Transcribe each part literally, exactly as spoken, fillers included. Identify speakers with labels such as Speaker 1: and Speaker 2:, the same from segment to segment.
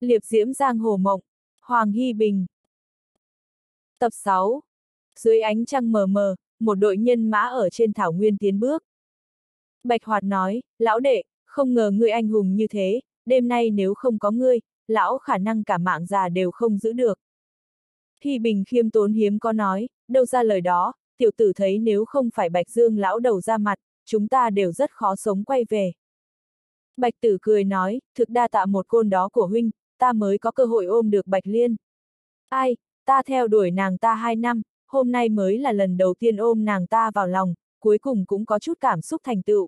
Speaker 1: Liệp diễm giang hồ mộng, Hoàng Hy Bình. Tập sáu. Dưới ánh trăng mờ mờ, một đội nhân mã ở trên thảo nguyên tiến bước. Bạch Hoạt nói, lão đệ, không ngờ ngươi anh hùng như thế, đêm nay nếu không có ngươi, lão khả năng cả mạng già đều không giữ được. Hy Bình khiêm tốn hiếm có nói, đâu ra lời đó, tiểu tử thấy nếu không phải Bạch Dương lão đầu ra mặt, chúng ta đều rất khó sống quay về. Bạch Tử cười nói, thực đa tạ một côn đó của huynh, ta mới có cơ hội ôm được Bạch Liên. Ai, ta theo đuổi nàng ta hai năm, hôm nay mới là lần đầu tiên ôm nàng ta vào lòng, cuối cùng cũng có chút cảm xúc thành tựu.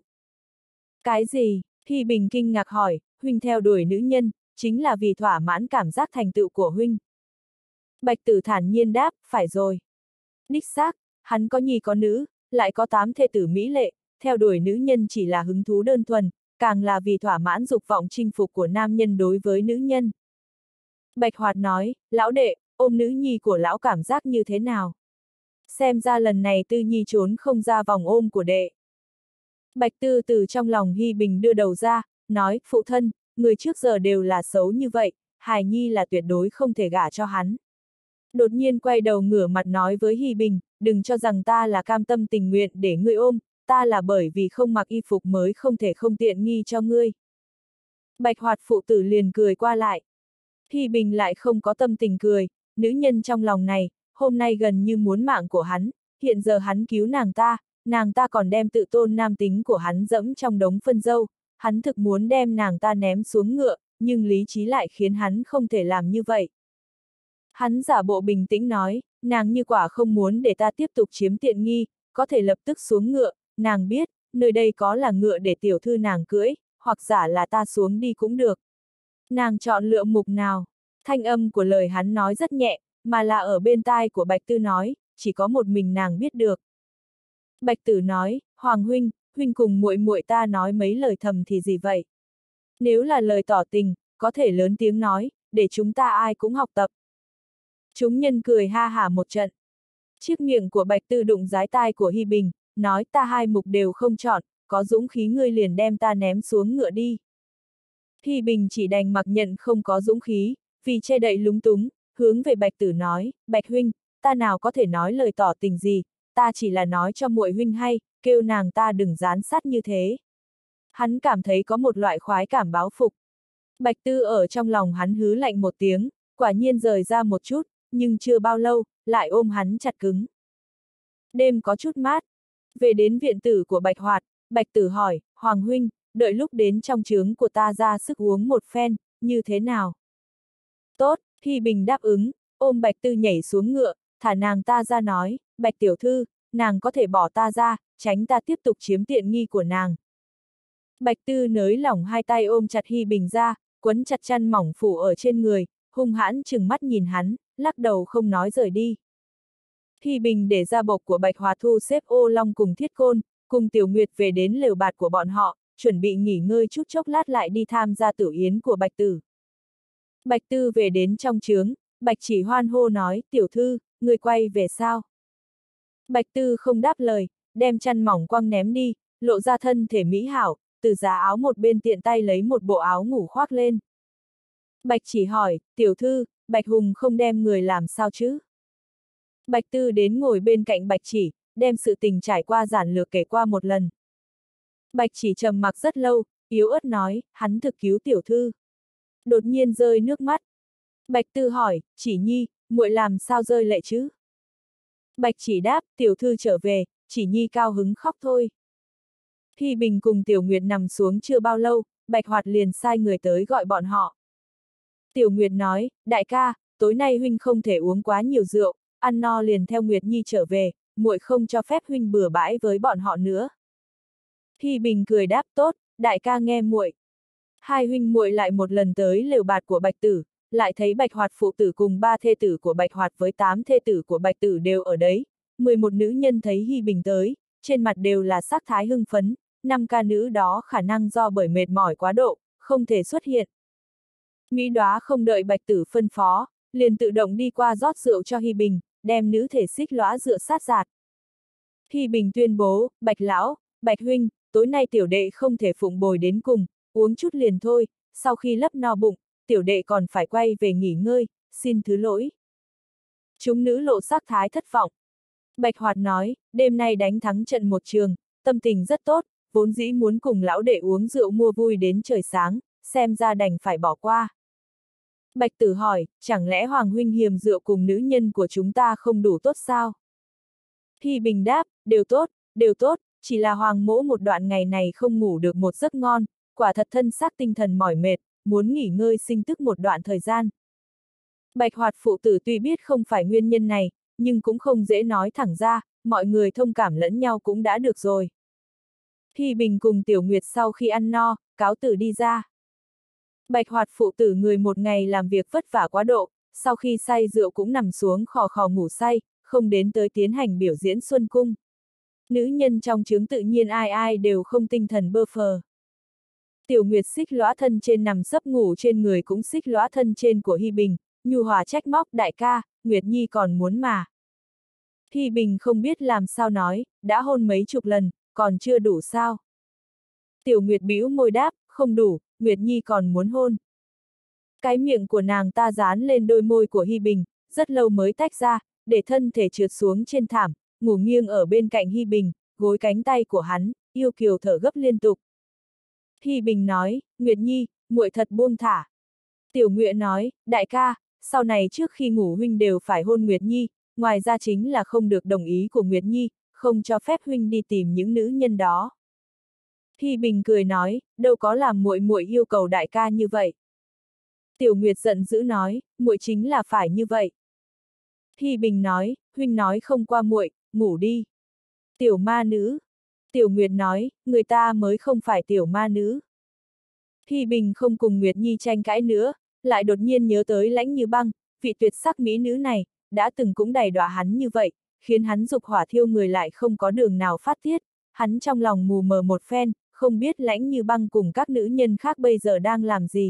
Speaker 1: Cái gì? Hy Bình kinh ngạc hỏi, huynh theo đuổi nữ nhân, chính là vì thỏa mãn cảm giác thành tựu của huynh. Bạch Tử thản nhiên đáp, phải rồi. Đích xác, hắn có nhi có nữ, lại có tám thê tử mỹ lệ, theo đuổi nữ nhân chỉ là hứng thú đơn thuần, càng là vì thỏa mãn dục vọng chinh phục của nam nhân đối với nữ nhân. Bạch Hoạt nói, lão đệ, ôm nữ nhi của lão cảm giác như thế nào? Xem ra lần này Tư Nhi trốn không ra vòng ôm của đệ. Bạch Tư từ trong lòng Hy Bình đưa đầu ra, nói, phụ thân, người trước giờ đều là xấu như vậy, hài nhi là tuyệt đối không thể gả cho hắn. Đột nhiên quay đầu ngửa mặt nói với Hy Bình, đừng cho rằng ta là cam tâm tình nguyện để ngươi ôm, ta là bởi vì không mặc y phục mới không thể không tiện nghi cho ngươi. Bạch Hoạt phụ tử liền cười qua lại. Hy Bình lại không có tâm tình cười, nữ nhân trong lòng này, hôm nay gần như muốn mạng của hắn, hiện giờ hắn cứu nàng ta, nàng ta còn đem tự tôn nam tính của hắn dẫm trong đống phân dâu, hắn thực muốn đem nàng ta ném xuống ngựa, nhưng lý trí lại khiến hắn không thể làm như vậy. Hắn giả bộ bình tĩnh nói, nàng như quả không muốn để ta tiếp tục chiếm tiện nghi, có thể lập tức xuống ngựa, nàng biết, nơi đây có là ngựa để tiểu thư nàng cưỡi, hoặc giả là ta xuống đi cũng được. Nàng chọn lựa mục nào? Thanh âm của lời hắn nói rất nhẹ, mà là ở bên tai của Bạch Tư nói, chỉ có một mình nàng biết được. Bạch Tử nói, Hoàng huynh, huynh cùng muội muội ta nói mấy lời thầm thì gì vậy? Nếu là lời tỏ tình, có thể lớn tiếng nói, để chúng ta ai cũng học tập. Chúng nhân cười ha hả một trận. Chiếc miệng của Bạch Tư đụng dái tai của Hy Bình, nói ta hai mục đều không chọn, có dũng khí ngươi liền đem ta ném xuống ngựa đi. Hy Bình chỉ đành mặc nhận không có dũng khí, vì che đậy lúng túng, hướng về Bạch Tử nói, Bạch huynh, ta nào có thể nói lời tỏ tình gì, ta chỉ là nói cho muội huynh hay, kêu nàng ta đừng dán sát như thế. Hắn cảm thấy có một loại khoái cảm báo phục. Bạch Tư ở trong lòng hắn hứ lạnh một tiếng, quả nhiên rời ra một chút, nhưng chưa bao lâu, lại ôm hắn chặt cứng. Đêm có chút mát. Về đến viện tử của Bạch Hoạt, Bạch Tử hỏi, Hoàng huynh, đợi lúc đến trong trướng của ta ra sức uống một phen, như thế nào? Tốt, Hy Bình đáp ứng, ôm Bạch Tư nhảy xuống ngựa, thả nàng ta ra nói, Bạch tiểu thư, nàng có thể bỏ ta ra, tránh ta tiếp tục chiếm tiện nghi của nàng. Bạch Tư nới lỏng hai tay ôm chặt Hy Bình ra, quấn chặt chăn mỏng phủ ở trên người, hung hãn trừng mắt nhìn hắn, lắc đầu không nói rời đi. Hy Bình để ra bộc của Bạch Hòa thu xếp Ô Long cùng Thiết Côn, cùng Tiểu Nguyệt về đến lều bạt của bọn họ, chuẩn bị nghỉ ngơi chút chốc lát lại đi tham gia tử yến của Bạch Tử. Bạch Tư về đến trong trướng, Bạch Chỉ hoan hô nói, tiểu thư, người quay về sao? Bạch Tư không đáp lời, đem chăn mỏng quăng ném đi, lộ ra thân thể mỹ hảo, từ giá áo một bên tiện tay lấy một bộ áo ngủ khoác lên. Bạch Chỉ hỏi, tiểu thư, Bạch Hùng không đem người làm sao chứ? Bạch Tư đến ngồi bên cạnh Bạch Chỉ, đem sự tình trải qua giản lược kể qua một lần. Bạch Chỉ trầm mặc rất lâu, yếu ớt nói, hắn thực cứu tiểu thư. Đột nhiên rơi nước mắt. Bạch Tư hỏi, Chỉ nhi, muội làm sao rơi lệ chứ? Bạch Chỉ đáp, tiểu thư trở về, Chỉ nhi cao hứng khóc thôi. Hy Bình cùng Tiểu Nguyệt nằm xuống chưa bao lâu, Bạch Hoạt liền sai người tới gọi bọn họ. Tiểu Nguyệt nói, đại ca, tối nay huynh không thể uống quá nhiều rượu, ăn no liền theo Nguyệt nhi trở về, muội không cho phép huynh bừa bãi với bọn họ nữa. Hy Bình cười đáp, tốt, đại ca nghe muội. Hai huynh muội lại một lần tới lều bạt của Bạch Tử, lại thấy Bạch Hoạt phụ tử cùng ba thê tử của Bạch Hoạt với tám thê tử của Bạch Tử đều ở đấy. mười một nữ nhân thấy Hy Bình tới, trên mặt đều là sắc thái hưng phấn, năm ca nữ đó khả năng do bởi mệt mỏi quá độ, không thể xuất hiện. Mỹ Đóa không đợi Bạch Tử phân phó, liền tự động đi qua rót rượu cho Hy Bình, đem nữ thể xích lõa rượu sát giạt. Hy Bình tuyên bố, Bạch lão, Bạch huynh, tối nay tiểu đệ không thể phụng bồi đến cùng, uống chút liền thôi, sau khi lấp no bụng, tiểu đệ còn phải quay về nghỉ ngơi, xin thứ lỗi. Chúng nữ lộ sắc thái thất vọng. Bạch Hoạt nói, đêm nay đánh thắng trận một trường, tâm tình rất tốt, vốn dĩ muốn cùng lão đệ uống rượu mua vui đến trời sáng, xem ra đành phải bỏ qua. Bạch Tử hỏi, chẳng lẽ Hoàng huynh hiềm rượu cùng nữ nhân của chúng ta không đủ tốt sao? Hi Bình đáp, đều tốt, đều tốt, chỉ là Hoàng mỗ một đoạn ngày này không ngủ được một giấc ngon, quả thật thân xác tinh thần mỏi mệt, muốn nghỉ ngơi sinh tức một đoạn thời gian. Bạch Hoạt phụ tử tuy biết không phải nguyên nhân này, nhưng cũng không dễ nói thẳng ra, mọi người thông cảm lẫn nhau cũng đã được rồi. Hi Bình cùng Tiểu Nguyệt sau khi ăn no, cáo tử đi ra. Bạch Hoạt phụ tử người một ngày làm việc vất vả quá độ, sau khi say rượu cũng nằm xuống khò khò ngủ say, không đến tới tiến hành biểu diễn xuân cung. Nữ nhân trong trướng tự nhiên ai ai đều không tinh thần bơ phờ. Tiểu Nguyệt xích lõa thân trên nằm sấp ngủ trên người cũng xích lõa thân trên của Hi Bình, nhu hòa trách móc đại ca, Nguyệt Nhi còn muốn mà. Hi Bình không biết làm sao nói, đã hôn mấy chục lần, còn chưa đủ sao. Tiểu Nguyệt bĩu môi đáp, không đủ, Nguyệt Nhi còn muốn hôn. Cái miệng của nàng ta dán lên đôi môi của Hi Bình, rất lâu mới tách ra, để thân thể trượt xuống trên thảm, ngủ nghiêng ở bên cạnh Hi Bình, gối cánh tay của hắn, yêu kiều thở gấp liên tục. Hi Bình nói, Nguyệt Nhi, muội thật buông thả. Tiểu Nguyệt nói, đại ca, sau này trước khi ngủ huynh đều phải hôn Nguyệt Nhi, ngoài ra chính là không được đồng ý của Nguyệt Nhi, không cho phép huynh đi tìm những nữ nhân đó. Hi Bình cười nói, đâu có làm muội muội yêu cầu đại ca như vậy. Tiểu Nguyệt giận dữ nói, muội chính là phải như vậy. Hi Bình nói, huynh nói không qua muội, ngủ đi. Tiểu ma nữ. Tiểu Nguyệt nói, người ta mới không phải tiểu ma nữ. Hi Bình không cùng Nguyệt Nhi tranh cãi nữa, lại đột nhiên nhớ tới Lãnh Như Băng, vị tuyệt sắc mỹ nữ này, đã từng cũng đày đọa hắn như vậy, khiến hắn dục hỏa thiêu người lại không có đường nào phát tiết, hắn trong lòng mù mờ một phen, không biết Lãnh Như Băng cùng các nữ nhân khác bây giờ đang làm gì.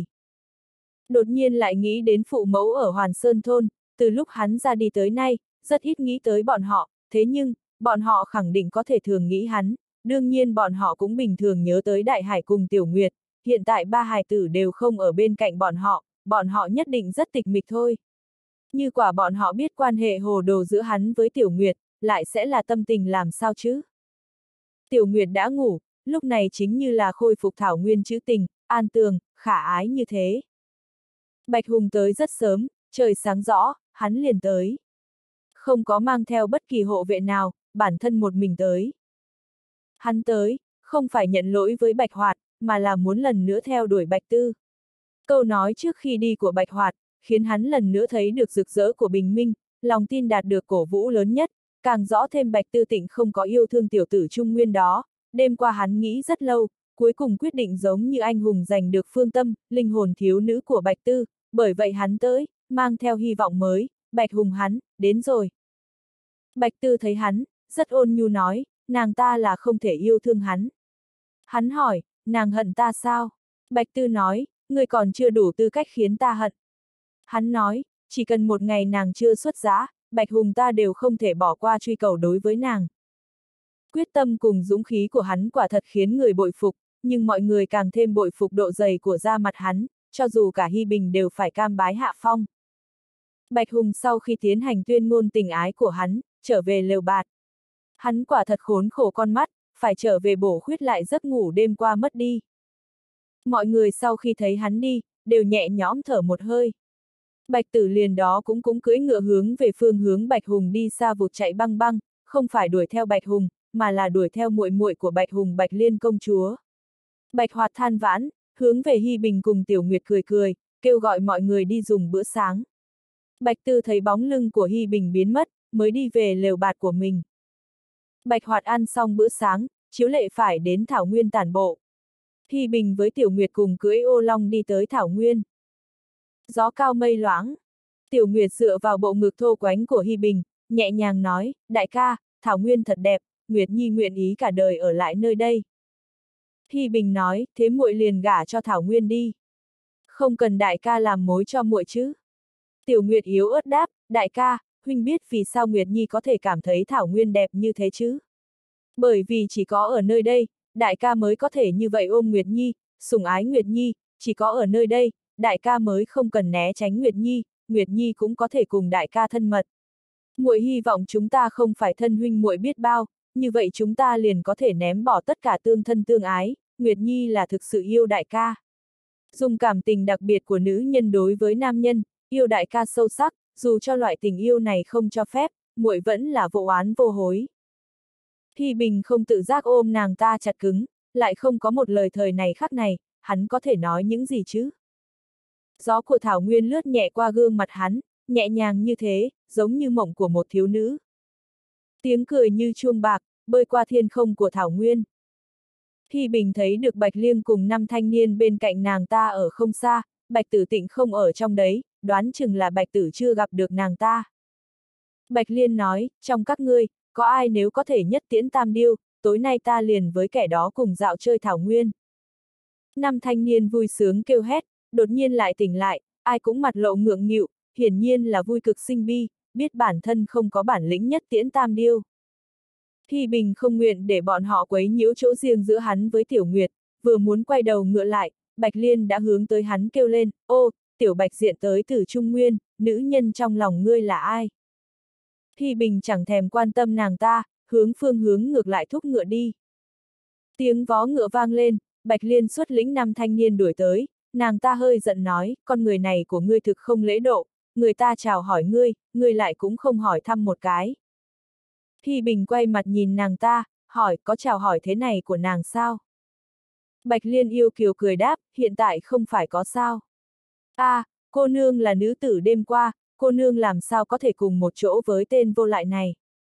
Speaker 1: Đột nhiên lại nghĩ đến phụ mẫu ở Hoàn Sơn Thôn, từ lúc hắn ra đi tới nay, rất ít nghĩ tới bọn họ, thế nhưng, bọn họ khẳng định có thể thường nghĩ hắn, đương nhiên bọn họ cũng bình thường nhớ tới Đại Hải cùng Tiểu Nguyệt, hiện tại ba hài tử đều không ở bên cạnh bọn họ, bọn họ nhất định rất tịch mịch thôi. Như quả bọn họ biết quan hệ hồ đồ giữa hắn với Tiểu Nguyệt, lại sẽ là tâm tình làm sao chứ? Tiểu Nguyệt đã ngủ, lúc này chính như là khôi phục thảo nguyên trữ tình, an tường, khả ái như thế. Bạch Hùng tới rất sớm, trời sáng rõ, hắn liền tới. Không có mang theo bất kỳ hộ vệ nào, bản thân một mình tới. Hắn tới, không phải nhận lỗi với Bạch Hoạt, mà là muốn lần nữa theo đuổi Bạch Tư. Câu nói trước khi đi của Bạch Hoạt, khiến hắn lần nữa thấy được rực rỡ của bình minh, lòng tin đạt được cổ vũ lớn nhất, càng rõ thêm Bạch Tư Tịnh không có yêu thương tiểu tử Trung Nguyên đó. Đêm qua hắn nghĩ rất lâu, cuối cùng quyết định giống như anh hùng giành được phương tâm, linh hồn thiếu nữ của Bạch Tư, bởi vậy hắn tới, mang theo hy vọng mới, Bạch Hùng hắn, đến rồi. Bạch Tư thấy hắn, rất ôn nhu nói, nàng ta là không thể yêu thương hắn. Hắn hỏi, nàng hận ta sao? Bạch Tư nói, ngươi còn chưa đủ tư cách khiến ta hận. Hắn nói, chỉ cần một ngày nàng chưa xuất giá, Bạch Hùng ta đều không thể bỏ qua truy cầu đối với nàng. Quyết tâm cùng dũng khí của hắn quả thật khiến người bội phục, nhưng mọi người càng thêm bội phục độ dày của da mặt hắn, cho dù cả Hi Bình đều phải cam bái hạ phong. Bạch Hùng sau khi tiến hành tuyên ngôn tình ái của hắn, trở về lều bạt. Hắn quả thật khốn khổ con mắt, phải trở về bổ khuyết lại giấc ngủ đêm qua mất đi. Mọi người sau khi thấy hắn đi, đều nhẹ nhõm thở một hơi. Bạch Tử liền đó cũng cũng cưỡi ngựa hướng về phương hướng Bạch Hùng đi xa vụt chạy băng băng, không phải đuổi theo Bạch Hùng, mà là đuổi theo muội muội của Bạch Hùng Bạch Liên công chúa. Bạch Hoạt than vãn, hướng về Hi Bình cùng Tiểu Nguyệt cười cười, kêu gọi mọi người đi dùng bữa sáng. Bạch Tư thấy bóng lưng của Hi Bình biến mất, mới đi về lều bạt của mình. Bạch Hoạt ăn xong bữa sáng, chiếu lệ phải đến Thảo Nguyên tản bộ. Hi Bình với Tiểu Nguyệt cùng cưỡi ô long đi tới Thảo Nguyên. Gió cao mây loãng. Tiểu Nguyệt dựa vào bộ ngực thô quánh của Hi Bình, nhẹ nhàng nói, đại ca, Thảo Nguyên thật đẹp, Nguyệt Nhi nguyện ý cả đời ở lại nơi đây. Hi Bình nói, thế muội liền gả cho Thảo Nguyên đi. Không cần đại ca làm mối cho muội chứ. Tiểu Nguyệt yếu ớt đáp, đại ca, huynh biết vì sao Nguyệt Nhi có thể cảm thấy Thảo Nguyên đẹp như thế chứ? Bởi vì chỉ có ở nơi đây, đại ca mới có thể như vậy ôm Nguyệt Nhi, sủng ái Nguyệt Nhi, chỉ có ở nơi đây, đại ca mới không cần né tránh Nguyệt Nhi, Nguyệt Nhi cũng có thể cùng đại ca thân mật. Muội hy vọng chúng ta không phải thân huynh muội biết bao, như vậy chúng ta liền có thể ném bỏ tất cả tương thân tương ái, Nguyệt Nhi là thực sự yêu đại ca. Dùng cảm tình đặc biệt của nữ nhân đối với nam nhân, yêu đại ca sâu sắc, dù cho loại tình yêu này không cho phép, muội vẫn là vô oán vô hối. Hy Bình không tự giác ôm nàng ta chặt cứng, lại không có một lời thời này khắc này, hắn có thể nói những gì chứ? Gió của thảo nguyên lướt nhẹ qua gương mặt hắn, nhẹ nhàng như thế, giống như mộng của một thiếu nữ. Tiếng cười như chuông bạc, bơi qua thiên không của thảo nguyên. Hy Bình thấy được Bạch Liêng cùng năm thanh niên bên cạnh nàng ta ở không xa, Bạch Tử Tịnh không ở trong đấy, đoán chừng là Bạch Tử chưa gặp được nàng ta. Bạch Liên nói, trong các ngươi, có ai nếu có thể nhất tiễn tam điêu, tối nay ta liền với kẻ đó cùng dạo chơi thảo nguyên. Năm thanh niên vui sướng kêu hét, đột nhiên lại tỉnh lại, ai cũng mặt lộ ngượng nghịu, hiển nhiên là vui cực sinh bi, biết bản thân không có bản lĩnh nhất tiễn tam điêu. Hy Bình không nguyện để bọn họ quấy nhiễu chỗ riêng giữa hắn với Tiểu Nguyệt, vừa muốn quay đầu ngựa lại, Bạch Liên đã hướng tới hắn kêu lên, ô, Tiểu Bạch diện tới từ Trung Nguyên, nữ nhân trong lòng ngươi là ai? Hy Bình chẳng thèm quan tâm nàng ta, hướng phương hướng ngược lại thúc ngựa đi. Tiếng vó ngựa vang lên, Bạch Liên xuất lĩnh năm thanh niên đuổi tới, nàng ta hơi giận nói, con người này của ngươi thực không lễ độ, người ta chào hỏi ngươi, ngươi lại cũng không hỏi thăm một cái. Hy Bình quay mặt nhìn nàng ta, hỏi có chào hỏi thế này của nàng sao? Bạch Liên yêu kiều cười đáp, hiện tại không phải có sao. À, cô nương là nữ tử đêm qua, cô nương làm sao có thể cùng một chỗ với tên vô lại này.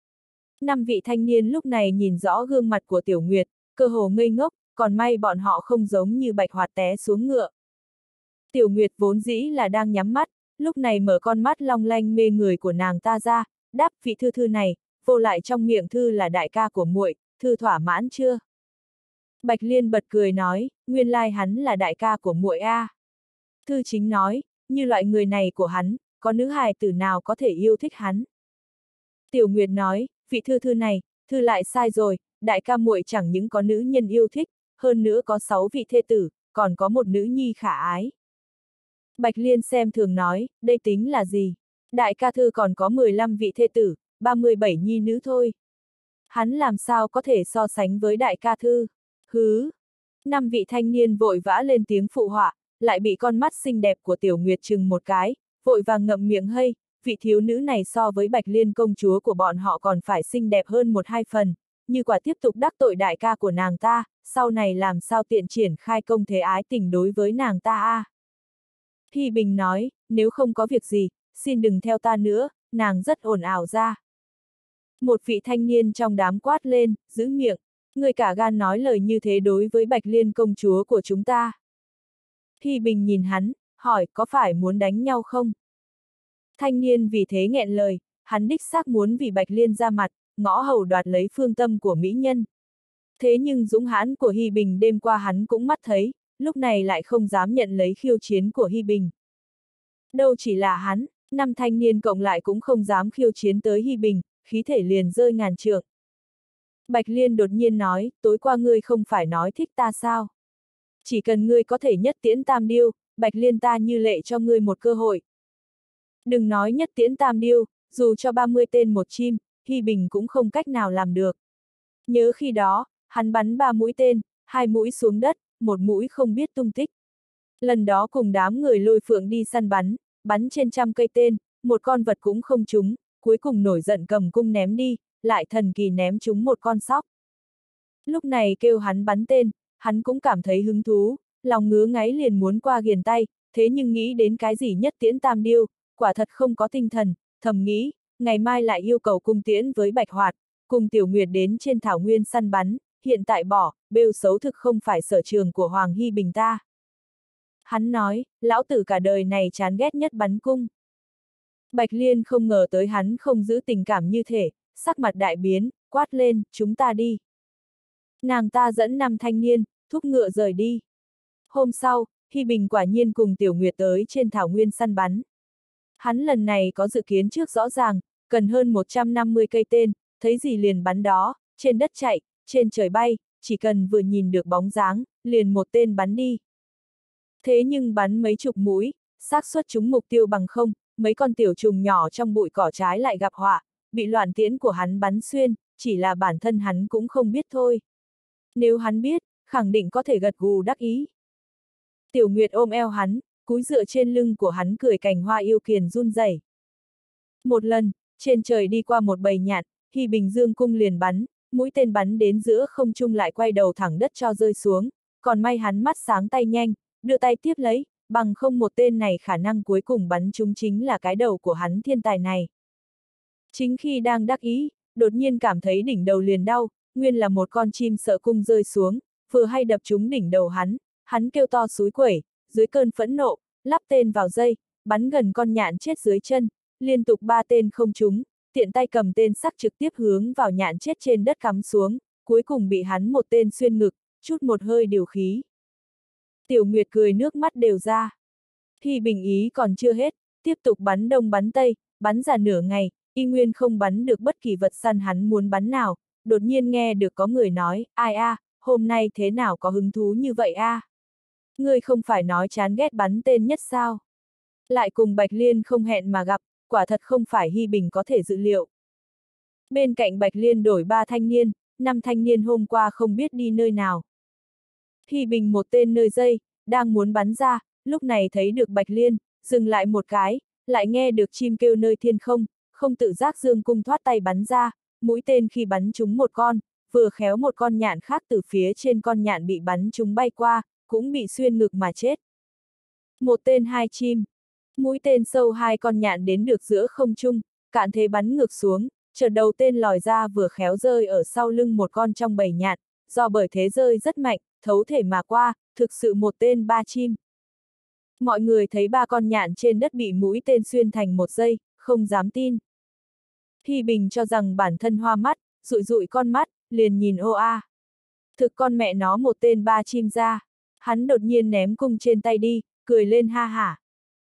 Speaker 1: Năm vị thanh niên lúc này nhìn rõ gương mặt của Tiểu Nguyệt, cơ hồ ngây ngốc, còn may bọn họ không giống như Bạch Hoạt té xuống ngựa. Tiểu Nguyệt vốn dĩ là đang nhắm mắt, lúc này mở con mắt long lanh mê người của nàng ta ra, đáp vị thư thư này, vô lại trong miệng thư là đại ca của muội, thư thỏa mãn chưa? Bạch Liên bật cười nói, nguyên lai hắn là đại ca của muội a. À. Thư chính nói, như loại người này của hắn, có nữ hài tử nào có thể yêu thích hắn? Tiểu Nguyệt nói, vị thư thư này, thư lại sai rồi, đại ca muội chẳng những có nữ nhân yêu thích, hơn nữa có sáu vị thê tử, còn có một nữ nhi khả ái. Bạch Liên xem thường nói, đây tính là gì? Đại ca thư còn có mười lăm vị thê tử, ba mươi bảy nhi nữ thôi. Hắn làm sao có thể so sánh với đại ca thư? Hứ! Năm vị thanh niên vội vã lên tiếng phụ họa, lại bị con mắt xinh đẹp của Tiểu Nguyệt chừng một cái, vội vàng ngậm miệng hây, vị thiếu nữ này so với Bạch Liên công chúa của bọn họ còn phải xinh đẹp hơn một hai phần, như quả tiếp tục đắc tội đại ca của nàng ta, sau này làm sao tiện triển khai công thế ái tình đối với nàng ta a? À? Hy Bình nói, nếu không có việc gì, xin đừng theo ta nữa, nàng rất ồn ào ra. Một vị thanh niên trong đám quát lên, giữ miệng, người cả gan nói lời như thế đối với Bạch Liên công chúa của chúng ta. Hy Bình nhìn hắn, hỏi có phải muốn đánh nhau không? Thanh niên vì thế nghẹn lời, hắn đích xác muốn vì Bạch Liên ra mặt, ngõ hầu đoạt lấy phương tâm của mỹ nhân. Thế nhưng dũng hãn của Hy Bình đêm qua hắn cũng mắt thấy, lúc này lại không dám nhận lấy khiêu chiến của Hy Bình. Đâu chỉ là hắn, năm thanh niên cộng lại cũng không dám khiêu chiến tới Hy Bình, khí thể liền rơi ngàn trượng. Bạch Liên đột nhiên nói, tối qua ngươi không phải nói thích ta sao? Chỉ cần ngươi có thể nhất tiễn tam điêu, Bạch Liên ta như lệ cho ngươi một cơ hội. Đừng nói nhất tiễn tam điêu, dù cho ba mươi tên một chim, Hy Bình cũng không cách nào làm được. Nhớ khi đó, hắn bắn ba mũi tên, hai mũi xuống đất, một mũi không biết tung tích. Lần đó cùng đám người lôi phượng đi săn bắn, bắn trên trăm cây tên, một con vật cũng không trúng, cuối cùng nổi giận cầm cung ném đi, lại thần kỳ ném trúng một con sóc. Lúc này kêu hắn bắn tên, hắn cũng cảm thấy hứng thú, lòng ngứa ngáy liền muốn qua ghiền tay, thế nhưng nghĩ đến cái gì nhất tiễn tam điêu, quả thật không có tinh thần, thầm nghĩ, ngày mai lại yêu cầu cung tiễn với Bạch Hoạt, cùng Tiểu Nguyệt đến trên thảo nguyên săn bắn, hiện tại bỏ, bêu xấu thực không phải sở trường của Hoàng Hy Bình ta. Hắn nói, lão tử cả đời này chán ghét nhất bắn cung. Bạch Liên không ngờ tới hắn không giữ tình cảm như thể, sắc mặt đại biến, quát lên, chúng ta đi. Nàng ta dẫn năm thanh niên, thúc ngựa rời đi. Hôm sau, Hy Bình quả nhiên cùng Tiểu Nguyệt tới trên thảo nguyên săn bắn. Hắn lần này có dự kiến trước rõ ràng, cần hơn một trăm năm mươi cây tên, thấy gì liền bắn đó, trên đất chạy, trên trời bay, chỉ cần vừa nhìn được bóng dáng, liền một tên bắn đi. Thế nhưng bắn mấy chục mũi, xác suất trúng mục tiêu bằng không, mấy con tiểu trùng nhỏ trong bụi cỏ trái lại gặp họa, bị loạn tiễn của hắn bắn xuyên, chỉ là bản thân hắn cũng không biết thôi. Nếu hắn biết, khẳng định có thể gật gù đắc ý. Tiểu Nguyệt ôm eo hắn, cúi dựa trên lưng của hắn cười cành hoa yêu kiền run rẩy. Một lần, trên trời đi qua một bầy nhạn, Hy Bình dương cung liền bắn, mũi tên bắn đến giữa không trung lại quay đầu thẳng đất cho rơi xuống, còn may hắn mắt sáng tay nhanh, đưa tay tiếp lấy, bằng không một tên này khả năng cuối cùng bắn trúng chính là cái đầu của hắn thiên tài này. Chính khi đang đắc ý, đột nhiên cảm thấy đỉnh đầu liền đau, nguyên là một con chim sợ cung rơi xuống, vừa hay đập trúng đỉnh đầu hắn, hắn kêu to xúi quẩy, dưới cơn phẫn nộ, lắp tên vào dây, bắn gần con nhạn chết dưới chân, liên tục ba tên không trúng, tiện tay cầm tên sắc trực tiếp hướng vào nhạn chết trên đất cắm xuống, cuối cùng bị hắn một tên xuyên ngực, chút một hơi điều khí. Tiểu Nguyệt cười nước mắt đều ra. Hy Bình ý còn chưa hết, tiếp tục bắn đông bắn tây, bắn ra nửa ngày, y nguyên không bắn được bất kỳ vật săn hắn muốn bắn nào, đột nhiên nghe được có người nói, ai a, à, hôm nay thế nào có hứng thú như vậy a? À? Ngươi không phải nói chán ghét bắn tên nhất sao? Lại cùng Bạch Liên không hẹn mà gặp, quả thật không phải Hy Bình có thể dự liệu. Bên cạnh Bạch Liên đổi ba thanh niên, năm thanh niên hôm qua không biết đi nơi nào. Hy Bình một tên nơi dây, đang muốn bắn ra, lúc này thấy được Bạch Liên, dừng lại một cái, lại nghe được chim kêu nơi thiên không, không tự giác dương cung thoát tay bắn ra, mũi tên khi bắn trúng một con, vừa khéo một con nhạn khác từ phía trên con nhạn bị bắn trúng bay qua, cũng bị xuyên ngực mà chết. Một tên hai chim, mũi tên sâu hai con nhạn đến được giữa không trung, cạn thế bắn ngược xuống, chợt đầu tên lòi ra vừa khéo rơi ở sau lưng một con trong bầy nhạn, do bởi thế rơi rất mạnh, thấu thể mà qua, thực sự một tên ba chim. Mọi người thấy ba con nhạn trên đất bị mũi tên xuyên thành một giây, không dám tin. Hy Bình cho rằng bản thân hoa mắt, dụi dụi con mắt, liền nhìn ô a. Thực con mẹ nó một tên ba chim ra, hắn đột nhiên ném cung trên tay đi, cười lên ha hả.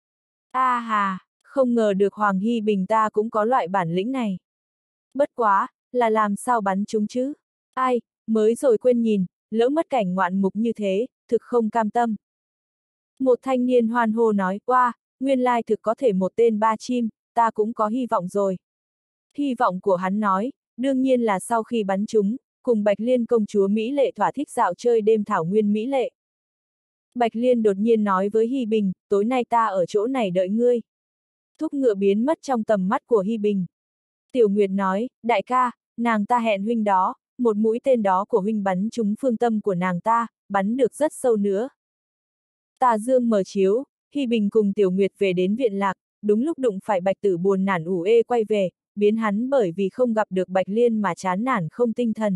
Speaker 1: A hà, không ngờ được Hoàng Hy Bình ta cũng có loại bản lĩnh này. Bất quá, là làm sao bắn chúng chứ? Ai, mới rồi quên nhìn, lỡ mất cảnh ngoạn mục như thế, thực không cam tâm. Một thanh niên hoan hô nói, oa, nguyên lai thực có thể một tên ba chim, ta cũng có hy vọng rồi. Hy vọng của hắn nói, đương nhiên là sau khi bắn chúng, cùng Bạch Liên công chúa Mỹ Lệ thỏa thích dạo chơi đêm thảo nguyên Mỹ Lệ. Bạch Liên đột nhiên nói với Hy Bình, tối nay ta ở chỗ này đợi ngươi. Thúc ngựa biến mất trong tầm mắt của Hy Bình. Tiểu Nguyệt nói, đại ca, nàng ta hẹn huynh đó, một mũi tên đó của huynh bắn trúng phương tâm của nàng ta, bắn được rất sâu nữa. Tà dương mở chiếu, Hy Bình cùng Tiểu Nguyệt về đến viện lạc, đúng lúc đụng phải Bạch Tử buồn nản ủ ê quay về, biến hắn bởi vì không gặp được Bạch Liên mà chán nản không tinh thần.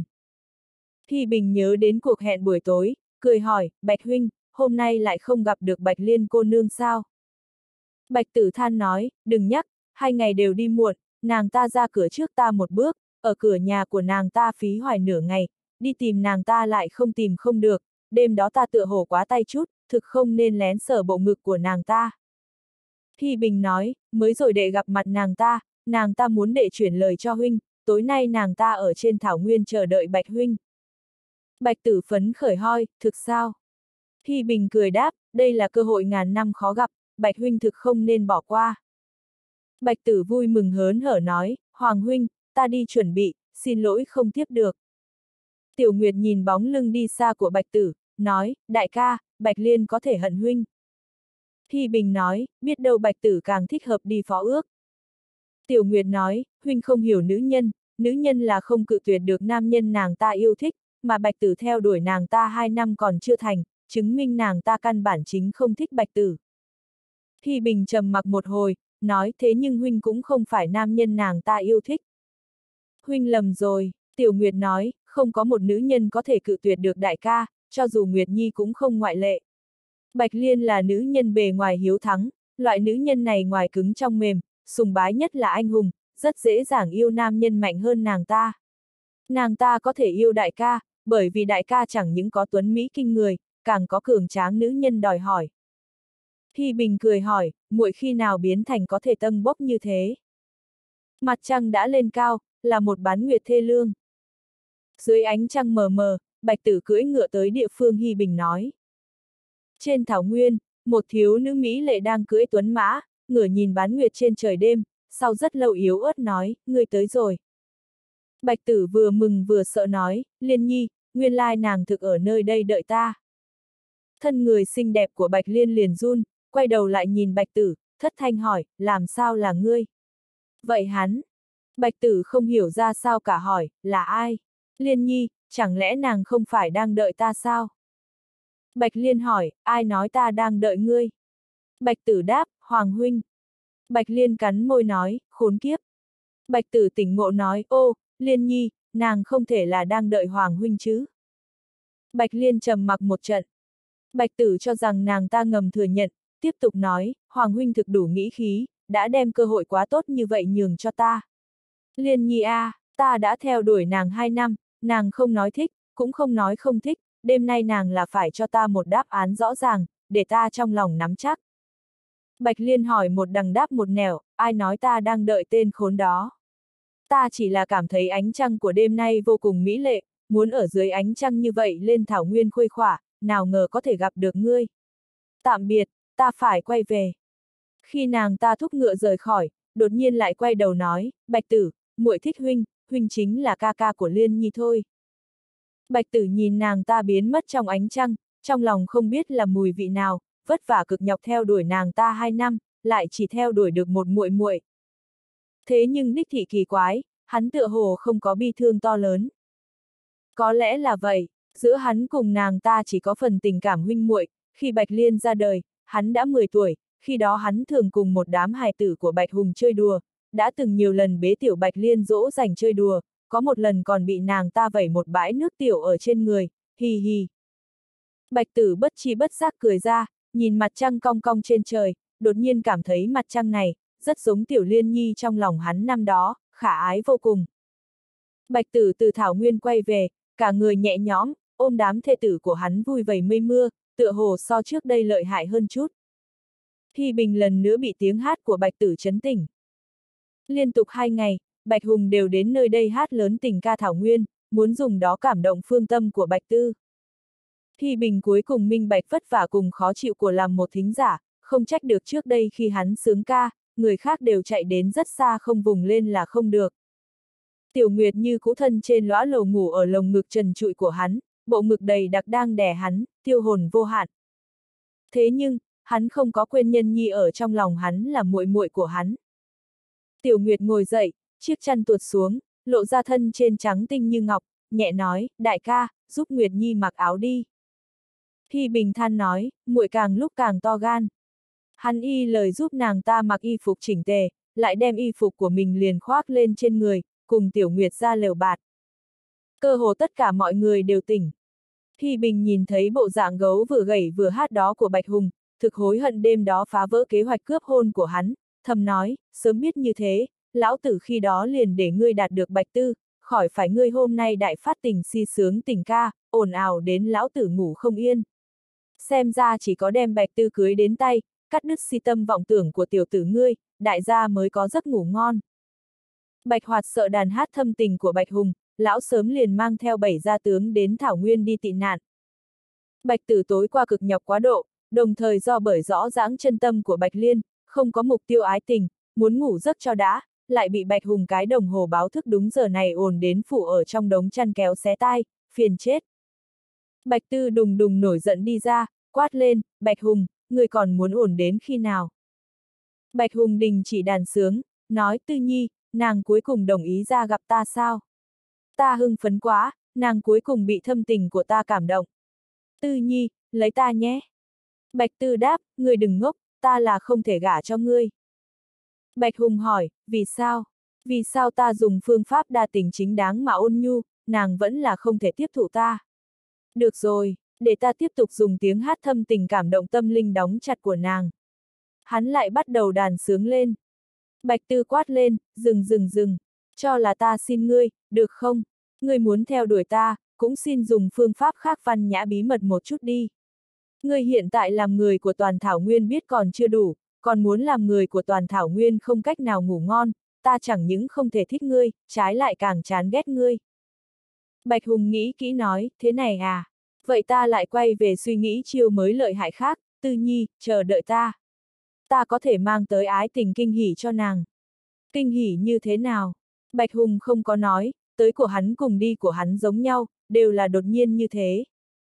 Speaker 1: Hy Bình nhớ đến cuộc hẹn buổi tối, cười hỏi, Bạch huynh, hôm nay lại không gặp được Bạch Liên cô nương sao? Bạch Tử than nói, đừng nhắc, hai ngày đều đi muộn, nàng ta ra cửa trước ta một bước, ở cửa nhà của nàng ta phí hoài nửa ngày, đi tìm nàng ta lại không tìm không được, đêm đó ta tựa hồ quá tay chút, thực không nên lén sờ bộ ngực của nàng ta. Hy Bình nói, mới rồi đệ gặp mặt nàng ta, nàng ta muốn đệ chuyển lời cho huynh, tối nay nàng ta ở trên thảo nguyên chờ đợi Bạch huynh. Bạch Tử phấn khởi hoi, thực sao? Hy Bình cười đáp, đây là cơ hội ngàn năm khó gặp, Bạch huynh thực không nên bỏ qua. Bạch Tử vui mừng hớn hở nói, Hoàng huynh, ta đi chuẩn bị, xin lỗi không tiếp được. Tiểu Nguyệt nhìn bóng lưng đi xa của Bạch Tử, nói, đại ca, Bạch Liên có thể hận huynh. Hy Bình nói, biết đâu Bạch Tử càng thích hợp đi phó ước. Tiểu Nguyệt nói, huynh không hiểu nữ nhân, nữ nhân là không cự tuyệt được nam nhân nàng ta yêu thích, mà Bạch Tử theo đuổi nàng ta hai năm còn chưa thành, chứng minh nàng ta căn bản chính không thích Bạch Tử. Hy Bình trầm mặc một hồi, nói thế nhưng huynh cũng không phải nam nhân nàng ta yêu thích. Huynh lầm rồi, Tiểu Nguyệt nói, không có một nữ nhân có thể cự tuyệt được đại ca, cho dù Nguyệt Nhi cũng không ngoại lệ. Bạch Liên là nữ nhân bề ngoài hiếu thắng, loại nữ nhân này ngoài cứng trong mềm, sùng bái nhất là anh hùng, rất dễ dàng yêu nam nhân mạnh hơn nàng ta. Nàng ta có thể yêu đại ca, bởi vì đại ca chẳng những có tuấn mỹ kinh người, càng có cường tráng nữ nhân đòi hỏi. Hy Bình cười hỏi, muội khi nào biến thành có thể tâng bốc như thế? Mặt trăng đã lên cao, là một bán nguyệt thê lương. Dưới ánh trăng mờ mờ, Bạch Tử cưỡi ngựa tới địa phương Hy Bình nói. Trên thảo nguyên, một thiếu nữ mỹ lệ đang cưỡi tuấn mã, ngửa nhìn bán nguyệt trên trời đêm, sau rất lâu yếu ớt nói, ngươi tới rồi. Bạch Tử vừa mừng vừa sợ nói, Liên Nhi, nguyên lai nàng thực ở nơi đây đợi ta. Thân người xinh đẹp của Bạch Liên liền run, quay đầu lại nhìn Bạch Tử, thất thanh hỏi, làm sao là ngươi? Vậy hắn? Bạch Tử không hiểu ra sao cả hỏi, là ai? Liên Nhi, chẳng lẽ nàng không phải đang đợi ta sao? Bạch Liên hỏi, ai nói ta đang đợi ngươi? Bạch Tử đáp, Hoàng huynh. Bạch Liên cắn môi nói, khốn kiếp. Bạch Tử tỉnh ngộ nói, ô, Liên Nhi, nàng không thể là đang đợi Hoàng huynh chứ? Bạch Liên trầm mặc một trận. Bạch Tử cho rằng nàng ta ngầm thừa nhận, tiếp tục nói, Hoàng huynh thực đủ nghĩ khí, đã đem cơ hội quá tốt như vậy nhường cho ta. Liên Nhi a, à, ta đã theo đuổi nàng hai năm, nàng không nói thích, cũng không nói không thích, đêm nay nàng là phải cho ta một đáp án rõ ràng, để ta trong lòng nắm chắc. Bạch Liên hỏi một đằng đáp một nẻo, ai nói ta đang đợi tên khốn đó? Ta chỉ là cảm thấy ánh trăng của đêm nay vô cùng mỹ lệ, muốn ở dưới ánh trăng như vậy lên thảo nguyên khuây khỏa, nào ngờ có thể gặp được ngươi. Tạm biệt, ta phải quay về. Khi nàng ta thúc ngựa rời khỏi, đột nhiên lại quay đầu nói, Bạch Tử, muội thích huynh, huynh chính là ca ca của Liên Nhi thôi. Bạch Tử nhìn nàng ta biến mất trong ánh trăng, trong lòng không biết là mùi vị nào, vất vả cực nhọc theo đuổi nàng ta hai năm, lại chỉ theo đuổi được một muội muội. Thế nhưng đích thị kỳ quái, hắn tựa hồ không có bi thương to lớn. Có lẽ là vậy, giữa hắn cùng nàng ta chỉ có phần tình cảm huynh muội. Khi Bạch Liên ra đời, hắn đã mười tuổi, khi đó hắn thường cùng một đám hài tử của Bạch Hùng chơi đùa, đã từng nhiều lần bế tiểu Bạch Liên dỗ dành chơi đùa, có một lần còn bị nàng ta vẩy một bãi nước tiểu ở trên người, hi hi. Bạch Tử bất chi bất giác cười ra, nhìn mặt trăng cong cong trên trời, đột nhiên cảm thấy mặt trăng này, rất giống tiểu Liên Nhi trong lòng hắn năm đó, khả ái vô cùng. Bạch Tử từ thảo nguyên quay về, cả người nhẹ nhõm, ôm đám thê tử của hắn vui vầy mây mưa, tựa hồ so trước đây lợi hại hơn chút. Hi Bình lần nữa bị tiếng hát của Bạch Tử chấn tỉnh. Liên tục hai ngày, Bạch Hùng đều đến nơi đây hát lớn tình ca thảo nguyên, muốn dùng đó cảm động phương tâm của Bạch Tư. Hi Bình cuối cùng minh bạch vất vả cùng khó chịu của làm một thính giả, không trách được trước đây khi hắn sướng ca, người khác đều chạy đến rất xa không vùng lên là không được. Tiểu Nguyệt như cũ thân trên lõa lầu ngủ ở lồng ngực trần trụi của hắn, bộ ngực đầy đặc đang đè hắn, tiêu hồn vô hạn. Thế nhưng, hắn không có quên Nhân Nhi ở trong lòng hắn là muội muội của hắn. Tiểu Nguyệt ngồi dậy, chiếc chăn tuột xuống, lộ ra thân trên trắng tinh như ngọc, nhẹ nói, đại ca, giúp Nguyệt Nhi mặc áo đi. Hi Bình than nói, muội càng lúc càng to gan. Hắn y lời giúp nàng ta mặc y phục chỉnh tề, lại đem y phục của mình liền khoác lên trên người, cùng Tiểu Nguyệt ra lều bạt. Cơ hồ tất cả mọi người đều tỉnh. Hi Bình nhìn thấy bộ dạng gấu vừa gầy vừa hát đó của Bạch Hùng, thực hối hận đêm đó phá vỡ kế hoạch cướp hôn của hắn, thầm nói, sớm biết như thế, lão tử khi đó liền để ngươi đạt được Bạch Tư, khỏi phải ngươi hôm nay đại phát tình si sướng tình ca, ồn ào đến lão tử ngủ không yên. Xem ra chỉ có đem Bạch Tư cưới đến tay, cắt đứt si tâm vọng tưởng của tiểu tử ngươi, đại gia mới có giấc ngủ ngon. Bạch Hoạt sợ đàn hát thâm tình của Bạch Hùng, lão sớm liền mang theo bảy gia tướng đến Thảo Nguyên đi tị nạn. Bạch Tử tối qua cực nhọc quá độ, đồng thời do bởi rõ rãng chân tâm của Bạch Liên, không có mục tiêu ái tình, muốn ngủ giấc cho đã, lại bị Bạch Hùng cái đồng hồ báo thức đúng giờ này ồn đến phủ ở trong đống chăn kéo xé tai, phiền chết. Bạch Tư đùng đùng nổi giận đi ra, quát lên, Bạch Hùng, ngươi còn muốn ồn đến khi nào? Bạch Hùng đình chỉ đàn sướng, nói Tư Nhi, nàng cuối cùng đồng ý ra gặp ta sao? Ta hưng phấn quá, nàng cuối cùng bị thâm tình của ta cảm động. Tư Nhi, lấy ta nhé. Bạch Tư đáp, ngươi đừng ngốc, ta là không thể gả cho ngươi. Bạch Hùng hỏi, vì sao? Vì sao ta dùng phương pháp đa tình chính đáng mà ôn nhu, nàng vẫn là không thể tiếp thụ ta? Được rồi, để ta tiếp tục dùng tiếng hát thâm tình cảm động tâm linh đóng chặt của nàng. Hắn lại bắt đầu đàn sướng lên. Bạch Tư quát lên, dừng dừng dừng, cho là ta xin ngươi, được không? Ngươi muốn theo đuổi ta, cũng xin dùng phương pháp khác văn nhã bí mật một chút đi. Ngươi hiện tại làm người của toàn Thảo Nguyên biết còn chưa đủ, còn muốn làm người của toàn Thảo Nguyên không cách nào ngủ ngon, ta chẳng những không thể thích ngươi, trái lại càng chán ghét ngươi. Bạch Hùng nghĩ kỹ nói, thế này à? Vậy ta lại quay về suy nghĩ chiêu mới lợi hại khác, Tư Nhi, chờ đợi ta. Ta có thể mang tới ái tình kinh hỉ cho nàng. Kinh hỉ như thế nào? Bạch Hùng không có nói, tới của hắn cùng đi của hắn giống nhau, đều là đột nhiên như thế.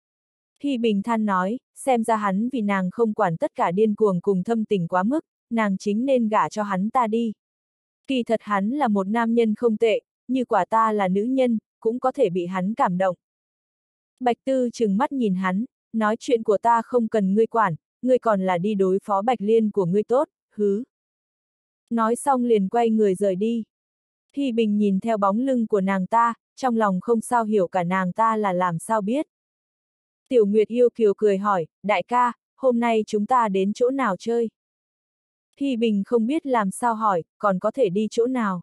Speaker 1: Hy Bình than nói, xem ra hắn vì nàng không quản tất cả điên cuồng cùng thâm tình quá mức, nàng chính nên gả cho hắn ta đi. Kỳ thật hắn là một nam nhân không tệ, như quả ta là nữ nhân, cũng có thể bị hắn cảm động. Bạch Tư trừng mắt nhìn hắn, nói chuyện của ta không cần ngươi quản, ngươi còn là đi đối phó Bạch Liên của ngươi tốt, hứ. Nói xong liền quay người rời đi. Hy Bình nhìn theo bóng lưng của nàng ta, trong lòng không sao hiểu cả nàng ta là làm sao biết. Tiểu Nguyệt yêu kiều cười hỏi, đại ca, hôm nay chúng ta đến chỗ nào chơi? Hy Bình không biết làm sao hỏi, còn có thể đi chỗ nào?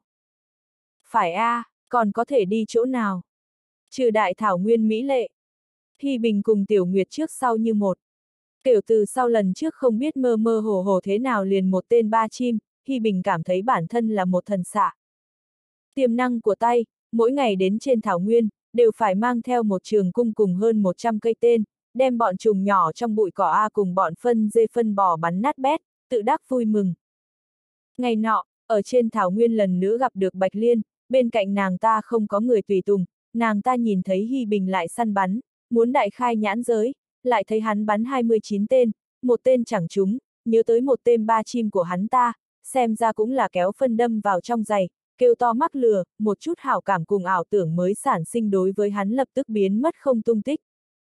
Speaker 1: Phải a, à, còn có thể đi chỗ nào? Trừ đại thảo nguyên mỹ lệ. Hy Bình cùng Tiểu Nguyệt trước sau như một. Tiểu từ sau lần trước không biết mơ mơ hồ hồ thế nào liền một tên ba chim, Hy Bình cảm thấy bản thân là một thần xạ. Tiềm năng của tay, mỗi ngày đến trên thảo nguyên, đều phải mang theo một trường cung cùng hơn một trăm cây tên, đem bọn trùng nhỏ trong bụi cỏ A cùng bọn phân dê phân bò bắn nát bét, tự đắc vui mừng. Ngày nọ, ở trên thảo nguyên lần nữa gặp được Bạch Liên, bên cạnh nàng ta không có người tùy tùng, nàng ta nhìn thấy Hy Bình lại săn bắn, muốn đại khai nhãn giới, lại thấy hắn bắn hai mươi chín tên, một tên chẳng trúng, nhớ tới một tên ba chim của hắn ta, xem ra cũng là kéo phân đâm vào trong giày, kêu to mắc lừa, một chút hảo cảm cùng ảo tưởng mới sản sinh đối với hắn lập tức biến mất không tung tích.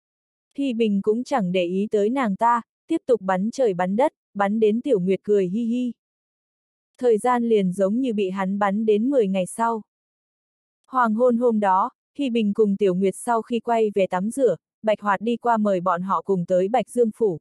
Speaker 1: Hy Bình cũng chẳng để ý tới nàng ta, tiếp tục bắn trời bắn đất, bắn đến Tiểu Nguyệt cười hi hi. Thời gian liền giống như bị hắn bắn đến mười ngày sau. Hoàng hôn hôm đó, Hy Bình cùng Tiểu Nguyệt sau khi quay về tắm rửa, Bạch Hoạt đi qua mời bọn họ cùng tới Bạch Dương phủ.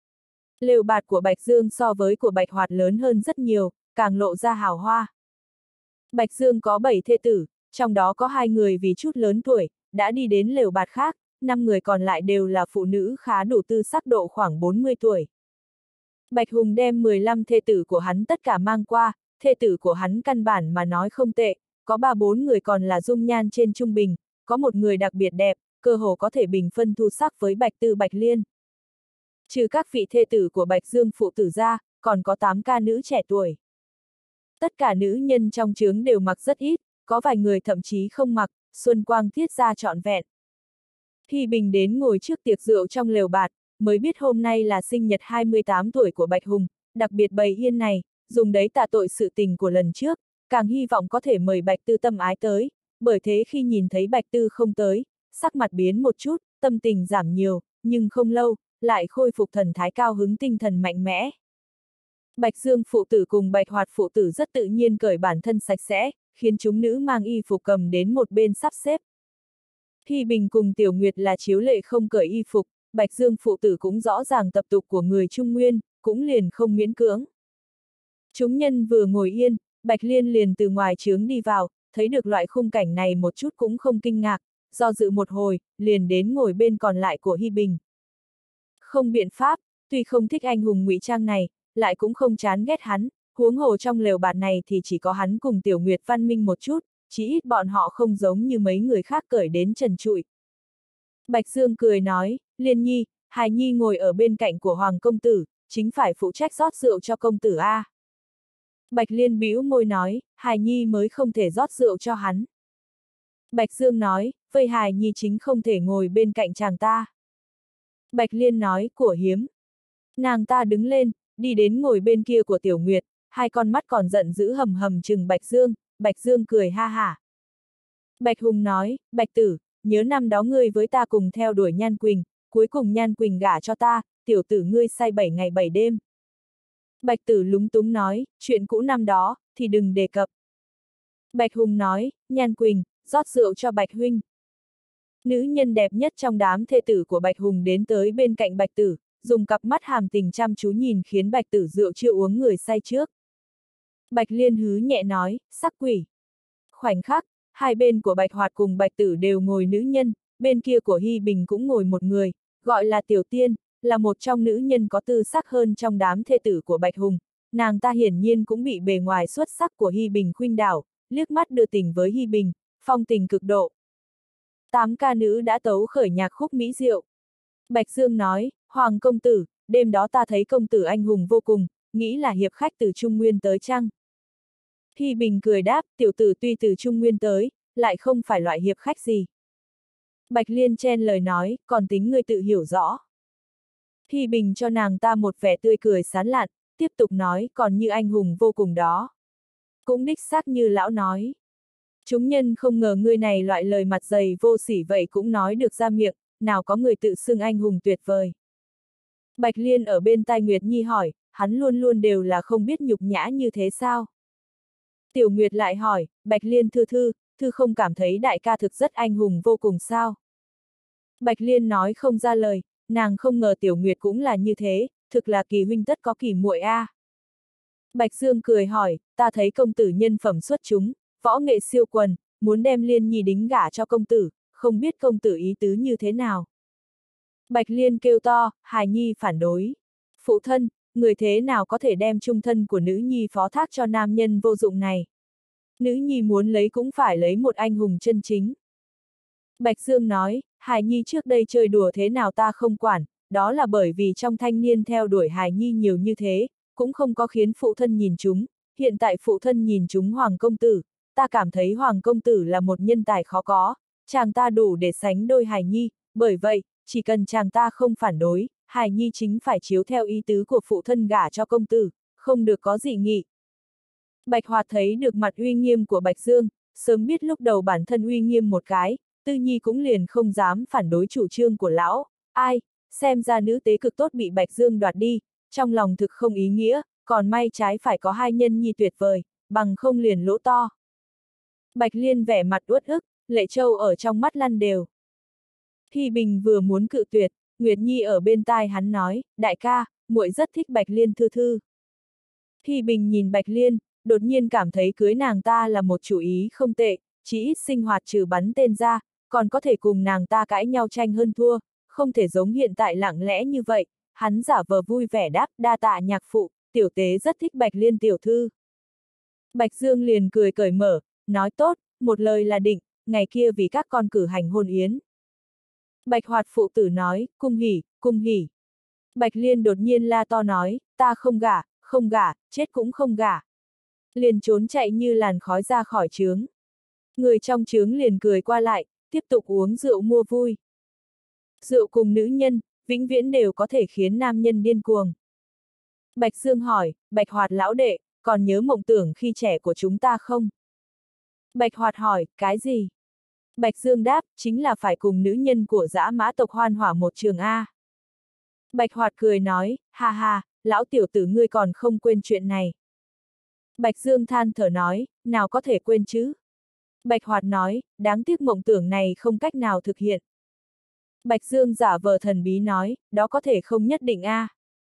Speaker 1: Lều bạt của Bạch Dương so với của Bạch Hoạt lớn hơn rất nhiều, càng lộ ra hào hoa. Bạch Dương có bảy thê tử, trong đó có hai người vì chút lớn tuổi, đã đi đến lều bạt khác, năm người còn lại đều là phụ nữ khá đủ tư sắc độ khoảng bốn mươi tuổi. Bạch Hùng đem mười lăm thê tử của hắn tất cả mang qua, thê tử của hắn căn bản mà nói không tệ, có ba bốn người còn là dung nhan trên trung bình, có một người đặc biệt đẹp, cơ hồ có thể bình phân thu sắc với Bạch Tư Bạch Liên. Trừ các vị thê tử của Bạch Dương phụ tử ra, còn có tám ca nữ trẻ tuổi. Tất cả nữ nhân trong trướng đều mặc rất ít, có vài người thậm chí không mặc, xuân quang thiết ra trọn vẹn. Hy Bình đến ngồi trước tiệc rượu trong lều bạt, mới biết hôm nay là sinh nhật hai mươi tám tuổi của Bạch Hùng, đặc biệt bày yên này, dùng đấy tạ tội sự tình của lần trước, càng hy vọng có thể mời Bạch Tư tâm ái tới, bởi thế khi nhìn thấy Bạch Tư không tới, sắc mặt biến một chút, tâm tình giảm nhiều, nhưng không lâu, lại khôi phục thần thái cao hứng tinh thần mạnh mẽ. Bạch Dương phụ tử cùng Bạch Hoạt phụ tử rất tự nhiên cởi bản thân sạch sẽ, khiến chúng nữ mang y phục cầm đến một bên sắp xếp. Hy Bình cùng Tiểu Nguyệt là chiếu lệ không cởi y phục, Bạch Dương phụ tử cũng rõ ràng tập tục của người Trung Nguyên, cũng liền không miễn cưỡng. Chúng nhân vừa ngồi yên, Bạch Liên liền từ ngoài trướng đi vào, thấy được loại khung cảnh này một chút cũng không kinh ngạc, do dự một hồi, liền đến ngồi bên còn lại của Hy Bình. Không biện pháp, tuy không thích anh hùng ngụy trang này, lại cũng không chán ghét hắn, huống hồ trong lều bạt này thì chỉ có hắn cùng Tiểu Nguyệt văn minh một chút, chỉ ít bọn họ không giống như mấy người khác cởi đến trần trụi. Bạch Dương cười nói, Liên Nhi, Hài Nhi ngồi ở bên cạnh của Hoàng công tử, chính phải phụ trách rót rượu cho công tử a. Bạch Liên bĩu môi nói, Hài Nhi mới không thể rót rượu cho hắn. Bạch Dương nói, vậy Hài Nhi chính không thể ngồi bên cạnh chàng ta. Bạch Liên nói, của hiếm. Nàng ta đứng lên, đi đến ngồi bên kia của Tiểu Nguyệt, hai con mắt còn giận dữ hầm hầm trừng Bạch Dương, Bạch Dương cười ha hả. Bạch Hùng nói, Bạch Tử, nhớ năm đó ngươi với ta cùng theo đuổi Nhan Quỳnh, cuối cùng Nhan Quỳnh gả cho ta, tiểu tử ngươi say bảy ngày bảy đêm. Bạch Tử lúng túng nói, chuyện cũ năm đó, thì đừng đề cập. Bạch Hùng nói, Nhan Quỳnh, rót rượu cho Bạch Huynh. Nữ nhân đẹp nhất trong đám thê tử của Bạch Hùng đến tới bên cạnh Bạch Tử, dùng cặp mắt hàm tình chăm chú nhìn khiến Bạch Tử rượu chưa uống người say trước. Bạch Liên hứ nhẹ nói, sắc quỷ. Khoảnh khắc, hai bên của Bạch Hoạt cùng Bạch Tử đều ngồi nữ nhân, bên kia của Hy Bình cũng ngồi một người, gọi là Tiểu Tiên, là một trong nữ nhân có tư sắc hơn trong đám thê tử của Bạch Hùng. Nàng ta hiển nhiên cũng bị bề ngoài xuất sắc của Hy Bình khuynh đảo, liếc mắt đưa tình với Hy Bình, phong tình cực độ. Tám ca nữ đã tấu khởi nhạc khúc mỹ diệu. Bạch Dương nói, Hoàng công tử, đêm đó ta thấy công tử anh hùng vô cùng, nghĩ là hiệp khách từ Trung Nguyên tới chăng? Hy Bình cười đáp, tiểu tử tuy từ Trung Nguyên tới, lại không phải loại hiệp khách gì. Bạch Liên chen lời nói, còn tính ngươi tự hiểu rõ. Hy Bình cho nàng ta một vẻ tươi cười sán lạn, tiếp tục nói, còn như anh hùng vô cùng đó. Cũng đích xác như lão nói. Chúng nhân không ngờ ngươi này loại lời mặt dày vô sỉ vậy cũng nói được ra miệng, nào có người tự xưng anh hùng tuyệt vời. Bạch Liên ở bên tai Nguyệt Nhi hỏi, hắn luôn luôn đều là không biết nhục nhã như thế sao? Tiểu Nguyệt lại hỏi, Bạch Liên thư thư, thư không cảm thấy đại ca thực rất anh hùng vô cùng sao? Bạch Liên nói không ra lời, nàng không ngờ Tiểu Nguyệt cũng là như thế, thực là kỳ huynh tất có kỳ muội a. À. Bạch Dương cười hỏi, ta thấy công tử nhân phẩm xuất chúng, võ nghệ siêu quần, muốn đem Liên Nhi đính gả cho công tử, không biết công tử ý tứ như thế nào. Bạch Liên kêu to, hài nhi phản đối. Phụ thân, người thế nào có thể đem trung thân của nữ nhi phó thác cho nam nhân vô dụng này. Nữ nhi muốn lấy cũng phải lấy một anh hùng chân chính. Bạch Dương nói, hài nhi trước đây chơi đùa thế nào ta không quản, đó là bởi vì trong thanh niên theo đuổi hài nhi nhiều như thế, cũng không có khiến phụ thân nhìn chúng, hiện tại phụ thân nhìn chúng Hoàng công tử, ta cảm thấy Hoàng công tử là một nhân tài khó có, chàng ta đủ để sánh đôi hài nhi, bởi vậy, chỉ cần chàng ta không phản đối, hài nhi chính phải chiếu theo ý tứ của phụ thân gả cho công tử, không được có dị nghị. Bạch Hoạt thấy được mặt uy nghiêm của Bạch Dương, sớm biết lúc đầu bản thân uy nghiêm một cái, Tư Nhi cũng liền không dám phản đối chủ trương của lão, ai, xem ra nữ tế cực tốt bị Bạch Dương đoạt đi, trong lòng thực không ý nghĩa, còn may trái phải có hai nhân nhi tuyệt vời, bằng không liền lỗ to. Bạch Liên vẻ mặt uất ức, lệ châu ở trong mắt lăn đều. Hy Bình vừa muốn cự tuyệt, Nguyệt Nhi ở bên tai hắn nói, đại ca, muội rất thích Bạch Liên thư thư. Hy Bình nhìn Bạch Liên, đột nhiên cảm thấy cưới nàng ta là một chủ ý không tệ, chỉ ít sinh hoạt trừ bắn tên ra, còn có thể cùng nàng ta cãi nhau tranh hơn thua, không thể giống hiện tại lặng lẽ như vậy, hắn giả vờ vui vẻ đáp đa tạ nhạc phụ, tiểu tế rất thích Bạch Liên tiểu thư. Bạch Dương liền cười cởi mở, nói tốt, một lời là định, ngày kia vì các con cử hành hôn yến. Bạch Hoạt phụ tử nói, cung hỉ, cung hỉ. Bạch Liên đột nhiên la to nói, ta không gả, không gả, chết cũng không gả. Liền trốn chạy như làn khói ra khỏi trướng. Người trong trướng liền cười qua lại, tiếp tục uống rượu mua vui. Rượu cùng nữ nhân, vĩnh viễn đều có thể khiến nam nhân điên cuồng. Bạch Dương hỏi, Bạch Hoạt lão đệ, còn nhớ mộng tưởng khi trẻ của chúng ta không? Bạch Hoạt hỏi, cái gì? Bạch Dương đáp, chính là phải cùng nữ nhân của dã mã tộc hoan hỏa một trường A. Bạch Hoạt cười nói, ha ha, lão tiểu tử ngươi còn không quên chuyện này. Bạch Dương than thở nói, nào có thể quên chứ? Bạch Hoạt nói, đáng tiếc mộng tưởng này không cách nào thực hiện. Bạch Dương giả vờ thần bí nói, đó có thể không nhất định a.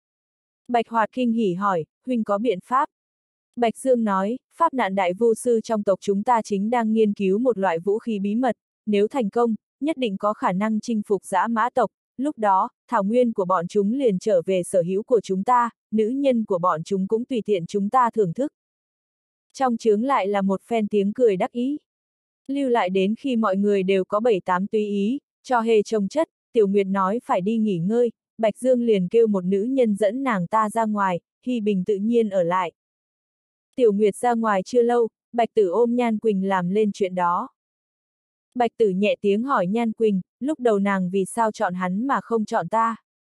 Speaker 1: Bạch Hoạt kinh hỉ hỏi, huynh có biện pháp? Bạch Dương nói, pháp nạn đại vu sư trong tộc chúng ta chính đang nghiên cứu một loại vũ khí bí mật, nếu thành công, nhất định có khả năng chinh phục dã mã tộc, lúc đó, thảo nguyên của bọn chúng liền trở về sở hữu của chúng ta, nữ nhân của bọn chúng cũng tùy tiện chúng ta thưởng thức. Trong trướng lại là một phen tiếng cười đắc ý. Lưu lại đến khi mọi người đều có bảy tám tùy ý, cho hề trông chất, Tiểu Nguyệt nói phải đi nghỉ ngơi, Bạch Dương liền kêu một nữ nhân dẫn nàng ta ra ngoài, Hy Bình tự nhiên ở lại. Tiểu Nguyệt ra ngoài chưa lâu, Bạch Tử ôm Nhan Quỳnh làm lên chuyện đó. Bạch Tử nhẹ tiếng hỏi Nhan Quỳnh, lúc đầu nàng vì sao chọn hắn mà không chọn ta?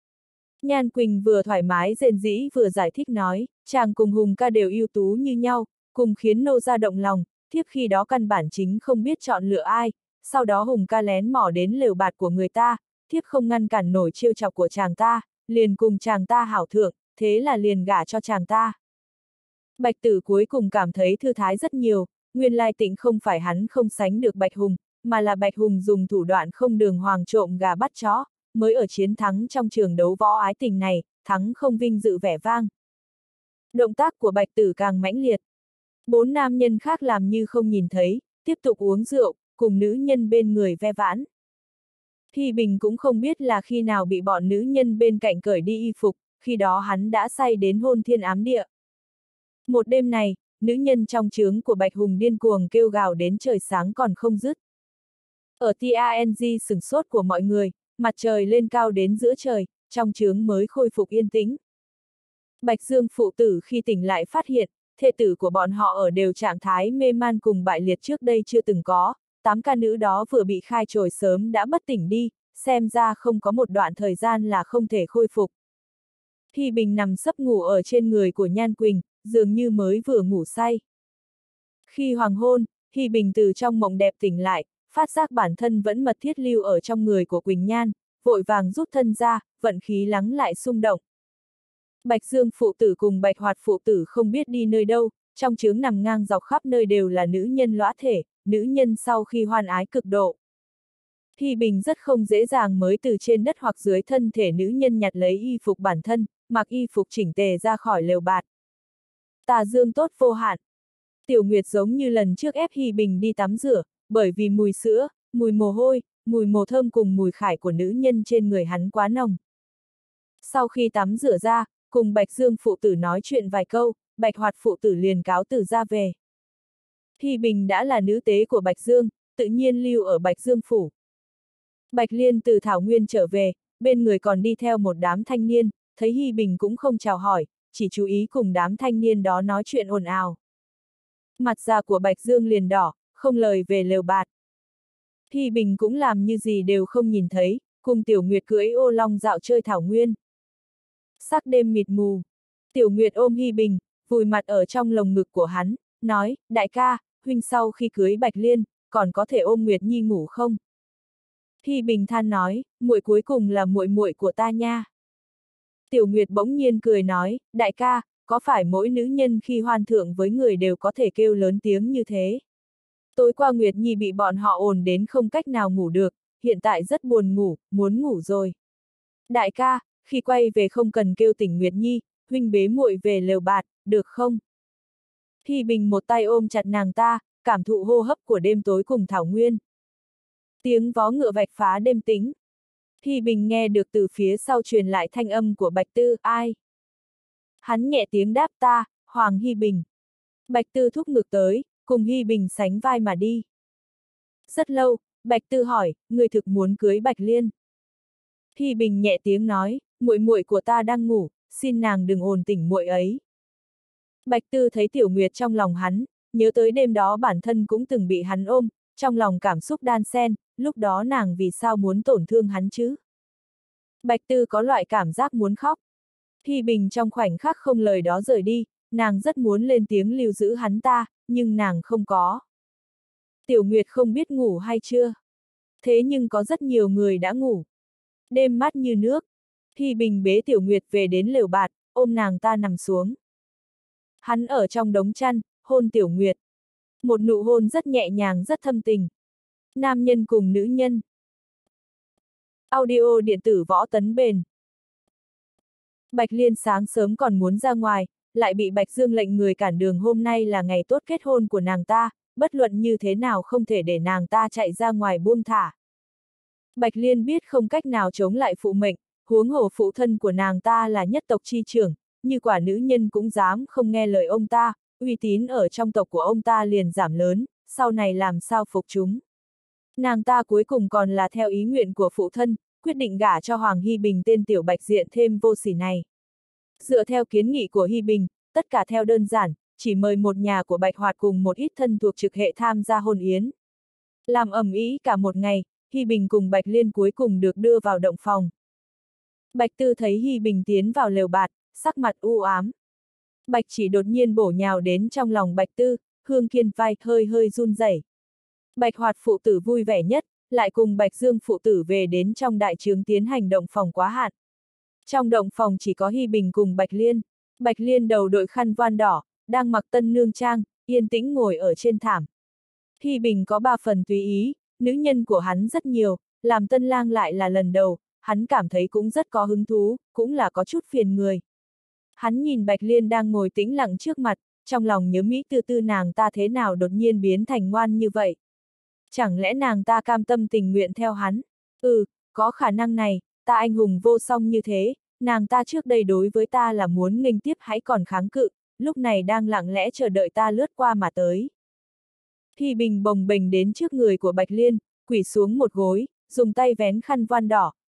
Speaker 1: Nhan Quỳnh vừa thoải mái rền rĩ vừa giải thích nói, chàng cùng Hùng ca đều ưu tú như nhau, cùng khiến nô ra động lòng, thiếp khi đó căn bản chính không biết chọn lựa ai, sau đó Hùng ca lén mò đến lều bạt của người ta, thiếp không ngăn cản nổi trêu chọc của chàng ta, liền cùng chàng ta hảo thượng, thế là liền gả cho chàng ta. Bạch Tử cuối cùng cảm thấy thư thái rất nhiều, nguyên lai tịnh không phải hắn không sánh được Bạch Hùng, mà là Bạch Hùng dùng thủ đoạn không đường hoàng trộm gà bắt chó, mới ở chiến thắng trong trường đấu võ ái tình này, thắng không vinh dự vẻ vang. Động tác của Bạch Tử càng mãnh liệt. Bốn nam nhân khác làm như không nhìn thấy, tiếp tục uống rượu, cùng nữ nhân bên người ve vãn. Hy Bình cũng không biết là khi nào bị bọn nữ nhân bên cạnh cởi đi y phục, khi đó hắn đã say đến hôn thiên ám địa. Một đêm này, nữ nhân trong trướng của Bạch Hùng điên cuồng kêu gào đến trời sáng còn không dứt. Ở tang sửng sốt của mọi người, mặt trời lên cao đến giữa trời, trong trướng mới khôi phục yên tĩnh. Bạch Dương phụ tử khi tỉnh lại phát hiện, thê tử của bọn họ ở đều trạng thái mê man cùng bại liệt trước đây chưa từng có, tám ca nữ đó vừa bị khai trồi sớm đã bất tỉnh đi, xem ra không có một đoạn thời gian là không thể khôi phục. Hy Bình nằm sấp ngủ ở trên người của Nhan Quỳnh, dường như mới vừa ngủ say. Khi hoàng hôn, Hy Bình từ trong mộng đẹp tỉnh lại, phát giác bản thân vẫn mật thiết lưu ở trong người của Quỳnh Nhan, vội vàng rút thân ra, vận khí lắng lại xung động. Bạch Dương phụ tử cùng Bạch Hoạt phụ tử không biết đi nơi đâu, trong trướng nằm ngang dọc khắp nơi đều là nữ nhân lõa thể, nữ nhân sau khi hoan ái cực độ. Hy Bình rất không dễ dàng mới từ trên đất hoặc dưới thân thể nữ nhân nhặt lấy y phục bản thân, mặc y phục chỉnh tề ra khỏi lều bạt. Tà dương tốt vô hạn. Tiểu Nguyệt giống như lần trước ép Hy Bình đi tắm rửa, bởi vì mùi sữa, mùi mồ hôi, mùi mồ thơm cùng mùi khải của nữ nhân trên người hắn quá nồng. Sau khi tắm rửa ra, cùng Bạch Dương phụ tử nói chuyện vài câu, Bạch Hoạt phụ tử liền cáo từ ra về. Hy Bình đã là nữ tế của Bạch Dương, tự nhiên lưu ở Bạch Dương phủ. Bạch Liên từ Thảo Nguyên trở về, bên người còn đi theo một đám thanh niên, thấy Hy Bình cũng không chào hỏi, chỉ chú ý cùng đám thanh niên đó nói chuyện ồn ào. Mặt già của Bạch Dương liền đỏ, không lời về lều bạt. Hy Bình cũng làm như gì đều không nhìn thấy, cùng Tiểu Nguyệt cưỡi ô long dạo chơi Thảo Nguyên. Sắc đêm mịt mù, Tiểu Nguyệt ôm Hy Bình, vùi mặt ở trong lồng ngực của hắn, nói, đại ca, huynh sau khi cưới Bạch Liên, còn có thể ôm Nguyệt Nhi ngủ không? Hy Bình than nói, muội cuối cùng là muội muội của ta nha. Tiểu Nguyệt bỗng nhiên cười nói, đại ca, có phải mỗi nữ nhân khi hoan thượng với người đều có thể kêu lớn tiếng như thế? Tối qua Nguyệt Nhi bị bọn họ ồn đến không cách nào ngủ được, hiện tại rất buồn ngủ, muốn ngủ rồi. Đại ca, khi quay về không cần kêu tỉnh Nguyệt Nhi, huynh bế muội về lều bạt, được không? Hy Bình một tay ôm chặt nàng ta, cảm thụ hô hấp của đêm tối cùng Thảo Nguyên. Tiếng vó ngựa vạch phá đêm tĩnh. Hy Bình nghe được từ phía sau truyền lại thanh âm của Bạch Tư, ai? Hắn nhẹ tiếng đáp ta, Hoàng Hy Bình. Bạch Tư thúc ngược tới, cùng Hy Bình sánh vai mà đi. Rất lâu, Bạch Tư hỏi, người thực muốn cưới Bạch Liên? Hy Bình nhẹ tiếng nói, muội muội của ta đang ngủ, xin nàng đừng ồn tỉnh muội ấy. Bạch Tư thấy Tiểu Nguyệt trong lòng hắn, nhớ tới đêm đó bản thân cũng từng bị hắn ôm, trong lòng cảm xúc đan xen, lúc đó nàng vì sao muốn tổn thương hắn chứ? Bạch Tư có loại cảm giác muốn khóc. Hy Bình trong khoảnh khắc không lời đó rời đi, nàng rất muốn lên tiếng lưu giữ hắn ta, nhưng nàng không có. Tiểu Nguyệt không biết ngủ hay chưa? Thế nhưng có rất nhiều người đã ngủ. Đêm mát như nước. Hy Bình bế Tiểu Nguyệt về đến lều bạt, ôm nàng ta nằm xuống. Hắn ở trong đống chăn, hôn Tiểu Nguyệt. Một nụ hôn rất nhẹ nhàng rất thâm tình. Nam nhân cùng nữ nhân. Audio điện tử Võ Tấn Bền. Bạch Liên sáng sớm còn muốn ra ngoài, lại bị Bạch Dương lệnh người cản đường. Hôm nay là ngày tốt kết hôn của nàng ta, bất luận như thế nào không thể để nàng ta chạy ra ngoài buông thả. Bạch Liên biết không cách nào chống lại phụ mệnh, huống hồ phụ thân của nàng ta là nhất tộc chi trưởng, như quả nữ nhân cũng dám không nghe lời ông ta, uy tín ở trong tộc của ông ta liền giảm lớn, sau này làm sao phục chúng. Nàng ta cuối cùng còn là theo ý nguyện của phụ thân, quyết định gả cho Hoàng Hy Bình tên Tiểu Bạch diện thêm vô sỉ này. Dựa theo kiến nghị của Hy Bình, tất cả theo đơn giản, chỉ mời một nhà của Bạch Hoạt cùng một ít thân thuộc trực hệ tham gia hôn yến. Làm ầm ĩ cả một ngày, Hy Bình cùng Bạch Liên cuối cùng được đưa vào động phòng. Bạch Tư thấy Hy Bình tiến vào lều bạt, sắc mặt u ám. Bạch Chỉ đột nhiên bổ nhào đến trong lòng Bạch Tư, Hương Kiên vai hơi hơi run rẩy. Bạch Hoạt phụ tử vui vẻ nhất, lại cùng Bạch Dương phụ tử về đến trong đại trướng tiến hành động phòng quá hạn. Trong động phòng chỉ có Hy Bình cùng Bạch Liên. Bạch Liên đầu đội khăn voan đỏ, đang mặc tân nương trang, yên tĩnh ngồi ở trên thảm. Hy Bình có ba phần tùy ý, nữ nhân của hắn rất nhiều, làm tân lang lại là lần đầu, hắn cảm thấy cũng rất có hứng thú, cũng là có chút phiền người. Hắn nhìn Bạch Liên đang ngồi tĩnh lặng trước mặt, trong lòng nhớ Mỹ tư tư nàng ta thế nào đột nhiên biến thành ngoan như vậy. Chẳng lẽ nàng ta cam tâm tình nguyện theo hắn? Ừ, có khả năng này, ta anh hùng vô song như thế, nàng ta trước đây đối với ta là muốn nghênh tiếp hãy còn kháng cự, lúc này đang lặng lẽ chờ đợi ta lướt qua mà tới. Hy Bình bồng bềnh đến trước người của Bạch Liên, quỳ xuống một gối, dùng tay vén khăn voan đỏ,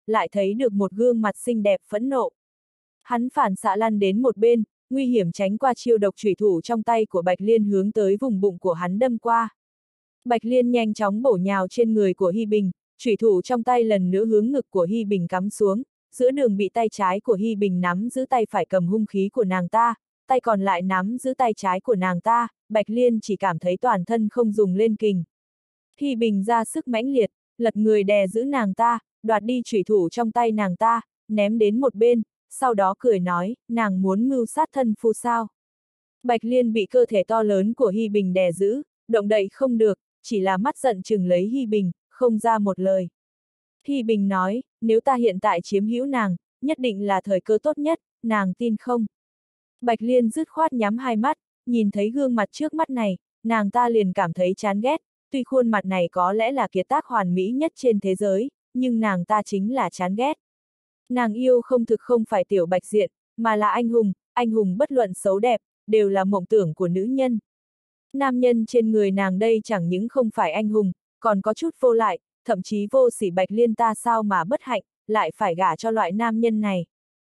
Speaker 1: lại thấy được một gương mặt xinh đẹp phẫn nộ. Hắn phản xạ lăn đến một bên, nguy hiểm tránh qua chiêu độc chủy thủ trong tay của Bạch Liên hướng tới vùng bụng của hắn đâm qua. Bạch Liên nhanh chóng bổ nhào trên người của Hi Bình, chủy thủ trong tay lần nữa hướng ngực của Hi Bình cắm xuống, giữa đường bị tay trái của Hi Bình nắm giữ tay phải cầm hung khí của nàng ta, tay còn lại nắm giữ tay trái của nàng ta, Bạch Liên chỉ cảm thấy toàn thân không dùng lên kình. Hi Bình ra sức mãnh liệt, lật người đè giữ nàng ta, đoạt đi chủy thủ trong tay nàng ta, ném đến một bên, sau đó cười nói, nàng muốn mưu sát thân phu sao. Bạch Liên bị cơ thể to lớn của Hi Bình đè giữ, động đậy không được, chỉ là mắt giận chừng lấy Hi Bình, không ra một lời. Hi Bình nói, nếu ta hiện tại chiếm hữu nàng, nhất định là thời cơ tốt nhất, nàng tin không? Bạch Liên dứt khoát nhắm hai mắt, nhìn thấy gương mặt trước mắt này, nàng ta liền cảm thấy chán ghét, tuy khuôn mặt này có lẽ là kiệt tác hoàn mỹ nhất trên thế giới, nhưng nàng ta chính là chán ghét. Nàng yêu không thực không phải tiểu Bạch Diện, mà là anh hùng, anh hùng bất luận xấu đẹp, đều là mộng tưởng của nữ nhân. Nam nhân trên người nàng đây chẳng những không phải anh hùng, còn có chút vô lại, thậm chí vô sỉ. Bạch Liên ta sao mà bất hạnh, lại phải gả cho loại nam nhân này.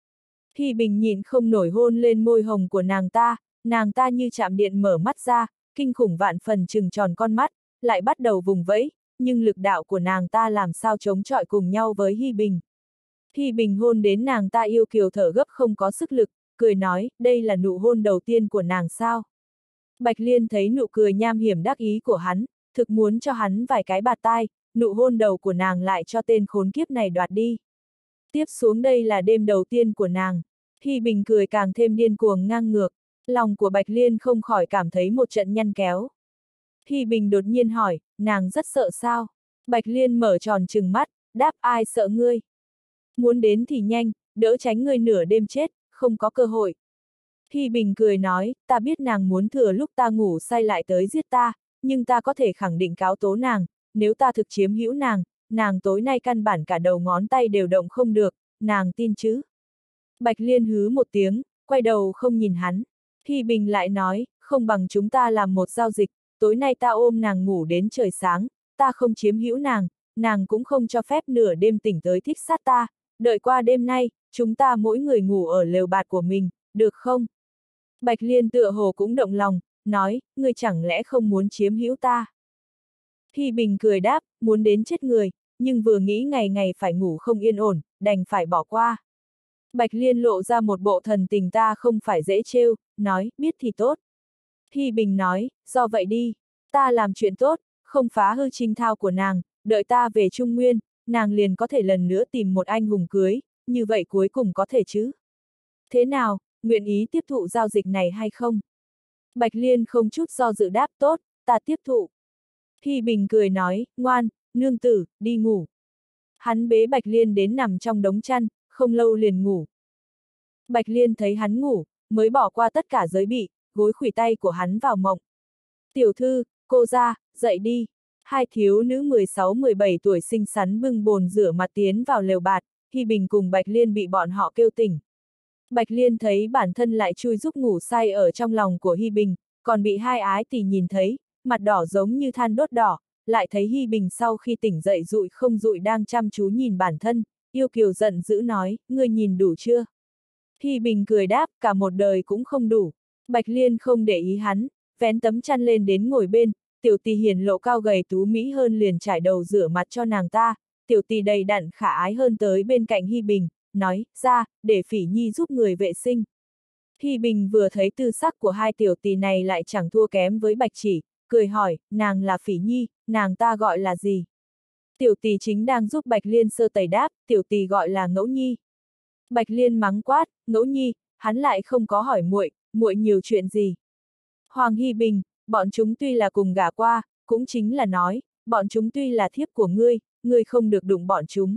Speaker 1: Hi Bình nhịn không nổi hôn lên môi hồng của nàng ta, nàng ta như chạm điện mở mắt ra, kinh khủng vạn phần trừng tròn con mắt, lại bắt đầu vùng vẫy, nhưng lực đạo của nàng ta làm sao chống chọi cùng nhau với Hi Bình. Hi Bình hôn đến nàng ta yêu kiều thở gấp không có sức lực, cười nói, đây là nụ hôn đầu tiên của nàng sao. Bạch Liên thấy nụ cười nham hiểm đắc ý của hắn, thực muốn cho hắn vài cái bạt tai, nụ hôn đầu của nàng lại cho tên khốn kiếp này đoạt đi. Tiếp xuống đây là đêm đầu tiên của nàng. Hi Bình cười càng thêm điên cuồng ngang ngược, lòng của Bạch Liên không khỏi cảm thấy một trận nhăn kéo. Hi Bình đột nhiên hỏi, nàng rất sợ sao? Bạch Liên mở tròn trừng mắt, đáp ai sợ ngươi? Muốn đến thì nhanh, đỡ tránh ngươi nửa đêm chết, không có cơ hội. Hi Bình cười nói, ta biết nàng muốn thừa lúc ta ngủ say lại tới giết ta, nhưng ta có thể khẳng định cáo tố nàng, nếu ta thực chiếm hữu nàng, nàng tối nay căn bản cả đầu ngón tay đều động không được, nàng tin chứ? Bạch Liên hứ một tiếng, quay đầu không nhìn hắn. Hi Bình lại nói, không bằng chúng ta làm một giao dịch, tối nay ta ôm nàng ngủ đến trời sáng, ta không chiếm hữu nàng, nàng cũng không cho phép nửa đêm tỉnh tới thích sát ta, đợi qua đêm nay, chúng ta mỗi người ngủ ở lều bạt của mình, được không? Bạch Liên tựa hồ cũng động lòng, nói, ngươi chẳng lẽ không muốn chiếm hữu ta? Hi Bình cười đáp, muốn đến chết người, nhưng vừa nghĩ ngày ngày phải ngủ không yên ổn, đành phải bỏ qua. Bạch Liên lộ ra một bộ thần tình ta không phải dễ trêu, nói, biết thì tốt. Hi Bình nói, do vậy đi, ta làm chuyện tốt, không phá hư trinh thao của nàng, đợi ta về Trung Nguyên, nàng liền có thể lần nữa tìm một anh hùng cưới, như vậy cuối cùng có thể chứ. Thế nào, nguyện ý tiếp thụ giao dịch này hay không? Bạch Liên không chút do dự đáp tốt, ta tiếp thụ. Hi Bình cười nói, ngoan, nương tử, đi ngủ. Hắn bế Bạch Liên đến nằm trong đống chăn, không lâu liền ngủ. Bạch Liên thấy hắn ngủ, mới bỏ qua tất cả giới bị, gối khuỷu tay của hắn vào mộng. Tiểu thư, cô ra, dậy đi. Hai thiếu nữ mười sáu mười bảy tuổi xinh xắn bưng bồn rửa mặt tiến vào lều bạt, Hi Bình cùng Bạch Liên bị bọn họ kêu tỉnh. Bạch Liên thấy bản thân lại chui giúp ngủ say ở trong lòng của Hi Bình, còn bị hai ái tỷ nhìn thấy, mặt đỏ giống như than đốt đỏ, lại thấy Hi Bình sau khi tỉnh dậy dụi không dụi đang chăm chú nhìn bản thân, yêu kiều giận dữ nói, ngươi nhìn đủ chưa? Hi Bình cười đáp, cả một đời cũng không đủ. Bạch Liên không để ý hắn, vén tấm chăn lên đến ngồi bên, tiểu tỳ hiền lộ cao gầy tú mỹ hơn liền trải đầu rửa mặt cho nàng ta, tiểu tỳ đầy đặn khả ái hơn tới bên cạnh Hi Bình, nói, ra, để Phỉ Nhi giúp người vệ sinh. Hi Bình vừa thấy tư sắc của hai tiểu tỳ này lại chẳng thua kém với Bạch Chỉ, cười hỏi, nàng là Phỉ Nhi, nàng ta gọi là gì? Tiểu tỳ chính đang giúp Bạch Liên sơ tẩy đáp, tiểu tỳ gọi là Ngẫu Nhi. Bạch Liên mắng quát, Ngẫu Nhi, hắn lại không có hỏi muội, muội nhiều chuyện gì. Hoàng Hi Bình, bọn chúng tuy là cùng gả qua, cũng chính là nói, bọn chúng tuy là thiếp của ngươi, ngươi không được đụng bọn chúng.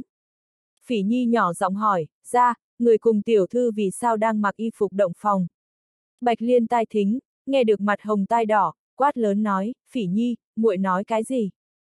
Speaker 1: Phỉ Nhi nhỏ giọng hỏi, ra, người cùng tiểu thư vì sao đang mặc y phục động phòng. Bạch Liên tai thính, nghe được mặt hồng tai đỏ, quát lớn nói, Phỉ Nhi, muội nói cái gì?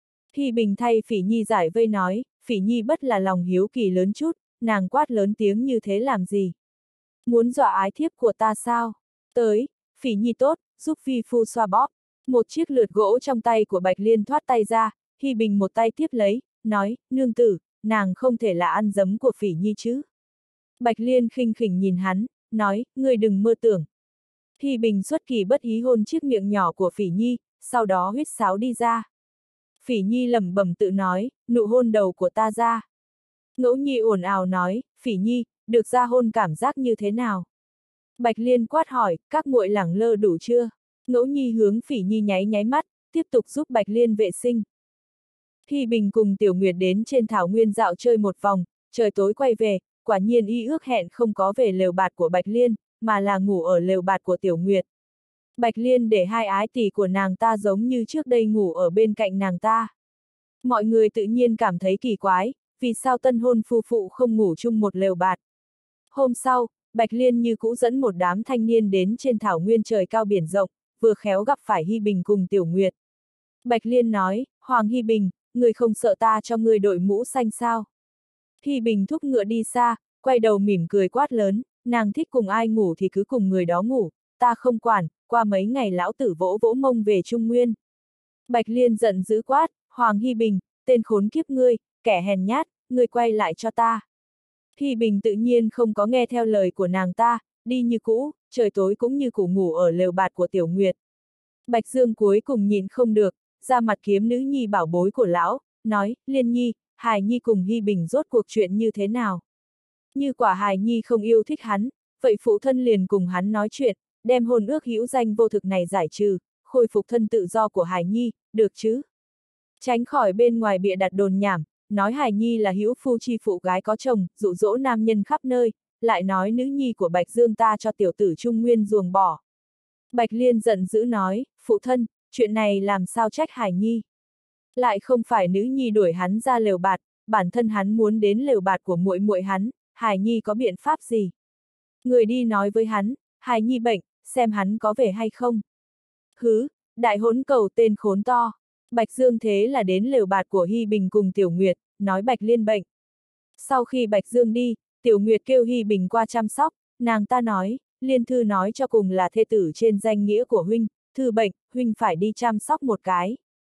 Speaker 1: Hi Bình thay Phỉ Nhi giải vây nói, Phỉ Nhi bất là lòng hiếu kỳ lớn chút, nàng quát lớn tiếng như thế làm gì? Muốn dọa ái thiếp của ta sao? Tới, Phỉ Nhi tốt, giúp phi phu xoa bóp. Một chiếc lược gỗ trong tay của Bạch Liên thoát tay ra, Hi Bình một tay tiếp lấy, nói, nương tử, nàng không thể là ăn dấm của Phỉ Nhi chứ. Bạch Liên khinh khỉnh nhìn hắn, nói, ngươi đừng mơ tưởng. Hy Bình xuất kỳ bất ý hôn chiếc miệng nhỏ của Phỉ Nhi, sau đó huýt sáo đi ra. Phỉ Nhi lẩm bẩm tự nói, nụ hôn đầu của ta ra. Ngẫu Nhi ồn ào nói, Phỉ Nhi, được ra hôn cảm giác như thế nào? Bạch Liên quát hỏi, các muội lẳng lơ đủ chưa? Ngẫu Nhi hướng Phỉ Nhi nháy nháy mắt, tiếp tục giúp Bạch Liên vệ sinh. Hy Bình cùng Tiểu Nguyệt đến trên thảo nguyên dạo chơi một vòng, trời tối quay về, quả nhiên y ước hẹn không có về lều bạt của Bạch Liên, mà là ngủ ở lều bạt của Tiểu Nguyệt. Bạch Liên để hai ái tỷ của nàng ta giống như trước đây ngủ ở bên cạnh nàng ta. Mọi người tự nhiên cảm thấy kỳ quái, vì sao tân hôn phu phụ không ngủ chung một lều bạt. Hôm sau, Bạch Liên như cũ dẫn một đám thanh niên đến trên thảo nguyên trời cao biển rộng, vừa khéo gặp phải Hy Bình cùng Tiểu Nguyệt. Bạch Liên nói, Hoàng Hy Bình, người không sợ ta cho người đội mũ xanh sao? Hy Bình thúc ngựa đi xa, quay đầu mỉm cười quát lớn, nàng thích cùng ai ngủ thì cứ cùng người đó ngủ, ta không quản, qua mấy ngày lão tử vỗ vỗ mông về Trung Nguyên. Bạch Liên giận dữ quát, Hoàng Hy Bình, tên khốn kiếp ngươi, kẻ hèn nhát, ngươi quay lại cho ta. Hy Bình tự nhiên không có nghe theo lời của nàng ta, đi như cũ, trời tối cũng như cũ ngủ ở lều bạt của Tiểu Nguyệt. Bạch Dương cuối cùng nhìn không được, ra mặt kiếm nữ nhi bảo bối của lão, nói, Liên Nhi, Hài Nhi cùng Hy Bình rốt cuộc chuyện như thế nào? Như quả Hài Nhi không yêu thích hắn, vậy phụ thân liền cùng hắn nói chuyện, đem hôn ước hữu danh vô thực này giải trừ, khôi phục thân tự do của Hài Nhi, được chứ? Tránh khỏi bên ngoài bịa đặt đồn nhảm, nói Hài Nhi là hữu phu chi phụ gái có chồng, dụ dỗ nam nhân khắp nơi, lại nói nữ nhi của Bạch Dương ta cho tiểu tử Trung Nguyên ruồng bỏ. Bạch Liên giận dữ nói, phụ thân, chuyện này làm sao trách Hài Nhi? Lại không phải nữ nhi đuổi hắn ra lều bạt, bản thân hắn muốn đến lều bạt của muội muội hắn, Hài Nhi có biện pháp gì? Người đi nói với hắn, Hài Nhi bệnh, xem hắn có về hay không? Hứ, đại hỗn cầu tên khốn to. Bạch Dương thế là đến lều bạt của Hy Bình cùng Tiểu Nguyệt, nói Bạch Liên bệnh. Sau khi Bạch Dương đi, Tiểu Nguyệt kêu Hy Bình qua chăm sóc, nàng ta nói, Liên Thư nói cho cùng là thê tử trên danh nghĩa của huynh, Thư bệnh, huynh phải đi chăm sóc một cái.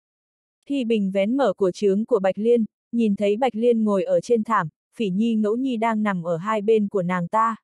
Speaker 1: Hy Bình vén mở của trướng của Bạch Liên, nhìn thấy Bạch Liên ngồi ở trên thảm, Phỉ Nhi Ngẫu Nhi đang nằm ở hai bên của nàng ta.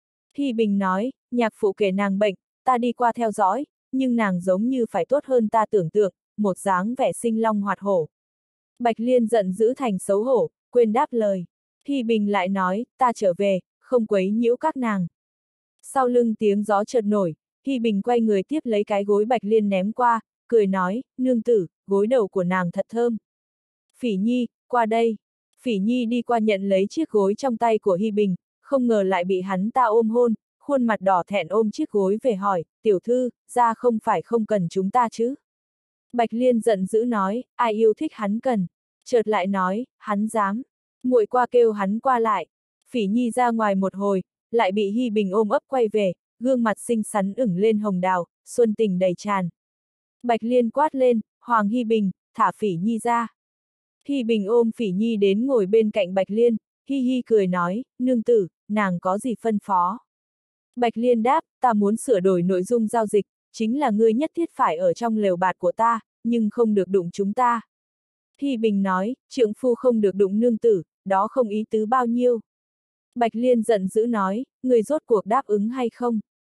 Speaker 1: Hy Bình nói, nhạc phụ kể nàng bệnh, ta đi qua theo dõi, nhưng nàng giống như phải tốt hơn ta tưởng tượng, một dáng vẻ sinh long hoạt hổ. Bạch Liên giận dữ thành xấu hổ, quên đáp lời. Hy Bình lại nói, ta trở về, không quấy nhiễu các nàng. Sau lưng tiếng gió chợt nổi, Hy Bình quay người tiếp lấy cái gối Bạch Liên ném qua, cười nói, nương tử, gối đầu của nàng thật thơm. Phỉ Nhi, qua đây. Phỉ Nhi đi qua nhận lấy chiếc gối trong tay của Hy Bình, không ngờ lại bị hắn ta ôm hôn, khuôn mặt đỏ thẹn ôm chiếc gối về hỏi, tiểu thư, ra không phải không cần chúng ta chứ? Bạch Liên giận dữ nói, ai yêu thích hắn cần. Chợt lại nói, hắn dám. Muội qua kêu hắn qua lại. Phỉ Nhi ra ngoài một hồi, lại bị Hy Bình ôm ấp quay về, gương mặt xinh xắn ửng lên hồng đào, xuân tình đầy tràn. Bạch Liên quát lên, Hoàng Hy Bình, thả Phỉ Nhi ra. Hy Bình ôm Phỉ Nhi đến ngồi bên cạnh Bạch Liên, hi hi cười nói, nương tử, nàng có gì phân phó? Bạch Liên đáp, ta muốn sửa đổi nội dung giao dịch, chính là ngươi nhất thiết phải ở trong lều bạt của ta, nhưng không được đụng chúng ta. Hy Bình nói, trượng phu không được đụng nương tử, đó không ý tứ bao nhiêu. Bạch Liên giận dữ nói, ngươi rốt cuộc đáp ứng hay không?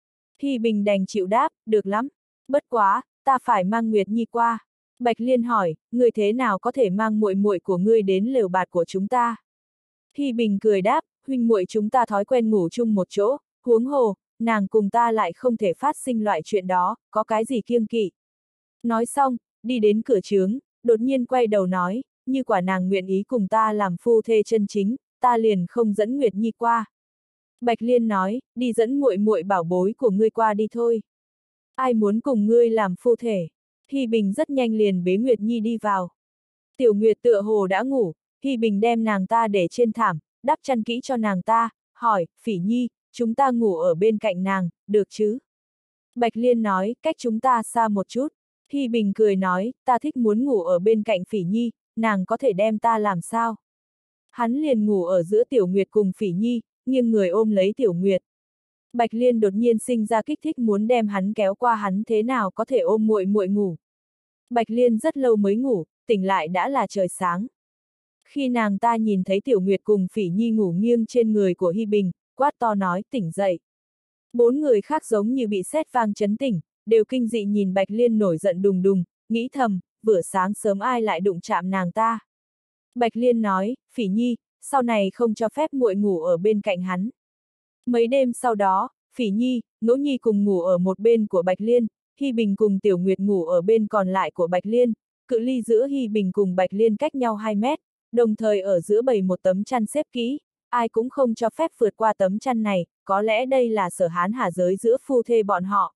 Speaker 1: Hy Bình đành chịu đáp, được lắm. Bất quá, ta phải mang Nguyệt Nhi qua. Bạch Liên hỏi, ngươi thế nào có thể mang muội muội của ngươi đến lều bạt của chúng ta? Hy Bình cười đáp, huynh muội chúng ta thói quen ngủ chung một chỗ, huống hồ, nàng cùng ta lại không thể phát sinh loại chuyện đó, có cái gì kiêng kỵ. Nói xong, đi đến cửa trướng, đột nhiên quay đầu nói, như quả nàng nguyện ý cùng ta làm phu thê chân chính, ta liền không dẫn Nguyệt Nhi qua. Bạch Liên nói, đi dẫn muội muội bảo bối của ngươi qua đi thôi. Ai muốn cùng ngươi làm phu thể? Hy Bình rất nhanh liền bế Nguyệt Nhi đi vào. Tiểu Nguyệt tựa hồ đã ngủ, Hy Bình đem nàng ta để trên thảm, đắp chăn kỹ cho nàng ta, hỏi, Phỉ Nhi, chúng ta ngủ ở bên cạnh nàng, được chứ? Bạch Liên nói, cách chúng ta xa một chút. Hy Bình cười nói, ta thích muốn ngủ ở bên cạnh Phỉ Nhi, nàng có thể đem ta làm sao? Hắn liền ngủ ở giữa Tiểu Nguyệt cùng Phỉ Nhi, nghiêng người ôm lấy Tiểu Nguyệt. Bạch Liên đột nhiên sinh ra kích thích muốn đem hắn kéo qua hắn thế nào có thể ôm muội muội ngủ. Bạch Liên rất lâu mới ngủ, tỉnh lại đã là trời sáng. Khi nàng ta nhìn thấy Tiểu Nguyệt cùng Phỉ Nhi ngủ nghiêng trên người của Hy Bình, quát to nói tỉnh dậy. Bốn người khác giống như bị sét vang chấn tỉnh, đều kinh dị nhìn Bạch Liên nổi giận đùng đùng, nghĩ thầm, vừa sáng sớm ai lại đụng chạm nàng ta. Bạch Liên nói, Phỉ Nhi, sau này không cho phép muội ngủ ở bên cạnh hắn. Mấy đêm sau đó, Phỉ Nhi, Ngẫu Nhi cùng ngủ ở một bên của Bạch Liên, Hy Bình cùng Tiểu Nguyệt ngủ ở bên còn lại của Bạch Liên, cự ly giữa Hy Bình cùng Bạch Liên cách nhau hai mét, đồng thời ở giữa bày một tấm chăn xếp kỹ, ai cũng không cho phép vượt qua tấm chăn này, có lẽ đây là sở hán hà giới giữa phu thê bọn họ.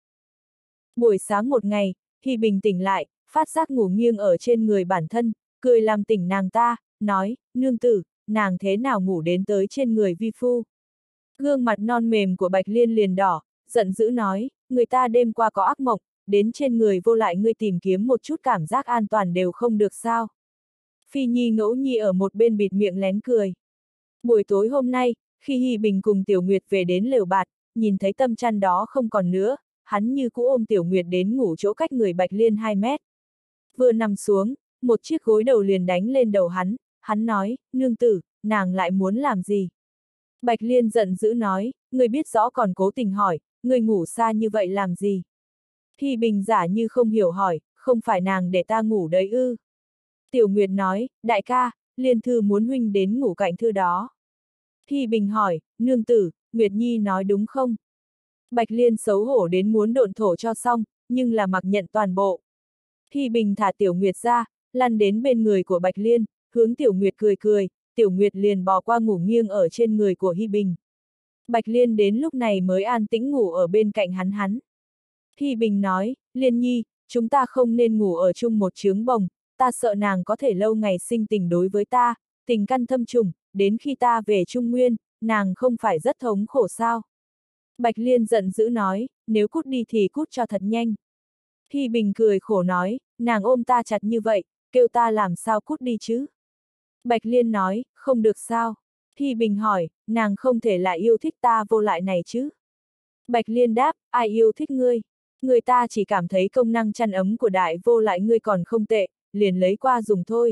Speaker 1: Buổi sáng một ngày, Hy Bình tỉnh lại, phát giác ngủ nghiêng ở trên người bản thân, cười làm tỉnh nàng ta, nói, nương tử, nàng thế nào ngủ đến tới trên người vi phu. Gương mặt non mềm của Bạch Liên liền đỏ, giận dữ nói, người ta đêm qua có ác mộng, đến trên người vô lại ngươi tìm kiếm một chút cảm giác an toàn đều không được sao. Phi Nhi Ngẫu Nhi ở một bên bịt miệng lén cười. Buổi tối hôm nay, khi Hy Bình cùng Tiểu Nguyệt về đến lều bạt, nhìn thấy tâm chăn đó không còn nữa, hắn như cũ ôm Tiểu Nguyệt đến ngủ chỗ cách người Bạch Liên hai mét. Vừa nằm xuống, một chiếc gối đầu liền đánh lên đầu hắn, hắn nói, nương tử, nàng lại muốn làm gì? Bạch Liên giận dữ nói, người biết rõ còn cố tình hỏi, người ngủ xa như vậy làm gì? Hy Bình giả như không hiểu hỏi, không phải nàng để ta ngủ đấy ư? Tiểu Nguyệt nói, đại ca, Liên thư muốn huynh đến ngủ cạnh thư đó. Hy Bình hỏi, nương tử, Nguyệt Nhi nói đúng không? Bạch Liên xấu hổ đến muốn độn thổ cho xong, nhưng là mặc nhận toàn bộ. Hy Bình thả Tiểu Nguyệt ra, lăn đến bên người của Bạch Liên, hướng Tiểu Nguyệt cười cười, Tiểu Nguyệt liền bò qua ngủ nghiêng ở trên người của Hy Bình. Bạch Liên đến lúc này mới an tĩnh ngủ ở bên cạnh hắn hắn. Hy Bình nói, Liên Nhi, chúng ta không nên ngủ ở chung một chướng bồng, ta sợ nàng có thể lâu ngày sinh tình đối với ta, tình căn thâm trùng, đến khi ta về Trung Nguyên, nàng không phải rất thống khổ sao. Bạch Liên giận dữ nói, nếu cút đi thì cút cho thật nhanh. Hy Bình cười khổ nói, nàng ôm ta chặt như vậy, kêu ta làm sao cút đi chứ. Bạch Liên nói, không được sao. Hy Bình hỏi, nàng không thể lại yêu thích ta vô lại này chứ. Bạch Liên đáp, ai yêu thích ngươi. Người ta chỉ cảm thấy công năng chăn ấm của đại vô lại ngươi còn không tệ, liền lấy qua dùng thôi.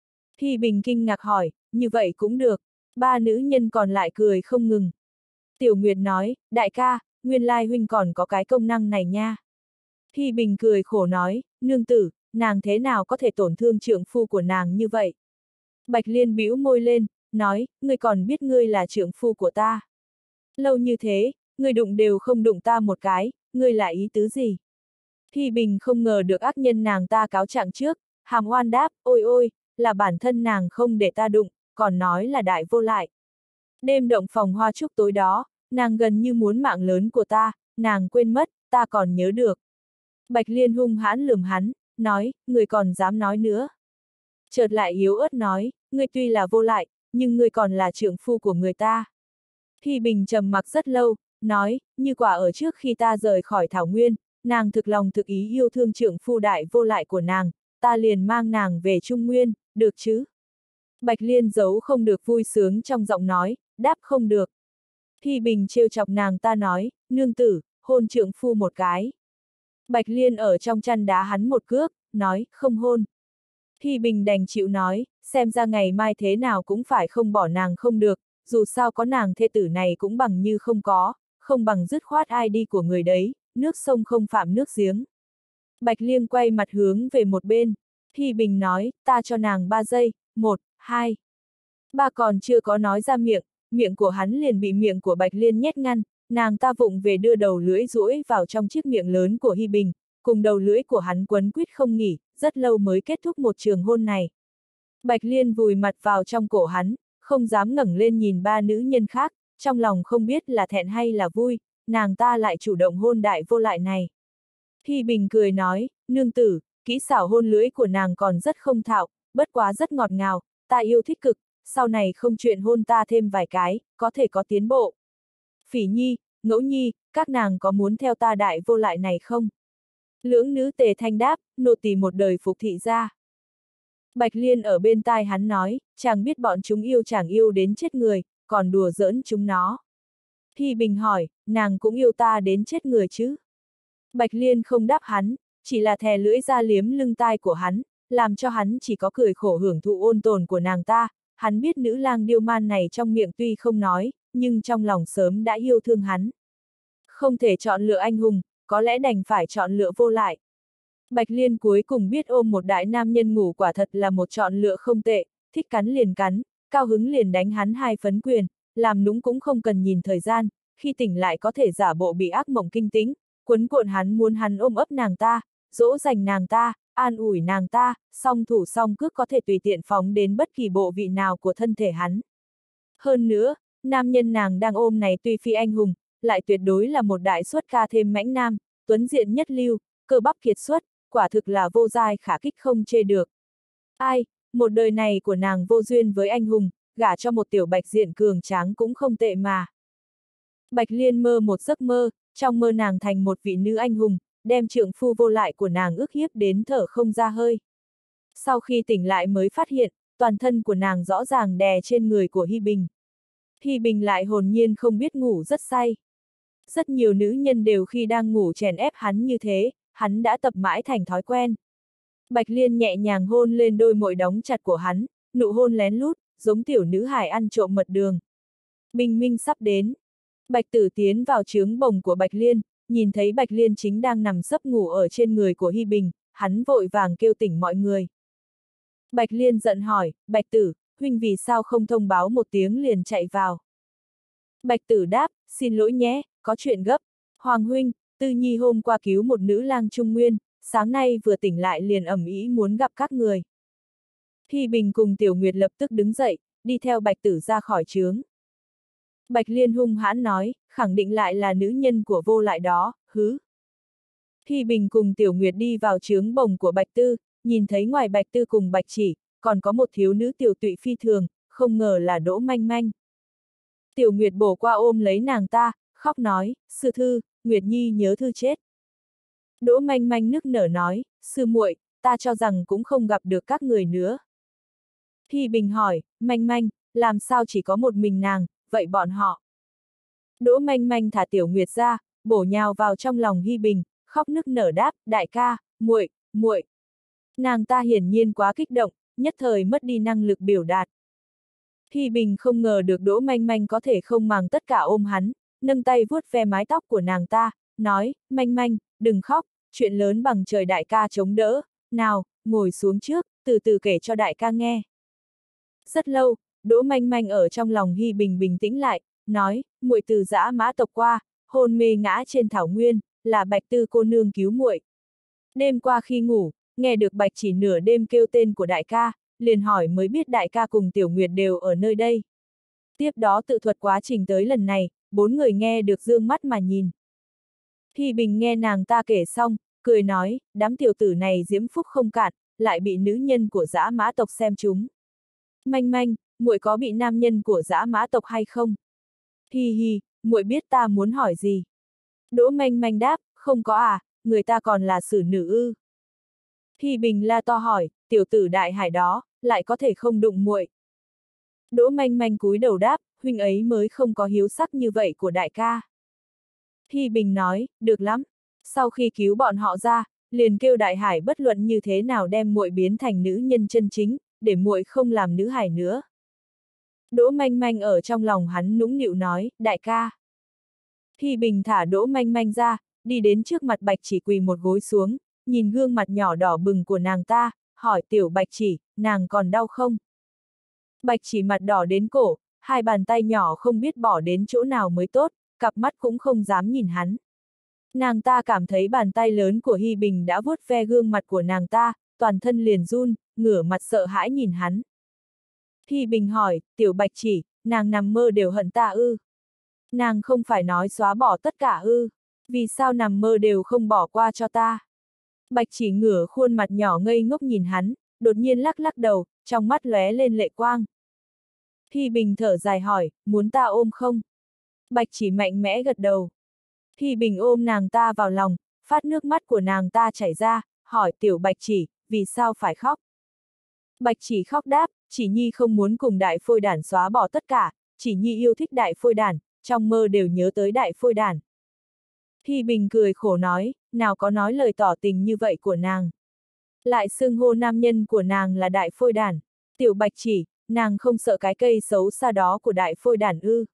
Speaker 1: Hy Bình kinh ngạc hỏi, như vậy cũng được. Ba nữ nhân còn lại cười không ngừng. Tiểu Nguyệt nói, đại ca, nguyên lai huynh còn có cái công năng này nha. Hy Bình cười khổ nói, nương tử, nàng thế nào có thể tổn thương trượng phu của nàng như vậy? Bạch Liên bĩu môi lên, nói, ngươi còn biết ngươi là trượng phu của ta. Lâu như thế, ngươi đụng đều không đụng ta một cái, ngươi là ý tứ gì? Hy Bình không ngờ được ác nhân nàng ta cáo trạng trước, hàm oan đáp, ôi ôi, là bản thân nàng không để ta đụng, còn nói là đại vô lại. Đêm động phòng hoa trúc tối đó, nàng gần như muốn mạng lớn của ta, nàng quên mất, ta còn nhớ được. Bạch Liên hung hãn lườm hắn, nói, người còn dám nói nữa. Chợt lại yếu ớt nói, ngươi tuy là vô lại, nhưng ngươi còn là trượng phu của người ta. Hy Bình trầm mặc rất lâu, nói, như quả ở trước khi ta rời khỏi Thảo Nguyên, nàng thực lòng thực ý yêu thương trượng phu đại vô lại của nàng, ta liền mang nàng về Trung Nguyên, được chứ? Bạch Liên giấu không được vui sướng trong giọng nói, đáp không được. Hy Bình trêu chọc nàng ta nói, nương tử, hôn trượng phu một cái. Bạch Liên ở trong chăn đá hắn một cước, nói, không hôn. Hy Bình đành chịu nói, xem ra ngày mai thế nào cũng phải không bỏ nàng không được, dù sao có nàng thê tử này cũng bằng như không có, không bằng dứt khoát ai đi của người đấy, nước sông không phạm nước giếng. Bạch Liên quay mặt hướng về một bên, Hy Bình nói, ta cho nàng ba giây, một, hai. Ba còn chưa có nói ra miệng, miệng của hắn liền bị miệng của Bạch Liên nhét ngăn, nàng ta vụng về đưa đầu lưỡi duỗi vào trong chiếc miệng lớn của Hy Bình, cùng đầu lưỡi của hắn quấn quýt không nghỉ, rất lâu mới kết thúc một trường hôn này. Bạch Liên vùi mặt vào trong cổ hắn, không dám ngẩng lên nhìn ba nữ nhân khác, trong lòng không biết là thẹn hay là vui, nàng ta lại chủ động hôn đại vô lại này. Hy Bình cười nói, nương tử, kỹ xảo hôn lưỡi của nàng còn rất không thạo, bất quá rất ngọt ngào, ta yêu thích cực, sau này không chuyện hôn ta thêm vài cái, có thể có tiến bộ. Phỉ Nhi, Ngẫu Nhi, các nàng có muốn theo ta đại vô lại này không? Lưỡng nữ tề thanh đáp, nô tỳ một đời phục thị gia. Bạch Liên ở bên tai hắn nói, chàng biết bọn chúng yêu chàng yêu đến chết người, còn đùa giỡn chúng nó. Hy Bình hỏi, nàng cũng yêu ta đến chết người chứ? Bạch Liên không đáp hắn, chỉ là thè lưỡi ra liếm lưng tai của hắn, làm cho hắn chỉ có cười khổ hưởng thụ ôn tồn của nàng ta, hắn biết nữ lang điêu man này trong miệng tuy không nói, nhưng trong lòng sớm đã yêu thương hắn. Không thể chọn lựa anh hùng, có lẽ đành phải chọn lựa vô lại. Bạch Liên cuối cùng biết ôm một đại nam nhân ngủ quả thật là một chọn lựa không tệ, thích cắn liền cắn, cao hứng liền đánh hắn hai phấn quyền, làm nũng cũng không cần nhìn thời gian, khi tỉnh lại có thể giả bộ bị ác mộng kinh tĩnh, quấn cuộn hắn muốn hắn ôm ấp nàng ta, dỗ dành nàng ta, an ủi nàng ta, song thủ song cước có thể tùy tiện phóng đến bất kỳ bộ vị nào của thân thể hắn. Hơn nữa, nam nhân nàng đang ôm này tuy phi anh hùng, lại tuyệt đối là một đại xuất ca thêm mãnh nam, tuấn diện nhất lưu, cơ bắp kiệt xuất, quả thực là vô giai khả kích không chê được. Ai, một đời này của nàng vô duyên với anh hùng, gả cho một tiểu bạch diện cường tráng cũng không tệ mà. Bạch Liên mơ một giấc mơ, trong mơ nàng thành một vị nữ anh hùng, đem trượng phu vô lại của nàng ức hiếp đến thở không ra hơi. Sau khi tỉnh lại mới phát hiện, toàn thân của nàng rõ ràng đè trên người của Hi Bình. Hi Bình lại hồn nhiên không biết ngủ rất say. Rất nhiều nữ nhân đều khi đang ngủ chèn ép hắn như thế, hắn đã tập mãi thành thói quen. Bạch Liên nhẹ nhàng hôn lên đôi môi đóng chặt của hắn, nụ hôn lén lút, giống tiểu nữ hài ăn trộm mật đường. Bình minh sắp đến. Bạch Tử tiến vào trướng bồng của Bạch Liên, nhìn thấy Bạch Liên chính đang nằm sấp ngủ ở trên người của Hi Bình, hắn vội vàng kêu tỉnh mọi người. Bạch Liên giận hỏi, Bạch Tử, huynh vì sao không thông báo một tiếng liền chạy vào? Bạch Tử đáp, xin lỗi nhé, có chuyện gấp. Hoàng huynh, Tư Nhi hôm qua cứu một nữ lang Trung Nguyên, sáng nay vừa tỉnh lại liền ầm ĩ muốn gặp các người. Hi Bình cùng Tiểu Nguyệt lập tức đứng dậy, đi theo Bạch Tử ra khỏi trướng. Bạch Liên hung hãn nói, khẳng định lại là nữ nhân của vô lại đó, hứ. Hi Bình cùng Tiểu Nguyệt đi vào trướng bồng của Bạch Tư, nhìn thấy ngoài Bạch Tư cùng Bạch Chỉ, còn có một thiếu nữ tiểu tụy phi thường, không ngờ là Đỗ Manh Manh. Tiểu Nguyệt bổ qua ôm lấy nàng ta, khóc nói, sư thư, Nguyệt Nhi nhớ thư chết. Đỗ Manh Manh nức nở nói, sư muội, ta cho rằng cũng không gặp được các người nữa. Hi Bình hỏi, Manh Manh, làm sao chỉ có một mình nàng, vậy bọn họ? Đỗ Manh Manh thả Tiểu Nguyệt ra, bổ nhào vào trong lòng Hi Bình, khóc nức nở đáp, đại ca, muội, muội. Nàng ta hiển nhiên quá kích động, nhất thời mất đi năng lực biểu đạt. Hi Bình không ngờ được Đỗ Manh Manh có thể không màng tất cả ôm hắn, nâng tay vuốt ve mái tóc của nàng ta, nói, Manh Manh, đừng khóc, chuyện lớn bằng trời đại ca chống đỡ, nào, ngồi xuống trước, từ từ kể cho đại ca nghe. Rất lâu, Đỗ Manh Manh ở trong lòng Hi Bình bình tĩnh lại, nói, muội từ Dã Mã tộc qua, hôn mê ngã trên thảo nguyên, là Bạch Tư cô nương cứu muội. Đêm qua khi ngủ, nghe được Bạch Chỉ nửa đêm kêu tên của đại ca, liền hỏi mới biết đại ca cùng Tiểu Nguyệt đều ở nơi đây. Tiếp đó tự thuật quá trình tới lần này, bốn người nghe được dương mắt mà nhìn. Hi Bình nghe nàng ta kể xong, cười nói, đám tiểu tử này diễm phúc không cạn, lại bị nữ nhân của Dã Mã tộc xem chúng. Manh Manh, muội có bị nam nhân của Dã Mã tộc hay không? Hi hi, muội biết ta muốn hỏi gì? Đỗ Manh Manh đáp, không có à, người ta còn là xử nữ ư. Hi Bình la to hỏi, tiểu tử đại hải đó, lại có thể không đụng muội. Đỗ Manh Manh cúi đầu đáp, huynh ấy mới không có hiếu sắc như vậy của đại ca. Hi Bình nói, được lắm. Sau khi cứu bọn họ ra, liền kêu đại hải bất luận như thế nào đem muội biến thành nữ nhân chân chính, để muội không làm nữ hải nữa. Đỗ Manh Manh ở trong lòng hắn nũng nịu nói, đại ca. Hi Bình thả Đỗ Manh Manh ra, đi đến trước mặt Bạch Chỉ quỳ một gối xuống, nhìn gương mặt nhỏ đỏ bừng của nàng ta, hỏi tiểu Bạch Chỉ, nàng còn đau không? Bạch Chỉ mặt đỏ đến cổ, hai bàn tay nhỏ không biết bỏ đến chỗ nào mới tốt, cặp mắt cũng không dám nhìn hắn. Nàng ta cảm thấy bàn tay lớn của Hi Bình đã vuốt ve gương mặt của nàng ta, toàn thân liền run, ngửa mặt sợ hãi nhìn hắn. Hi Bình hỏi, tiểu Bạch Chỉ, nàng nằm mơ đều hận ta ư? Nàng không phải nói xóa bỏ tất cả ư? Vì sao nằm mơ đều không bỏ qua cho ta? Bạch Chỉ ngửa khuôn mặt nhỏ ngây ngốc nhìn hắn, đột nhiên lắc lắc đầu, trong mắt lóe lên lệ quang. Hi Bình thở dài hỏi, muốn ta ôm không? Bạch Chỉ mạnh mẽ gật đầu. Hi Bình ôm nàng ta vào lòng, phát nước mắt của nàng ta chảy ra, hỏi tiểu Bạch Chỉ, vì sao phải khóc? Bạch Chỉ khóc đáp, Chỉ Nhi không muốn cùng đại phôi đản xóa bỏ tất cả, Chỉ Nhi yêu thích đại phôi đản, trong mơ đều nhớ tới đại phôi đản. Hi Bình cười khổ nói, nào có nói lời tỏ tình như vậy của nàng. Lại xưng hô nam nhân của nàng là đại phôi đản. Tiểu Bạch Chỉ, nàng không sợ cái cây xấu xa đó của đại phôi đản ư.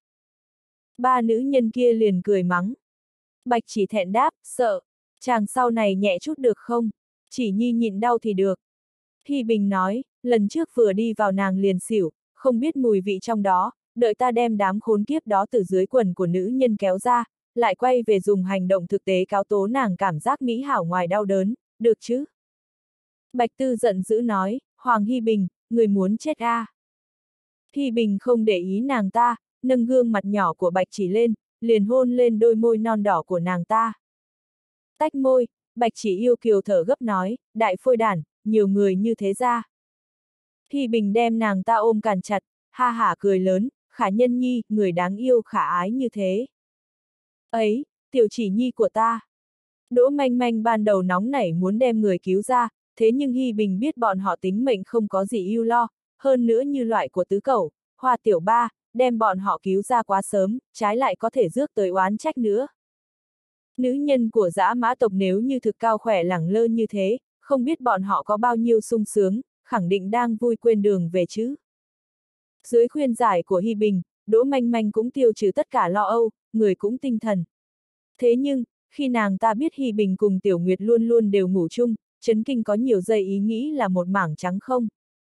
Speaker 1: Ba nữ nhân kia liền cười mắng. Bạch Chỉ thẹn đáp, sợ, chàng sau này nhẹ chút được không? Chỉ Nhi nhịn đau thì được. Hi Bình nói, lần trước vừa đi vào nàng liền xỉu, không biết mùi vị trong đó, đợi ta đem đám khốn kiếp đó từ dưới quần của nữ nhân kéo ra, lại quay về dùng hành động thực tế cáo tố nàng cảm giác mỹ hảo ngoài đau đớn, được chứ? Bạch Tư giận dữ nói, Hoàng Hi Bình, người muốn chết a? À? Hi Bình không để ý nàng ta, nâng gương mặt nhỏ của Bạch Chỉ lên, liền hôn lên đôi môi non đỏ của nàng ta. Tách môi, Bạch Chỉ yêu kiều thở gấp nói, đại phôi đản, nhiều người như thế ra. Hi Bình đem nàng ta ôm càn chặt, ha hả cười lớn, Khả Nhân Nhi, người đáng yêu khả ái như thế. Ấy, tiểu Chỉ Nhi của ta. Đỗ Manh Manh ban đầu nóng nảy muốn đem người cứu ra, thế nhưng Hi Bình biết bọn họ tính mệnh không có gì ưu lo, hơn nữa như loại của tứ cẩu, Hoa Tiểu Ba, đem bọn họ cứu ra quá sớm, trái lại có thể rước tới oán trách nữa. Nữ nhân của dã mã tộc nếu như thực cao khỏe lẳng lơ như thế, không biết bọn họ có bao nhiêu sung sướng, khẳng định đang vui quên đường về chứ. Dưới khuyên giải của Hi Bình, Đỗ Manh Manh cũng tiêu trừ tất cả lo âu, người cũng tinh thần. Thế nhưng, khi nàng ta biết Hi Bình cùng Tiểu Nguyệt luôn luôn đều ngủ chung, chấn kinh có nhiều giây ý nghĩ là một mảng trắng không.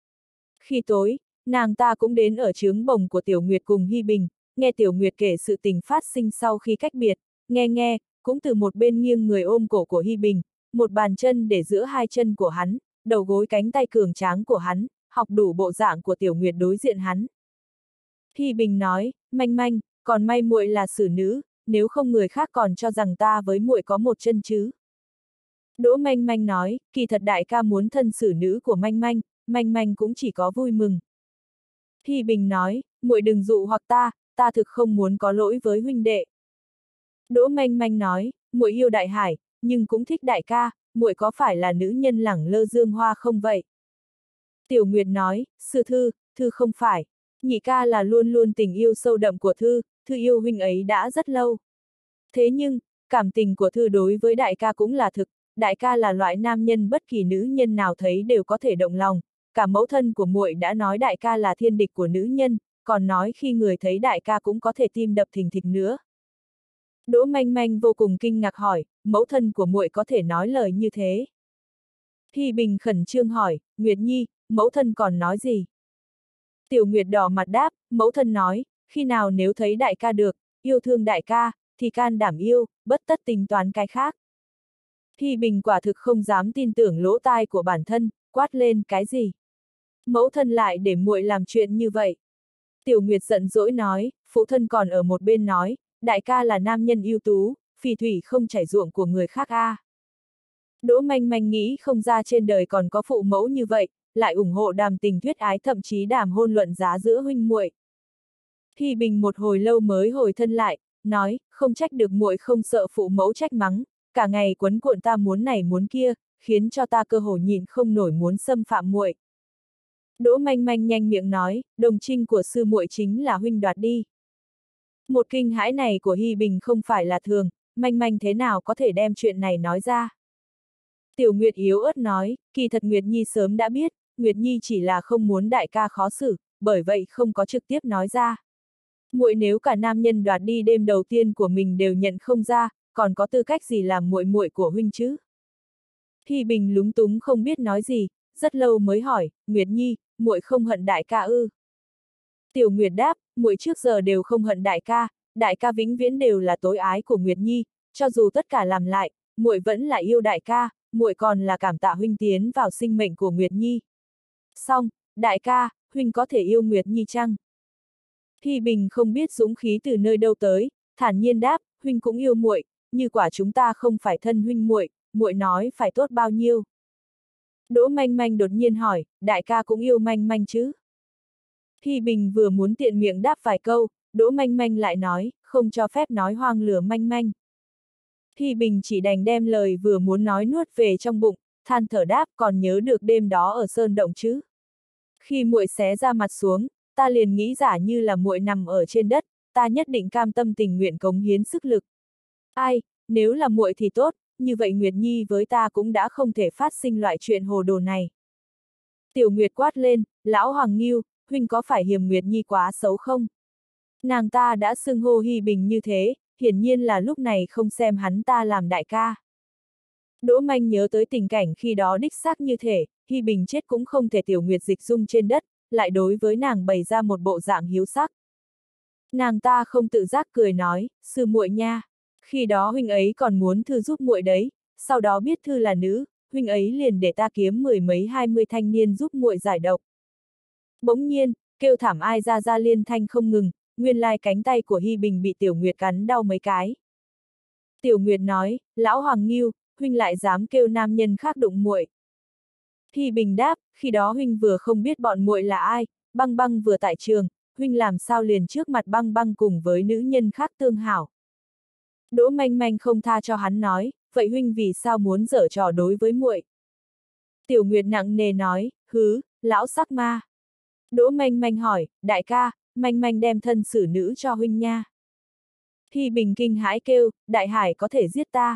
Speaker 1: Khi tối, nàng ta cũng đến ở trướng bồng của Tiểu Nguyệt cùng Hi Bình, nghe Tiểu Nguyệt kể sự tình phát sinh sau khi cách biệt, nghe nghe, cũng từ một bên nghiêng người ôm cổ của Hi Bình, một bàn chân để giữa hai chân của hắn, đầu gối cánh tay cường tráng của hắn, học đủ bộ dạng của Tiểu Nguyệt đối diện hắn. Hi Bình nói, Manh Manh, còn may muội là xử nữ, nếu không người khác còn cho rằng ta với muội có một chân chứ. Đỗ Manh Manh nói, kỳ thật đại ca muốn thân xử nữ của Manh Manh, Manh Manh cũng chỉ có vui mừng. Hi Bình nói, muội đừng dụ hoặc ta, ta thực không muốn có lỗi với huynh đệ. Đỗ Manh Manh nói, muội yêu Đại Hải, nhưng cũng thích đại ca, muội có phải là nữ nhân lẳng lơ dương hoa không vậy? Tiểu Nguyệt nói, sư thư, thư không phải. Nhị ca là luôn luôn tình yêu sâu đậm của thư, thư yêu huynh ấy đã rất lâu. Thế nhưng, cảm tình của thư đối với đại ca cũng là thực, đại ca là loại nam nhân bất kỳ nữ nhân nào thấy đều có thể động lòng, cả mẫu thân của muội đã nói đại ca là thiên địch của nữ nhân, còn nói khi người thấy đại ca cũng có thể tim đập thình thịch nữa. Đỗ Manh Manh vô cùng kinh ngạc hỏi, mẫu thân của muội có thể nói lời như thế. Hi Bình khẩn trương hỏi, Nguyệt Nhi, mẫu thân còn nói gì? Tiểu Nguyệt đỏ mặt đáp, mẫu thân nói, khi nào nếu thấy đại ca được, yêu thương đại ca, thì can đảm yêu, bất tất tính toán cái khác. Hi Bình quả thực không dám tin tưởng lỗ tai của bản thân, quát lên, cái gì? Mẫu thân lại để muội làm chuyện như vậy. Tiểu Nguyệt giận dỗi nói, phụ thân còn ở một bên nói, đại ca là nam nhân ưu tú, phì thủy không chảy ruộng của người khác a. À. Đỗ Manh Manh nghĩ không ra trên đời còn có phụ mẫu như vậy, lại ủng hộ đàm tình thuyết ái thậm chí đàm hôn luận giá giữa huynh muội. Hi Bình một hồi lâu mới hồi thân lại, nói, không trách được muội không sợ phụ mẫu trách mắng, cả ngày quấn cuộn ta muốn này muốn kia, khiến cho ta cơ hồ nhịn không nổi muốn xâm phạm muội. Đỗ Manh Manh nhanh miệng nói, đồng trinh của sư muội chính là huynh đoạt đi. Một kinh hãi này của Hi Bình không phải là thường, Manh Manh thế nào có thể đem chuyện này nói ra. Tiểu Nguyệt yếu ớt nói, kỳ thật Nguyệt Nhi sớm đã biết, Nguyệt Nhi chỉ là không muốn đại ca khó xử, bởi vậy không có trực tiếp nói ra. Muội nếu cả nam nhân đoạt đi đêm đầu tiên của mình đều nhận không ra, còn có tư cách gì làm muội muội của huynh chứ? Hi Bình lúng túng không biết nói gì, rất lâu mới hỏi, Nguyệt Nhi, muội không hận đại ca ư? Tiểu Nguyệt đáp, muội trước giờ đều không hận đại ca, đại ca vĩnh viễn đều là tối ái của Nguyệt Nhi, cho dù tất cả làm lại, muội vẫn là yêu đại ca, muội còn là cảm tạ huynh tiến vào sinh mệnh của Nguyệt Nhi. Xong, đại ca, huynh có thể yêu Nguyệt Nhi chăng? Hi Bình không biết dũng khí từ nơi đâu tới, thản nhiên đáp, huynh cũng yêu muội, như quả chúng ta không phải thân huynh muội, muội nói phải tốt bao nhiêu. Đỗ Manh Manh đột nhiên hỏi, đại ca cũng yêu Manh Manh chứ? Hi Bình vừa muốn tiện miệng đáp vài câu, Đỗ Manh Manh lại nói, không cho phép nói hoang lửa Manh Manh. Hi Bình chỉ đành đem lời vừa muốn nói nuốt về trong bụng, than thở đáp, còn nhớ được đêm đó ở sơn động chứ? Khi muội xé ra mặt xuống, ta liền nghĩ giả như là muội nằm ở trên đất, ta nhất định cam tâm tình nguyện cống hiến sức lực. Ai, nếu là muội thì tốt, như vậy Nguyệt Nhi với ta cũng đã không thể phát sinh loại chuyện hồ đồ này. Tiểu Nguyệt quát lên, lão Hoàng Nghiêu, huynh có phải Hiềm Nguyệt Nhi quá xấu không? Nàng ta đã xưng hô Hy Bình như thế, hiển nhiên là lúc này không xem hắn ta làm đại ca. Đỗ Manh nhớ tới tình cảnh khi đó đích xác như thể, Hy Bình chết cũng không thể Tiểu Nguyệt dịch dung trên đất, lại đối với nàng bày ra một bộ dạng hiếu sắc. Nàng ta không tự giác cười nói, sư muội nha, khi đó huynh ấy còn muốn thư giúp muội đấy, sau đó biết thư là nữ, huynh ấy liền để ta kiếm mười mấy hai mươi thanh niên giúp muội giải độc. Bỗng nhiên, kêu thảm ai ra ra liên thanh không ngừng, nguyên lai cánh tay của Hy Bình bị Tiểu Nguyệt cắn đau mấy cái. Tiểu Nguyệt nói, lão Hoàng Nghiêu, huynh lại dám kêu nam nhân khác đụng muội. Hy Bình đáp, khi đó huynh vừa không biết bọn muội là ai, băng băng vừa tại trường, huynh làm sao liền trước mặt băng băng cùng với nữ nhân khác tương hảo. Đỗ Manh Manh không tha cho hắn nói, vậy huynh vì sao muốn giở trò đối với muội? Tiểu Nguyệt nặng nề nói, hứ, lão sắc ma. Đỗ Manh Manh hỏi, đại ca, Manh Manh đem thân xử nữ cho huynh nha. Hy Bình kinh hãi kêu, đại hải có thể giết ta.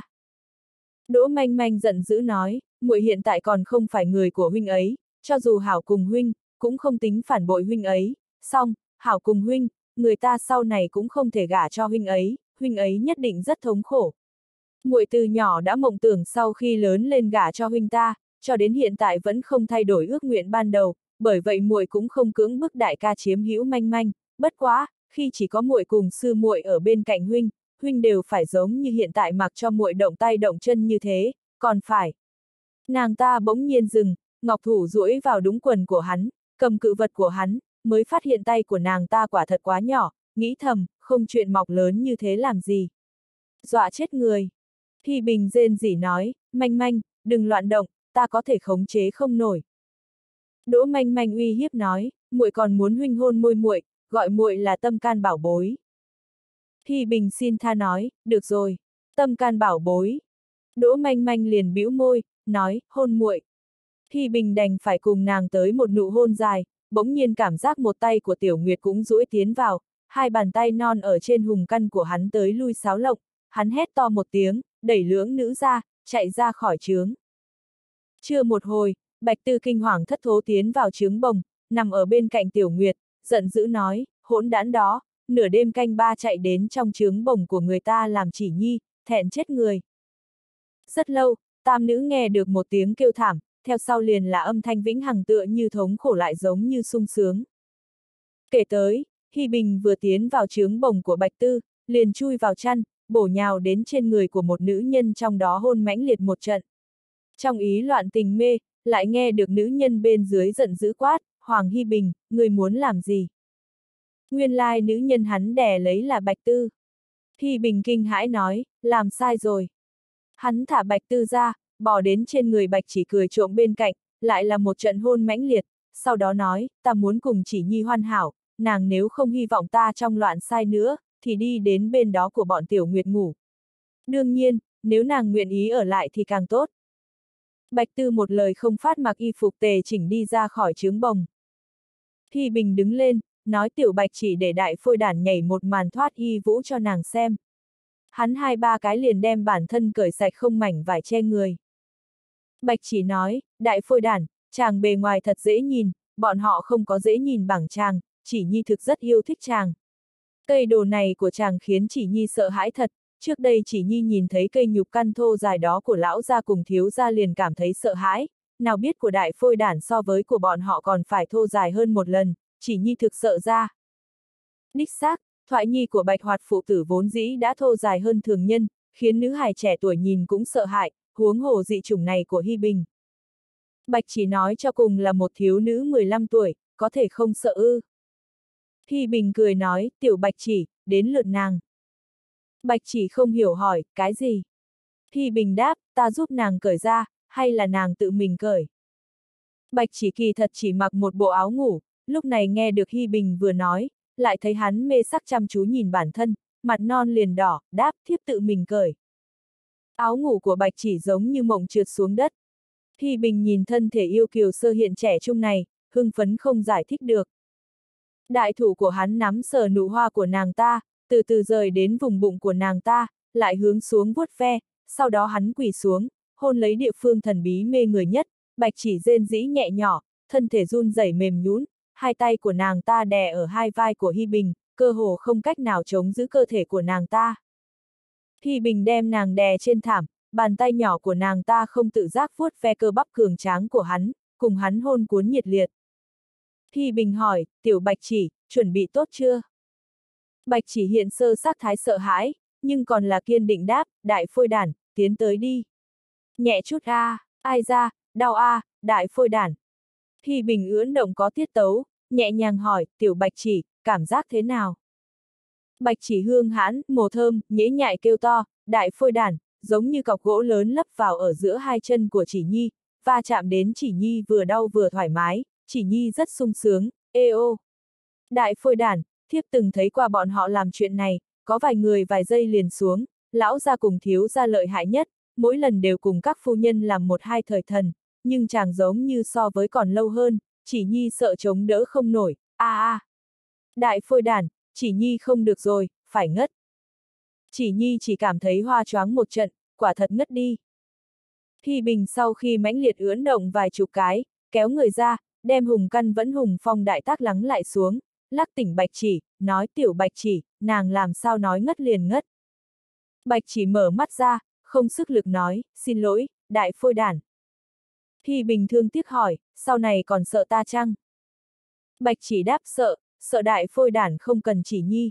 Speaker 1: Đỗ Manh Manh giận dữ nói, muội hiện tại còn không phải người của huynh ấy, cho dù hảo cùng huynh, cũng không tính phản bội huynh ấy, song, hảo cùng huynh, người ta sau này cũng không thể gả cho huynh ấy, huynh ấy nhất định rất thống khổ. Muội từ nhỏ đã mộng tưởng sau khi lớn lên gả cho huynh ta, cho đến hiện tại vẫn không thay đổi ước nguyện ban đầu, bởi vậy muội cũng không cưỡng bức đại ca chiếm hữu Manh Manh, bất quá, khi chỉ có muội cùng sư muội ở bên cạnh huynh, huynh đều phải giống như hiện tại mặc cho muội động tay động chân như thế, còn phải. Nàng ta bỗng nhiên dừng, ngọc thủ duỗi vào đúng quần của hắn, cầm cự vật của hắn, mới phát hiện tay của nàng ta quả thật quá nhỏ, nghĩ thầm, không chuyện mọc lớn như thế làm gì. Dọa chết người. Hy Bình rên rỉ nói, Manh Manh, đừng loạn động, ta có thể khống chế không nổi. Đỗ Manh Manh uy hiếp nói, muội còn muốn huynh hôn môi muội, gọi muội là tâm can bảo bối. Hy Bình xin tha nói, được rồi, tâm can bảo bối. Đỗ Manh Manh liền bĩu môi, nói, hôn muội. Hy Bình đành phải cùng nàng tới một nụ hôn dài, bỗng nhiên cảm giác một tay của Tiểu Nguyệt cũng duỗi tiến vào, hai bàn tay non ở trên hùng căn của hắn tới lui xáo lộng, hắn hét to một tiếng, đẩy lưỡng nữ ra, chạy ra khỏi trướng. Chưa một hồi, Bạch Tư kinh hoàng thất thố tiến vào trướng bồng, nằm ở bên cạnh Tiểu Nguyệt, giận dữ nói, hỗn đản đó, nửa đêm canh ba chạy đến trong trướng bồng của người ta làm chỉ nhi, thẹn chết người. Rất lâu, tam nữ nghe được một tiếng kêu thảm, theo sau liền là âm thanh vĩnh hằng tựa như thống khổ lại giống như sung sướng. Kể tới, Hy Bình vừa tiến vào trướng bồng của Bạch Tư, liền chui vào chăn, bổ nhào đến trên người của một nữ nhân trong đó hôn mãnh liệt một trận. Trong ý loạn tình mê, lại nghe được nữ nhân bên dưới giận dữ quát, Hoàng Hy Bình, người muốn làm gì? Nguyên lai nữ nhân hắn đè lấy là Bạch Tư. Hy Bình kinh hãi nói, làm sai rồi. Hắn thả Bạch Tư ra, bò đến trên người Bạch Chỉ cười trộm bên cạnh, lại là một trận hôn mãnh liệt, sau đó nói, ta muốn cùng Chỉ Nhi hoàn hảo, nàng nếu không hy vọng ta trong loạn sai nữa, thì đi đến bên đó của bọn Tiểu Nguyệt ngủ. Đương nhiên, nếu nàng nguyện ý ở lại thì càng tốt. Bạch Tư một lời không phát mặc y phục tề chỉnh đi ra khỏi trướng bồng. Hy Bình đứng lên, nói Tiểu Bạch Chỉ để đại phôi đản nhảy một màn thoát y vũ cho nàng xem. Hắn hai ba cái liền đem bản thân cởi sạch không mảnh vải che người. Bạch Chỉ nói, đại phôi đản, chàng bề ngoài thật dễ nhìn, bọn họ không có dễ nhìn bằng chàng, Chỉ Nhi thực rất yêu thích chàng. Cây đồ này của chàng khiến Chỉ Nhi sợ hãi thật, trước đây Chỉ Nhi nhìn thấy cây nhục căn thô dài đó của lão gia cùng thiếu gia liền cảm thấy sợ hãi, nào biết của đại phôi đản so với của bọn họ còn phải thô dài hơn một lần, Chỉ Nhi thực sợ ra. Đích xác, thoại nhi của Bạch Hoạt phụ tử vốn dĩ đã thô dài hơn thường nhân, khiến nữ hài trẻ tuổi nhìn cũng sợ hãi, huống hồ dị chủng này của Hy Bình. Bạch Chỉ nói cho cùng là một thiếu nữ mười lăm tuổi, có thể không sợ ư. Hy Bình cười nói, Tiểu Bạch Chỉ, đến lượt nàng. Bạch Chỉ không hiểu hỏi, cái gì? Hy Bình đáp, ta giúp nàng cởi ra, hay là nàng tự mình cởi? Bạch Chỉ kỳ thật chỉ mặc một bộ áo ngủ, lúc này nghe được Hy Bình vừa nói, lại thấy hắn mê sắc chăm chú nhìn bản thân, mặt non liền đỏ, đáp, thiếp tự mình cởi. Áo ngủ của Bạch Chỉ giống như mộng trượt xuống đất. Hy Bình nhìn thân thể yêu kiều sơ hiện trẻ trung này, hưng phấn không giải thích được. Đại thủ của hắn nắm sờ nụ hoa của nàng ta, từ từ rời đến vùng bụng của nàng ta, lại hướng xuống vuốt ve, sau đó hắn quỳ xuống, hôn lấy địa phương thần bí mê người nhất, Bạch Chỉ rên rỉ nhẹ nhỏ, thân thể run rẩy mềm nhũn, hai tay của nàng ta đè ở hai vai của Hi Bình, cơ hồ không cách nào chống giữ cơ thể của nàng ta. Hi Bình đem nàng đè trên thảm, bàn tay nhỏ của nàng ta không tự giác vuốt ve cơ bắp cường tráng của hắn, cùng hắn hôn cuốn nhiệt liệt. Hi Bình hỏi, tiểu Bạch Chỉ, chuẩn bị tốt chưa? Bạch Chỉ hiện sơ sắc thái sợ hãi, nhưng còn là kiên định đáp, đại phôi đản, tiến tới đi. Nhẹ chút a, à, ai ra, đau a, à, đại phôi đản. Hi Bình ưỡn động có tiết tấu, nhẹ nhàng hỏi, tiểu Bạch Chỉ, cảm giác thế nào? Bạch Chỉ hương hãn, mồ thơm, nhễ nhại kêu to, đại phôi đản, giống như cọc gỗ lớn lấp vào ở giữa hai chân của Chỉ Nhi, va chạm đến Chỉ Nhi vừa đau vừa thoải mái, Chỉ Nhi rất sung sướng, ê ô. Đại phôi đản, thiếp từng thấy qua bọn họ làm chuyện này, có vài người vài giây liền xuống, lão gia cùng thiếu gia lợi hại nhất, mỗi lần đều cùng các phu nhân làm một hai thời thần, nhưng chàng giống như so với còn lâu hơn, Chỉ Nhi sợ chống đỡ không nổi, a à, a. À. Đại phôi đản, Chỉ Nhi không được rồi, phải ngất. Chỉ Nhi chỉ cảm thấy hoa choáng một trận, quả thật ngất đi. Hi Bình sau khi mãnh liệt ưỡn động vài chục cái, kéo người ra, đem Hùng Căn vẫn Hùng Phong đại tác lắng lại xuống, lắc tỉnh Bạch Chỉ, nói tiểu Bạch Chỉ, nàng làm sao nói ngất liền ngất. Bạch Chỉ mở mắt ra, không sức lực nói, xin lỗi, đại phôi đản. Hi Bình thương tiếc hỏi, sau này còn sợ ta chăng? Bạch Chỉ đáp sợ, sợ đại phôi đản không cần Chỉ Nhi.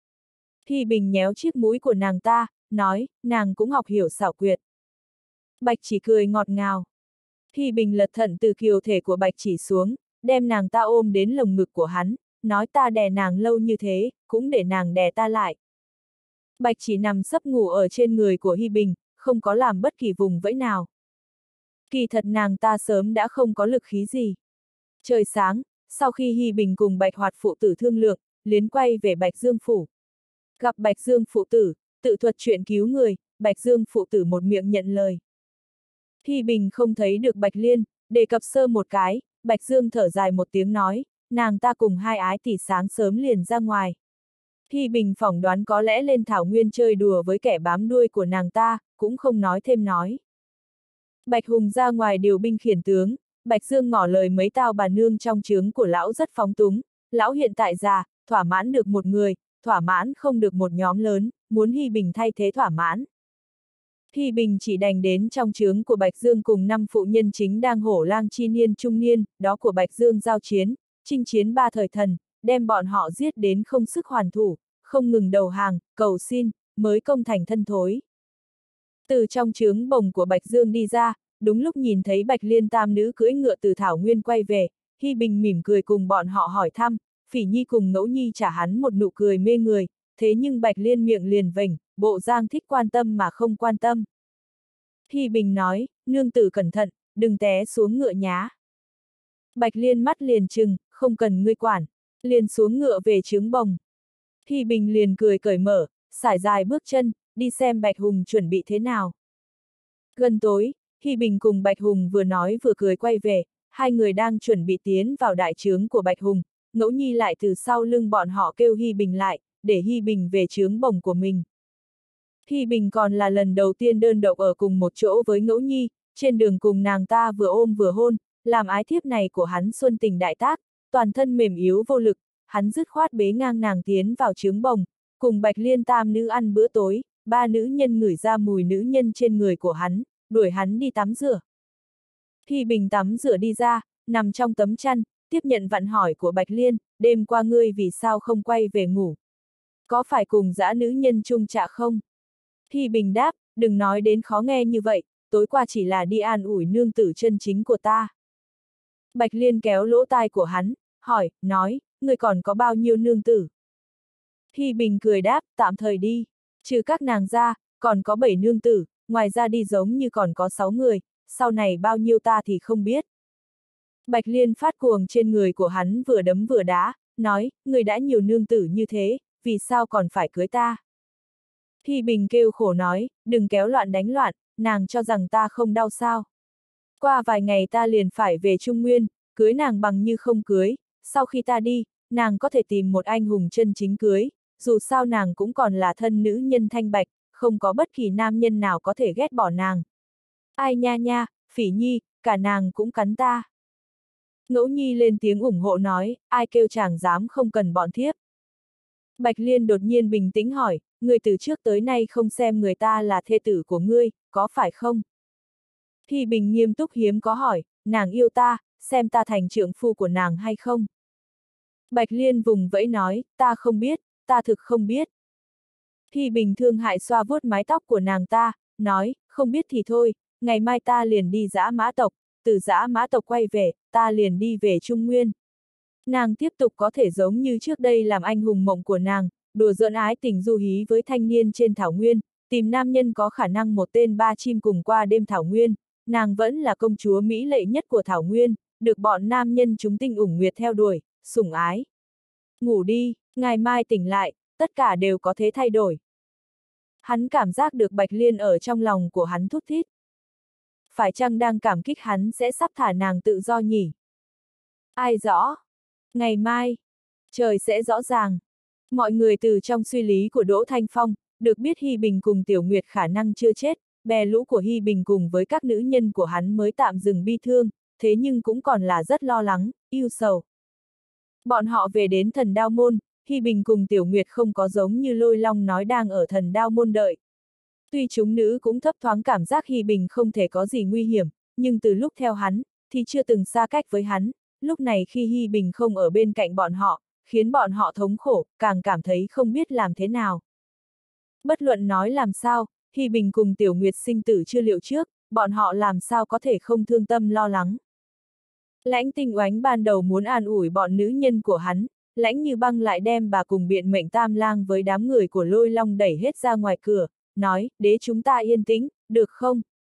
Speaker 1: Hi Bình nhéo chiếc mũi của nàng ta, nói, nàng cũng học hiểu xảo quyệt. Bạch Chỉ cười ngọt ngào. Hi Bình lật thận từ kiều thể của Bạch Chỉ xuống, đem nàng ta ôm đến lồng ngực của hắn, nói ta đè nàng lâu như thế, cũng để nàng đè ta lại. Bạch Chỉ nằm sấp ngủ ở trên người của Hi Bình, không có làm bất kỳ vùng vẫy nào. Kỳ thật nàng ta sớm đã không có lực khí gì. Trời sáng, sau khi Hi Bình cùng Bạch Hoạt phụ tử thương lượng, liền quay về Bạch Dương phủ. Gặp Bạch Dương phụ tử, tự thuật chuyện cứu người, Bạch Dương phụ tử một miệng nhận lời. Hi Bình không thấy được Bạch Liên, đề cập sơ một cái, Bạch Dương thở dài một tiếng nói, nàng ta cùng hai ái tỷ sáng sớm liền ra ngoài. Hi Bình phỏng đoán có lẽ lên thảo nguyên chơi đùa với kẻ bám đuôi của nàng ta, cũng không nói thêm nói. Bạch Hùng ra ngoài điều binh khiển tướng, Bạch Dương ngỏ lời mấy tao bà nương trong trướng của lão rất phóng túng, lão hiện tại già, thỏa mãn được một người, thỏa mãn không được một nhóm lớn, muốn Hi Bình thay thế thỏa mãn. Hi Bình chỉ đành đến trong trướng của Bạch Dương cùng năm phụ nhân chính đang hổ lang chi niên trung niên, đó của Bạch Dương giao chiến, chinh chiến ba thời thần, đem bọn họ giết đến không sức hoàn thủ, không ngừng đầu hàng, cầu xin, mới công thành thân thối. Từ trong trướng bồng của Bạch Dương đi ra, đúng lúc nhìn thấy Bạch Liên tam nữ cưỡi ngựa từ Thảo Nguyên quay về, Hi Bình mỉm cười cùng bọn họ hỏi thăm, Phỉ Nhi cùng Ngẫu Nhi trả hắn một nụ cười mê người, thế nhưng Bạch Liên miệng liền vểnh, bộ dáng thích quan tâm mà không quan tâm. Hi Bình nói, nương tử cẩn thận, đừng té xuống ngựa nhá. Bạch Liên mắt liền trừng, không cần ngươi quản, liền xuống ngựa về trướng bồng. Hi Bình liền cười cởi mở, sải dài bước chân, đi xem Bạch Hùng chuẩn bị thế nào. Gần tối, Hi Bình cùng Bạch Hùng vừa nói vừa cười quay về, hai người đang chuẩn bị tiến vào đại trướng của Bạch Hùng, Ngẫu Nhi lại từ sau lưng bọn họ kêu Hi Bình lại, để Hi Bình về trướng bồng của mình. Hi Bình còn là lần đầu tiên đơn độc ở cùng một chỗ với Ngẫu Nhi, trên đường cùng nàng ta vừa ôm vừa hôn, làm ái thiếp này của hắn xuân tình đại tác, toàn thân mềm yếu vô lực, hắn dứt khoát bế ngang nàng tiến vào trướng bồng, cùng Bạch Liên tam nữ ăn bữa tối, ba nữ nhân ngửi ra mùi nữ nhân trên người của hắn, đuổi hắn đi tắm rửa. Hi Bình tắm rửa đi ra, nằm trong tấm chăn, tiếp nhận vặn hỏi của Bạch Liên, đêm qua ngươi vì sao không quay về ngủ? Có phải cùng dã nữ nhân chung trạ không? Hi Bình đáp, đừng nói đến khó nghe như vậy, tối qua chỉ là đi an ủi nương tử chân chính của ta. Bạch Liên kéo lỗ tai của hắn, hỏi, nói, ngươi còn có bao nhiêu nương tử? Hi Bình cười đáp, tạm thời đi, trừ các nàng ra, còn có bảy nương tử, ngoài ra đi giống như còn có sáu người, sau này bao nhiêu ta thì không biết. Bạch Liên phát cuồng trên người của hắn vừa đấm vừa đá, nói, ngươi đã nhiều nương tử như thế, vì sao còn phải cưới ta? Hi Bình kêu khổ nói, đừng kéo loạn đánh loạn, nàng cho rằng ta không đau sao. Qua vài ngày ta liền phải về Trung Nguyên, cưới nàng bằng như không cưới, sau khi ta đi, nàng có thể tìm một anh hùng chân chính cưới, dù sao nàng cũng còn là thân nữ nhân thanh bạch, không có bất kỳ nam nhân nào có thể ghét bỏ nàng. Ai nha nha, Phỉ Nhi, cả nàng cũng cắn ta. Ngẫu Nhi lên tiếng ủng hộ nói, ai kêu chàng dám không cần bọn thiếp. Bạch Liên đột nhiên bình tĩnh hỏi, ngươi từ trước tới nay không xem người ta là thê tử của ngươi, có phải không? Hi Bình nghiêm túc hiếm có hỏi, nàng yêu ta, xem ta thành trượng phu của nàng hay không? Bạch Liên vùng vẫy nói, ta không biết, ta thực không biết. Hi Bình thương hại xoa vuốt mái tóc của nàng ta, nói, không biết thì thôi, ngày mai ta liền đi Dã Mã tộc, từ Dã Mã tộc quay về, ta liền đi về Trung Nguyên. Nàng tiếp tục có thể giống như trước đây làm anh hùng mộng của nàng, đùa giỡn ái tình du hí với thanh niên trên thảo nguyên, tìm nam nhân có khả năng một tên ba chim cùng qua đêm thảo nguyên, nàng vẫn là công chúa mỹ lệ nhất của thảo nguyên, được bọn nam nhân chúng tinh ủng nguyệt theo đuổi, sủng ái. Ngủ đi, ngày mai tỉnh lại, tất cả đều có thể thay đổi. Hắn cảm giác được Bạch Liên ở trong lòng của hắn thút thít. Phải chăng đang cảm kích hắn sẽ sắp thả nàng tự do nhỉ? Ai rõ? Ngày mai, trời sẽ rõ ràng. Mọi người từ trong suy lý của Đỗ Thanh Phong, được biết Hi Bình cùng Tiểu Nguyệt khả năng chưa chết, bè lũ của Hi Bình cùng với các nữ nhân của hắn mới tạm dừng bi thương, thế nhưng cũng còn là rất lo lắng, yêu sầu. Bọn họ về đến Thần Đao Môn, Hi Bình cùng Tiểu Nguyệt không có giống như Lôi Long nói đang ở Thần Đao Môn đợi. Tuy chúng nữ cũng thấp thoáng cảm giác Hi Bình không thể có gì nguy hiểm, nhưng từ lúc theo hắn, thì chưa từng xa cách với hắn, lúc này khi Hi Bình không ở bên cạnh bọn họ, khiến bọn họ thống khổ, càng cảm thấy không biết làm thế nào. Bất luận nói làm sao, Hi Bình cùng Tiểu Nguyệt sinh tử chưa liệu trước, bọn họ làm sao có thể không thương tâm lo lắng. Lãnh Tinh Oánh ban đầu muốn an ủi bọn nữ nhân của hắn, Lãnh Như Băng lại đem bà cùng biện mệnh Tam Lang với đám người của Lôi Long đẩy hết ra ngoài cửa, nói, đế chúng ta yên tĩnh, được không?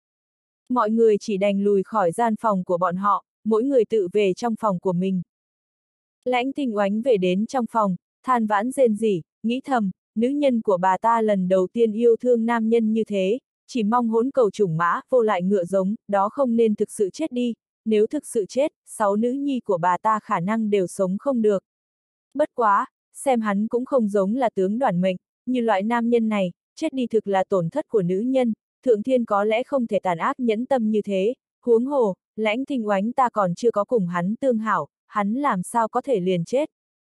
Speaker 1: Mọi người chỉ đành lùi khỏi gian phòng của bọn họ, mỗi người tự về trong phòng của mình. Lãnh Tinh Oánh về đến trong phòng, than vãn rên rỉ, nghĩ thầm, nữ nhân của bà ta lần đầu tiên yêu thương nam nhân như thế, chỉ mong hỗn cầu chủng mã, vô lại ngựa giống, đó không nên thực sự chết đi, nếu thực sự chết, sáu nữ nhi của bà ta khả năng đều sống không được. Bất quá, xem hắn cũng không giống là tướng đoản mệnh, như loại nam nhân này, chết đi thực là tổn thất của nữ nhân, thượng thiên có lẽ không thể tàn ác nhẫn tâm như thế, huống hồ, Lãnh Tinh Oánh ta còn chưa có cùng hắn tương hảo, hắn làm sao có thể liền chết.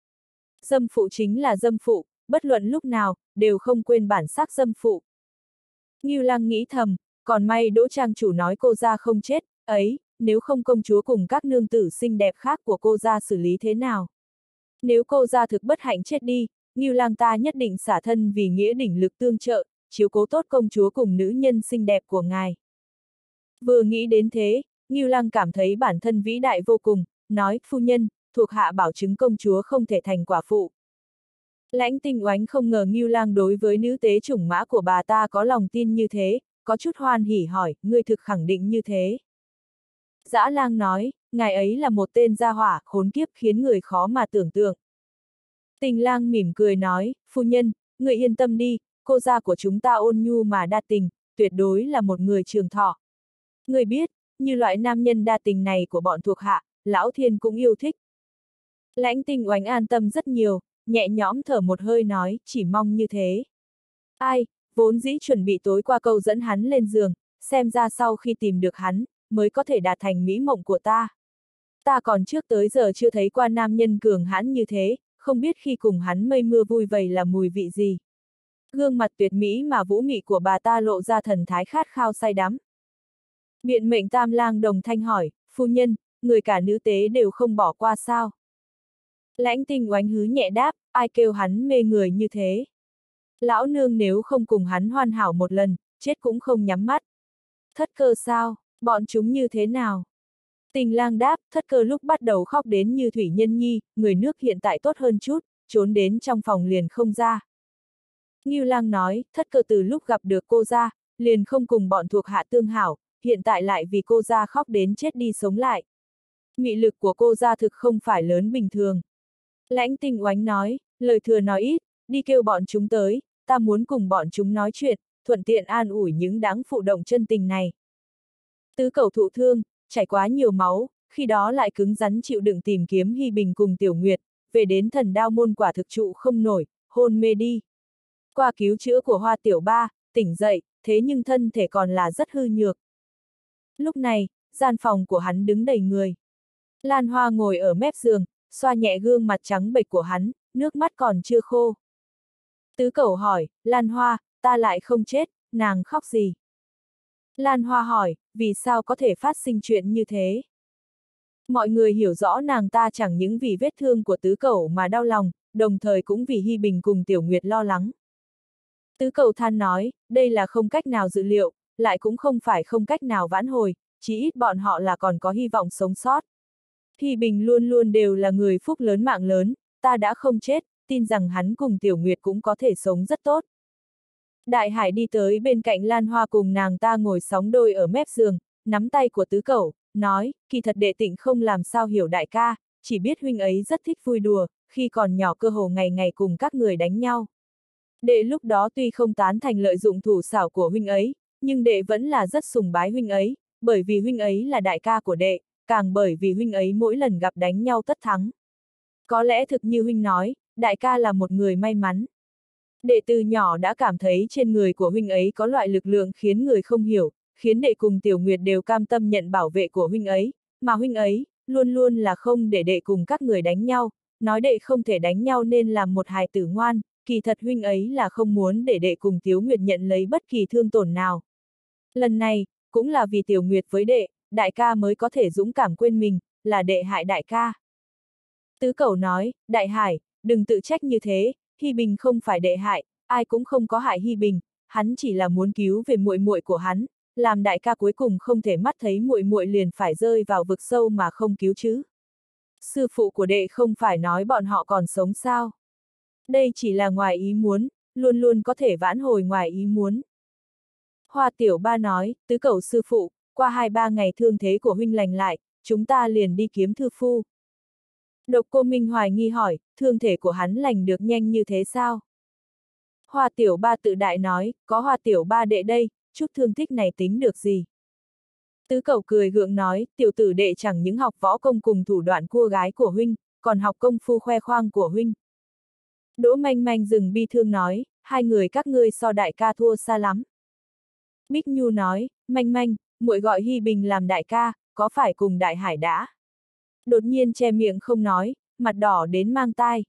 Speaker 1: Dâm phụ chính là dâm phụ, bất luận lúc nào, đều không quên bản sắc dâm phụ. Ngưu Lăng nghĩ thầm, còn may Đỗ Trang chủ nói cô ra không chết, ấy, nếu không công chúa cùng các nương tử xinh đẹp khác của cô ra xử lý thế nào? Nếu cô ra thực bất hạnh chết đi, Ngưu Lăng ta nhất định xả thân vì nghĩa đỉnh lực tương trợ, chiếu cố tốt công chúa cùng nữ nhân xinh đẹp của ngài. Vừa nghĩ đến thế, Ngưu Lăng cảm thấy bản thân vĩ đại vô cùng, nói, phu nhân, thuộc hạ bảo chứng công chúa không thể thành quả phụ. Lãnh Tinh Oánh không ngờ Ngưu Lăng đối với nữ tế chủng mã của bà ta có lòng tin như thế, có chút hoan hỉ hỏi, ngươi thực khẳng định như thế. Dã Lang nói, ngài ấy là một tên gia hỏa, khốn kiếp khiến người khó mà tưởng tượng. Tình Lang mỉm cười nói, phu nhân, người yên tâm đi, cô gia của chúng ta ôn nhu mà đa tình, tuyệt đối là một người trường thọ. Người biết, như loại nam nhân đa tình này của bọn thuộc hạ, Lão Thiên cũng yêu thích. Lãnh Tinh Oánh an tâm rất nhiều, nhẹ nhõm thở một hơi nói, chỉ mong như thế. Ai, vốn dĩ chuẩn bị tối qua câu dẫn hắn lên giường, xem ra sau khi tìm được hắn, mới có thể đạt thành mỹ mộng của ta. Ta còn trước tới giờ chưa thấy qua nam nhân cường hãn như thế, không biết khi cùng hắn mây mưa vui vầy là mùi vị gì. Gương mặt tuyệt mỹ mà vũ mị của bà ta lộ ra thần thái khát khao say đắm. Biện mệnh Tam Lang đồng thanh hỏi, phu nhân, người cả nữ tế đều không bỏ qua sao? Lãnh Tinh Oánh hứ nhẹ đáp, ai kêu hắn mê người như thế? Lão nương nếu không cùng hắn hoàn hảo một lần, chết cũng không nhắm mắt. Thất Cơ sao, bọn chúng như thế nào? Tình Lang đáp, Thất Cơ lúc bắt đầu khóc đến như thủy nhân nhi, người nước hiện tại tốt hơn chút, trốn đến trong phòng liền không ra. Ngưu Lang nói, Thất Cơ từ lúc gặp được cô ra, liền không cùng bọn thuộc hạ tương hảo, hiện tại lại vì cô ra khóc đến chết đi sống lại. Mị lực của cô ra thực không phải lớn bình thường. Lãnh Tinh Oánh nói, lời thừa nói ít, đi kêu bọn chúng tới, ta muốn cùng bọn chúng nói chuyện, thuận tiện an ủi những đáng phụ động chân tình này. Tứ Cẩu thụ thương, chảy quá nhiều máu, khi đó lại cứng rắn chịu đựng tìm kiếm Hi Bình cùng Tiểu Nguyệt, về đến Thần Đao Môn quả thực trụ không nổi, hôn mê đi. Qua cứu chữa của Hoa Tiểu Ba, tỉnh dậy, thế nhưng thân thể còn là rất hư nhược. Lúc này, gian phòng của hắn đứng đầy người. Lan Hoa ngồi ở mép giường, xoa nhẹ gương mặt trắng bệch của hắn, nước mắt còn chưa khô. Tứ Cẩu hỏi, Lan Hoa, ta lại không chết, nàng khóc gì? Lan Hoa hỏi, vì sao có thể phát sinh chuyện như thế? Mọi người hiểu rõ nàng ta chẳng những vì vết thương của Tứ Cẩu mà đau lòng, đồng thời cũng vì Hy Bình cùng Tiểu Nguyệt lo lắng. Tứ Cẩu than nói, đây là không cách nào dự liệu, lại cũng không phải không cách nào vãn hồi, chỉ ít bọn họ là còn có hy vọng sống sót. Hy Bình luôn luôn đều là người phúc lớn mạng lớn, ta đã không chết, tin rằng hắn cùng Tiểu Nguyệt cũng có thể sống rất tốt. Đại Hải đi tới bên cạnh Lan Hoa cùng nàng ta ngồi sóng đôi ở mép giường, nắm tay của Tứ Cẩu, nói, kỳ thật Đệ Tịnh không làm sao hiểu đại ca, chỉ biết huynh ấy rất thích vui đùa, khi còn nhỏ cơ hồ ngày ngày cùng các người đánh nhau. Đệ lúc đó tuy không tán thành lợi dụng thủ xảo của huynh ấy, nhưng đệ vẫn là rất sùng bái huynh ấy, bởi vì huynh ấy là đại ca của đệ, càng bởi vì huynh ấy mỗi lần gặp đánh nhau tất thắng. Có lẽ thực như huynh nói, đại ca là một người may mắn. Đệ từ nhỏ đã cảm thấy trên người của huynh ấy có loại lực lượng khiến người không hiểu, khiến đệ cùng Tiểu Nguyệt đều cam tâm nhận bảo vệ của huynh ấy, mà huynh ấy, luôn luôn là không để đệ cùng các người đánh nhau, nói đệ không thể đánh nhau nên làm một hài tử ngoan, kỳ thật huynh ấy là không muốn để đệ cùng Tiểu Nguyệt nhận lấy bất kỳ thương tổn nào. Lần này, cũng là vì Tiểu Nguyệt với đệ, đại ca mới có thể dũng cảm quên mình, là đệ hại đại ca. Tứ Cẩu nói, Đại Hải, đừng tự trách như thế, Hy Bình không phải đệ hại, ai cũng không có hại Hy Bình, hắn chỉ là muốn cứu về muội muội của hắn, làm đại ca cuối cùng không thể mắt thấy muội muội liền phải rơi vào vực sâu mà không cứu chứ. Sư phụ của đệ không phải nói bọn họ còn sống sao? Đây chỉ là ngoài ý muốn, luôn luôn có thể vãn hồi ngoài ý muốn. Hoa Tiểu Ba nói, Tứ Cẩu sư phụ, qua hai ba ngày thương thế của huynh lành lại, chúng ta liền đi kiếm thư phu. Độc Cô Minh hoài nghi hỏi, thương thể của hắn lành được nhanh như thế sao? Hoa Tiểu Ba tự đại nói, có Hoa Tiểu Ba đệ đây, chút thương tích này tính được gì? Tứ Cẩu cười gượng nói, tiểu tử đệ chẳng những học võ công cùng thủ đoạn cua gái của huynh, còn học công phu khoe khoang của huynh. Đỗ Manh Manh dừng bi thương nói, hai người các ngươi so đại ca thua xa lắm. Bích Nhu nói, Manh Manh, muội gọi Hy Bình làm đại ca, có phải cùng Đại Hải đã? Đột nhiên che miệng không nói, mặt đỏ đến mang tai.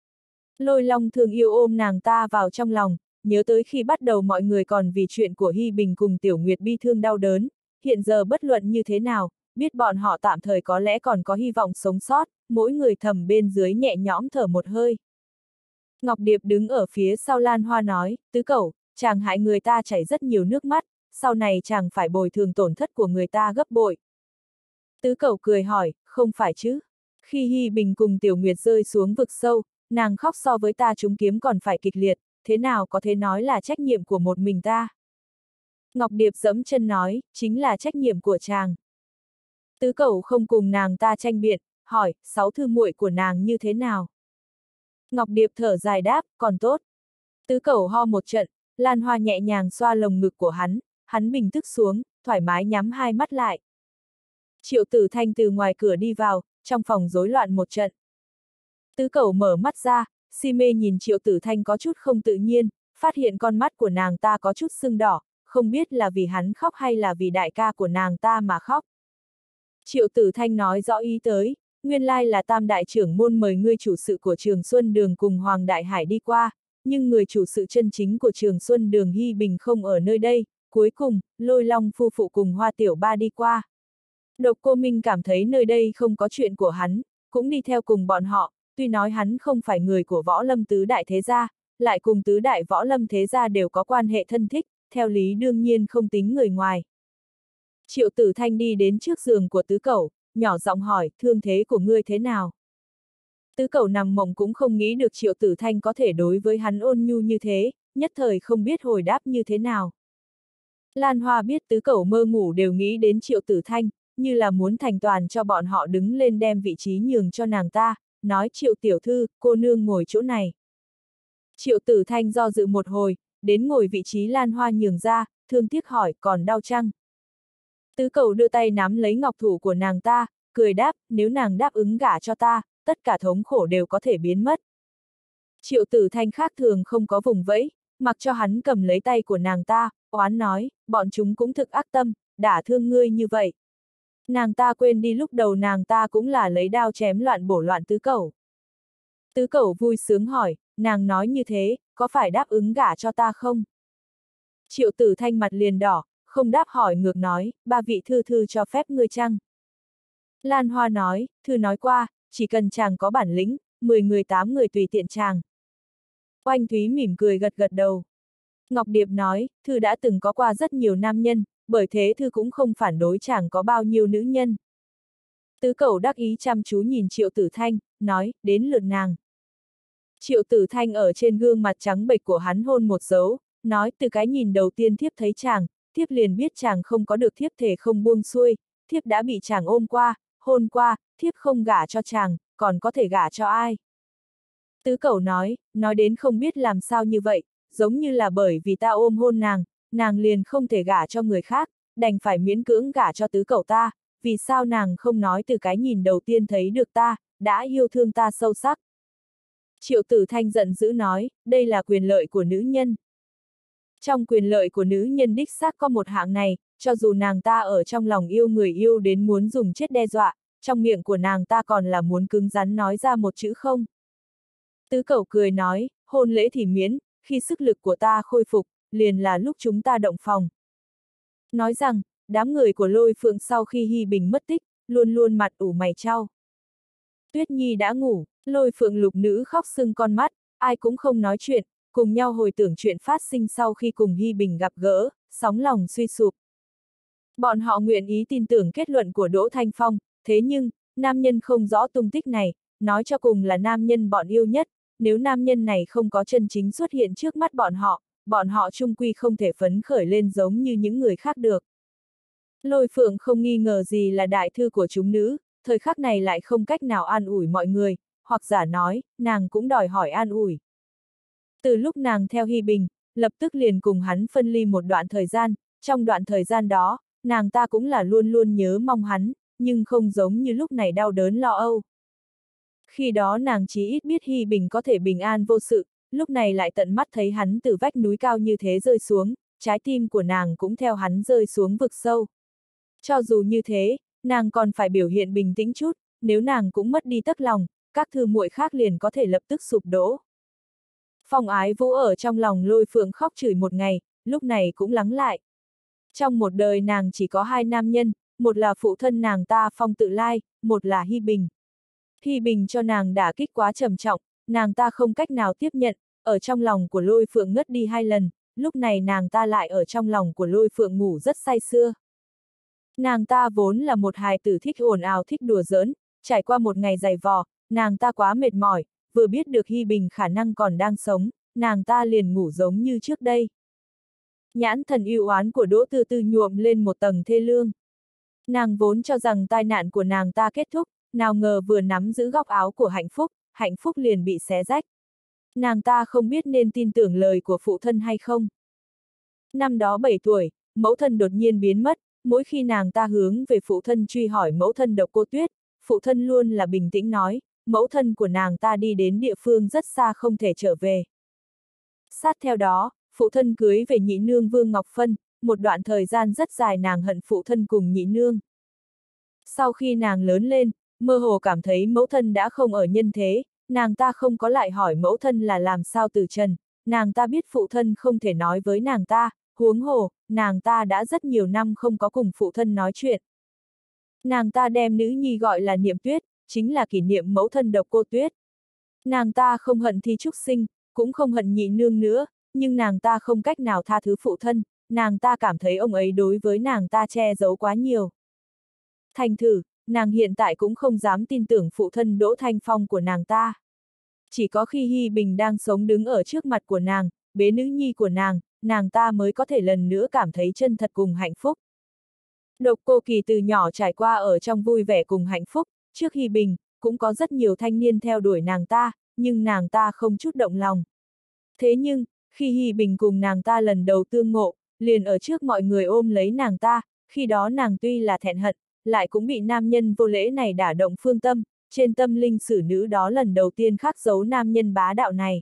Speaker 1: Lôi Long thường yêu ôm nàng ta vào trong lòng, nhớ tới khi bắt đầu mọi người còn vì chuyện của Hy Bình cùng Tiểu Nguyệt bi thương đau đớn, hiện giờ bất luận như thế nào, biết bọn họ tạm thời có lẽ còn có hy vọng sống sót, mỗi người thầm bên dưới nhẹ nhõm thở một hơi. Ngọc Điệp đứng ở phía sau Lan Hoa nói, Tứ Cẩu, chàng hại người ta chảy rất nhiều nước mắt, sau này chàng phải bồi thường tổn thất của người ta gấp bội. Tứ Cẩu cười hỏi, không phải chứ? Khi Hy Bình cùng Tiểu Nguyệt rơi xuống vực sâu, nàng khóc so với ta trúng kiếm còn phải kịch liệt, thế nào có thể nói là trách nhiệm của một mình ta? Ngọc Điệp giẫm chân nói, chính là trách nhiệm của chàng. Tứ Cẩu không cùng nàng ta tranh biện, hỏi, sáu thư muội của nàng như thế nào? Ngọc Điệp thở dài đáp, còn tốt. Tứ Cẩu ho một trận, Lan Hoa nhẹ nhàng xoa lồng ngực của hắn, hắn bình thức xuống, thoải mái nhắm hai mắt lại. Triệu Tử Thanh từ ngoài cửa đi vào, trong phòng rối loạn một trận. Tứ Cẩu mở mắt ra, si mê nhìn Triệu Tử Thanh có chút không tự nhiên, phát hiện con mắt của nàng ta có chút sưng đỏ, không biết là vì hắn khóc hay là vì đại ca của nàng ta mà khóc. Triệu Tử Thanh nói rõ ý tới, nguyên lai là Tam đại trưởng môn mời ngươi chủ sự của Trường Xuân Đường cùng Hoàng Đại Hải đi qua, nhưng người chủ sự chân chính của Trường Xuân Đường Hy Bình không ở nơi đây, cuối cùng, Lôi Long phu phụ cùng Hoa Tiểu Ba đi qua. Độc Cô Minh cảm thấy nơi đây không có chuyện của hắn, cũng đi theo cùng bọn họ, tuy nói hắn không phải người của Võ Lâm tứ đại thế gia, lại cùng tứ đại Võ Lâm thế gia đều có quan hệ thân thích, theo lý đương nhiên không tính người ngoài. Triệu Tử Thanh đi đến trước giường của Tứ Cẩu, nhỏ giọng hỏi, thương thế của ngươi thế nào? Tứ Cẩu nằm mộng cũng không nghĩ được Triệu Tử Thanh có thể đối với hắn ôn nhu như thế, nhất thời không biết hồi đáp như thế nào. Lan Hoa biết Tứ Cẩu mơ ngủ đều nghĩ đến Triệu Tử Thanh, như là muốn thành toàn cho bọn họ đứng lên đem vị trí nhường cho nàng ta, nói Triệu tiểu thư, cô nương ngồi chỗ này. Triệu Tử Thanh do dự một hồi, đến ngồi vị trí Lan Hoa nhường ra, thương tiếc hỏi, còn đau chăng? Tứ Cẩu đưa tay nắm lấy ngọc thủ của nàng ta, cười đáp, nếu nàng đáp ứng gả cho ta, tất cả thống khổ đều có thể biến mất. Triệu Tử Thanh khác thường không có vùng vẫy, mặc cho hắn cầm lấy tay của nàng ta, oán nói, bọn chúng cũng thực ác tâm, đả thương ngươi như vậy. Nàng ta quên đi lúc đầu nàng ta cũng là lấy đao chém loạn bổ loạn tứ cẩu. Tứ cẩu vui sướng hỏi, nàng nói như thế, có phải đáp ứng gả cho ta không? Triệu Tử Thanh mặt liền đỏ, không đáp hỏi ngược nói, ba vị thư thư cho phép ngươi chăng? Lan Hoa nói, thư nói qua, chỉ cần chàng có bản lĩnh, mười người tám người tùy tiện chàng. Oanh Thúy mỉm cười gật gật đầu. Ngọc Điệp nói, thư đã từng có qua rất nhiều nam nhân, bởi thế thư cũng không phản đối chàng có bao nhiêu nữ nhân. Tứ cẩu đắc ý chăm chú nhìn Triệu Tử Thanh, nói, đến lượt nàng. Triệu Tử Thanh ở trên gương mặt trắng bệch của hắn hôn một dấu, nói, từ cái nhìn đầu tiên thiếp thấy chàng, thiếp liền biết chàng không có được thiếp thể không buông xuôi, thiếp đã bị chàng ôm qua, hôn qua, thiếp không gả cho chàng, còn có thể gả cho ai? Tứ cẩu nói, nói đến không biết làm sao như vậy, giống như là bởi vì ta ôm hôn nàng, nàng liền không thể gả cho người khác, đành phải miễn cưỡng gả cho tứ cẩu ta, vì sao nàng không nói từ cái nhìn đầu tiên thấy được ta, đã yêu thương ta sâu sắc. Triệu Tử Thanh giận dữ nói, đây là quyền lợi của nữ nhân. Trong quyền lợi của nữ nhân đích xác có một hạng này, cho dù nàng ta ở trong lòng yêu người yêu đến muốn dùng chết đe dọa, trong miệng của nàng ta còn là muốn cứng rắn nói ra một chữ không. Tứ cẩu cười nói, hôn lễ thì miễn, khi sức lực của ta khôi phục, liền là lúc chúng ta động phòng. Nói rằng, đám người của Lôi Phượng sau khi Hy Bình mất tích, luôn luôn mặt ủ mày chau. Tuyết Nhi đã ngủ, Lôi Phượng lục nữ khóc sưng con mắt, ai cũng không nói chuyện, cùng nhau hồi tưởng chuyện phát sinh sau khi cùng Hy Bình gặp gỡ, sóng lòng suy sụp. Bọn họ nguyện ý tin tưởng kết luận của Đỗ Thanh Phong, thế nhưng, nam nhân không rõ tung tích này, nói cho cùng là nam nhân bọn yêu nhất, nếu nam nhân này không có chân chính xuất hiện trước mắt bọn họ, bọn họ chung quy không thể phấn khởi lên giống như những người khác được. Lôi Phượng không nghi ngờ gì là đại thư của chúng nữ, thời khắc này lại không cách nào an ủi mọi người, hoặc giả nói, nàng cũng đòi hỏi an ủi. Từ lúc nàng theo Hy Bình, lập tức liền cùng hắn phân ly một đoạn thời gian, trong đoạn thời gian đó, nàng ta cũng là luôn luôn nhớ mong hắn, nhưng không giống như lúc này đau đớn lo âu. Khi đó nàng chỉ ít biết Hy Bình có thể bình an vô sự, lúc này lại tận mắt thấy hắn từ vách núi cao như thế rơi xuống, trái tim của nàng cũng theo hắn rơi xuống vực sâu. Cho dù như thế, nàng còn phải biểu hiện bình tĩnh chút, nếu nàng cũng mất đi tấc lòng, các thư muội khác liền có thể lập tức sụp đổ. Phong Ái Vũ ở trong lòng Lôi Phượng khóc chửi một ngày, lúc này cũng lắng lại. Trong một đời nàng chỉ có hai nam nhân, một là phụ thân nàng ta Phong Tự Lai, một là Hy Bình. Hy Bình cho nàng đả kích quá trầm trọng, nàng ta không cách nào tiếp nhận, ở trong lòng của Lôi Phượng ngất đi hai lần, lúc này nàng ta lại ở trong lòng của Lôi Phượng ngủ rất say sưa. Nàng ta vốn là một hài tử thích ồn ào thích đùa giỡn, trải qua một ngày dày vò, nàng ta quá mệt mỏi, vừa biết được Hy Bình khả năng còn đang sống, nàng ta liền ngủ giống như trước đây. Nhãn thần ưu oán của Đỗ Tư Tư nhuộm lên một tầng thê lương. Nàng vốn cho rằng tai nạn của nàng ta kết thúc, nào ngờ vừa nắm giữ góc áo của hạnh phúc, hạnh phúc liền bị xé rách. Nàng ta không biết nên tin tưởng lời của phụ thân hay không. Năm đó bảy tuổi, mẫu thân đột nhiên biến mất, mỗi khi nàng ta hướng về phụ thân truy hỏi mẫu thân Độc Cô Tuyết, phụ thân luôn là bình tĩnh nói, mẫu thân của nàng ta đi đến địa phương rất xa không thể trở về. Sát theo đó, phụ thân cưới về nhị nương Vương Ngọc Phân, một đoạn thời gian rất dài nàng hận phụ thân cùng nhị nương. Sau khi nàng lớn lên, mơ hồ cảm thấy mẫu thân đã không ở nhân thế, nàng ta không có lại hỏi mẫu thân là làm sao từ trần, nàng ta biết phụ thân không thể nói với nàng ta, huống hồ, nàng ta đã rất nhiều năm không có cùng phụ thân nói chuyện. Nàng ta đem nữ nhi gọi là Niệm Tuyết, chính là kỷ niệm mẫu thân Độc Cô Tuyết. Nàng ta không hận Thi Trúc Sinh, cũng không hận nhị nương nữa, nhưng nàng ta không cách nào tha thứ phụ thân, nàng ta cảm thấy ông ấy đối với nàng ta che giấu quá nhiều. Thành thử, nàng hiện tại cũng không dám tin tưởng phụ thân Đỗ Thanh Phong của nàng ta. Chỉ có khi Hy Bình đang sống đứng ở trước mặt của nàng, bế nữ nhi của nàng, nàng ta mới có thể lần nữa cảm thấy chân thật cùng hạnh phúc. Độc Cô Kỳ từ nhỏ trải qua ở trong vui vẻ cùng hạnh phúc, trước Hy Bình, cũng có rất nhiều thanh niên theo đuổi nàng ta, nhưng nàng ta không chút động lòng. Thế nhưng, khi Hy Bình cùng nàng ta lần đầu tương ngộ, liền ở trước mọi người ôm lấy nàng ta, khi đó nàng tuy là thẹn hận, lại cũng bị nam nhân vô lễ này đả động phương tâm, trên tâm linh sử nữ đó lần đầu tiên khắc dấu nam nhân bá đạo này.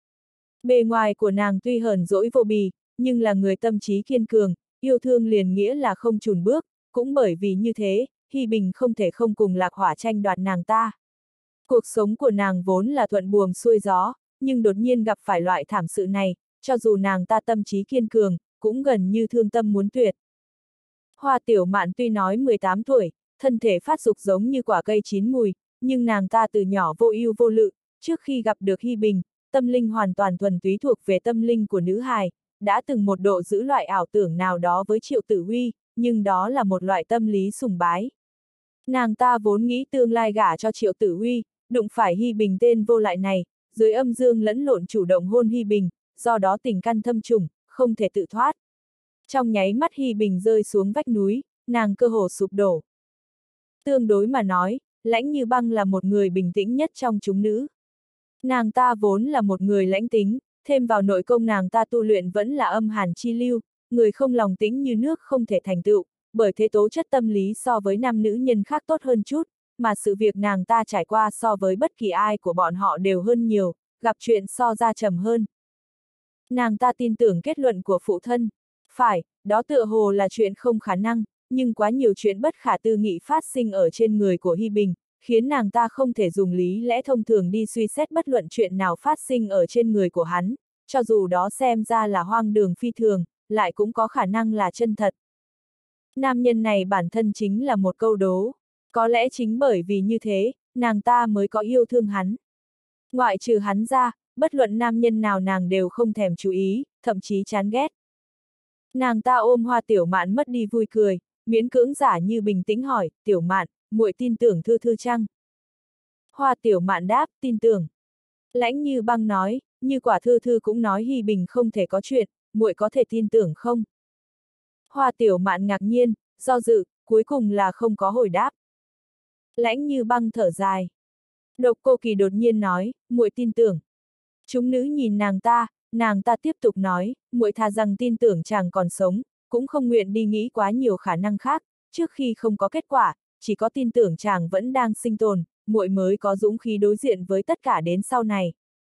Speaker 1: Bề ngoài của nàng tuy hờn dỗi vô bì, nhưng là người tâm trí kiên cường, yêu thương liền nghĩa là không chùn bước, cũng bởi vì như thế, Hy Bình không thể không cùng Lạc Hỏa tranh đoạt nàng ta. Cuộc sống của nàng vốn là thuận buồm xuôi gió, nhưng đột nhiên gặp phải loại thảm sự này, cho dù nàng ta tâm trí kiên cường, cũng gần như thương tâm muốn tuyệt. Hoa Tiểu Mạn tuy nói mười tám tuổi, thân thể phát dục giống như quả cây chín mùi, nhưng nàng ta từ nhỏ vô ưu vô lự, trước khi gặp được Hy Bình, tâm linh hoàn toàn thuần túy thuộc về tâm linh của nữ hài, đã từng một độ giữ loại ảo tưởng nào đó với Triệu Tử Huy, nhưng đó là một loại tâm lý sùng bái. Nàng ta vốn nghĩ tương lai gả cho Triệu Tử Huy, đụng phải Hy Bình tên vô lại này, dưới âm dương lẫn lộn chủ động hôn Hy Bình, do đó tình căn thâm trùng, không thể tự thoát. Trong nháy mắt Hy Bình rơi xuống vách núi, nàng cơ hồ sụp đổ. Tương đối mà nói, Lãnh Như Băng là một người bình tĩnh nhất trong chúng nữ. Nàng ta vốn là một người lãnh tính, thêm vào nội công nàng ta tu luyện vẫn là âm hàn chi lưu, người không lòng tĩnh như nước không thể thành tựu, bởi thế tố chất tâm lý so với nam nữ nhân khác tốt hơn chút, mà sự việc nàng ta trải qua so với bất kỳ ai của bọn họ đều hơn nhiều, gặp chuyện so ra trầm hơn. Nàng ta tin tưởng kết luận của phụ thân. Phải, đó tựa hồ là chuyện không khả năng, nhưng quá nhiều chuyện bất khả tư nghị phát sinh ở trên người của Hy Bình, khiến nàng ta không thể dùng lý lẽ thông thường đi suy xét bất luận chuyện nào phát sinh ở trên người của hắn, cho dù đó xem ra là hoang đường phi thường, lại cũng có khả năng là chân thật. Nam nhân này bản thân chính là một câu đố, có lẽ chính bởi vì như thế, nàng ta mới có yêu thương hắn. Ngoại trừ hắn ra, bất luận nam nhân nào nàng đều không thèm chú ý, thậm chí chán ghét. Nàng ta ôm Hoa Tiểu Mạn mất đi vui cười, miễn cưỡng giả như bình tĩnh hỏi, Tiểu Mạn, muội tin tưởng Thư Thư chăng? Hoa Tiểu Mạn đáp, tin tưởng. Lãnh Như Băng nói, như quả Thư Thư cũng nói Hy Bình không thể có chuyện, muội có thể tin tưởng không? Hoa Tiểu Mạn ngạc nhiên, do dự, cuối cùng là không có hồi đáp. Lãnh Như Băng thở dài. Độc Cô Kỳ đột nhiên nói, muội tin tưởng. Chúng nữ nhìn nàng ta, nàng ta tiếp tục nói, muội thà rằng tin tưởng chàng còn sống, cũng không nguyện đi nghĩ quá nhiều khả năng khác, trước khi không có kết quả, chỉ có tin tưởng chàng vẫn đang sinh tồn, muội mới có dũng khí đối diện với tất cả đến sau này.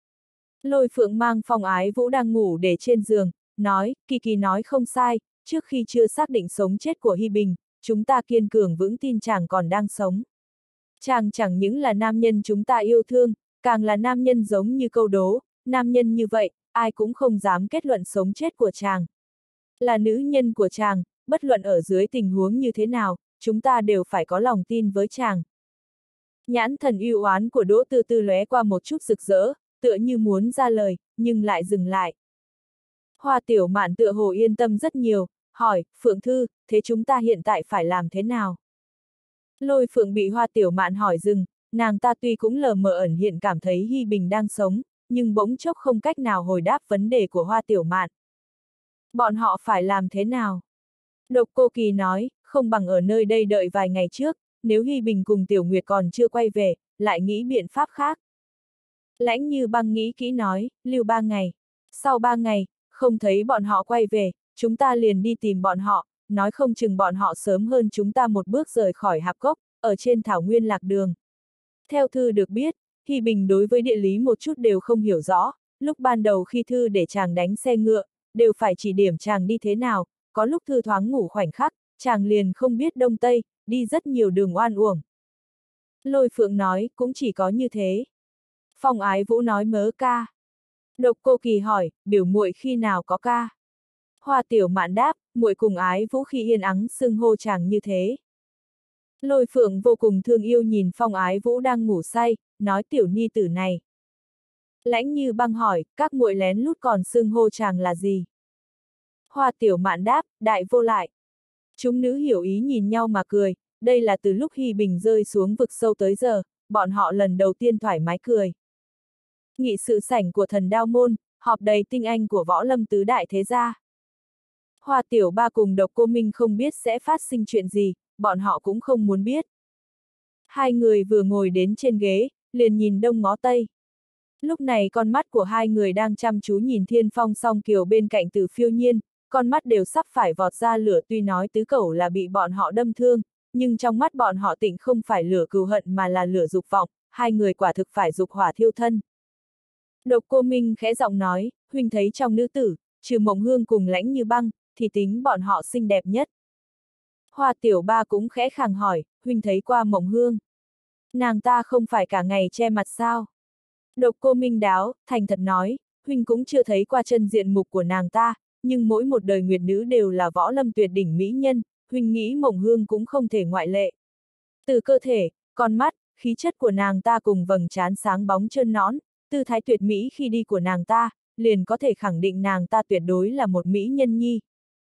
Speaker 1: Lôi Phượng mang Phong Ái Vũ đang ngủ để trên giường, nói, Kỳ Kỳ nói không sai, trước khi chưa xác định sống chết của Hy Bình, chúng ta kiên cường vững tin chàng còn đang sống. Chàng chẳng những là nam nhân chúng ta yêu thương, càng là nam nhân giống như câu đố, nam nhân như vậy, ai cũng không dám kết luận sống chết của chàng. Là nữ nhân của chàng, bất luận ở dưới tình huống như thế nào, chúng ta đều phải có lòng tin với chàng. Nhãn thần ưu oán của Đỗ Tư Tư lóe qua một chút rực rỡ, tựa như muốn ra lời, nhưng lại dừng lại. Hoa Tiểu Mạn tựa hồ yên tâm rất nhiều, hỏi, Phượng Thư, thế chúng ta hiện tại phải làm thế nào? Lôi Phượng bị Hoa Tiểu Mạn hỏi dừng, nàng ta tuy cũng lờ mờ ẩn hiện cảm thấy Hy Bình đang sống, nhưng bỗng chốc không cách nào hồi đáp vấn đề của Hoa Tiểu Mạn. Bọn họ phải làm thế nào? Độc Cô Kỳ nói, không bằng ở nơi đây đợi vài ngày trước, nếu Hy Bình cùng Tiểu Nguyệt còn chưa quay về, lại nghĩ biện pháp khác. Lãnh Như Băng nghĩ kỹ nói, lưu ba ngày. Sau ba ngày, không thấy bọn họ quay về, chúng ta liền đi tìm bọn họ, nói không chừng bọn họ sớm hơn chúng ta một bước rời khỏi hạp cốc, ở trên thảo nguyên lạc đường. Theo Thư được biết, Hy Bình đối với địa lý một chút đều không hiểu rõ, lúc ban đầu khi Thư để chàng đánh xe ngựa, đều phải chỉ điểm chàng đi thế nào, có lúc Thư thoáng ngủ khoảnh khắc, chàng liền không biết đông tây, đi rất nhiều đường oan uổng. Lôi Phượng nói, cũng chỉ có như thế. Phong Ái Vũ nói mớ ca. Độc Cô Kỳ hỏi, biểu muội khi nào có ca? Hoa Tiểu Mạn đáp, muội cùng Ái Vũ khi yên ắng xưng hô chàng như thế. Lôi Phượng vô cùng thương yêu nhìn Phong Ái Vũ đang ngủ say, nói tiểu ni tử này. Lãnh Như Băng hỏi, các muội lén lút còn xưng hô chàng là gì? Hoa Tiểu Mạn đáp, đại vô lại. Chúng nữ hiểu ý nhìn nhau mà cười, đây là từ lúc Hy Bình rơi xuống vực sâu tới giờ, bọn họ lần đầu tiên thoải mái cười. Nghị sự sảnh của Thần Đao Môn, họp đầy tinh anh của võ lâm tứ đại thế gia. Hoa Tiểu Ba cùng Độc Cô Minh không biết sẽ phát sinh chuyện gì, bọn họ cũng không muốn biết. Hai người vừa ngồi đến trên ghế, liền nhìn đông ngó tây. Lúc này con mắt của hai người đang chăm chú nhìn Thiên Phong Song Kiều bên cạnh Từ Phiêu Nhiên, con mắt đều sắp phải vọt ra lửa, tuy nói tứ cẩu là bị bọn họ đâm thương, nhưng trong mắt bọn họ tịnh không phải lửa cừu hận mà là lửa dục vọng, hai người quả thực phải dục hỏa thiêu thân. Độc Cô Minh khẽ giọng nói, huynh thấy trong nữ tử, trừ Mộng Hương cùng Lãnh Như Băng, thì tính bọn họ xinh đẹp nhất. Hoa tiểu ba cũng khẽ khàng hỏi, huynh thấy qua Mộng Hương. Nàng ta không phải cả ngày che mặt sao? Độc Cô Minh đáo, thành thật nói, huynh cũng chưa thấy qua chân diện mục của nàng ta, nhưng mỗi một đời nguyệt nữ đều là võ lâm tuyệt đỉnh mỹ nhân, huynh nghĩ Mộng Hương cũng không thể ngoại lệ. Từ cơ thể, con mắt, khí chất của nàng ta cùng vầng trán sáng bóng trơn nõn, tư thái tuyệt mỹ khi đi của nàng ta, liền có thể khẳng định nàng ta tuyệt đối là một mỹ nhân nhi.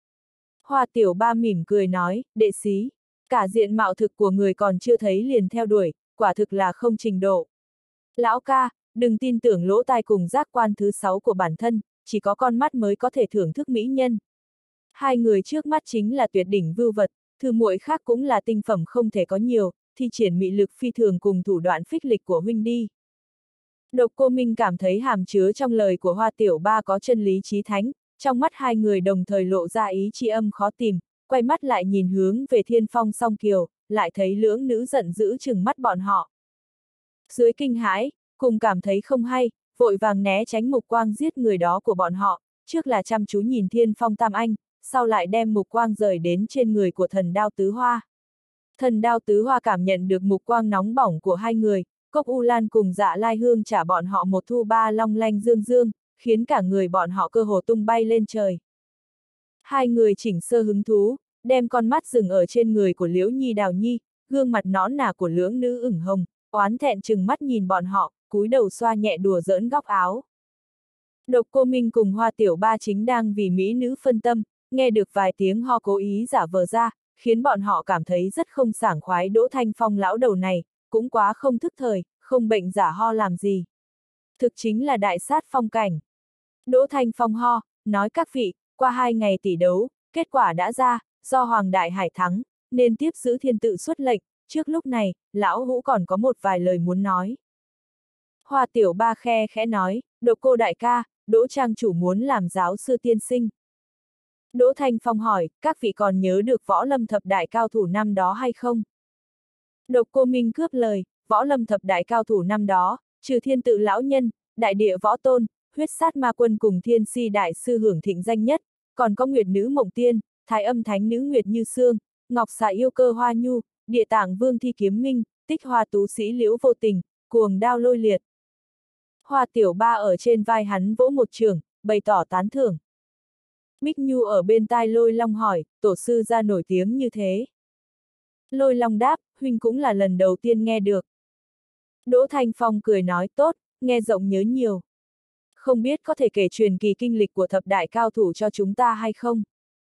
Speaker 1: Hoa tiểu ba mỉm cười nói, đệ xí, cả diện mạo thực của người còn chưa thấy liền theo đuổi, quả thực là không trình độ. Lão ca, đừng tin tưởng lỗ tai cùng giác quan thứ sáu của bản thân, chỉ có con mắt mới có thể thưởng thức mỹ nhân. Hai người trước mắt chính là tuyệt đỉnh vưu vật, thư muội khác cũng là tinh phẩm không thể có nhiều, thi triển mị lực phi thường cùng thủ đoạn phích lịch của huynh đi. Độc Cô Minh cảm thấy hàm chứa trong lời của Hoa tiểu ba có chân lý chí thánh, trong mắt hai người đồng thời lộ ra ý tri âm khó tìm, quay mắt lại nhìn hướng về Thiên Phong Song Kiều, lại thấy lưỡng nữ giận dữ trừng mắt bọn họ. Dưới kinh hãi, cùng cảm thấy không hay, vội vàng né tránh mục quang giết người đó của bọn họ, trước là chăm chú nhìn Thiên Phong Tam Anh, sau lại đem mục quang rời đến trên người của Thần Đao Tứ Hoa. Thần Đao Tứ Hoa cảm nhận được mục quang nóng bỏng của hai người, Cốc U Lan cùng Dạ Lai Hương trả bọn họ một thu ba long lanh dương dương, khiến cả người bọn họ cơ hồ tung bay lên trời. Hai người chỉnh sơ hứng thú, đem con mắt dừng ở trên người của Liễu Nhi Đào Nhi, gương mặt nõn nà của lưỡng nữ ửng hồng, oán thẹn chừng mắt nhìn bọn họ, cúi đầu xoa nhẹ đùa giỡn góc áo. Độc Cô Minh cùng Hoa tiểu ba chính đang vì mỹ nữ phân tâm, nghe được vài tiếng ho cố ý giả vờ ra, khiến bọn họ cảm thấy rất không sảng khoái. Đỗ Thanh Phong lão đầu này, cũng quá không thức thời, không bệnh giả ho làm gì. Thực chính là đại sát phong cảnh. Đỗ Thanh Phong ho, nói các vị, qua hai ngày tỷ đấu, kết quả đã ra, do Hoàng Đại Hải thắng, nên tiếp giữ thiên tự xuất lệnh, trước lúc này, lão hũ còn có một vài lời muốn nói. Hoa tiểu ba khe khẽ nói, Độc Cô đại ca, Đỗ trang chủ muốn làm giáo sư tiên sinh. Đỗ Thanh Phong hỏi, các vị còn nhớ được võ lâm thập đại cao thủ năm đó hay không? Độc Cô Minh cướp lời, võ lâm thập đại cao thủ năm đó, trừ thiên tự lão nhân, đại địa võ tôn, huyết sát ma quân cùng thiên si đại sư hưởng thịnh danh nhất, còn có nguyệt nữ Mộng Tiên, thái âm thánh nữ Nguyệt Như Sương, ngọc xà yêu cơ Hoa Nhu, địa tạng vương thi kiếm minh, tích hoa tú sĩ Liễu Vô Tình, cuồng đao lôi liệt. Hoa tiểu ba ở trên vai hắn vỗ một trường, bày tỏ tán thưởng. Bích Nhu ở bên tai Lôi Long hỏi, tổ sư ra nổi tiếng như thế. Lôi Long đáp, huynh cũng là lần đầu tiên nghe được. Đỗ Thanh Phong cười nói, tốt, nghe rộng nhớ nhiều. Không biết có thể kể truyền kỳ kinh lịch của thập đại cao thủ cho chúng ta hay không?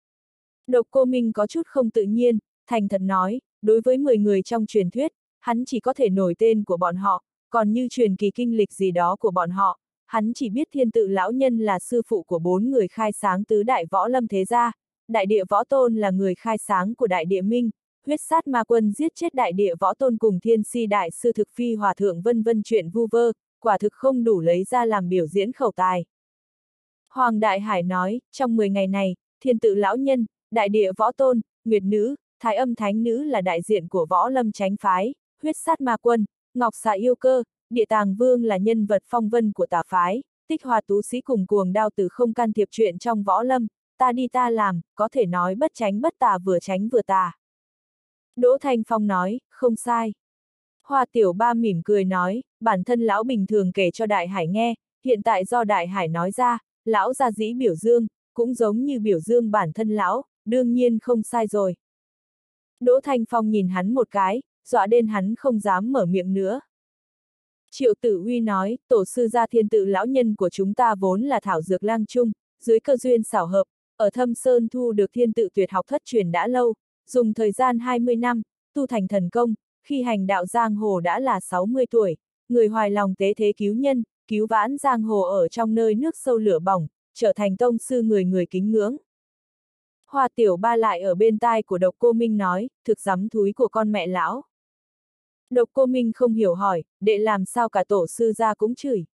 Speaker 1: Độc Cô Minh có chút không tự nhiên, thành thật nói, đối với mười người trong truyền thuyết, hắn chỉ có thể nổi tên của bọn họ, còn như truyền kỳ kinh lịch gì đó của bọn họ, hắn chỉ biết thiên tự lão nhân là sư phụ của bốn người khai sáng tứ đại võ lâm thế gia, đại địa võ tôn là người khai sáng của đại địa minh, huyết sát ma quân giết chết đại địa võ tôn cùng thiên si đại sư thực phi hòa thượng vân vân chuyện vu vơ, quả thực không đủ lấy ra làm biểu diễn khẩu tài. Hoàng Đại Hải nói, trong mười ngày này, thiên tự lão nhân, đại địa võ tôn, nguyệt nữ, thái âm thánh nữ là đại diện của võ lâm chánh phái, huyết sát ma quân, ngọc xà yêu cơ, địa tàng vương là nhân vật phong vân của tà phái, tích hoa tú sĩ cùng cuồng đao tử không can thiệp chuyện trong võ lâm, ta đi ta làm, có thể nói bất tránh bất tà vừa tránh vừa tà. Đỗ Thanh Phong nói, không sai. Hoa tiểu ba mỉm cười nói, bản thân lão bình thường kể cho Đại Hải nghe, hiện tại do Đại Hải nói ra, lão ra dĩ biểu dương, cũng giống như biểu dương bản thân lão, đương nhiên không sai rồi. Đỗ Thanh Phong nhìn hắn một cái, dọa đến hắn không dám mở miệng nữa. Triệu Tử Uy nói, tổ sư gia thiên tự lão nhân của chúng ta vốn là thảo dược lang trung, dưới cơ duyên xảo hợp, ở Thâm Sơn thu được thiên tự tuyệt học thất truyền đã lâu, dùng thời gian hai mươi năm, tu thành thần công, khi hành đạo giang hồ đã là sáu mươi tuổi, người hoài lòng tế thế cứu nhân, cứu vãn giang hồ ở trong nơi nước sâu lửa bỏng, trở thành tông sư người người kính ngưỡng. Hoa tiểu ba lại ở bên tai của Độc Cô Minh nói, thực dám thúi của con mẹ lão. Độc Cô Minh không hiểu hỏi, đệ làm sao cả tổ sư gia cũng chửi.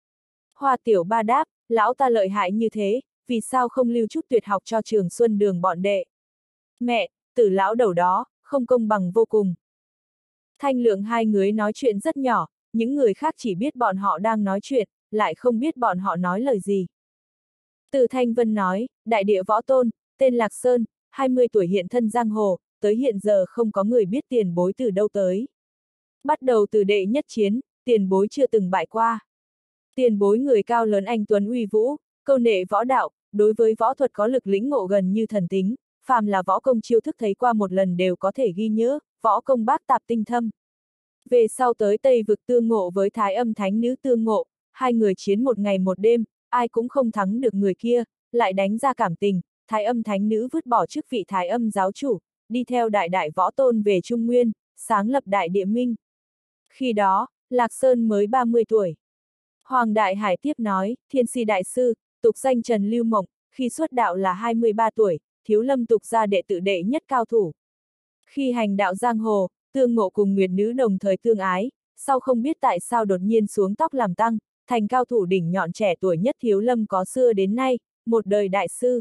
Speaker 1: Hoa tiểu ba đáp, lão ta lợi hại như thế, vì sao không lưu chút tuyệt học cho Trường Xuân Đường bọn đệ. Mẹ, tử lão đầu đó, không công bằng vô cùng. Thanh Lượng hai người nói chuyện rất nhỏ, những người khác chỉ biết bọn họ đang nói chuyện, lại không biết bọn họ nói lời gì. Từ Thanh Vân nói, đại địa võ tôn, tên Lạc Sơn, hai mươi tuổi hiện thân giang hồ, tới hiện giờ không có người biết tiền bối từ đâu tới. Bắt đầu từ đệ nhất chiến, tiền bối chưa từng bại qua. Tiền bối người cao lớn anh tuấn uy vũ, câu nệ võ đạo, đối với võ thuật có lực lĩnh ngộ gần như thần tính, phàm là võ công chiêu thức thấy qua một lần đều có thể ghi nhớ, võ công bác tạp tinh thâm. Về sau tới Tây vực tương ngộ với Thái Âm Thánh Nữ tương ngộ, hai người chiến một ngày một đêm, ai cũng không thắng được người kia, lại đánh ra cảm tình, Thái Âm Thánh Nữ vứt bỏ chức vị Thái Âm giáo chủ, đi theo đại đại võ tôn về Trung Nguyên, sáng lập Đại Địa Minh. Khi đó, Lạc Sơn mới ba mươi tuổi. Hoàng Đại Hải tiếp nói, Thiên Si Đại Sư, tục danh Trần Lưu Mộng, khi xuất đạo là hai mươi ba tuổi, Thiếu Lâm tục gia đệ tự đệ nhất cao thủ. Khi hành đạo giang hồ, tương ngộ cùng Nguyệt Nữ đồng thời tương ái, sau không biết tại sao đột nhiên xuống tóc làm tăng, thành cao thủ đỉnh nhọn trẻ tuổi nhất Thiếu Lâm có xưa đến nay, một đời đại sư.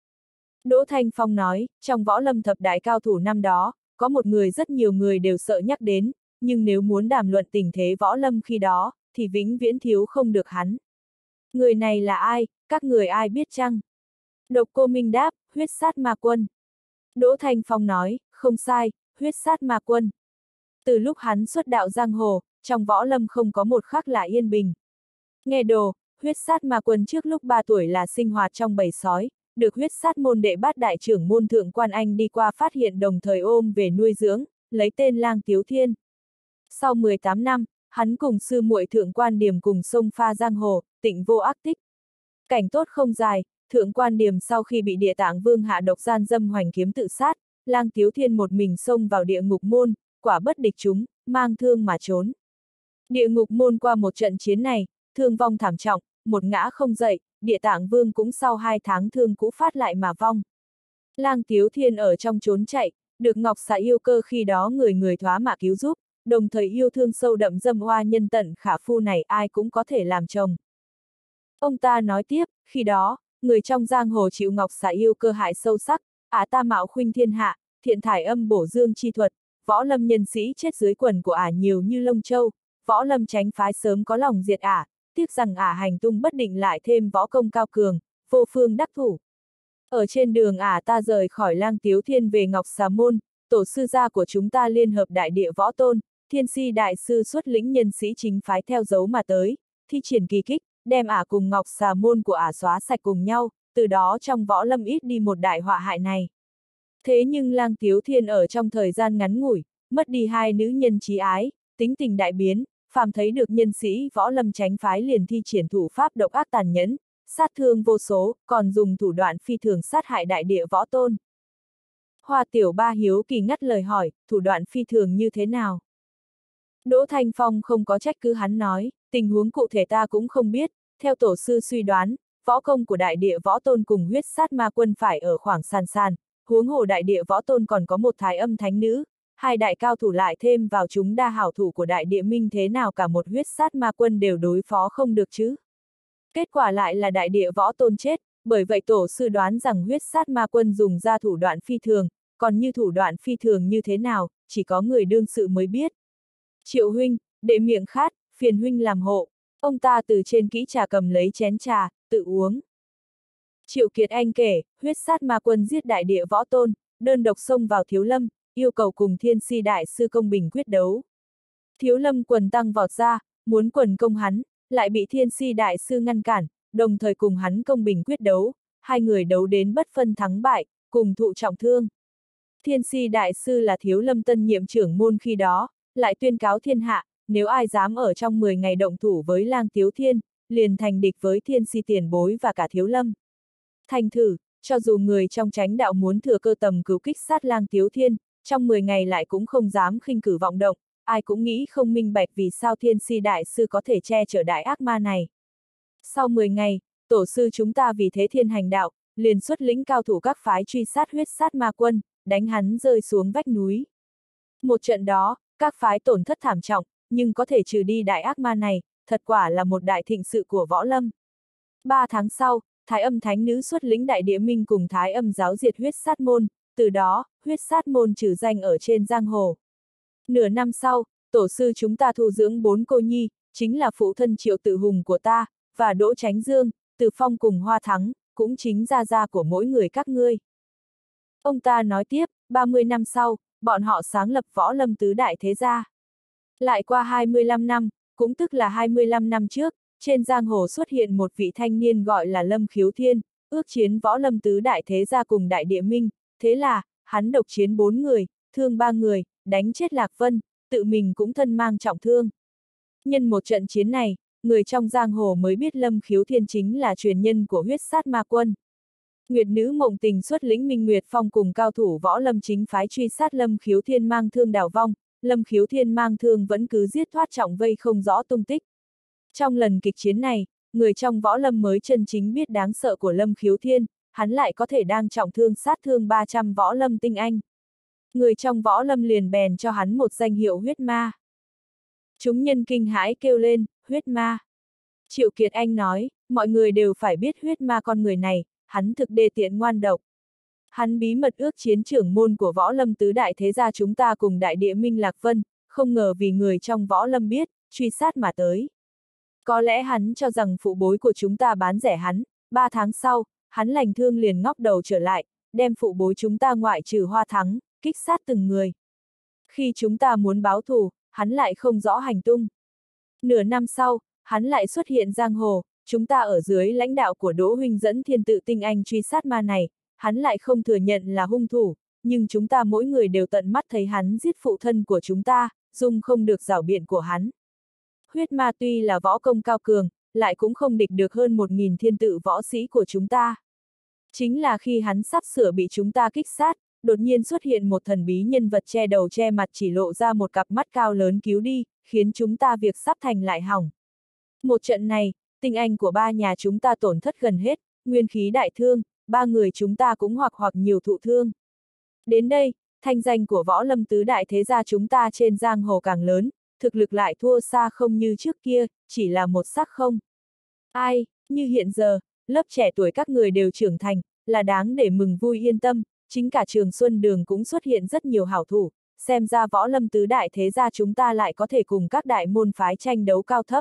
Speaker 1: Đỗ Thanh Phong nói, trong võ lâm thập đại cao thủ năm đó, có một người rất nhiều người đều sợ nhắc đến, nhưng nếu muốn đàm luận tình thế võ lâm khi đó, thì vĩnh viễn thiếu không được hắn. Người này là ai, các người ai biết chăng? Độc Cô Minh đáp, huyết sát ma quân. Đỗ Thanh Phong nói, không sai, huyết sát ma quân. Từ lúc hắn xuất đạo giang hồ, trong võ lâm không có một khắc là yên bình. Nghe đồ, huyết sát ma quân trước lúc ba tuổi là sinh hoạt trong bầy sói, được huyết sát môn đệ bát đại trưởng môn Thượng Quan Anh đi qua phát hiện đồng thời ôm về nuôi dưỡng, lấy tên Lang Tiếu Thiên. Sau mười tám năm, hắn cùng sư muội Thượng Quan Điềm cùng sông pha giang hồ, tịnh vô ác tích. Cảnh tốt không dài, Thượng Quan Điềm sau khi bị Địa Tạng Vương hạ độc gian dâm hoành kiếm tự sát, Lang Tiếu Thiên một mình xông vào địa ngục môn, quả bất địch chúng, mang thương mà trốn. Địa ngục môn qua một trận chiến này, thương vong thảm trọng, một ngã không dậy, Địa Tạng Vương cũng sau hai tháng thương cũ phát lại mà vong. Lang Tiếu Thiên ở trong trốn chạy, được Ngọc Xà Yêu Cơ khi đó người người thoá mạ cứu giúp, đồng thời yêu thương sâu đậm dâm hoa nhân tận khả phu này ai cũng có thể làm chồng. Ông ta nói tiếp, khi đó, người trong giang hồ chịu Ngọc Xà Yêu Cơ hại sâu sắc, ả ta mạo khuynh thiên hạ, thiện thải âm bổ dương chi thuật, võ lâm nhân sĩ chết dưới quần của ả nhiều như lông châu, võ lâm tránh phái sớm có lòng diệt ả, tiếc rằng ả hành tung bất định lại thêm võ công cao cường, vô phương đắc thủ. Ở trên đường ả ta rời khỏi Lang Tiếu Thiên về Ngọc Xà Môn, tổ sư gia của chúng ta liên hợp đại địa võ tôn, Thiên Si Đại Sư xuất lĩnh nhân sĩ chính phái theo dấu mà tới, thi triển kỳ kích, đem ả cùng Ngọc Xà Môn của ả xóa sạch cùng nhau, từ đó trong võ lâm ít đi một đại họa hại này. Thế nhưng Lang Tiếu Thiên ở trong thời gian ngắn ngủi, mất đi hai nữ nhân trí ái, tính tình đại biến, phàm thấy được nhân sĩ võ lâm tránh phái liền thi triển thủ pháp độc ác tàn nhẫn, sát thương vô số, còn dùng thủ đoạn phi thường sát hại đại địa võ tôn. Hoa Tiểu Ba hiếu kỳ ngắt lời hỏi, thủ đoạn phi thường như thế nào? Đỗ Thanh Phong không có trách cứ hắn nói, tình huống cụ thể ta cũng không biết, theo tổ sư suy đoán, võ công của đại địa võ tôn cùng huyết sát ma quân phải ở khoảng sàn sàn, huống hồ đại địa võ tôn còn có một Thái Âm Thánh Nữ, hai đại cao thủ lại thêm vào chúng đa hảo thủ của đại địa minh, thế nào cả một huyết sát ma quân đều đối phó không được chứ. Kết quả lại là đại địa võ tôn chết, bởi vậy tổ sư đoán rằng huyết sát ma quân dùng ra thủ đoạn phi thường, còn như thủ đoạn phi thường như thế nào, chỉ có người đương sự mới biết. Triệu huynh, đệ miệng khát, phiền huynh làm hộ. Ông ta từ trên kỹ trà cầm lấy chén trà, tự uống. Triệu Kiệt Anh kể, huyết sát ma quân giết đại địa võ tôn, đơn độc xông vào Thiếu Lâm, yêu cầu cùng Thiên Si Đại Sư công bình quyết đấu. Thiếu Lâm quần tăng vọt ra, muốn quần công hắn, lại bị Thiên Si Đại Sư ngăn cản, đồng thời cùng hắn công bình quyết đấu, hai người đấu đến bất phân thắng bại, cùng thụ trọng thương. Thiên Si Đại Sư là Thiếu Lâm tân nhiệm trưởng môn khi đó, lại tuyên cáo thiên hạ, nếu ai dám ở trong mười ngày động thủ với Lang Tiếu Thiên, liền thành địch với Thiên Si tiền bối và cả Thiếu Lâm. Thành thử, cho dù người trong chánh đạo muốn thừa cơ tầm cứu kích sát Lang Tiếu Thiên, trong mười ngày lại cũng không dám khinh cử vọng động, ai cũng nghĩ không minh bạch vì sao Thiên Si Đại Sư có thể che chở đại ác ma này. Sau mười ngày, tổ sư chúng ta vì thế thiên hành đạo, liền xuất lĩnh cao thủ các phái truy sát huyết sát ma quân, đánh hắn rơi xuống vách núi. Một trận đó, các phái tổn thất thảm trọng, nhưng có thể trừ đi đại ác ma này, thật quả là một đại thịnh sự của võ lâm. Ba tháng sau, Thái Âm Thánh Nữ xuất lĩnh đại địa minh cùng Thái Âm giáo diệt huyết sát môn, từ đó, huyết sát môn trừ danh ở trên giang hồ. Nửa năm sau, tổ sư chúng ta thu dưỡng bốn cô nhi, chính là phụ thân Triệu Tự Hùng của ta, và Đỗ Chánh Dương, Từ Phong cùng Hoa Thắng, cũng chính gia gia của mỗi người các ngươi. Ông ta nói tiếp, ba mươi năm sau, bọn họ sáng lập Võ Lâm tứ đại thế gia. Lại qua hai mươi lăm năm, cũng tức là hai mươi lăm năm trước, trên giang hồ xuất hiện một vị thanh niên gọi là Lâm Khiếu Thiên, ước chiến Võ Lâm tứ đại thế gia cùng Đại Địa Minh, thế là, hắn độc chiến bốn người, thương ba người, đánh chết Lạc Vân, tự mình cũng thân mang trọng thương. Nhân một trận chiến này, người trong giang hồ mới biết Lâm Khiếu Thiên chính là truyền nhân của huyết sát ma quân. Nguyệt nữ Mộng Tình xuất lĩnh Minh Nguyệt Phong cùng cao thủ Võ Lâm chính phái truy sát Lâm Khiếu Thiên mang thương đào vong, Lâm Khiếu Thiên mang thương vẫn cứ giết thoát trọng vây không rõ tung tích. Trong lần kịch chiến này, người trong Võ Lâm mới chân chính biết đáng sợ của Lâm Khiếu Thiên, hắn lại có thể đang trọng thương sát thương ba trăm Võ Lâm tinh anh. Người trong Võ Lâm liền bèn cho hắn một danh hiệu huyết ma. Chúng nhân kinh hãi kêu lên, huyết ma. Triệu Kiệt Anh nói, mọi người đều phải biết huyết ma con người này, hắn thực đê tiện ngoan độc. Hắn bí mật ước chiến trưởng môn của Võ Lâm tứ đại thế gia chúng ta cùng Đại Địa Minh Lạc Vân, không ngờ vì người trong Võ Lâm biết, truy sát mà tới. Có lẽ hắn cho rằng phụ bối của chúng ta bán rẻ hắn, ba tháng sau, hắn lành thương liền ngóc đầu trở lại, đem phụ bối chúng ta ngoại trừ Hoa Thắng, kích sát từng người. Khi chúng ta muốn báo thù, hắn lại không rõ hành tung. Nửa năm sau, hắn lại xuất hiện giang hồ, chúng ta ở dưới lãnh đạo của Đỗ huynh dẫn thiên tự tinh anh truy sát ma này, hắn lại không thừa nhận là hung thủ, nhưng chúng ta mỗi người đều tận mắt thấy hắn giết phụ thân của chúng ta, dung không được giảo biện của hắn. Huyết ma tuy là võ công cao cường, lại cũng không địch được hơn một nghìn thiên tự võ sĩ của chúng ta. Chính là khi hắn sắp sửa bị chúng ta kích sát, đột nhiên xuất hiện một thần bí nhân vật che đầu che mặt chỉ lộ ra một cặp mắt cao lớn cứu đi, khiến chúng ta việc sắp thành lại hỏng. Một trận này, tinh anh của ba nhà chúng ta tổn thất gần hết, nguyên khí đại thương, ba người chúng ta cũng hoặc hoặc nhiều thụ thương. Đến đây, thanh danh của Võ Lâm tứ đại thế gia chúng ta trên giang hồ càng lớn, thực lực lại thua xa không như trước kia, chỉ là một sắc không. Ai, như hiện giờ, lớp trẻ tuổi các người đều trưởng thành, là đáng để mừng vui yên tâm, chính cả Trường Xuân Đường cũng xuất hiện rất nhiều hảo thủ, xem ra Võ Lâm tứ đại thế gia chúng ta lại có thể cùng các đại môn phái tranh đấu cao thấp.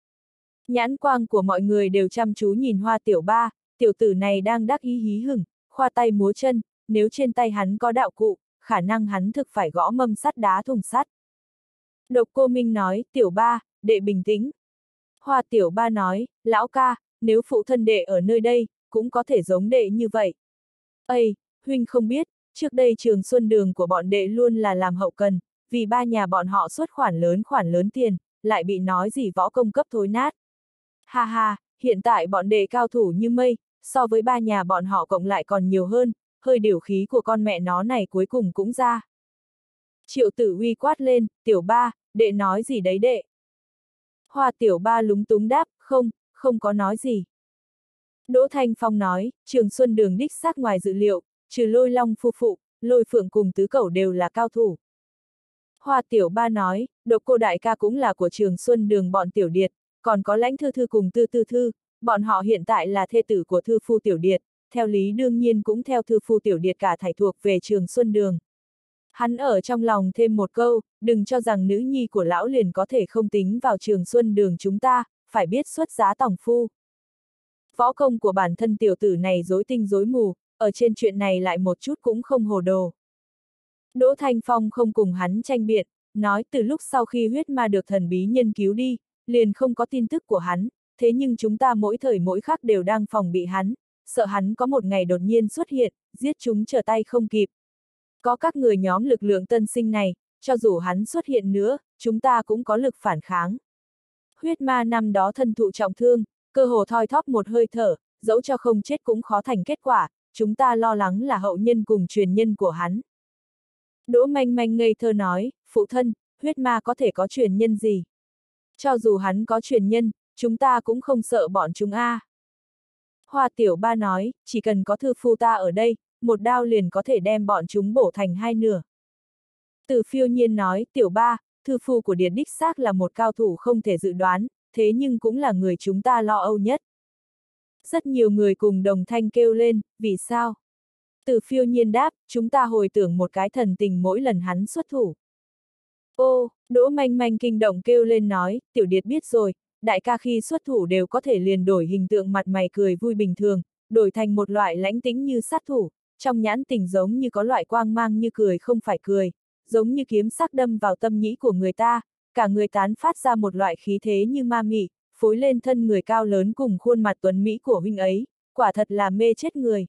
Speaker 1: Nhãn quang của mọi người đều chăm chú nhìn Hoa Tiểu Ba, tiểu tử này đang đắc ý hí hửng, khoa tay múa chân, nếu trên tay hắn có đạo cụ, khả năng hắn thực phải gõ mâm sắt đá thùng sắt. Độc Cô Minh nói, Tiểu Ba, đệ bình tĩnh. Hoa Tiểu Ba nói, lão ca, nếu phụ thân đệ ở nơi đây, cũng có thể giống đệ như vậy. Ây, huynh không biết, trước đây Trường Xuân Đường của bọn đệ luôn là làm hậu cần, vì ba nhà bọn họ xuất khoản lớn khoản lớn tiền, lại bị nói gì võ công cấp thối nát. Ha ha, hiện tại bọn đệ cao thủ như mây, so với ba nhà bọn họ cộng lại còn nhiều hơn, hơi điều khí của con mẹ nó này cuối cùng cũng ra. Triệu Tử Uy quát lên, Tiểu Ba, đệ nói gì đấy đệ? Hoa Tiểu Ba lúng túng đáp, không, không có nói gì. Đỗ Thanh Phong nói, Trường Xuân Đường đích xác ngoài dự liệu, trừ Lôi Long phu phụ, Lôi Phượng cùng Tứ Cẩu đều là cao thủ. Hoa Tiểu Ba nói, Độc Cô đại ca cũng là của Trường Xuân Đường bọn Tiểu Điệt, còn có Lãnh Thư Thư cùng Tư Tư Thư, bọn họ hiện tại là thê tử của Thư Phu Tiểu Điệt, theo lý đương nhiên cũng theo Thư Phu Tiểu Điệt cả thảy thuộc về Trường Xuân Đường. Hắn ở trong lòng thêm một câu, đừng cho rằng nữ nhi của lão liền có thể không tính vào Trường Xuân Đường chúng ta, phải biết xuất giá tòng phu. Võ công của bản thân tiểu tử này rối tinh rối mù, ở trên chuyện này lại một chút cũng không hồ đồ. Đỗ Thanh Phong không cùng hắn tranh biện, nói từ lúc sau khi huyết ma được thần bí nhân cứu đi, liền không có tin tức của hắn, thế nhưng chúng ta mỗi thời mỗi khắc đều đang phòng bị hắn, sợ hắn có một ngày đột nhiên xuất hiện, giết chúng trở tay không kịp. Có các người nhóm lực lượng tân sinh này, cho dù hắn xuất hiện nữa, chúng ta cũng có lực phản kháng. Huyết ma năm đó thân thụ trọng thương, cơ hồ thoi thóp một hơi thở, dẫu cho không chết cũng khó thành kết quả, chúng ta lo lắng là hậu nhân cùng truyền nhân của hắn. Đỗ Manh Manh ngây thơ nói, phụ thân, huyết ma có thể có truyền nhân gì? Cho dù hắn có truyền nhân, chúng ta cũng không sợ bọn chúng a. À. Hoa Tiểu Ba nói, chỉ cần có thư phu ta ở đây, một đao liền có thể đem bọn chúng bổ thành hai nửa. Từ Phiêu Nhiên nói, Tiểu Ba, thư phu của Điệt đích xác là một cao thủ không thể dự đoán, thế nhưng cũng là người chúng ta lo âu nhất. Rất nhiều người cùng đồng thanh kêu lên, vì sao? Từ Phiêu Nhiên đáp, chúng ta hồi tưởng một cái thần tình mỗi lần hắn xuất thủ. Ô, Đỗ Manh Manh kinh động kêu lên nói, Tiểu Điệt biết rồi, đại ca khi xuất thủ đều có thể liền đổi hình tượng mặt mày cười vui bình thường, đổi thành một loại lãnh tĩnh như sát thủ, trong nhãn tình giống như có loại quang mang như cười không phải cười, giống như kiếm sắc đâm vào tâm nhĩ của người ta, cả người tán phát ra một loại khí thế như ma mị, phối lên thân người cao lớn cùng khuôn mặt tuấn mỹ của huynh ấy, quả thật là mê chết người.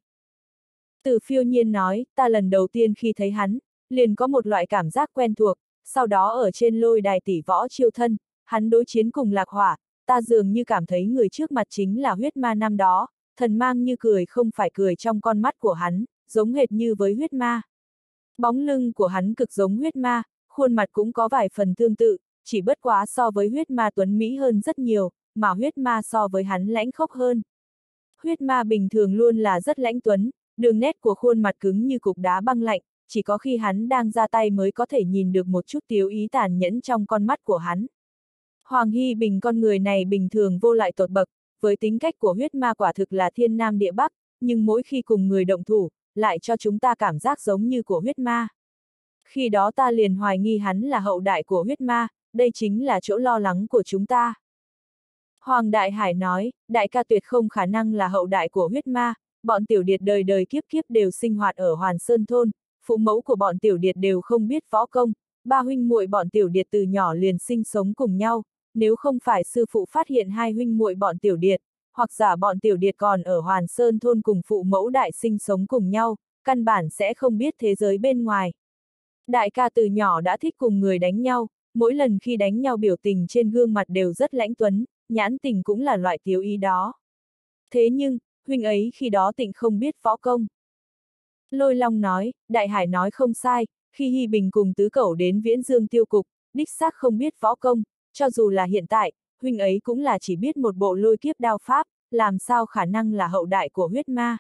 Speaker 1: Từ Phiêu Nhiên nói, ta lần đầu tiên khi thấy hắn, liền có một loại cảm giác quen thuộc, sau đó ở trên lôi đài tỷ võ chiêu thân, hắn đối chiến cùng Lạc Hỏa, ta dường như cảm thấy người trước mặt chính là huyết ma năm đó, thần mang như cười không phải cười trong con mắt của hắn, giống hệt như với huyết ma. Bóng lưng của hắn cực giống huyết ma, khuôn mặt cũng có vài phần tương tự, chỉ bất quá so với huyết ma tuấn mỹ hơn rất nhiều, mà huyết ma so với hắn lãnh khốc hơn. Huyết ma bình thường luôn là rất lãnh tuấn, đường nét của khuôn mặt cứng như cục đá băng lạnh, chỉ có khi hắn đang ra tay mới có thể nhìn được một chút tiếu ý tàn nhẫn trong con mắt của hắn. Hoàng Hy Bình con người này bình thường vô lại tột bậc, với tính cách của huyết ma quả thực là thiên nam địa bắc, nhưng mỗi khi cùng người động thủ, lại cho chúng ta cảm giác giống như của huyết ma. Khi đó ta liền hoài nghi hắn là hậu đại của huyết ma, đây chính là chỗ lo lắng của chúng ta. Hoàng Đại Hải nói, đại ca tuyệt không khả năng là hậu đại của huyết ma, bọn tiểu điệt đời đời kiếp kiếp đều sinh hoạt ở Hoàn Sơn Thôn, phụ mẫu của bọn tiểu điệt đều không biết võ công, ba huynh muội bọn tiểu điệt từ nhỏ liền sinh sống cùng nhau, nếu không phải sư phụ phát hiện hai huynh muội bọn tiểu điệt, hoặc giả bọn tiểu điệt còn ở Hoàn Sơn Thôn cùng phụ mẫu đại sinh sống cùng nhau, căn bản sẽ không biết thế giới bên ngoài. Đại ca từ nhỏ đã thích cùng người đánh nhau, mỗi lần khi đánh nhau biểu tình trên gương mặt đều rất lãnh tuấn, nhãn tình cũng là loại tiếu ý đó. Thế nhưng, huynh ấy khi đó tịnh không biết võ công. Lôi Long nói, Đại Hải nói không sai, khi Hy Bình cùng tứ cẩu đến Viễn Dương tiêu cục, đích xác không biết võ công, cho dù là hiện tại, huynh ấy cũng là chỉ biết một bộ lôi kiếp đao pháp, làm sao khả năng là hậu đại của huyết ma.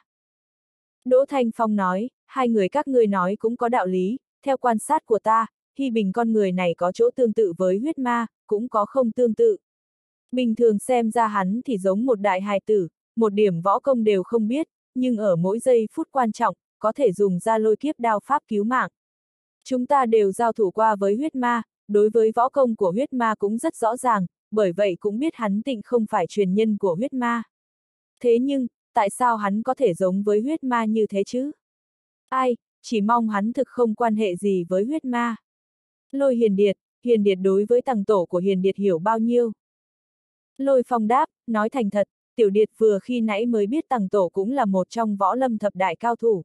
Speaker 1: Đỗ Thanh Phong nói, hai người các ngươi nói cũng có đạo lý, theo quan sát của ta, Hy Bình con người này có chỗ tương tự với huyết ma, cũng có không tương tự. Bình thường xem ra hắn thì giống một đại hài tử, một điểm võ công đều không biết, nhưng ở mỗi giây phút quan trọng, có thể dùng ra lôi kiếp đao pháp cứu mạng. Chúng ta đều giao thủ qua với huyết ma, đối với võ công của huyết ma cũng rất rõ ràng, bởi vậy cũng biết hắn tịnh không phải truyền nhân của huyết ma. Thế nhưng, tại sao hắn có thể giống với huyết ma như thế chứ? Ai, chỉ mong hắn thực không quan hệ gì với huyết ma. Lôi Hiền Điệt, Hiền Điệt đối với tầng tổ của Hiền Điệt hiểu bao nhiêu? Lôi Phong đáp, nói thành thật, Tiểu Điệt vừa khi nãy mới biết tầng tổ cũng là một trong võ lâm thập đại cao thủ.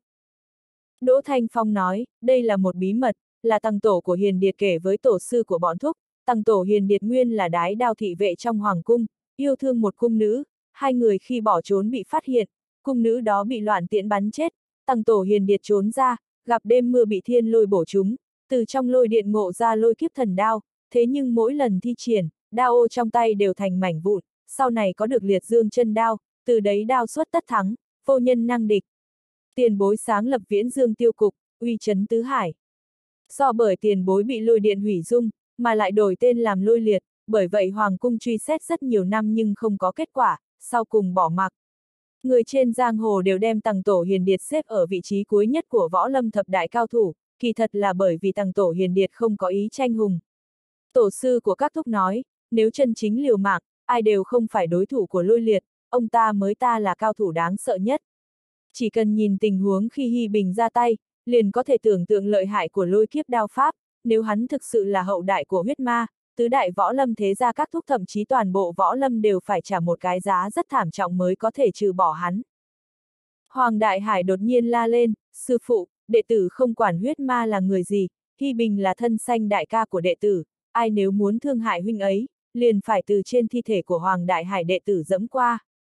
Speaker 1: Đỗ Thanh Phong nói, đây là một bí mật, là tầng tổ của Hiền Điệt kể với tổ sư của bọn thúc, tầng tổ Hiền Điệt nguyên là đái đao thị vệ trong hoàng cung, yêu thương một cung nữ, hai người khi bỏ trốn bị phát hiện, cung nữ đó bị loạn tiễn bắn chết, tầng tổ Hiền Điệt trốn ra, gặp đêm mưa bị thiên lôi bổ trúng, từ trong lôi điện ngộ ra lôi kiếp thần đao, thế nhưng mỗi lần thi triển, đao ô trong tay đều thành mảnh vụn, sau này có được liệt dương chân đao, từ đấy đao xuất tất thắng, vô nhân năng địch. Tiền bối sáng lập Viễn Dương tiêu cục, uy chấn tứ hải. Do bởi tiền bối bị lôi điện hủy dung, mà lại đổi tên làm Lôi Liệt, bởi vậy Hoàng cung truy xét rất nhiều năm nhưng không có kết quả, sau cùng bỏ mặc. Người trên giang hồ đều đem tầng tổ Hiền Điệt xếp ở vị trí cuối nhất của võ lâm thập đại cao thủ, kỳ thật là bởi vì tầng tổ Hiền Điệt không có ý tranh hùng. Tổ sư của các thúc nói, nếu chân chính liều mạng, ai đều không phải đối thủ của Lôi Liệt, ông ta mới ta là cao thủ đáng sợ nhất. Chỉ cần nhìn tình huống khi Hy Bình ra tay, liền có thể tưởng tượng lợi hại của lôi kiếp đao pháp, nếu hắn thực sự là hậu đại của huyết ma, tứ đại võ lâm thế gia các thúc thậm chí toàn bộ võ lâm đều phải trả một cái giá rất thảm trọng mới có thể trừ bỏ hắn. Hoàng Đại Hải đột nhiên la lên, sư phụ, đệ tử không quản huyết ma là người gì, Hy Bình là thân sanh đại ca của đệ tử, ai nếu muốn thương hại huynh ấy, liền phải từ trên thi thể của Hoàng Đại Hải đệ tử dẫm qua.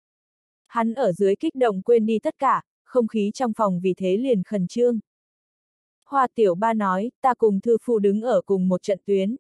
Speaker 1: Hắn ở dưới kích động quên đi tất cả, không khí trong phòng vì thế liền khẩn trương. Hoa Tiểu Ba nói, ta cùng thư phu đứng ở cùng một trận tuyến.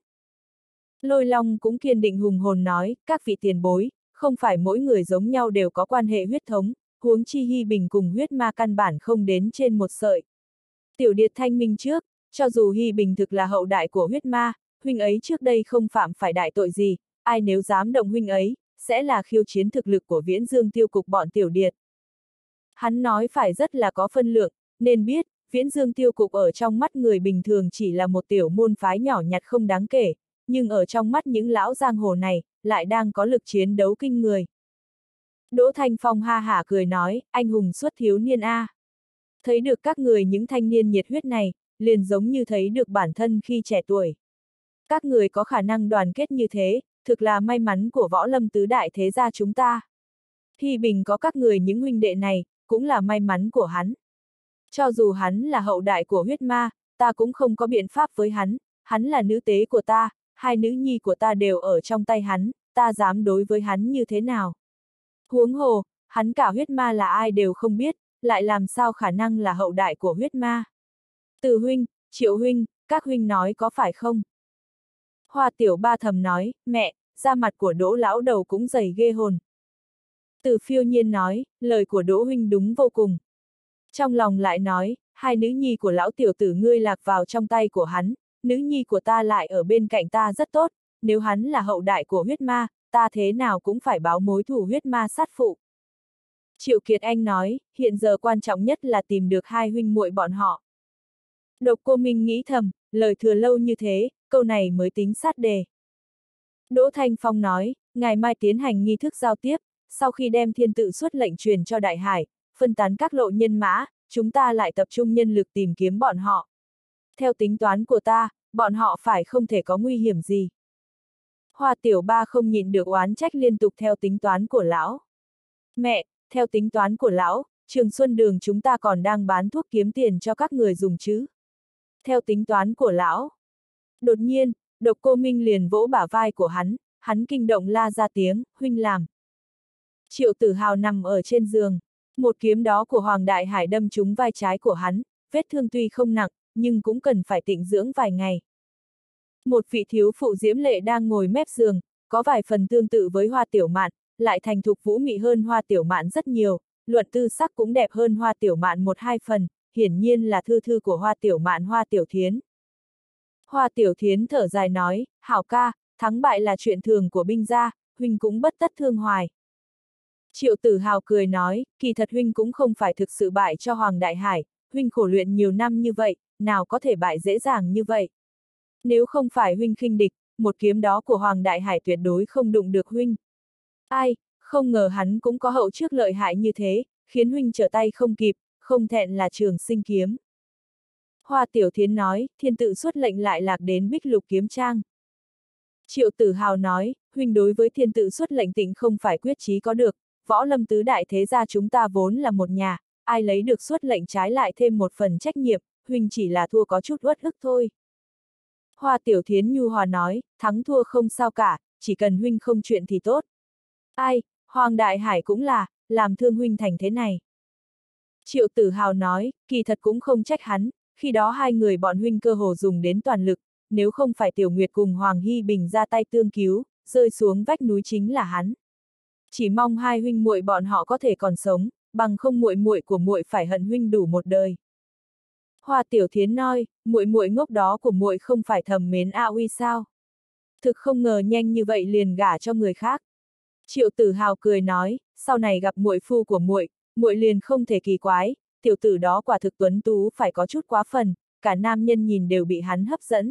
Speaker 1: Lôi Long cũng kiên định hùng hồn nói, các vị tiền bối, không phải mỗi người giống nhau đều có quan hệ huyết thống, huống chi Hy Bình cùng huyết ma căn bản không đến trên một sợi. Tiểu Điệt thanh minh trước, cho dù Hy Bình thực là hậu đại của huyết ma, huynh ấy trước đây không phạm phải đại tội gì, ai nếu dám động huynh ấy, sẽ là khiêu chiến thực lực của Viễn Dương tiêu cục bọn Tiểu Điệt. Hắn nói phải rất là có phân lượng, nên biết, Viễn Dương tiêu cục ở trong mắt người bình thường chỉ là một tiểu môn phái nhỏ nhặt không đáng kể, nhưng ở trong mắt những lão giang hồ này, lại đang có lực chiến đấu kinh người. Đỗ Thanh Phong ha hả cười nói, anh hùng xuất thiếu niên A. Thấy được các người những thanh niên nhiệt huyết này, liền giống như thấy được bản thân khi trẻ tuổi. Các người có khả năng đoàn kết như thế, thực là may mắn của võ lâm tứ đại thế gia chúng ta. Hy Bình có các người những huynh đệ này, cũng là may mắn của hắn. Cho dù hắn là hậu đại của huyết ma, ta cũng không có biện pháp với hắn, hắn là nữ tế của ta, hai nữ nhi của ta đều ở trong tay hắn, ta dám đối với hắn như thế nào? Huống hồ, hắn cả huyết ma là ai đều không biết, lại làm sao khả năng là hậu đại của huyết ma? Từ huynh, Triệu huynh, các huynh nói có phải không? Hoa Tiểu Ba thầm nói, mẹ, da mặt của Đỗ lão đầu cũng dày ghê hồn. Từ Phiêu Nhiên nói, lời của Đỗ huynh đúng vô cùng. Trong lòng lại nói, hai nữ nhi của lão tiểu tử ngươi lạc vào trong tay của hắn, nữ nhi của ta lại ở bên cạnh ta rất tốt, nếu hắn là hậu đại của huyết ma, ta thế nào cũng phải báo mối thù huyết ma sát phụ. Triệu Kiệt Anh nói, hiện giờ quan trọng nhất là tìm được hai huynh muội bọn họ. Độc Cô Minh nghĩ thầm, lời thừa lâu như thế, câu này mới tính sát đề. Đỗ Thanh Phong nói, ngày mai tiến hành nghi thức giao tiếp, sau khi đem thiên tự xuất lệnh truyền cho Đại Hải, phân tán các lộ nhân mã, chúng ta lại tập trung nhân lực tìm kiếm bọn họ. Theo tính toán của ta, bọn họ phải không thể có nguy hiểm gì. Hoa Tiểu Ba không nhịn được oán trách liên tục theo tính toán của lão. Mẹ, theo tính toán của lão, Trường Xuân Đường chúng ta còn đang bán thuốc kiếm tiền cho các người dùng chứ. Theo tính toán của lão. Đột nhiên, Độc Cô Minh liền vỗ bả vai của hắn, hắn kinh động la ra tiếng, huynh làm. Triệu Tử Hào nằm ở trên giường, một kiếm đó của Hoàng Đại Hải đâm trúng vai trái của hắn, vết thương tuy không nặng, nhưng cũng cần phải tịnh dưỡng vài ngày. Một vị thiếu phụ diễm lệ đang ngồi mép giường, có vài phần tương tự với Hoa Tiểu Mạn, lại thành thục vũ mị hơn Hoa Tiểu Mạn rất nhiều, luận tư sắc cũng đẹp hơn Hoa Tiểu Mạn một hai phần, hiển nhiên là thư thư của Hoa Tiểu Mạn Hoa Tiểu Thiến. Hoa Tiểu Thiến thở dài nói, hảo ca, thắng bại là chuyện thường của binh gia, huynh cũng bất tất thương hoài. Triệu Tử Hào cười nói, kỳ thật huynh cũng không phải thực sự bại cho Hoàng Đại Hải, huynh khổ luyện nhiều năm như vậy, nào có thể bại dễ dàng như vậy. Nếu không phải huynh khinh địch, một kiếm đó của Hoàng Đại Hải tuyệt đối không đụng được huynh. Ai, không ngờ hắn cũng có hậu trước lợi hại như thế, khiến huynh trở tay không kịp, không thẹn là Trường Sinh kiếm. Hoa Tiểu Thiến nói, thiên tự xuất lệnh lại lạc đến Bích Lục kiếm trang. Triệu Tử Hào nói, huynh đối với thiên tự xuất lệnh tịnh không phải quyết chí có được, võ lâm tứ đại thế gia chúng ta vốn là một nhà, ai lấy được xuất lệnh trái lại thêm một phần trách nhiệm, huynh chỉ là thua có chút uất ức thôi. Hoa Tiểu Thiến nhu hòa nói, thắng thua không sao cả, chỉ cần huynh không chuyện thì tốt. Ai, Hoàng Đại Hải cũng là, làm thương huynh thành thế này. Triệu Tử Hào nói, kỳ thật cũng không trách hắn, khi đó hai người bọn huynh cơ hồ dùng đến toàn lực, nếu không phải Tiểu Nguyệt cùng Hoàng Hy Bình ra tay tương cứu, rơi xuống vách núi chính là hắn. Chỉ mong hai huynh muội bọn họ có thể còn sống, bằng không muội muội của muội phải hận huynh đủ một đời. Hoa Tiểu Thiến nói, muội muội ngốc đó của muội không phải thầm mến A Uy sao? Thực không ngờ nhanh như vậy liền gả cho người khác. Triệu Tử Hào cười nói, sau này gặp muội phu của muội, muội liền không thể kỳ quái, tiểu tử đó quả thực tuấn tú phải có chút quá phần, cả nam nhân nhìn đều bị hắn hấp dẫn.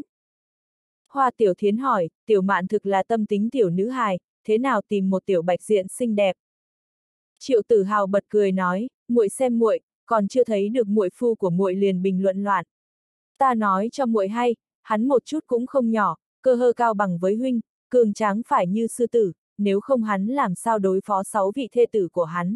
Speaker 1: Hoa Tiểu Thiến hỏi, Tiểu Mạn thực là tâm tính tiểu nữ hài, thế nào tìm một tiểu bạch diện xinh đẹp? Triệu Tử Hào bật cười nói, muội xem muội, còn chưa thấy được muội phu của muội liền bình luận loạn. Ta nói cho muội hay, hắn một chút cũng không nhỏ, cơ hơ cao bằng với huynh, cường tráng phải như sư tử, nếu không hắn làm sao đối phó sáu vị thê tử của hắn.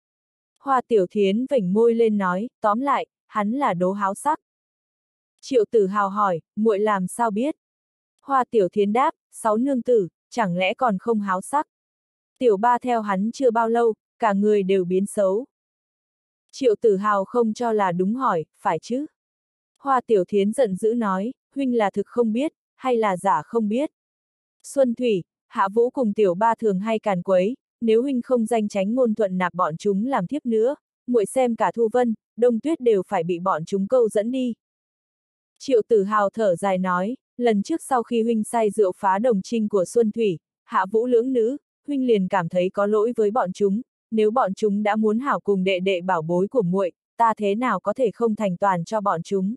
Speaker 1: Hoa Tiểu Thiến vểnh môi lên nói, tóm lại, hắn là đố háo sắc. Triệu Tử Hào hỏi, muội làm sao biết? Hoa Tiểu Thiến đáp, sáu nương tử, chẳng lẽ còn không háo sắc? Tiểu Ba theo hắn chưa bao lâu, cả người đều biến xấu. Triệu Tử Hào không cho là đúng hỏi, phải chứ? Hoa Tiểu Thiến giận dữ nói, huynh là thực không biết, hay là giả không biết? Xuân Thủy, Hạ Vũ cùng Tiểu Ba thường hay càn quấy, nếu huynh không danh tránh ngôn thuận nạp bọn chúng làm thiếp nữa, muội xem cả Thu Vân, Đông Tuyết đều phải bị bọn chúng câu dẫn đi. Triệu Tử Hào thở dài nói, lần trước sau khi huynh say rượu phá đồng trinh của Xuân Thủy, Hạ Vũ lưỡng nữ, huynh liền cảm thấy có lỗi với bọn chúng, nếu bọn chúng đã muốn hảo cùng đệ đệ bảo bối của muội, ta thế nào có thể không thành toàn cho bọn chúng.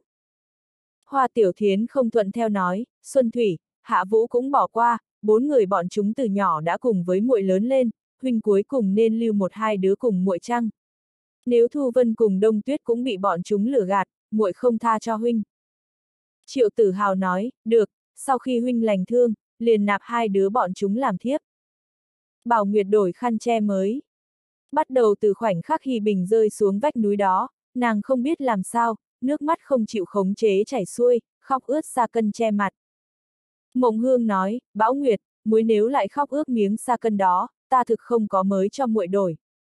Speaker 1: Hoa Tiểu Thiến không thuận theo nói, Xuân Thủy, Hạ Vũ cũng bỏ qua, bốn người bọn chúng từ nhỏ đã cùng với muội lớn lên, huynh cuối cùng nên lưu một hai đứa cùng muội chăng? Nếu Thu Vân cùng Đông Tuyết cũng bị bọn chúng lừa gạt, muội không tha cho huynh. Triệu Tử Hào nói, được, sau khi huynh lành thương, liền nạp hai đứa bọn chúng làm thiếp. Bảo Nguyệt đổi khăn che mới. Bắt đầu từ khoảnh khắc Hy Bình rơi xuống vách núi đó, nàng không biết làm sao, nước mắt không chịu khống chế chảy xuôi, khóc ướt sa cân che mặt. Mộng Hương nói, Bảo Nguyệt, muội nếu lại khóc ướt miếng sa cân đó, ta thực không có mới cho muội đổi.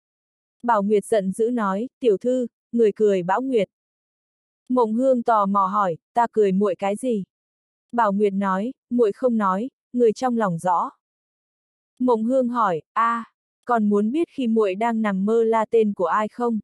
Speaker 1: Bảo Nguyệt giận dữ nói, tiểu thư, người cười Bảo Nguyệt. Mộng Hương tò mò hỏi, ta cười muội cái gì? Bảo Nguyệt nói, muội không nói, người trong lòng rõ. Mộng Hương hỏi, a, à, còn muốn biết khi muội đang nằm mơ la tên của ai không?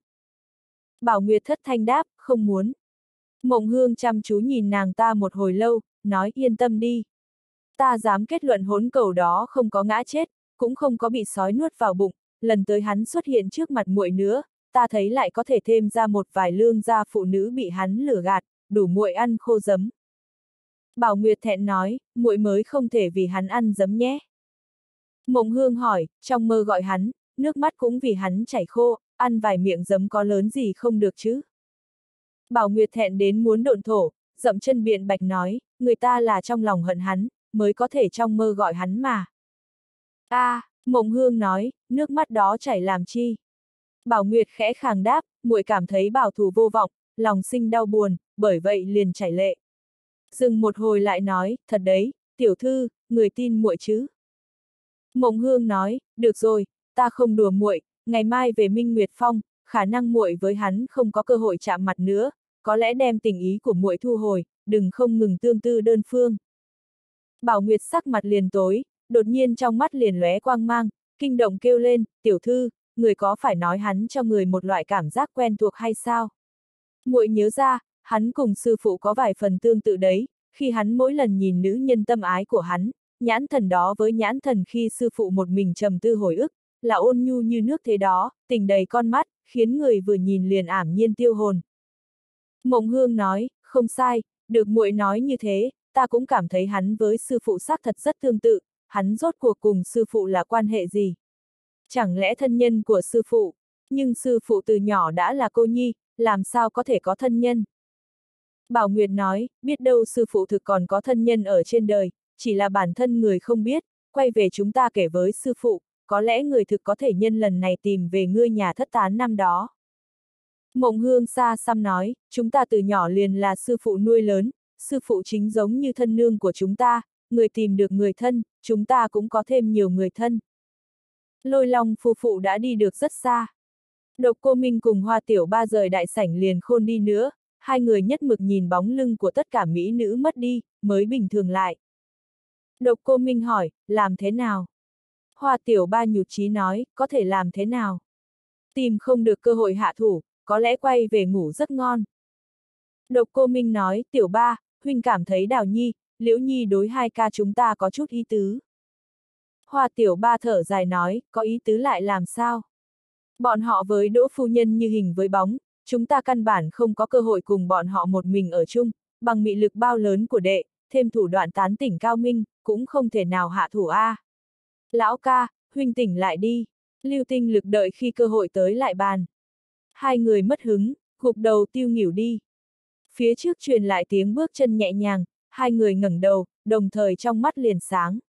Speaker 1: Bảo Nguyệt thất thanh đáp, không muốn. Mộng Hương chăm chú nhìn nàng ta một hồi lâu, nói yên tâm đi. Ta dám kết luận hỗn cầu đó không có ngã chết, cũng không có bị sói nuốt vào bụng, lần tới hắn xuất hiện trước mặt muội nữa, ta thấy lại có thể thêm ra một vài lương gia phụ nữ bị hắn lừa gạt, đủ muội ăn khô giấm. Bảo Nguyệt thẹn nói, muội mới không thể vì hắn ăn giấm nhé. Mộng Hương hỏi, trong mơ gọi hắn, nước mắt cũng vì hắn chảy khô, ăn vài miệng giấm có lớn gì không được chứ? Bảo Nguyệt thẹn đến muốn độn thổ, dậm chân biện bạch nói, người ta là trong lòng hận hắn, mới có thể trong mơ gọi hắn mà. a, à, Mộng Hương nói, nước mắt đó chảy làm chi? Bảo Nguyệt khẽ khàng đáp, muội cảm thấy bảo thủ vô vọng, lòng sinh đau buồn, bởi vậy liền chảy lệ. Dừng một hồi lại nói, thật đấy, tiểu thư, người tin muội chứ? Mộng Hương nói, được rồi, ta không đùa muội, ngày mai về Minh Nguyệt Phong, khả năng muội với hắn không có cơ hội chạm mặt nữa, có lẽ đem tình ý của muội thu hồi, đừng không ngừng tương tư đơn phương. Bảo Nguyệt sắc mặt liền tối, đột nhiên trong mắt liền lóe quang mang, kinh động kêu lên, tiểu thư, người có phải nói hắn cho người một loại cảm giác quen thuộc hay sao? Muội nhớ ra, hắn cùng sư phụ có vài phần tương tự đấy, khi hắn mỗi lần nhìn nữ nhân tâm ái của hắn, nhãn thần đó với nhãn thần khi sư phụ một mình trầm tư hồi ức, là ôn nhu như nước thế đó, tình đầy con mắt, khiến người vừa nhìn liền ảm nhiên tiêu hồn. Mộng Hương nói, không sai, được muội nói như thế, ta cũng cảm thấy hắn với sư phụ xác thật rất tương tự, hắn rốt cuộc cùng sư phụ là quan hệ gì? Chẳng lẽ thân nhân của sư phụ? Nhưng sư phụ từ nhỏ đã là cô nhi, làm sao có thể có thân nhân? Bảo Nguyệt nói, biết đâu sư phụ thực còn có thân nhân ở trên đời, chỉ là bản thân người không biết, quay về chúng ta kể với sư phụ, có lẽ người thực có thể nhân lần này tìm về ngươi nhà thất tán năm đó. Mộng Hương xa xăm nói, chúng ta từ nhỏ liền là sư phụ nuôi lớn, sư phụ chính giống như thân nương của chúng ta, người tìm được người thân, chúng ta cũng có thêm nhiều người thân. Lôi Long phu phụ đã đi được rất xa. Độc Cô Minh cùng Hoa Tiểu Ba rời đại sảnh liền khôn đi nữa, hai người nhất mực nhìn bóng lưng của tất cả mỹ nữ mất đi, mới bình thường lại. Độc Cô Minh hỏi, làm thế nào? Hoa Tiểu Ba nhụt chí nói, có thể làm thế nào? Tìm không được cơ hội hạ thủ, có lẽ quay về ngủ rất ngon. Độc Cô Minh nói, Tiểu Ba, huynh cảm thấy Đào Nhi, Liễu Nhi đối hai ca chúng ta có chút ý tứ. Hoa Tiểu Ba thở dài nói, có ý tứ lại làm sao? Bọn họ với Đỗ phu nhân như hình với bóng, chúng ta căn bản không có cơ hội cùng bọn họ một mình ở chung, bằng mị lực bao lớn của đệ, thêm thủ đoạn tán tỉnh cao minh, cũng không thể nào hạ thủ a. Lão ca, huynh tỉnh lại đi, Lưu Tinh Lực đợi khi cơ hội tới lại bàn. Hai người mất hứng, gục đầu tiêu nghỉu đi. Phía trước truyền lại tiếng bước chân nhẹ nhàng, hai người ngẩng đầu, đồng thời trong mắt liền sáng.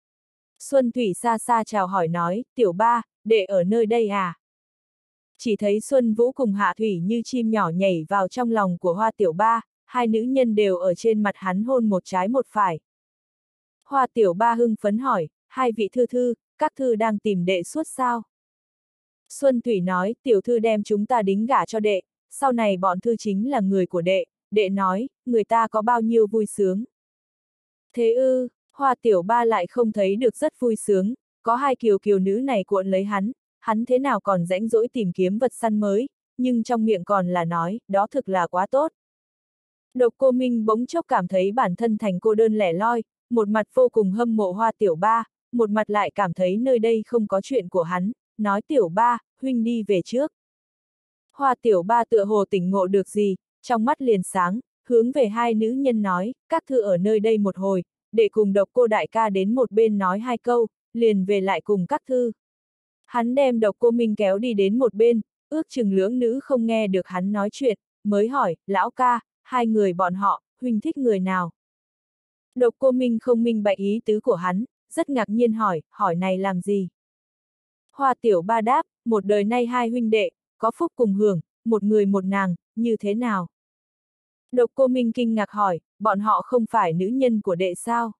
Speaker 1: Xuân Thủy xa xa chào hỏi nói, Tiểu Ba, đệ ở nơi đây à? Chỉ thấy Xuân Vũ cùng Hạ Thủy như chim nhỏ nhảy vào trong lòng của Hoa Tiểu Ba, hai nữ nhân đều ở trên mặt hắn hôn một trái một phải. Hoa Tiểu Ba hưng phấn hỏi, hai vị thư thư, các thư đang tìm đệ suốt sao? Xuân Thủy nói, tiểu thư đem chúng ta đính gả cho đệ, sau này bọn thư chính là người của đệ, đệ nói, người ta có bao nhiêu vui sướng. Thế ư, Hoa Tiểu Ba lại không thấy được rất vui sướng, có hai kiều kiều nữ này cuộn lấy hắn, hắn thế nào còn rãnh rỗi tìm kiếm vật săn mới, nhưng trong miệng còn là nói, đó thực là quá tốt. Độc Cô Minh bỗng chốc cảm thấy bản thân thành cô đơn lẻ loi, một mặt vô cùng hâm mộ Hoa Tiểu Ba, một mặt lại cảm thấy nơi đây không có chuyện của hắn, nói Tiểu Ba, huynh đi về trước. Hoa Tiểu Ba tựa hồ tỉnh ngộ được gì, trong mắt liền sáng, hướng về hai nữ nhân nói, các thư ở nơi đây một hồi, để cùng Độc Cô đại ca đến một bên nói hai câu, liền về lại cùng các thư. Hắn đem Độc Cô Minh kéo đi đến một bên, ước chừng lưỡng nữ không nghe được hắn nói chuyện, mới hỏi, lão ca, hai người bọn họ, huynh thích người nào? Độc Cô Minh không minh bạch ý tứ của hắn, rất ngạc nhiên hỏi, hỏi này làm gì? Hoa Tiểu Ba đáp, một đời nay hai huynh đệ, có phúc cùng hưởng, một người một nàng, như thế nào? Độc Cô Minh kinh ngạc hỏi, bọn họ không phải nữ nhân của đệ sao?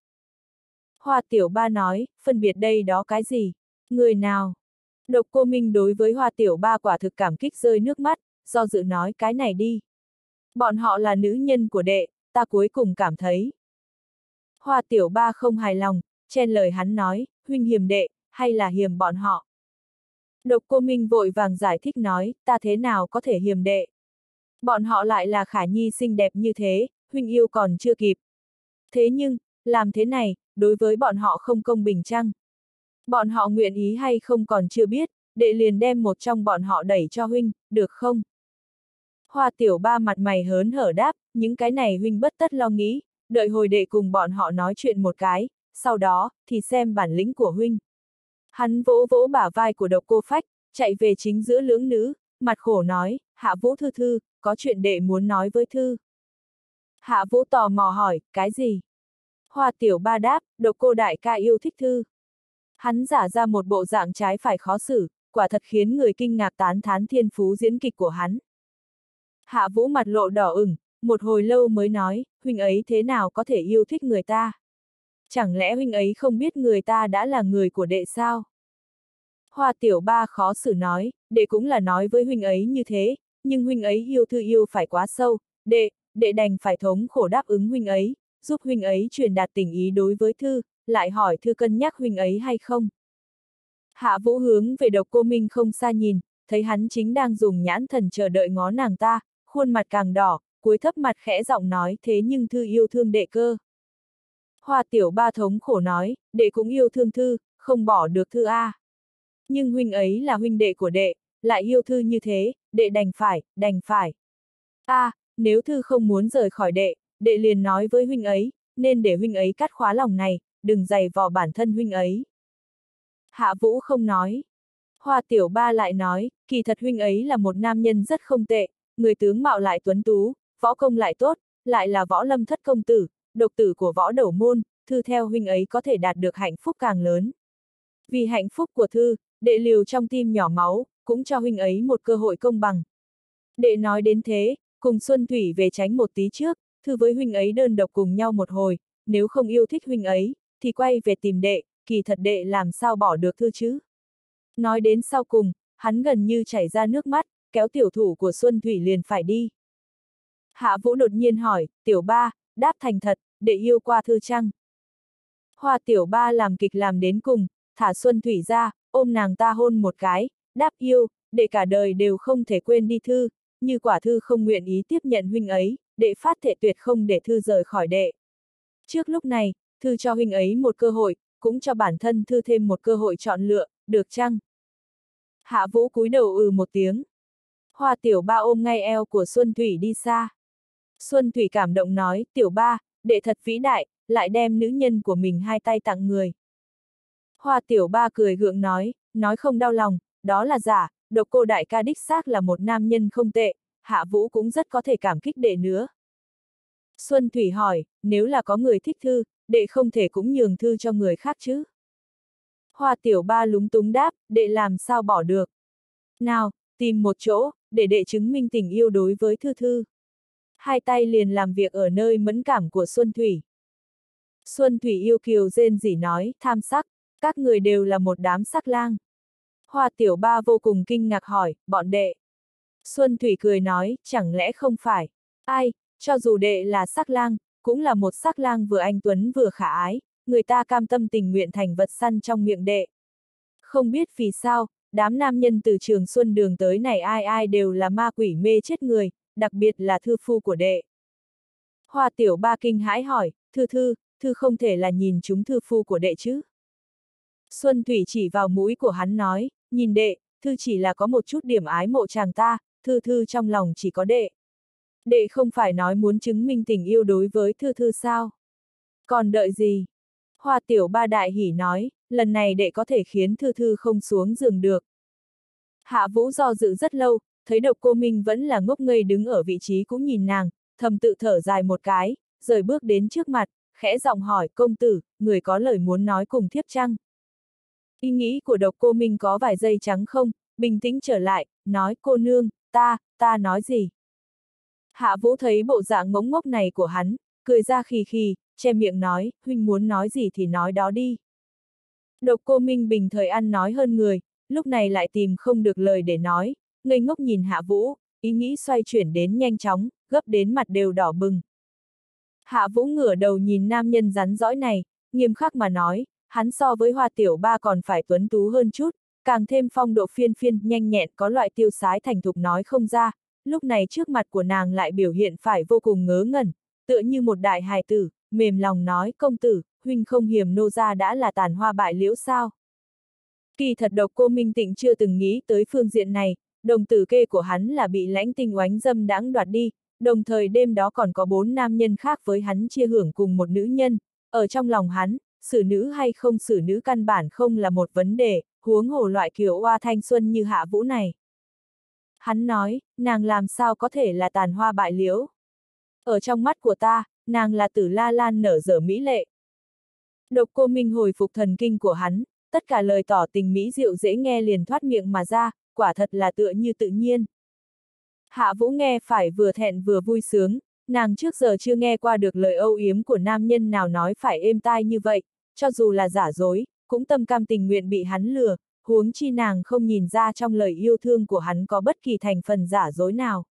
Speaker 1: Hoa Tiểu Ba nói, phân biệt đây đó cái gì? Người nào? Độc Cô Minh đối với Hoa Tiểu Ba quả thực cảm kích rơi nước mắt, do dự nói cái này đi. Bọn họ là nữ nhân của đệ, ta cuối cùng cảm thấy. Hoa Tiểu Ba không hài lòng, chen lời hắn nói, huynh hiềm đệ, hay là hiềm bọn họ? Độc Cô Minh vội vàng giải thích nói, ta thế nào có thể hiềm đệ? Bọn họ lại là Khả Nhi xinh đẹp như thế, huynh yêu còn chưa kịp. Thế nhưng, làm thế này, đối với bọn họ không công bình chăng? Bọn họ nguyện ý hay không còn chưa biết, đệ liền đem một trong bọn họ đẩy cho huynh, được không? Hoa Tiểu Ba mặt mày hớn hở đáp, những cái này huynh bất tất lo nghĩ, đợi hồi đệ cùng bọn họ nói chuyện một cái, sau đó, thì xem bản lĩnh của huynh. Hắn vỗ vỗ bả vai của Độc Cô Phách, chạy về chính giữa lưỡng nữ, mặt khổ nói, Hạ Vũ thư thư, có chuyện đệ muốn nói với thư. Hạ Vũ tò mò hỏi, cái gì? Hoa Tiểu Ba đáp, Độc Cô đại ca yêu thích thư. Hắn giả ra một bộ dạng trái phải khó xử, quả thật khiến người kinh ngạc tán thán thiên phú diễn kịch của hắn. Hạ Vũ mặt lộ đỏ ửng, một hồi lâu mới nói, huynh ấy thế nào có thể yêu thích người ta? Chẳng lẽ huynh ấy không biết người ta đã là người của đệ sao? Hoa Tiểu Ba khó xử nói, đệ cũng là nói với huynh ấy như thế, nhưng huynh ấy yêu thư yêu phải quá sâu, đệ, đệ đành phải thống khổ đáp ứng huynh ấy, giúp huynh ấy truyền đạt tình ý đối với thư, lại hỏi thư cân nhắc huynh ấy hay không. Hạ Vũ hướng về Độc Cô Minh không xa nhìn, thấy hắn chính đang dùng nhãn thần chờ đợi ngó nàng ta, khuôn mặt càng đỏ, cúi thấp mặt khẽ giọng nói thế nhưng thư yêu thương đệ cơ. Hoa Tiểu Ba thống khổ nói, đệ cũng yêu thương thư, không bỏ được thư a. Nhưng huynh ấy là huynh đệ của đệ, lại yêu thư như thế, đệ đành phải, đành phải. a, à, nếu thư không muốn rời khỏi đệ, đệ liền nói với huynh ấy, nên để huynh ấy cắt khóa lòng này, đừng giày vò bản thân huynh ấy. Hạ Vũ không nói. Hoa Tiểu Ba lại nói, kỳ thật huynh ấy là một nam nhân rất không tệ, người tướng mạo lại tuấn tú, võ công lại tốt, lại là võ lâm thất công tử, độc tử của võ đầu môn, thư theo huynh ấy có thể đạt được hạnh phúc càng lớn. Vì hạnh phúc của thư, đệ liều trong tim nhỏ máu, cũng cho huynh ấy một cơ hội công bằng. Đệ nói đến thế, cùng Xuân Thủy về tránh một tí trước, thư với huynh ấy đơn độc cùng nhau một hồi, nếu không yêu thích huynh ấy, thì quay về tìm đệ, kỳ thật đệ làm sao bỏ được thư chứ. Nói đến sau cùng, hắn gần như chảy ra nước mắt, kéo tiểu thủ của Xuân Thủy liền phải đi. Hạ Vũ đột nhiên hỏi, Tiểu Ba, đáp thành thật, đệ yêu qua thư chăng? Hoa Tiểu Ba làm kịch làm đến cùng, thả Xuân Thủy ra, ôm nàng ta hôn một cái, đáp yêu, đệ cả đời đều không thể quên đi thư, như quả thư không nguyện ý tiếp nhận huynh ấy, đệ phát thệ tuyệt không để thư rời khỏi đệ. Trước lúc này, thư cho huynh ấy một cơ hội, cũng cho bản thân thư thêm một cơ hội chọn lựa, được chăng? Hạ Vũ cúi đầu ừ một tiếng. Hoa Tiểu Ba ôm ngay eo của Xuân Thủy đi xa. Xuân Thủy cảm động nói, Tiểu Ba, đệ thật vĩ đại, lại đem nữ nhân của mình hai tay tặng người. Hoa Tiểu Ba cười gượng nói, nói không đau lòng, đó là giả, Độc Cô đại ca đích xác là một nam nhân không tệ, Hạ Vũ cũng rất có thể cảm kích đệ nữa. Xuân Thủy hỏi, nếu là có người thích thư, đệ không thể cũng nhường thư cho người khác chứ? Hoa Tiểu Ba lúng túng đáp, đệ làm sao bỏ được? Nào, tìm một chỗ, để đệ chứng minh tình yêu đối với thư thư. Hai tay liền làm việc ở nơi mẫn cảm của Xuân Thủy. Xuân Thủy yêu kiều rên rỉ nói, tham sắc, các người đều là một đám sắc lang. Hoa Tiểu Ba vô cùng kinh ngạc hỏi, bọn đệ. Xuân Thủy cười nói, chẳng lẽ không phải? Ai, cho dù đệ là sắc lang, cũng là một sắc lang vừa anh tuấn vừa khả ái, người ta cam tâm tình nguyện thành vật săn trong miệng đệ. Không biết vì sao, đám nam nhân từ Trường Xuân Đường tới này ai ai đều là ma quỷ mê chết người, đặc biệt là thư phu của đệ. Hoa Tiểu Ba kinh hãi hỏi, thư thư, thư không thể là nhìn chúng thư phu của đệ chứ? Xuân Thủy chỉ vào mũi của hắn nói, nhìn đệ, thư chỉ là có một chút điểm ái mộ chàng ta, thư thư trong lòng chỉ có đệ. Đệ không phải nói muốn chứng minh tình yêu đối với thư thư sao? Còn đợi gì? Hoa Tiểu Ba đại hỉ nói, lần này đệ có thể khiến thư thư không xuống giường được. Hạ Vũ do dự rất lâu, thấy Độc Cô Minh vẫn là ngốc ngây đứng ở vị trí cũng nhìn nàng, thầm tự thở dài một cái, rời bước đến trước mặt, khẽ giọng hỏi công tử, người có lời muốn nói cùng thiếp chăng? Ý nghĩ của Độc Cô Minh có vài giây trắng không, bình tĩnh trở lại, nói cô nương, ta, ta nói gì? Hạ Vũ thấy bộ dạng ngỗng ngốc này của hắn, cười ra khì khì, che miệng nói, huynh muốn nói gì thì nói đó đi. Độc Cô Minh bình thời ăn nói hơn người, lúc này lại tìm không được lời để nói, ngây ngốc nhìn Hạ Vũ, ý nghĩ xoay chuyển đến nhanh chóng, gấp đến mặt đều đỏ bừng. Hạ Vũ ngửa đầu nhìn nam nhân rắn rõi này, nghiêm khắc mà nói, hắn so với Hoa Tiểu Ba còn phải tuấn tú hơn chút, càng thêm phong độ phiên phiên, nhanh nhẹn có loại tiêu sái thành thục nói không ra, lúc này trước mặt của nàng lại biểu hiện phải vô cùng ngớ ngẩn, tựa như một đại hài tử, mềm lòng nói công tử, huynh không hiềm nô gia đã là tàn hoa bại liễu sao. Kỳ thật Độc Cô Minh Tịnh chưa từng nghĩ tới phương diện này, đồng tử kê của hắn là bị Lãnh Tinh oánh dâm đãng đoạt đi, đồng thời đêm đó còn có bốn nam nhân khác với hắn chia hưởng cùng một nữ nhân, ở trong lòng hắn, xử nữ hay không xử nữ căn bản không là một vấn đề, huống hồ loại kiểu oa thanh xuân như Hạ Vũ này. Hắn nói, nàng làm sao có thể là tàn hoa bại liễu. Ở trong mắt của ta, nàng là Tử La Lan nở dở mỹ lệ. Độc Cô Minh hồi phục thần kinh của hắn, tất cả lời tỏ tình mỹ diệu dễ nghe liền thoát miệng mà ra, quả thật là tựa như tự nhiên. Hạ Vũ nghe phải vừa thẹn vừa vui sướng, nàng trước giờ chưa nghe qua được lời âu yếm của nam nhân nào nói phải êm tai như vậy, cho dù là giả dối, cũng tâm cam tình nguyện bị hắn lừa, huống chi nàng không nhìn ra trong lời yêu thương của hắn có bất kỳ thành phần giả dối nào.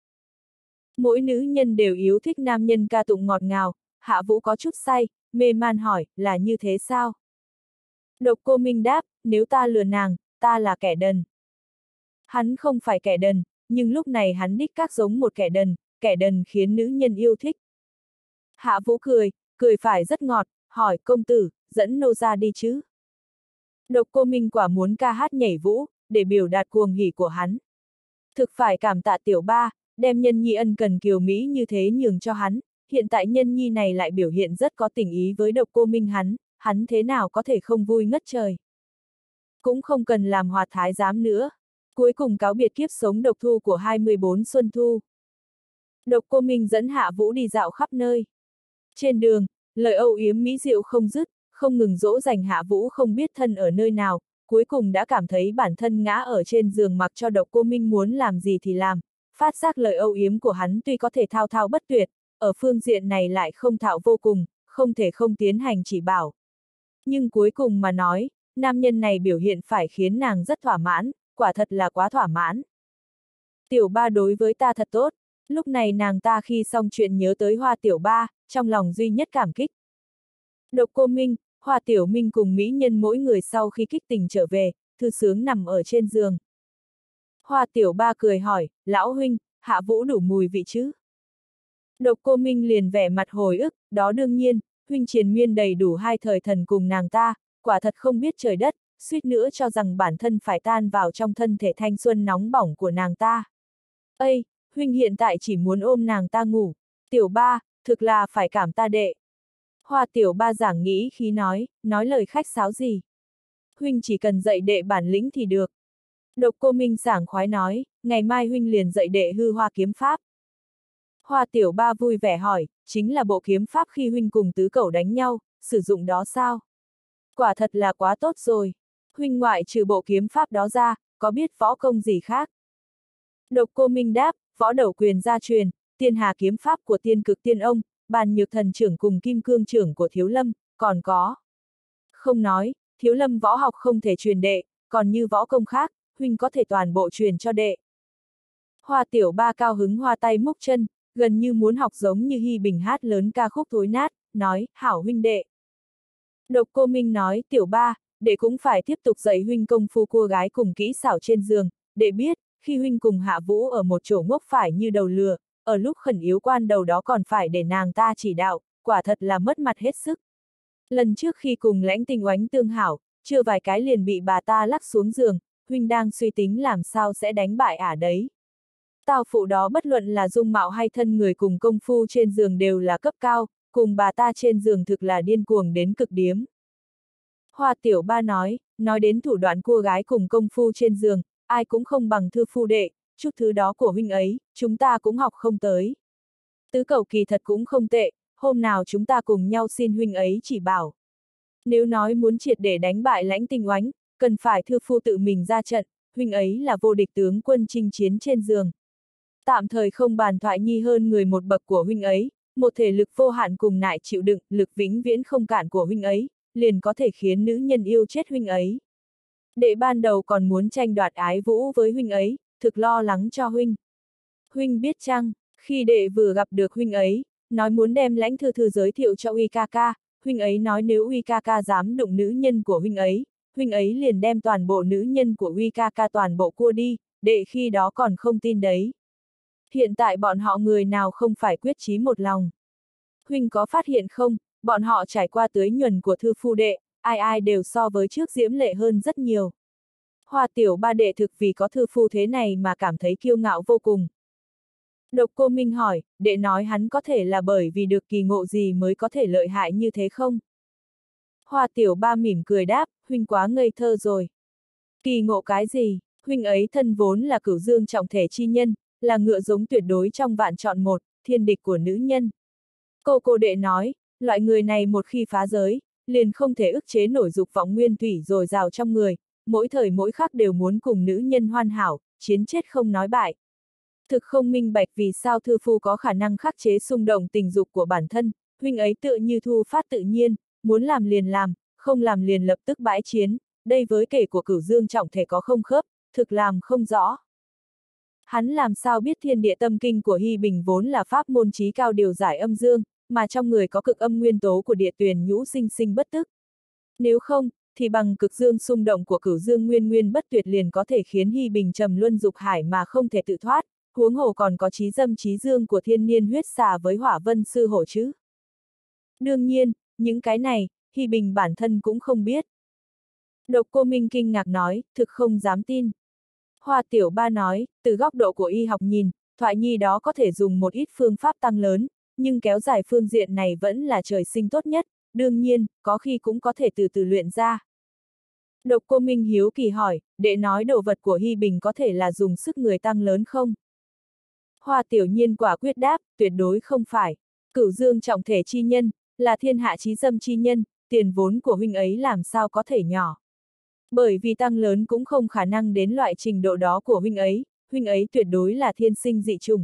Speaker 1: Mỗi nữ nhân đều yêu thích nam nhân ca tụng ngọt ngào, Hạ Vũ có chút say, mê man hỏi, là như thế sao? Độc Cô Minh đáp, nếu ta lừa nàng, ta là kẻ đần. Hắn không phải kẻ đần, nhưng lúc này hắn đích các giống một kẻ đần, kẻ đần khiến nữ nhân yêu thích. Hạ Vũ cười, cười phải rất ngọt, hỏi công tử, dẫn nô ra đi chứ? Độc Cô Minh quả muốn ca hát nhảy vũ, để biểu đạt cuồng hỉ của hắn. Thực phải cảm tạ tiểu ba, đem nhân nhi ân cần kiều Mỹ như thế nhường cho hắn, hiện tại nhân nhi này lại biểu hiện rất có tình ý với Độc Cô Minh hắn, hắn thế nào có thể không vui ngất trời. Cũng không cần làm hoạt thái giám nữa. Cuối cùng cáo biệt kiếp sống độc thu của hai mươi bốn Xuân Thu. Độc Cô Minh dẫn Hạ Vũ đi dạo khắp nơi. Trên đường, lời âu yếm mỹ diệu không dứt, không ngừng dỗ dành Hạ Vũ không biết thân ở nơi nào, cuối cùng đã cảm thấy bản thân ngã ở trên giường mặc cho Độc Cô Minh muốn làm gì thì làm, phát giác lời âu yếm của hắn tuy có thể thao thao bất tuyệt, ở phương diện này lại không thạo vô cùng, không thể không tiến hành chỉ bảo. Nhưng cuối cùng mà nói, nam nhân này biểu hiện phải khiến nàng rất thỏa mãn, quả thật là quá thỏa mãn. Tiểu ba đối với ta thật tốt, lúc này nàng ta khi xong chuyện nhớ tới Hoa Tiểu Ba, trong lòng duy nhất cảm kích. Độc Cô Minh, Hoa Tiểu Minh cùng mỹ nhân mỗi người sau khi kích tình trở về, thư sướng nằm ở trên giường. Hoa Tiểu Ba cười hỏi, lão huynh, Hạ Vũ đủ mùi vị chứ? Độc Cô Minh liền vẻ mặt hồi ức, đó đương nhiên, huynh triền miên đầy đủ hai thời thần cùng nàng ta, quả thật không biết trời đất, suýt nữa cho rằng bản thân phải tan vào trong thân thể thanh xuân nóng bỏng của nàng ta. Ây, huynh hiện tại chỉ muốn ôm nàng ta ngủ, Tiểu Ba, thực là phải cảm ta đệ. Hoa Tiểu Ba giảng nghĩ khí nói, nói lời khách sáo gì. Huynh chỉ cần dạy đệ bản lĩnh thì được. Độc Cô Minh sảng khoái nói, ngày mai huynh liền dạy đệ hư hoa kiếm pháp. Hoa Tiểu Ba vui vẻ hỏi, chính là bộ kiếm pháp khi huynh cùng tứ cẩu đánh nhau, sử dụng đó sao? Quả thật là quá tốt rồi. Huynh ngoại trừ bộ kiếm pháp đó ra, có biết võ công gì khác? Độc Cô Minh đáp, võ đầu quyền gia truyền, tiên hà kiếm pháp của tiên cực tiên ông, bàn nhược thần trưởng cùng kim cương trưởng của Thiếu Lâm, còn có. Không nói, Thiếu Lâm võ học không thể truyền đệ, còn như võ công khác, huynh có thể toàn bộ truyền cho đệ. Hoa Tiểu Ba cao hứng hoa tay múc chân, gần như muốn học giống như Hy Bình hát lớn ca khúc thối nát, nói, hảo huynh đệ. Độc Cô Minh nói, Tiểu Ba, đệ cũng phải tiếp tục dạy huynh công phu cua gái cùng kỹ xảo trên giường, đệ biết, khi huynh cùng Hạ Vũ ở một chỗ ngốc phải như đầu lừa, ở lúc khẩn yếu quan đầu đó còn phải để nàng ta chỉ đạo, quả thật là mất mặt hết sức. Lần trước khi cùng Lãnh Tinh oánh tương hảo, chưa vài cái liền bị bà ta lắc xuống giường, huynh đang suy tính làm sao sẽ đánh bại ả đấy. Tào phụ đó bất luận là dung mạo hay thân người cùng công phu trên giường đều là cấp cao, cùng bà ta trên giường thực là điên cuồng đến cực điếm. Hoa Tiểu Ba nói, nói đến thủ đoạn cua gái cùng công phu trên giường, ai cũng không bằng thư phu đệ, chút thứ đó của huynh ấy, chúng ta cũng học không tới. Tứ cẩu kỳ thật cũng không tệ, hôm nào chúng ta cùng nhau xin huynh ấy chỉ bảo. Nếu nói muốn triệt để đánh bại Lãnh Tinh Oánh, cần phải thư phu tự mình ra trận, huynh ấy là vô địch tướng quân chinh chiến trên giường. Tạm thời không bàn Thoại Nhi hơn người một bậc của huynh ấy, một thể lực vô hạn cùng nại chịu đựng, lực vĩnh viễn không cạn của huynh ấy, liền có thể khiến nữ nhân yêu chết huynh ấy. Đệ ban đầu còn muốn tranh đoạt ái vũ với huynh ấy, thực lo lắng cho huynh. Huynh biết chăng, khi đệ vừa gặp được huynh ấy, nói muốn đem Lãnh thư thư giới thiệu cho Uy ca ca, huynh ấy nói nếu Uy ca ca dám đụng nữ nhân của huynh ấy, huynh ấy liền đem toàn bộ nữ nhân của Uy ca ca toàn bộ cua đi, đệ khi đó còn không tin đấy. Hiện tại bọn họ người nào không phải quyết chí một lòng. Huynh có phát hiện không, bọn họ trải qua tưới nhuần của thư phu đệ, ai ai đều so với trước diễm lệ hơn rất nhiều. Hoa tiểu ba đệ thực vì có thư phu thế này mà cảm thấy kiêu ngạo vô cùng. Độc Cô Minh hỏi, đệ nói hắn có thể là bởi vì được kỳ ngộ gì mới có thể lợi hại như thế không? Hoa tiểu ba mỉm cười đáp, huynh quá ngây thơ rồi. Kỳ ngộ cái gì, huynh ấy thân vốn là Cửu Dương trọng thể chi nhân, là ngựa giống tuyệt đối trong vạn chọn một, thiên địch của nữ nhân. Cô cô đệ nói, loại người này một khi phá giới, liền không thể ức chế nổi dục vọng nguyên thủy dồi dào trong người, mỗi thời mỗi khắc đều muốn cùng nữ nhân hoàn hảo, chiến chết không nói bại. Thực không minh bạch vì sao thư phu có khả năng khắc chế xung động tình dục của bản thân, huynh ấy tựa như thu phát tự nhiên, muốn làm liền làm, không làm liền lập tức bãi chiến, đây với kể của Cửu Dương trọng thể có không khớp, thực làm không rõ. Hắn làm sao biết thiên địa tâm kinh của Hy Bình vốn là pháp môn trí cao điều giải âm dương, mà trong người có cực âm nguyên tố của địa tuyền nhũ sinh sinh bất tức. Nếu không, thì bằng cực dương xung động của Cửu Dương nguyên nguyên bất tuyệt liền có thể khiến Hy Bình trầm luân dục hải mà không thể tự thoát, huống hồ còn có trí dâm trí dương của thiên niên huyết xà với Hỏa Vân sư hổ chứ. Đương nhiên, những cái này, Hy Bình bản thân cũng không biết. Độc Cô Minh kinh ngạc nói, thực không dám tin. Hoa tiểu ba nói, từ góc độ của y học nhìn, Thoại Nhi đó có thể dùng một ít phương pháp tăng lớn, nhưng kéo dài phương diện này vẫn là trời sinh tốt nhất, đương nhiên, có khi cũng có thể từ từ luyện ra. Độc Cô Minh hiếu kỳ hỏi, đệ nói đồ vật của Hy Bình có thể là dùng sức người tăng lớn không? Hoa tiểu nhiên quả quyết đáp, tuyệt đối không phải. Cửu Dương trọng thể chi nhân, là thiên hạ trí dâm chi nhân, tiền vốn của huynh ấy làm sao có thể nhỏ. Bởi vì tăng lớn cũng không khả năng đến loại trình độ đó của huynh ấy, huynh ấy tuyệt đối là thiên sinh dị chủng.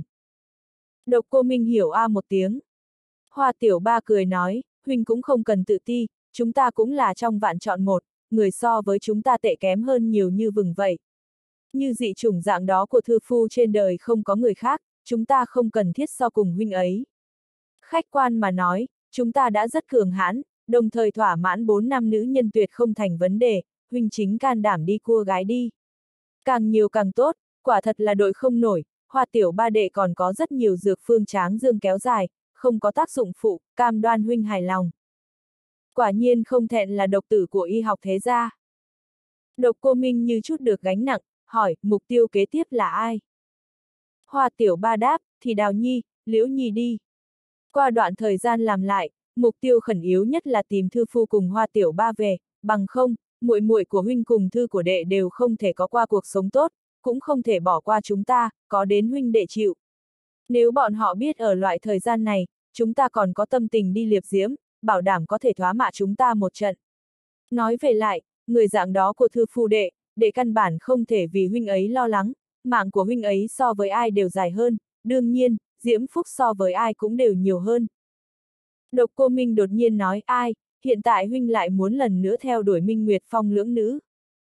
Speaker 1: Độc Cô Minh hiểu a một tiếng. Hoa tiểu ba cười nói, huynh cũng không cần tự ti, chúng ta cũng là trong vạn chọn một, người so với chúng ta tệ kém hơn nhiều như vừng vậy. Như dị chủng dạng đó của thư phu trên đời không có người khác, chúng ta không cần thiết so cùng huynh ấy. Khách quan mà nói, chúng ta đã rất cường hãn, đồng thời thỏa mãn bốn năm nữ nhân tuyệt không thành vấn đề, huynh chính can đảm đi cua gái đi. Càng nhiều càng tốt, quả thật là đội không nổi, Hoa tiểu ba đệ còn có rất nhiều dược phương tráng dương kéo dài, không có tác dụng phụ, cam đoan huynh hài lòng. Quả nhiên không thẹn là độc tử của y học thế gia. Độc Cô Minh như chút được gánh nặng, hỏi, mục tiêu kế tiếp là ai? Hoa tiểu ba đáp, thì Đào Nhi, Liễu Nhi đi. Qua đoạn thời gian làm lại, mục tiêu khẩn yếu nhất là tìm thư phu cùng Hoa tiểu ba về, bằng không, muội muội của huynh cùng thư của đệ đều không thể có qua cuộc sống tốt, cũng không thể bỏ qua chúng ta, có đến huynh đệ chịu. Nếu bọn họ biết ở loại thời gian này, chúng ta còn có tâm tình đi liệp diễm, bảo đảm có thể thoá mạ chúng ta một trận. Nói về lại, người dạng đó của thư phu đệ, đệ căn bản không thể vì huynh ấy lo lắng, mạng của huynh ấy so với ai đều dài hơn, đương nhiên, diễm phúc so với ai cũng đều nhiều hơn. Độc Cô Minh đột nhiên nói, ai, hiện tại huynh lại muốn lần nữa theo đuổi Minh Nguyệt Phong lưỡng nữ.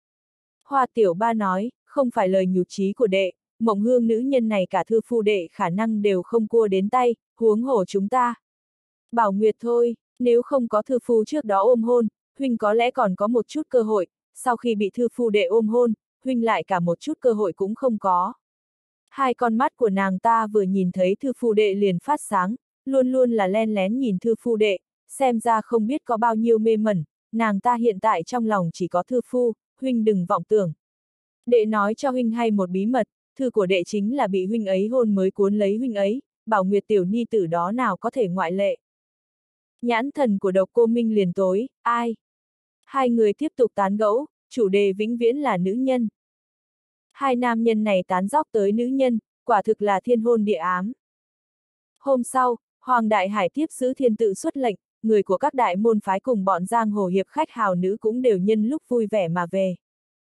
Speaker 1: Hoa tiểu ba nói, không phải lời nhụt chí của đệ, mộng hương nữ nhân này cả thư phu đệ khả năng đều không cua đến tay, huống hổ chúng ta. Bảo Nguyệt thôi, nếu không có thư phu trước đó ôm hôn, huynh có lẽ còn có một chút cơ hội, sau khi bị thư phu đệ ôm hôn, huynh lại cả một chút cơ hội cũng không có. Hai con mắt của nàng ta vừa nhìn thấy thư phu đệ liền phát sáng, luôn luôn là len lén nhìn thư phu đệ, xem ra không biết có bao nhiêu mê mẩn, nàng ta hiện tại trong lòng chỉ có thư phu, huynh đừng vọng tưởng. Đệ nói cho huynh hay một bí mật, thư của đệ chính là bị huynh ấy hôn mới cuốn lấy huynh ấy, Bảo Nguyệt tiểu ni tử đó nào có thể ngoại lệ. Nhãn thần của Độc Cô Minh liền tối, ai? Hai người tiếp tục tán gẫu, chủ đề vĩnh viễn là nữ nhân. Hai nam nhân này tán dóc tới nữ nhân, quả thực là thiên hôn địa ám. Hôm sau, Hoàng Đại Hải tiếp giữ thiên tự xuất lệnh, người của các đại môn phái cùng bọn giang hồ hiệp khách hào nữ cũng đều nhân lúc vui vẻ mà về.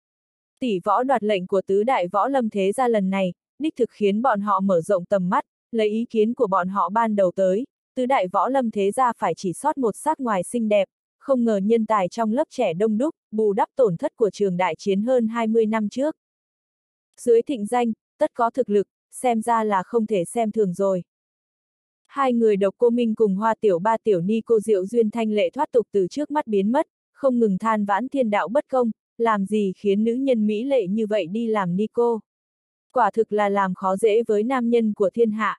Speaker 1: Tỷ võ đoạt lệnh của tứ đại võ lâm thế gia lần này, đích thực khiến bọn họ mở rộng tầm mắt, lấy ý kiến của bọn họ ban đầu tới, tứ đại võ lâm thế gia phải chỉ sót một sắc ngoài xinh đẹp, không ngờ nhân tài trong lớp trẻ đông đúc, bù đắp tổn thất của trường đại chiến hơn hai mươi năm trước. Dưới thịnh danh, tất có thực lực, xem ra là không thể xem thường rồi. Hai người Độc Cô Minh cùng Hoa Tiểu Ba Tiểu Ni cô Diệu duyên thanh lệ thoát tục từ trước mắt biến mất, không ngừng than vãn thiên đạo bất công, làm gì khiến nữ nhân mỹ lệ như vậy đi làm ni cô. Quả thực là làm khó dễ với nam nhân của thiên hạ.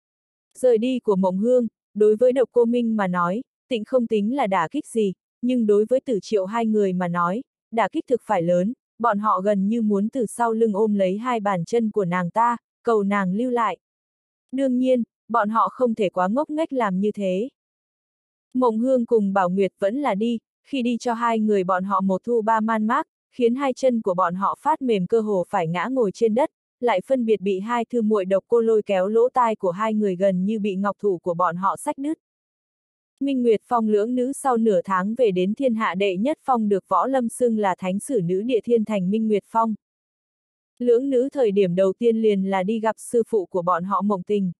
Speaker 1: Rời đi của Mộng Hương, đối với Độc Cô Minh mà nói, tịnh không tính là đả kích gì, nhưng đối với Tử Triệu hai người mà nói, đả kích thực phải lớn, bọn họ gần như muốn từ sau lưng ôm lấy hai bàn chân của nàng ta, cầu nàng lưu lại. Đương nhiên, bọn họ không thể quá ngốc nghếch làm như thế. Mộng Hương cùng Bảo Nguyệt vẫn là đi, khi đi cho hai người bọn họ một thu ba man mác, khiến hai chân của bọn họ phát mềm cơ hồ phải ngã ngồi trên đất, lại phân biệt bị hai thư muội Độc Cô lôi kéo lỗ tai của hai người gần như bị ngọc thủ của bọn họ xách đứt. Minh Nguyệt Phong lưỡng nữ sau nửa tháng về đến thiên hạ đệ nhất phong được võ lâm xưng là thánh sử nữ địa thiên thành Minh Nguyệt Phong. Lưỡng nữ thời điểm đầu tiên liền là đi gặp sư phụ của bọn họ Mộng Tình.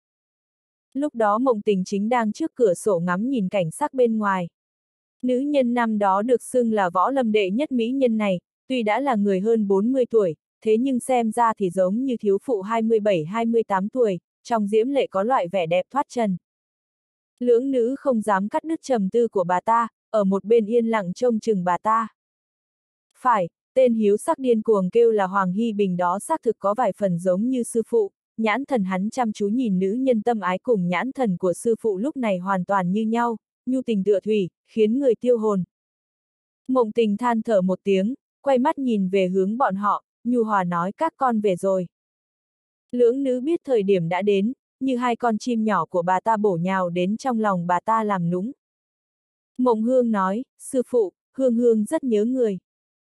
Speaker 1: Lúc đó Mộng Tình chính đang trước cửa sổ ngắm nhìn cảnh sắc bên ngoài. Nữ nhân năm đó được xưng là võ lâm đệ nhất mỹ nhân này, tuy đã là người hơn bốn mươi tuổi, thế nhưng xem ra thì giống như thiếu phụ hai mươi bảy hai mươi tám tuổi, trong diễm lệ có loại vẻ đẹp thoát trần. Lưỡng nữ không dám cắt đứt trầm tư của bà ta, ở một bên yên lặng trông chừng bà ta. Phải, tên hiếu sắc điên cuồng kêu là Hoàng Hy Bình đó xác thực có vài phần giống như sư phụ, nhãn thần hắn chăm chú nhìn nữ nhân tâm ái cùng nhãn thần của sư phụ lúc này hoàn toàn như nhau, nhu tình tựa thủy, khiến người tiêu hồn. Mộng Tình than thở một tiếng, quay mắt nhìn về hướng bọn họ, nhu hòa nói các con về rồi. Lưỡng nữ biết thời điểm đã đến, như hai con chim nhỏ của bà ta bổ nhào đến trong lòng bà ta làm nũng. Mộng Hương nói, sư phụ, Hương Hương rất nhớ người.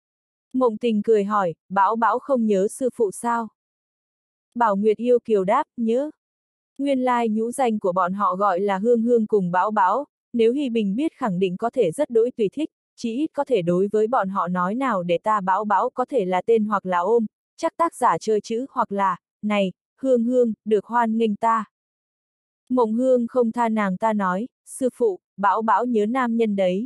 Speaker 1: Mộng Tình cười hỏi, Bảo Bảo không nhớ sư phụ sao? Bảo Nguyệt yêu kiều đáp, nhớ. Nguyên lai nhũ danh của bọn họ gọi là Hương Hương cùng Bảo Bảo, nếu Hy Bình biết khẳng định có thể rất đối tùy thích, chỉ ít có thể đối với bọn họ nói nào để ta Bảo Bảo có thể là tên hoặc là ôm, chắc tác giả chơi chữ hoặc là, này, Hương Hương, được hoan nghênh ta. Mộng Hương không tha nàng ta nói, sư phụ, Bảo Bảo nhớ nam nhân đấy.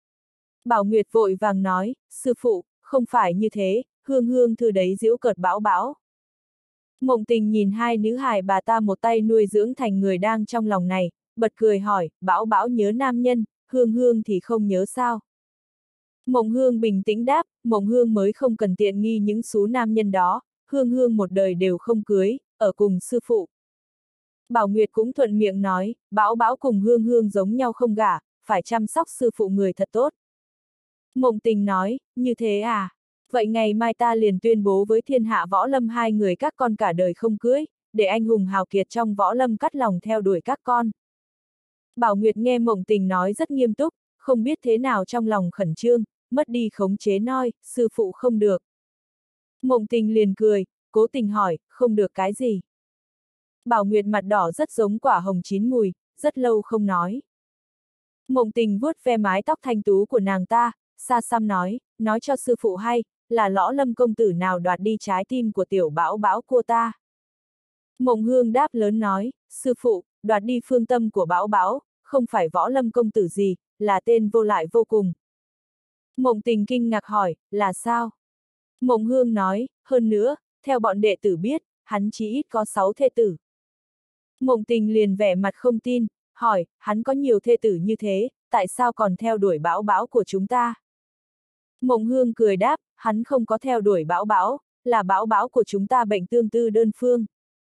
Speaker 1: Bảo Nguyệt vội vàng nói, sư phụ, không phải như thế, Hương Hương thư đấy giễu cợt Bảo Bảo. Mộng Tình nhìn hai nữ hài bà ta một tay nuôi dưỡng thành người đang trong lòng này, bật cười hỏi, Bảo Bảo nhớ nam nhân, Hương Hương thì không nhớ sao? Mộng Hương bình tĩnh đáp, Mộng Hương mới không cần tiện nghi những số nam nhân đó, Hương Hương một đời đều không cưới, ở cùng sư phụ. Bảo Nguyệt cũng thuận miệng nói, Bảo Bảo cùng Hương Hương giống nhau không gả, phải chăm sóc sư phụ người thật tốt. Mộng Tình nói, như thế à? Vậy ngày mai ta liền tuyên bố với thiên hạ võ lâm hai người các con cả đời không cưới, để anh hùng hào kiệt trong võ lâm cắt lòng theo đuổi các con. Bảo Nguyệt nghe Mộng Tình nói rất nghiêm túc, không biết thế nào trong lòng khẩn trương, mất đi khống chế nói, sư phụ không được. Mộng Tình liền cười, cố tình hỏi, không được cái gì. Bảo Nguyệt mặt đỏ rất giống quả hồng chín mùi, rất lâu không nói. Mộng Tình vuốt ve mái tóc thanh tú của nàng ta, xa xăm nói, nói cho sư phụ hay, là Lõ Lâm công tử nào đoạt đi trái tim của tiểu Bảo Bảo cô ta. Mộng Hương đáp lớn nói, sư phụ, đoạt đi phương tâm của Bảo Bảo, không phải Võ Lâm công tử gì, là tên vô lại vô cùng. Mộng Tình kinh ngạc hỏi, là sao? Mộng Hương nói, hơn nữa, theo bọn đệ tử biết, hắn chỉ ít có sáu thê tử. Mộng Tình liền vẻ mặt không tin, hỏi, hắn có nhiều thê tử như thế, tại sao còn theo đuổi Bảo Bảo của chúng ta? Mộng Hương cười đáp, hắn không có theo đuổi Bảo Bảo, là Bảo Bảo của chúng ta bệnh tương tư đơn phương.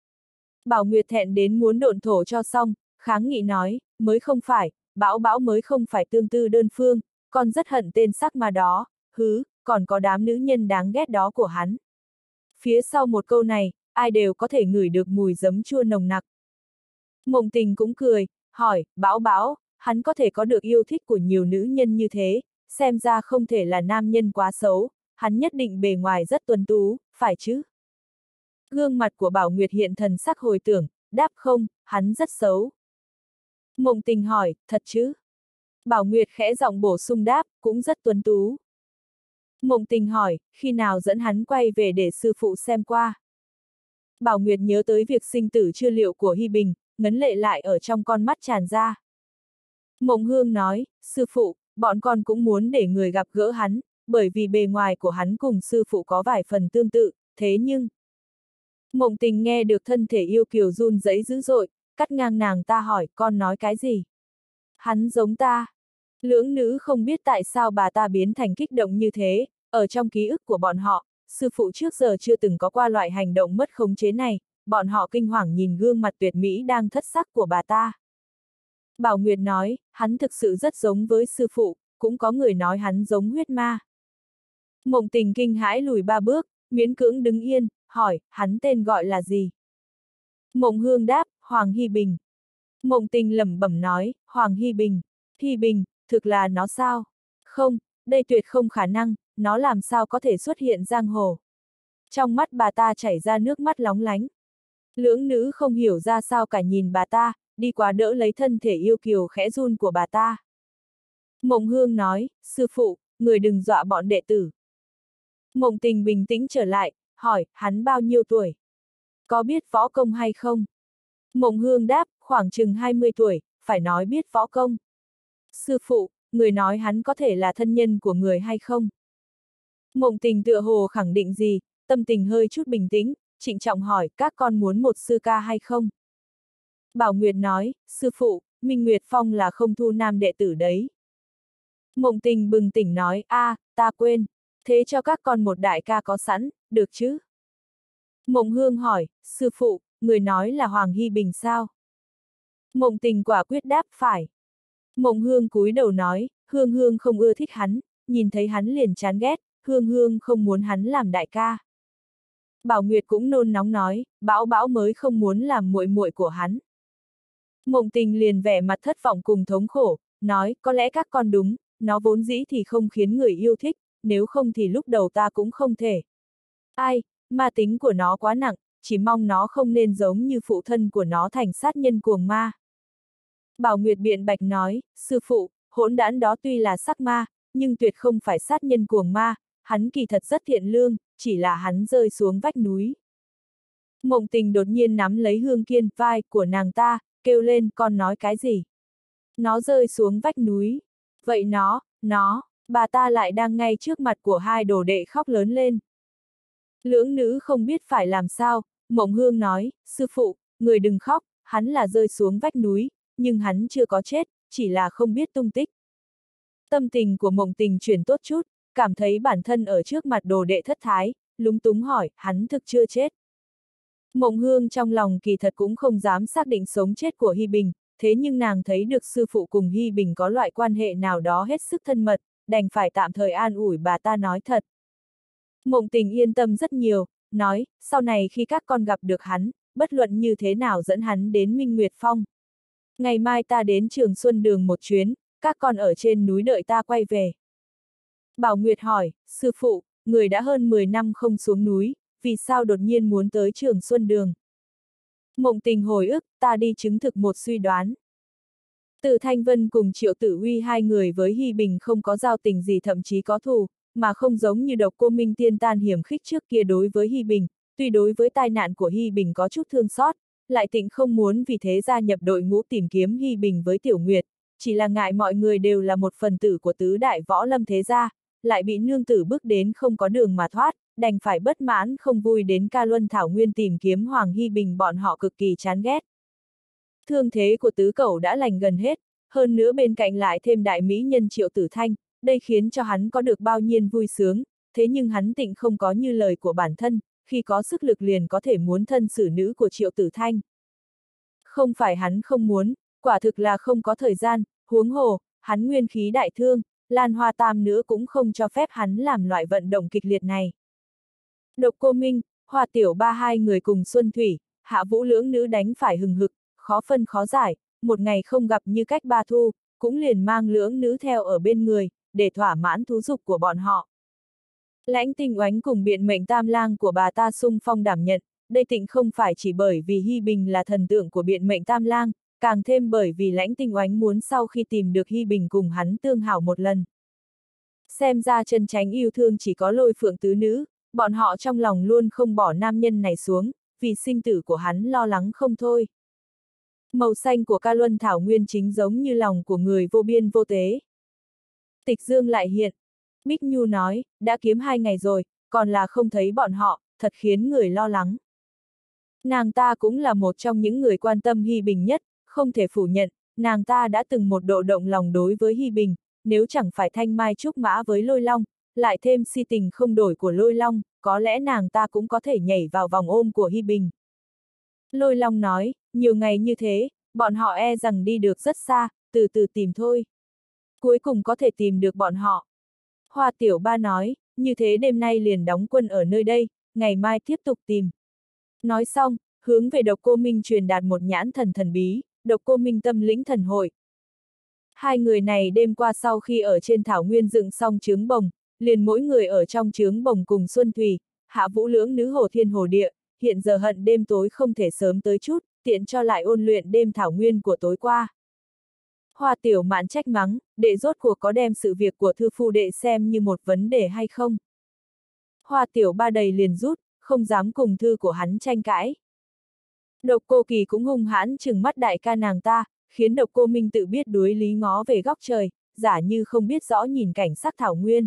Speaker 1: Bảo Nguyệt thẹn đến muốn độn thổ cho xong, kháng nghị nói, mới không phải, Bảo Bảo mới không phải tương tư đơn phương, con rất hận tên sắc mà đó, hứ, còn có đám nữ nhân đáng ghét đó của hắn. Phía sau một câu này, ai đều có thể ngửi được mùi giấm chua nồng nặc. Mộng Tình cũng cười, hỏi, Bảo Bảo, hắn có thể có được yêu thích của nhiều nữ nhân như thế, xem ra không thể là nam nhân quá xấu, hắn nhất định bề ngoài rất tuấn tú, phải chứ? Gương mặt của Bảo Nguyệt hiện thần sắc hồi tưởng, đáp không, hắn rất xấu. Mộng Tình hỏi, thật chứ? Bảo Nguyệt khẽ giọng bổ sung đáp, cũng rất tuấn tú. Mộng Tình hỏi, khi nào dẫn hắn quay về để sư phụ xem qua? Bảo Nguyệt nhớ tới việc sinh tử chưa liệu của Hy Bình, ngấn lệ lại ở trong con mắt tràn ra. Mộng Hương nói, sư phụ, bọn con cũng muốn để người gặp gỡ hắn, bởi vì bề ngoài của hắn cùng sư phụ có vài phần tương tự, thế nhưng... Mộng Tình nghe được thân thể yêu kiều run rẩy dữ dội, cắt ngang nàng ta hỏi, con nói cái gì? Hắn giống ta. Lưỡng nữ không biết tại sao bà ta biến thành kích động như thế, ở trong ký ức của bọn họ, sư phụ trước giờ chưa từng có qua loại hành động mất khống chế này, bọn họ kinh hoàng nhìn gương mặt tuyệt mỹ đang thất sắc của bà ta. Bảo Nguyệt nói, hắn thực sự rất giống với sư phụ, cũng có người nói hắn giống huyết ma. Mộng Tình kinh hãi lùi ba bước, miễn cưỡng đứng yên, hỏi, hắn tên gọi là gì? Mộng Hương đáp, Hoàng Hy Bình. Mộng Tình lẩm bẩm nói, Hoàng Hy Bình. Hy Bình, thực là nó sao? Không, đây tuyệt không khả năng, nó làm sao có thể xuất hiện giang hồ. Trong mắt bà ta chảy ra nước mắt lóng lánh. Lưỡng nữ không hiểu ra sao cả nhìn bà ta, đi qua đỡ lấy thân thể yêu kiều khẽ run của bà ta. Mộng Hương nói, sư phụ, người đừng dọa bọn đệ tử. Mộng Tình bình tĩnh trở lại, hỏi, hắn bao nhiêu tuổi? Có biết võ công hay không? Mộng Hương đáp, khoảng chừng hai mươi tuổi, phải nói biết võ công. Sư phụ, người nói hắn có thể là thân nhân của người hay không? Mộng Tình tựa hồ khẳng định gì, tâm tình hơi chút bình tĩnh, trịnh trọng hỏi, các con muốn một sư ca hay không? Bảo Nguyệt nói, sư phụ, Minh Nguyệt Phong là không thu nam đệ tử đấy. Mộng Tình bừng tỉnh nói, a, à, ta quên, thế cho các con một đại ca có sẵn, được chứ? Mộng Hương hỏi, sư phụ, người nói là Hoàng Hy Bình sao? Mộng Tình quả quyết đáp, phải. Mộng Hương cúi đầu nói, Hương Hương không ưa thích hắn, nhìn thấy hắn liền chán ghét, Hương Hương không muốn hắn làm đại ca. Bảo Nguyệt cũng nôn nóng nói, Bảo Bảo mới không muốn làm muội muội của hắn. Mộng Tình liền vẻ mặt thất vọng cùng thống khổ, nói, có lẽ các con đúng, nó vốn dĩ thì không khiến người yêu thích, nếu không thì lúc đầu ta cũng không thể. Ai, ma tính của nó quá nặng, chỉ mong nó không nên giống như phụ thân của nó thành sát nhân cuồng ma. Bảo Nguyệt biện bạch nói, sư phụ, hỗn đản đó tuy là sắc ma, nhưng tuyệt không phải sát nhân cuồng ma, hắn kỳ thật rất thiện lương, chỉ là hắn rơi xuống vách núi. Mộng Tình đột nhiên nắm lấy Hương Kiên vai của nàng ta, kêu lên, con nói cái gì? Nó rơi xuống vách núi. Vậy nó, nó, bà ta lại đang ngay trước mặt của hai đồ đệ khóc lớn lên. Lưỡng nữ không biết phải làm sao, Mộng Hương nói, sư phụ, người đừng khóc, hắn là rơi xuống vách núi, nhưng hắn chưa có chết, chỉ là không biết tung tích. Tâm tình của Mộng Tình chuyển tốt chút, cảm thấy bản thân ở trước mặt đồ đệ thất thái, lúng túng hỏi, hắn thực chưa chết. Mộng Hương trong lòng kỳ thật cũng không dám xác định sống chết của Hy Bình, thế nhưng nàng thấy được sư phụ cùng Hy Bình có loại quan hệ nào đó hết sức thân mật, đành phải tạm thời an ủi bà ta nói thật. Mộng Tình yên tâm rất nhiều, nói, sau này khi các con gặp được hắn, bất luận như thế nào dẫn hắn đến Minh Nguyệt Phong. Ngày mai ta đến Trường Xuân Đường một chuyến, các con ở trên núi đợi ta quay về. Bảo Nguyệt hỏi, sư phụ, người đã hơn mười năm không xuống núi, vì sao đột nhiên muốn tới Trường Xuân Đường? Mộng Tình hồi ức, ta đi chứng thực một suy đoán. Từ Thanh Vân cùng Triệu Tử Huy hai người với Hy Bình không có giao tình gì, thậm chí có thù, mà không giống như Độc Cô Minh Tiên Tan hiểm khích trước kia đối với Hy Bình, tuy đối với tai nạn của Hy Bình có chút thương xót, lại tịnh không muốn vì thế gia nhập đội ngũ tìm kiếm Hy Bình với Tiểu Nguyệt, chỉ là ngại mọi người đều là một phần tử của tứ đại võ lâm thế gia, lại bị nương tử bước đến không có đường mà thoát, đành phải bất mãn không vui đến Ca Luân Thảo Nguyên tìm kiếm Hoàng Hy Bình, bọn họ cực kỳ chán ghét. Thương thế của tứ cẩu đã lành gần hết, hơn nữa bên cạnh lại thêm đại mỹ nhân Triệu Tử Thanh, đây khiến cho hắn có được bao nhiêu vui sướng, thế nhưng hắn tịnh không có như lời của bản thân, khi có sức lực liền có thể muốn thân xử nữ của Triệu Tử Thanh. Không phải hắn không muốn, quả thực là không có thời gian, huống hồ, hắn nguyên khí đại thương, Lan Hoa Tam nữa cũng không cho phép hắn làm loại vận động kịch liệt này. Độc Cô Minh, Hoa Tiểu Ba hai người cùng Xuân Thủy, Hạ Vũ lưỡng nữ đánh phải hừng hực, khó phân khó giải, một ngày không gặp như cách ba thu, cũng liền mang lưỡng nữ theo ở bên người, để thỏa mãn thú dục của bọn họ. Lãnh Tinh Oánh cùng biện mệnh tam lang của bà ta xung phong đảm nhận, đây tịnh không phải chỉ bởi vì Hy Bình là thần tượng của biện mệnh Tam Lang, càng thêm bởi vì Lãnh Tinh Oánh muốn sau khi tìm được Hy Bình cùng hắn tương hảo một lần. Xem ra chân chánh yêu thương chỉ có Lôi Phượng tứ nữ, bọn họ trong lòng luôn không bỏ nam nhân này xuống, vì sinh tử của hắn lo lắng không thôi. Màu xanh của ca luân thảo nguyên chính giống như lòng của người vô biên vô tế. Tịch Dương lại hiện. Bích Nhu nói, đã kiếm hai ngày rồi, còn là không thấy bọn họ, thật khiến người lo lắng. Nàng ta cũng là một trong những người quan tâm Hy Bình nhất, không thể phủ nhận, nàng ta đã từng một độ động lòng đối với Hy Bình, nếu chẳng phải thanh mai trúc mã với Lôi Long, lại thêm si tình không đổi của Lôi Long, có lẽ nàng ta cũng có thể nhảy vào vòng ôm của Hy Bình. Lôi Long nói, nhiều ngày như thế, bọn họ e rằng đi được rất xa, từ từ tìm thôi. Cuối cùng có thể tìm được bọn họ. Hoa Tiểu Ba nói, như thế đêm nay liền đóng quân ở nơi đây, ngày mai tiếp tục tìm. Nói xong, hướng về Độc Cô Minh truyền đạt một nhãn thần thần bí, Độc Cô Minh tâm lĩnh thần hội. Hai người này đêm qua sau khi ở trên thảo nguyên dựng xong trướng bồng, liền mỗi người ở trong trướng bồng cùng Xuân Thủy, Hạ Vũ lưỡng nữ hồ thiên hồ địa, hiện giờ hận đêm tối không thể sớm tới chút, tiện cho lại ôn luyện đêm thảo nguyên của tối qua. Hoa Tiểu Mạn trách mắng, đệ rốt cuộc có đem sự việc của thư phu đệ xem như một vấn đề hay không? Hoa Tiểu Ba đầy liền rút, không dám cùng thư của hắn tranh cãi. Độc Cô Kỳ cũng hung hãn trừng mắt đại ca nàng ta, khiến Độc Cô Minh tự biết đuối lý ngó về góc trời, giả như không biết rõ nhìn cảnh sắc thảo nguyên.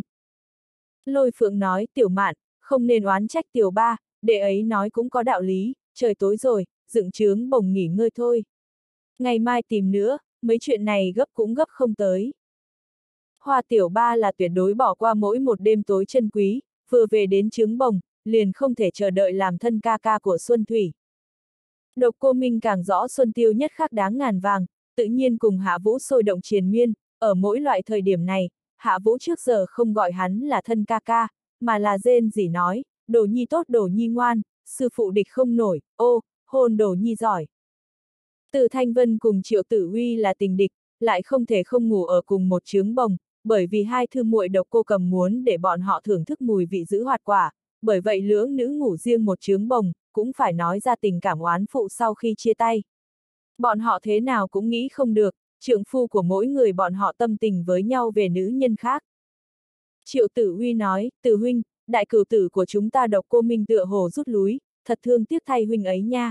Speaker 1: Lôi Phượng nói, Tiểu Mạn, không nên oán trách Tiểu Ba, đệ ấy nói cũng có đạo lý, trời tối rồi, dựng trướng bồng nghỉ ngơi thôi. Ngày mai tìm nữa, mấy chuyện này gấp cũng gấp không tới. Hoa Tiểu Ba là tuyệt đối bỏ qua mỗi một đêm tối chân quý, vừa về đến trướng bồng, liền không thể chờ đợi làm thân ca ca của Xuân Thủy. Độc Cô Minh càng rõ Xuân Tiêu nhất khắc đáng ngàn vàng, tự nhiên cùng Hạ Vũ sôi động triền miên, ở mỗi loại thời điểm này, Hạ Vũ trước giờ không gọi hắn là thân ca ca, mà là rên rỉ nói, đồ nhi tốt đồ nhi ngoan, sư phụ địch không nổi, ô, hôn đồ nhi giỏi. Từ Thanh Vân cùng Triệu Tử Uy là tình địch, lại không thể không ngủ ở cùng một trướng bồng, bởi vì hai thư muội Độc Cô Cầm muốn để bọn họ thưởng thức mùi vị giữ hoạt quả, bởi vậy lưỡng nữ ngủ riêng một trướng bồng, cũng phải nói ra tình cảm oán phụ sau khi chia tay. Bọn họ thế nào cũng nghĩ không được, trượng phu của mỗi người bọn họ tâm tình với nhau về nữ nhân khác. Triệu Tử Uy nói, Từ huynh, đại cửu tử của chúng ta Độc Cô Minh tựa hồ rút lui, thật thương tiếc thay huynh ấy nha.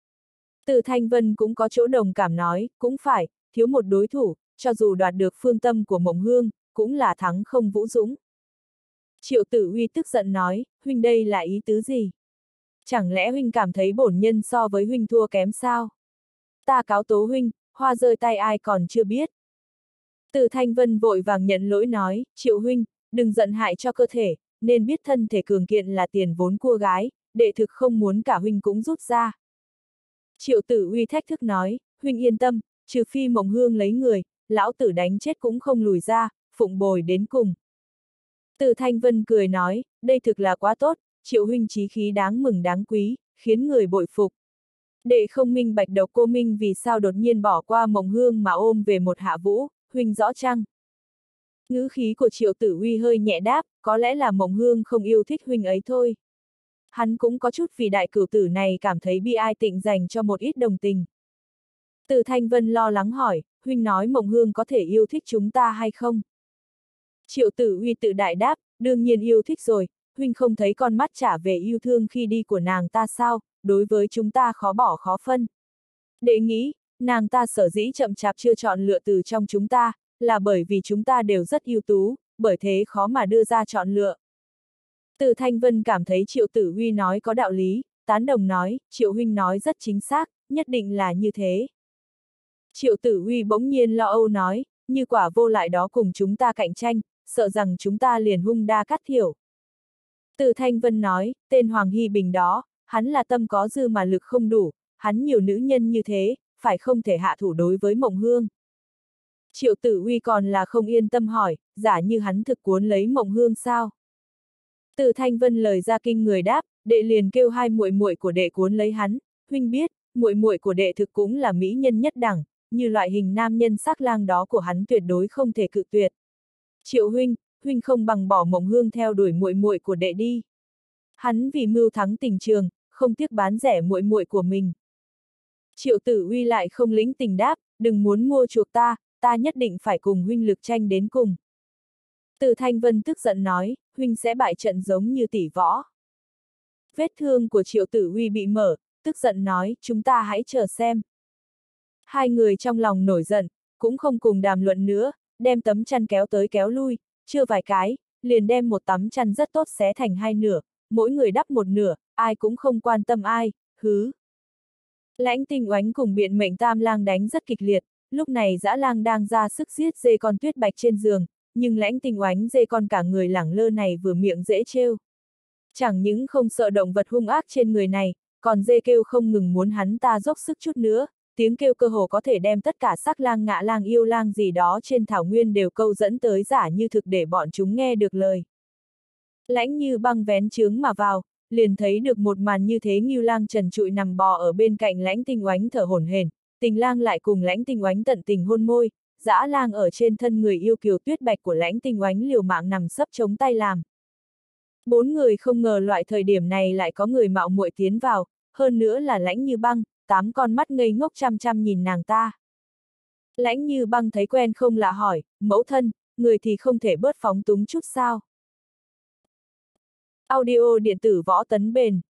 Speaker 1: Từ Thanh Vân cũng có chỗ đồng cảm nói, cũng phải, thiếu một đối thủ, cho dù đoạt được phương tâm của Mộng Hương, cũng là thắng không vũ dũng. Triệu Tử Uy tức giận nói, huynh đây là ý tứ gì? Chẳng lẽ huynh cảm thấy bổn nhân so với huynh thua kém sao? Ta cáo tố huynh, hoa rơi tay ai còn chưa biết. Từ Thanh Vân vội vàng nhận lỗi nói, Triệu huynh, đừng giận hại cho cơ thể, nên biết thân thể cường kiện là tiền vốn cua gái, đệ thực không muốn cả huynh cũng rút ra. Triệu Tử Uy thách thức nói, huynh yên tâm, trừ phi Mộng Hương lấy người, lão tử đánh chết cũng không lùi ra, phụng bồi đến cùng. Từ Thanh Vân cười nói, đây thực là quá tốt, Triệu huynh chí khí đáng mừng đáng quý, khiến người bội phục. Đệ không minh bạch Độc Cô Minh vì sao đột nhiên bỏ qua Mộng Hương mà ôm về một Hạ Vũ, huynh rõ chăng? Ngữ khí của Triệu Tử Uy hơi nhẹ đáp, có lẽ là Mộng Hương không yêu thích huynh ấy thôi. Hắn cũng có chút vì đại cửu tử này cảm thấy bi ai tịnh dành cho một ít đồng tình. Từ Thanh Vân lo lắng hỏi, huynh nói Mộng Hương có thể yêu thích chúng ta hay không? Triệu Tử Uy tự đại đáp, đương nhiên yêu thích rồi, huynh không thấy con mắt trả về yêu thương khi đi của nàng ta sao, đối với chúng ta khó bỏ khó phân. Đệ nghĩ, nàng ta sở dĩ chậm chạp chưa chọn lựa từ trong chúng ta, là bởi vì chúng ta đều rất ưu tú, bởi thế khó mà đưa ra chọn lựa. Từ Thanh Vân cảm thấy Triệu Tử Uy nói có đạo lý, tán đồng nói, Triệu huynh nói rất chính xác, nhất định là như thế. Triệu Tử Uy bỗng nhiên lo âu nói, như quả vô lại đó cùng chúng ta cạnh tranh, sợ rằng chúng ta liền hung đa cát thiểu. Từ Thanh Vân nói, tên Hoàng Hy Bình đó, hắn là tâm có dư mà lực không đủ, hắn nhiều nữ nhân như thế, phải không thể hạ thủ đối với Mộng Hương. Triệu Tử Uy còn là không yên tâm hỏi, giả như hắn thực cuốn lấy Mộng Hương sao? Từ Thanh Vân lời ra kinh người đáp, đệ liền kêu hai muội muội của đệ cuốn lấy hắn, huynh biết, muội muội của đệ thực cũng là mỹ nhân nhất đẳng, như loại hình nam nhân sắc lang đó của hắn tuyệt đối không thể cự tuyệt. Triệu huynh, huynh không bằng bỏ Mộng Hương theo đuổi muội muội của đệ đi. Hắn vì mưu thắng tình trường, không tiếc bán rẻ muội muội của mình. Triệu Tử Uy lại không lĩnh tình đáp, đừng muốn mua chuộc ta, ta nhất định phải cùng huynh lực tranh đến cùng. Từ Thanh Vân tức giận nói, huynh sẽ bại trận giống như tỷ võ. Vết thương của Triệu Tử Uy bị mở, tức giận nói, chúng ta hãy chờ xem. Hai người trong lòng nổi giận, cũng không cùng đàm luận nữa, đem tấm chăn kéo tới kéo lui, chưa vài cái, liền đem một tấm chăn rất tốt xé thành hai nửa, mỗi người đắp một nửa, ai cũng không quan tâm ai, hứ. Lãnh Tinh Oánh cùng Biện Mệnh Tam Lang đánh rất kịch liệt, lúc này Dã Lang đang ra sức giết dê con Tuyết Bạch trên giường, nhưng Lãnh Tinh Oánh dê con cả người lẳng lơ này vừa miệng dễ trêu. Chẳng những không sợ động vật hung ác trên người này, còn dê kêu không ngừng muốn hắn ta dốc sức chút nữa, tiếng kêu cơ hồ có thể đem tất cả sắc lang ngạ lang yêu lang gì đó trên thảo nguyên đều câu dẫn tới giả như thực để bọn chúng nghe được lời. Lãnh Như Băng vén chướng mà vào, liền thấy được một màn như thế. Ngưu Lang trần trụi nằm bò ở bên cạnh Lãnh Tinh Oánh thở hổn hển, Tình Lang lại cùng Lãnh Tinh Oánh tận tình hôn môi, Dã Lang ở trên thân người yêu kiều Tuyết Bạch của Lãnh Tinh Oánh liều mạng nằm sấp chống tay làm. Bốn người không ngờ loại thời điểm này lại có người mạo muội tiến vào, hơn nữa là Lãnh Như Băng, tám con mắt ngây ngốc chăm chăm nhìn nàng ta. Lãnh Như Băng thấy quen không lạ hỏi, mẫu thân, người thì không thể bớt phóng túng chút sao? Audio điện tử võ tấn bền.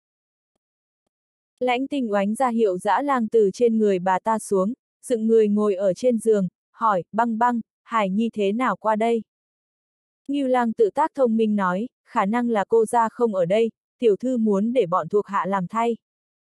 Speaker 1: Lãnh Tinh Oánh ra hiệu Dã Lang từ trên người bà ta xuống, dựng người ngồi ở trên giường, hỏi, Băng Băng, Hải Nhi thế nào qua đây? Ngưu Lang tự tác thông minh nói, khả năng là cô ra không ở đây, tiểu thư muốn để bọn thuộc hạ làm thay.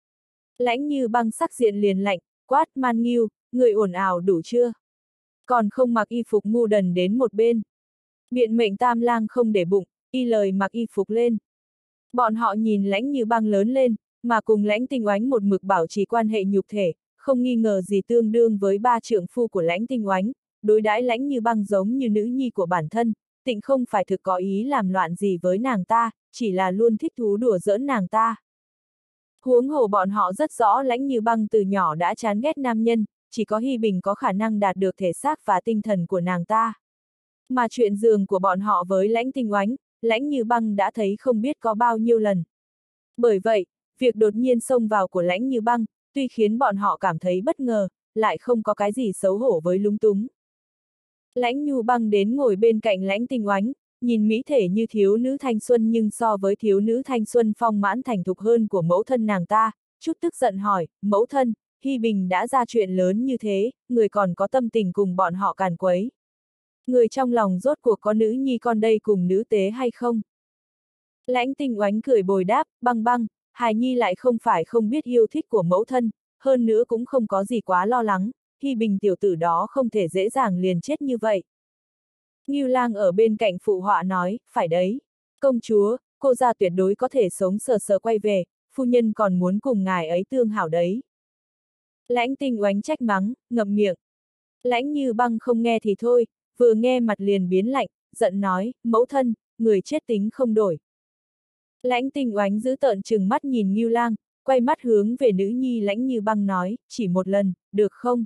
Speaker 1: Lãnh Như Băng sắc diện liền lạnh, quát Man Ngưu, người ồn ào đủ chưa? Còn không mặc y phục ngu đần đến một bên. Biện Mệnh Tam Lang không để bụng, y lời mặc y phục lên. Bọn họ nhìn Lãnh Như Băng lớn lên, mà cùng Lãnh Tinh Oánh một mực bảo trì quan hệ nhục thể, không nghi ngờ gì tương đương với ba trượng phu của Lãnh Tinh Oánh, đối đãi Lãnh Như Băng giống như nữ nhi của bản thân, tịnh không phải thực có ý làm loạn gì với nàng ta, chỉ là luôn thích thú đùa giỡn nàng ta. Huống hồ bọn họ rất rõ Lãnh Như Băng từ nhỏ đã chán ghét nam nhân, chỉ có Hy Bình có khả năng đạt được thể xác và tinh thần của nàng ta. Mà chuyện giường của bọn họ với Lãnh Tinh Oánh, Lãnh Như Băng đã thấy không biết có bao nhiêu lần. Bởi vậy, việc đột nhiên xông vào của Lãnh Như Băng, tuy khiến bọn họ cảm thấy bất ngờ, lại không có cái gì xấu hổ với lúng túng. Lãnh Như Băng đến ngồi bên cạnh Lãnh Tinh Oánh, nhìn mỹ thể như thiếu nữ thanh xuân nhưng so với thiếu nữ thanh xuân phong mãn thành thục hơn của mẫu thân nàng ta, chút tức giận hỏi, mẫu thân, Hy Bình đã ra chuyện lớn như thế, người còn có tâm tình cùng bọn họ càn quấy. Người trong lòng rốt cuộc có nữ nhi con đây cùng nữ tế hay không? Lãnh Tinh Oánh cười bồi đáp, Băng Băng, Hài Nhi lại không phải không biết yêu thích của mẫu thân, hơn nữa cũng không có gì quá lo lắng, Hy Bình tiểu tử đó không thể dễ dàng liền chết như vậy. Ngưu Lang ở bên cạnh phụ họa nói, phải đấy. Công chúa, cô gia tuyệt đối có thể sống sờ sờ quay về, phu nhân còn muốn cùng ngài ấy tương hảo đấy. Lãnh Tinh Oánh trách mắng, ngậm miệng. Lãnh Như Băng không nghe thì thôi, vừa nghe mặt liền biến lạnh, giận nói, mẫu thân, người chết tính không đổi. Lãnh Tinh Oánh giữ tợn trừng mắt nhìn Ngưu Lang, quay mắt hướng về nữ nhi Lãnh Như Băng nói, chỉ một lần, được không?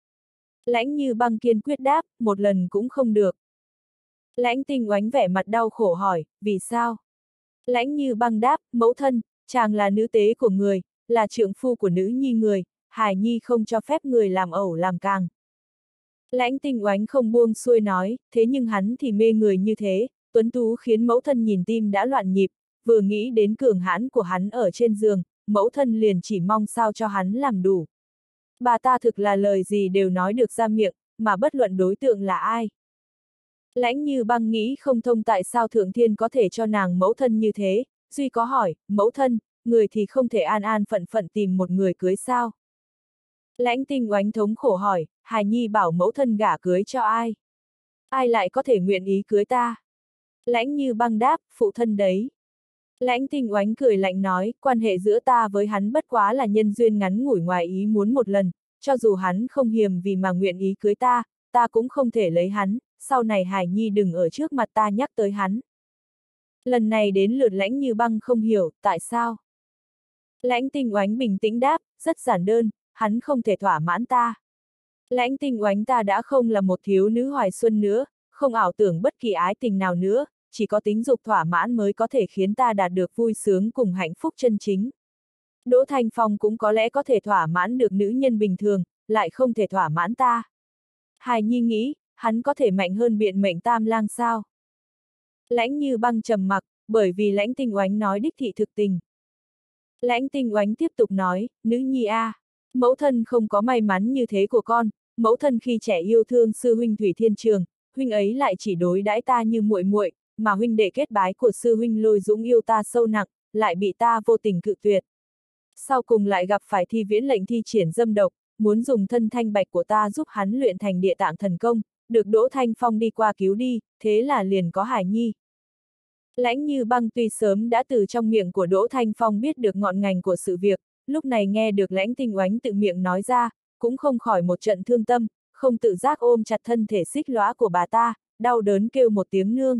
Speaker 1: Lãnh Như Băng kiên quyết đáp, một lần cũng không được. Lãnh Tinh Oánh vẻ mặt đau khổ hỏi, vì sao? Lãnh Như Băng đáp, mẫu thân, chàng là nữ tế của người, là trượng phu của nữ nhi người, Hải Nhi không cho phép người làm ẩu làm càng. Lãnh Tinh Oánh không buông xuôi nói, thế nhưng hắn thì mê người như thế, tuấn tú khiến mẫu thân nhìn tim đã loạn nhịp, vừa nghĩ đến cường hãn của hắn ở trên giường, mẫu thân liền chỉ mong sao cho hắn làm đủ. Bà ta thực là lời gì đều nói được ra miệng, mà bất luận đối tượng là ai. Lãnh Như Băng nghĩ không thông tại sao Thượng Thiên có thể cho nàng mẫu thân như thế, duy có hỏi, mẫu thân, người thì không thể an an phận phận tìm một người cưới sao? Lãnh Tinh Oánh thống khổ hỏi, Hài Nhi bảo mẫu thân gả cưới cho ai? Ai lại có thể nguyện ý cưới ta? Lãnh Như Băng đáp, phụ thân đấy. Lãnh Tinh Oánh cười lạnh nói, quan hệ giữa ta với hắn bất quá là nhân duyên ngắn ngủi ngoài ý muốn một lần, cho dù hắn không hiềm vì mà nguyện ý cưới ta, ta cũng không thể lấy hắn, sau này Hải Nhi đừng ở trước mặt ta nhắc tới hắn. Lần này đến lượt Lãnh Như Băng không hiểu, tại sao? Lãnh Tinh Oánh bình tĩnh đáp, rất giản đơn, hắn không thể thỏa mãn ta. Lãnh Tinh Oánh ta đã không là một thiếu nữ hoài xuân nữa, không ảo tưởng bất kỳ ái tình nào nữa, chỉ có tính dục thỏa mãn mới có thể khiến ta đạt được vui sướng cùng hạnh phúc chân chính. Đỗ Thanh Phong cũng có lẽ có thể thỏa mãn được nữ nhân bình thường, lại không thể thỏa mãn ta. Hài Nhi nghĩ, hắn có thể mạnh hơn biện mệnh tam lang sao? Lãnh Như Băng trầm mặc, bởi vì Lãnh Tinh Oánh nói đích thị thực tình. Lãnh Tinh Oánh tiếp tục nói, nữ nhi a, à, mẫu thân không có may mắn như thế của con, mẫu thân khi trẻ yêu thương sư huynh Thủy Thiên Trường, huynh ấy lại chỉ đối đãi ta như muội muội, mà huynh đệ kết bái của sư huynh Lôi Dũng yêu ta sâu nặng, lại bị ta vô tình cự tuyệt. Sau cùng lại gặp phải Thi Viễn lệnh thi triển dâm độc, muốn dùng thân thanh bạch của ta giúp hắn luyện thành địa tạng thần công, được Đỗ Thanh Phong đi qua cứu đi, thế là liền có Hải Nhi. Lãnh Như Băng tuy sớm đã từ trong miệng của Đỗ Thanh Phong biết được ngọn ngành của sự việc, lúc này nghe được Lãnh Tinh Oánh tự miệng nói ra, cũng không khỏi một trận thương tâm, không tự giác ôm chặt thân thể xích lõa của bà ta, đau đớn kêu một tiếng nương.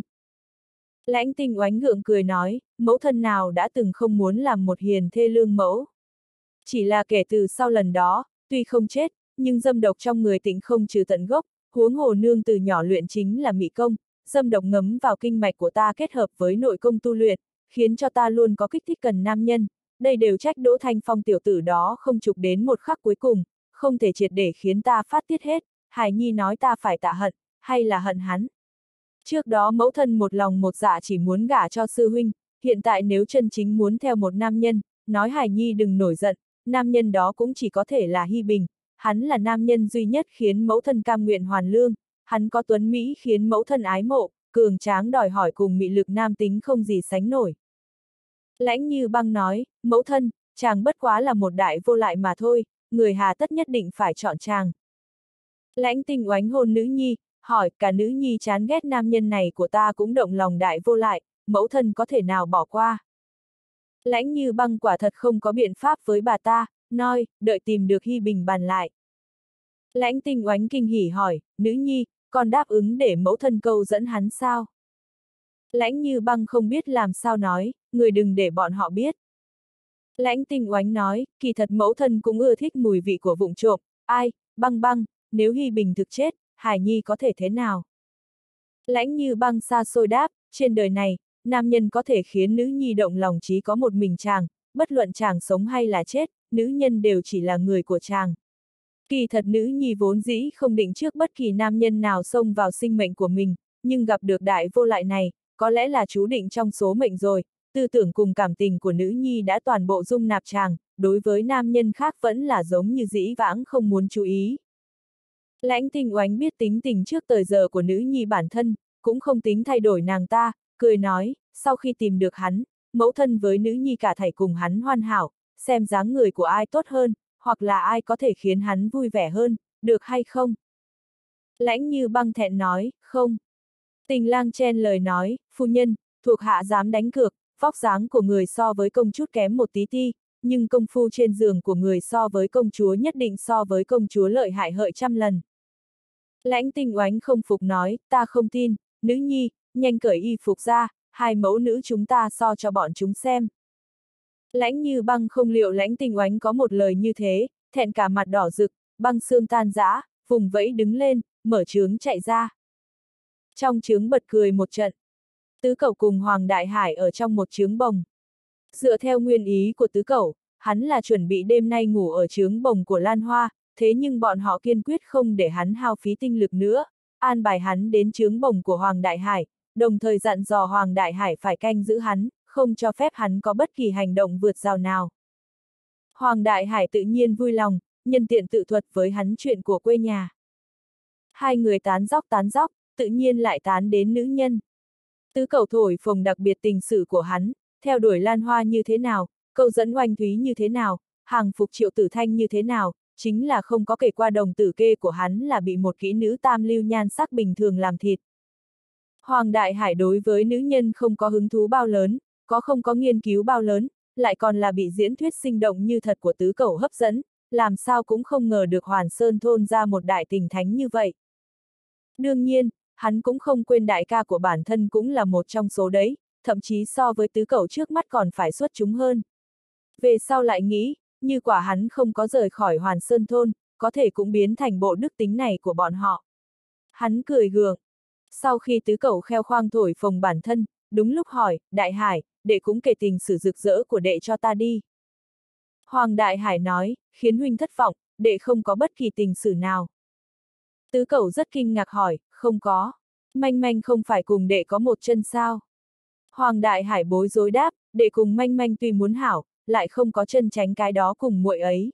Speaker 1: Lãnh Tinh Oánh gượng cười nói, mẫu thân nào đã từng không muốn làm một hiền thê lương mẫu. Chỉ là kể từ sau lần đó, tuy không chết, nhưng dâm độc trong người tịnh không trừ tận gốc, huống hồ nương từ nhỏ luyện chính là mị công, dâm độc ngấm vào kinh mạch của ta kết hợp với nội công tu luyện, khiến cho ta luôn có kích thích cần nam nhân, đây đều trách Đỗ Thanh Phong tiểu tử đó không chụp đến một khắc cuối cùng, không thể triệt để khiến ta phát tiết hết, Hải Nhi nói ta phải tạ hận, hay là hận hắn. Trước đó mẫu thân một lòng một dạ chỉ muốn gả cho sư huynh, hiện tại nếu chân chính muốn theo một nam nhân, nói Hải Nhi đừng nổi giận, nam nhân đó cũng chỉ có thể là Hy Bình, hắn là nam nhân duy nhất khiến mẫu thân cam nguyện hoàn lương, hắn có tuấn Mỹ khiến mẫu thân ái mộ, cường tráng đòi hỏi cùng mị lực nam tính không gì sánh nổi. Lãnh Như Băng nói, mẫu thân, chàng bất quá là một đại vô lại mà thôi, người hà tất nhất định phải chọn chàng. Lãnh Tinh Oánh hôn nữ nhi, hỏi, cả nữ nhi chán ghét nam nhân này của ta cũng động lòng đại vô lại, mẫu thân có thể nào bỏ qua. Lãnh Như Băng quả thật không có biện pháp với bà ta, nói, đợi tìm được Hy Bình bàn lại. Lãnh Tinh Oánh kinh hỉ hỏi, nữ nhi, còn đáp ứng để mẫu thân câu dẫn hắn sao? Lãnh Như Băng không biết làm sao nói, người đừng để bọn họ biết. Lãnh Tinh Oánh nói, kỳ thật mẫu thân cũng ưa thích mùi vị của vụng trộm, ai, Băng Băng, nếu Hy Bình thực chết, Hải Nhi có thể thế nào? Lãnh Như Băng xa xôi đáp, trên đời này, nam nhân có thể khiến nữ nhi động lòng chỉ có một mình chàng, bất luận chàng sống hay là chết, nữ nhân đều chỉ là người của chàng. Kỳ thật nữ nhi vốn dĩ không định trước bất kỳ nam nhân nào xông vào sinh mệnh của mình, nhưng gặp được đại vô lại này, có lẽ là chú định trong số mệnh rồi, tư tưởng cùng cảm tình của nữ nhi đã toàn bộ dung nạp chàng, đối với nam nhân khác vẫn là giống như dĩ vãng không muốn chú ý. Lãnh Tinh Oánh biết tính tình trước thời giờ của nữ nhi bản thân, cũng không tính thay đổi nàng ta, cười nói, sau khi tìm được hắn, mẫu thân với nữ nhi cả thảy cùng hắn hoàn hảo, xem dáng người của ai tốt hơn, hoặc là ai có thể khiến hắn vui vẻ hơn, được hay không? Lãnh Như Băng thẹn nói, không. Tình lang chen lời nói, phu nhân, thuộc hạ dám đánh cược, vóc dáng của người so với công chút kém một tí ti, nhưng công phu trên giường của người so với công chúa nhất định so với công chúa lợi hại hợi trăm lần. Lãnh Tinh Oánh không phục nói, ta không tin, nữ nhi, nhanh cởi y phục ra, hai mẫu nữ chúng ta so cho bọn chúng xem. Lãnh Như Băng không liệu Lãnh Tinh Oánh có một lời như thế, thẹn cả mặt đỏ rực, băng xương tan rã, vùng vẫy đứng lên, mở trướng chạy ra. Trong trướng bật cười một trận. Tứ Cẩu cùng Hoàng Đại Hải ở trong một trướng bồng. Dựa theo nguyên ý của Tứ Cẩu, hắn là chuẩn bị đêm nay ngủ ở trướng bồng của Lan Hoa, thế nhưng bọn họ kiên quyết không để hắn hao phí tinh lực nữa, an bài hắn đến trướng bồng của Hoàng Đại Hải, đồng thời dặn dò Hoàng Đại Hải phải canh giữ hắn, không cho phép hắn có bất kỳ hành động vượt rào nào. Hoàng Đại Hải tự nhiên vui lòng, nhân tiện tự thuật với hắn chuyện của quê nhà. Hai người tán dóc tán dóc, tự nhiên lại tán đến nữ nhân. Tứ Cẩu thổi phồng đặc biệt tình sử của hắn, theo đuổi Lan Hoa như thế nào, câu dẫn Oanh Thúy như thế nào, hàng phục Triệu Tử Thanh như thế nào, chính là không có kể qua đồng tử kê của hắn là bị một kỹ nữ tam lưu nhan sắc bình thường làm thịt. Hoàng Đại Hải đối với nữ nhân không có hứng thú bao lớn, có không có nghiên cứu bao lớn, lại còn là bị diễn thuyết sinh động như thật của Tứ Cẩu hấp dẫn, làm sao cũng không ngờ được Hoàn Sơn thôn ra một đại tình thánh như vậy. Đương nhiên, hắn cũng không quên đại ca của bản thân cũng là một trong số đấy, thậm chí so với Tứ Cẩu trước mắt còn phải xuất chúng hơn. Về sau lại nghĩ, như quả hắn không có rời khỏi Hoàn Sơn thôn, có thể cũng biến thành bộ đức tính này của bọn họ. Hắn cười gượng. Sau khi Tứ Cẩu kheo khoang thổi phồng bản thân, đúng lúc hỏi, Đại Hải, đệ cũng kể tình sử rực rỡ của đệ cho ta đi. Hoàng Đại Hải nói, khiến huynh thất vọng, đệ không có bất kỳ tình sử nào. Tứ Cẩu rất kinh ngạc hỏi, không có. Manh Manh không phải cùng đệ có một chân sao? Hoàng Đại Hải bối rối đáp, đệ cùng Manh Manh tuy muốn hảo, lại không có chân tránh cái đó cùng muội ấy.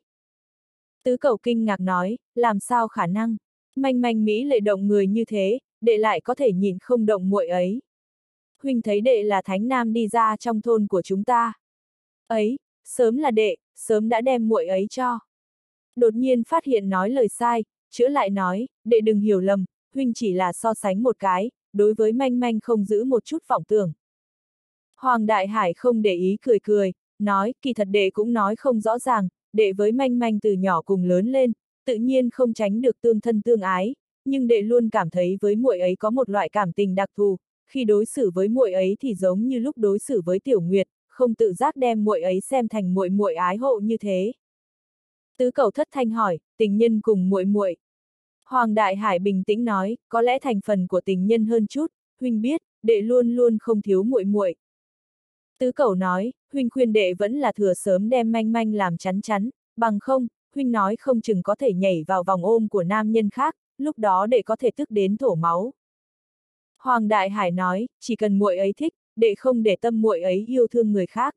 Speaker 1: Tứ Cẩu kinh ngạc nói, làm sao khả năng? Manh Manh mỹ lệ động người như thế, đệ lại có thể nhìn không động muội ấy. Huynh thấy đệ là thánh nam đi ra trong thôn của chúng ta. Ấy, sớm là đệ, sớm đã đem muội ấy cho. Đột nhiên phát hiện nói lời sai, chữa lại nói, đệ đừng hiểu lầm, huynh chỉ là so sánh một cái, đối với Manh Manh không giữ một chút vọng tưởng. Hoàng Đại Hải không để ý cười cười, nói, kỳ thật đệ cũng nói không rõ ràng, đệ với Manh Manh từ nhỏ cùng lớn lên, tự nhiên không tránh được tương thân tương ái, nhưng đệ luôn cảm thấy với muội ấy có một loại cảm tình đặc thù, khi đối xử với muội ấy thì giống như lúc đối xử với Tiểu Nguyệt, không tự giác đem muội ấy xem thành muội muội ái hộ như thế. Tứ Cẩu thất thanh hỏi, tình nhân cùng muội muội. Hoàng Đại Hải bình tĩnh nói, có lẽ thành phần của tình nhân hơn chút, huynh biết, đệ luôn luôn không thiếu muội muội. Tứ Cẩu nói, huynh khuyên đệ vẫn là thừa sớm đem Manh Manh làm chắn chắn, bằng không, huynh nói không chừng có thể nhảy vào vòng ôm của nam nhân khác, lúc đó đệ có thể tức đến thổ máu. Hoàng Đại Hải nói, chỉ cần muội ấy thích, đệ không để tâm muội ấy yêu thương người khác.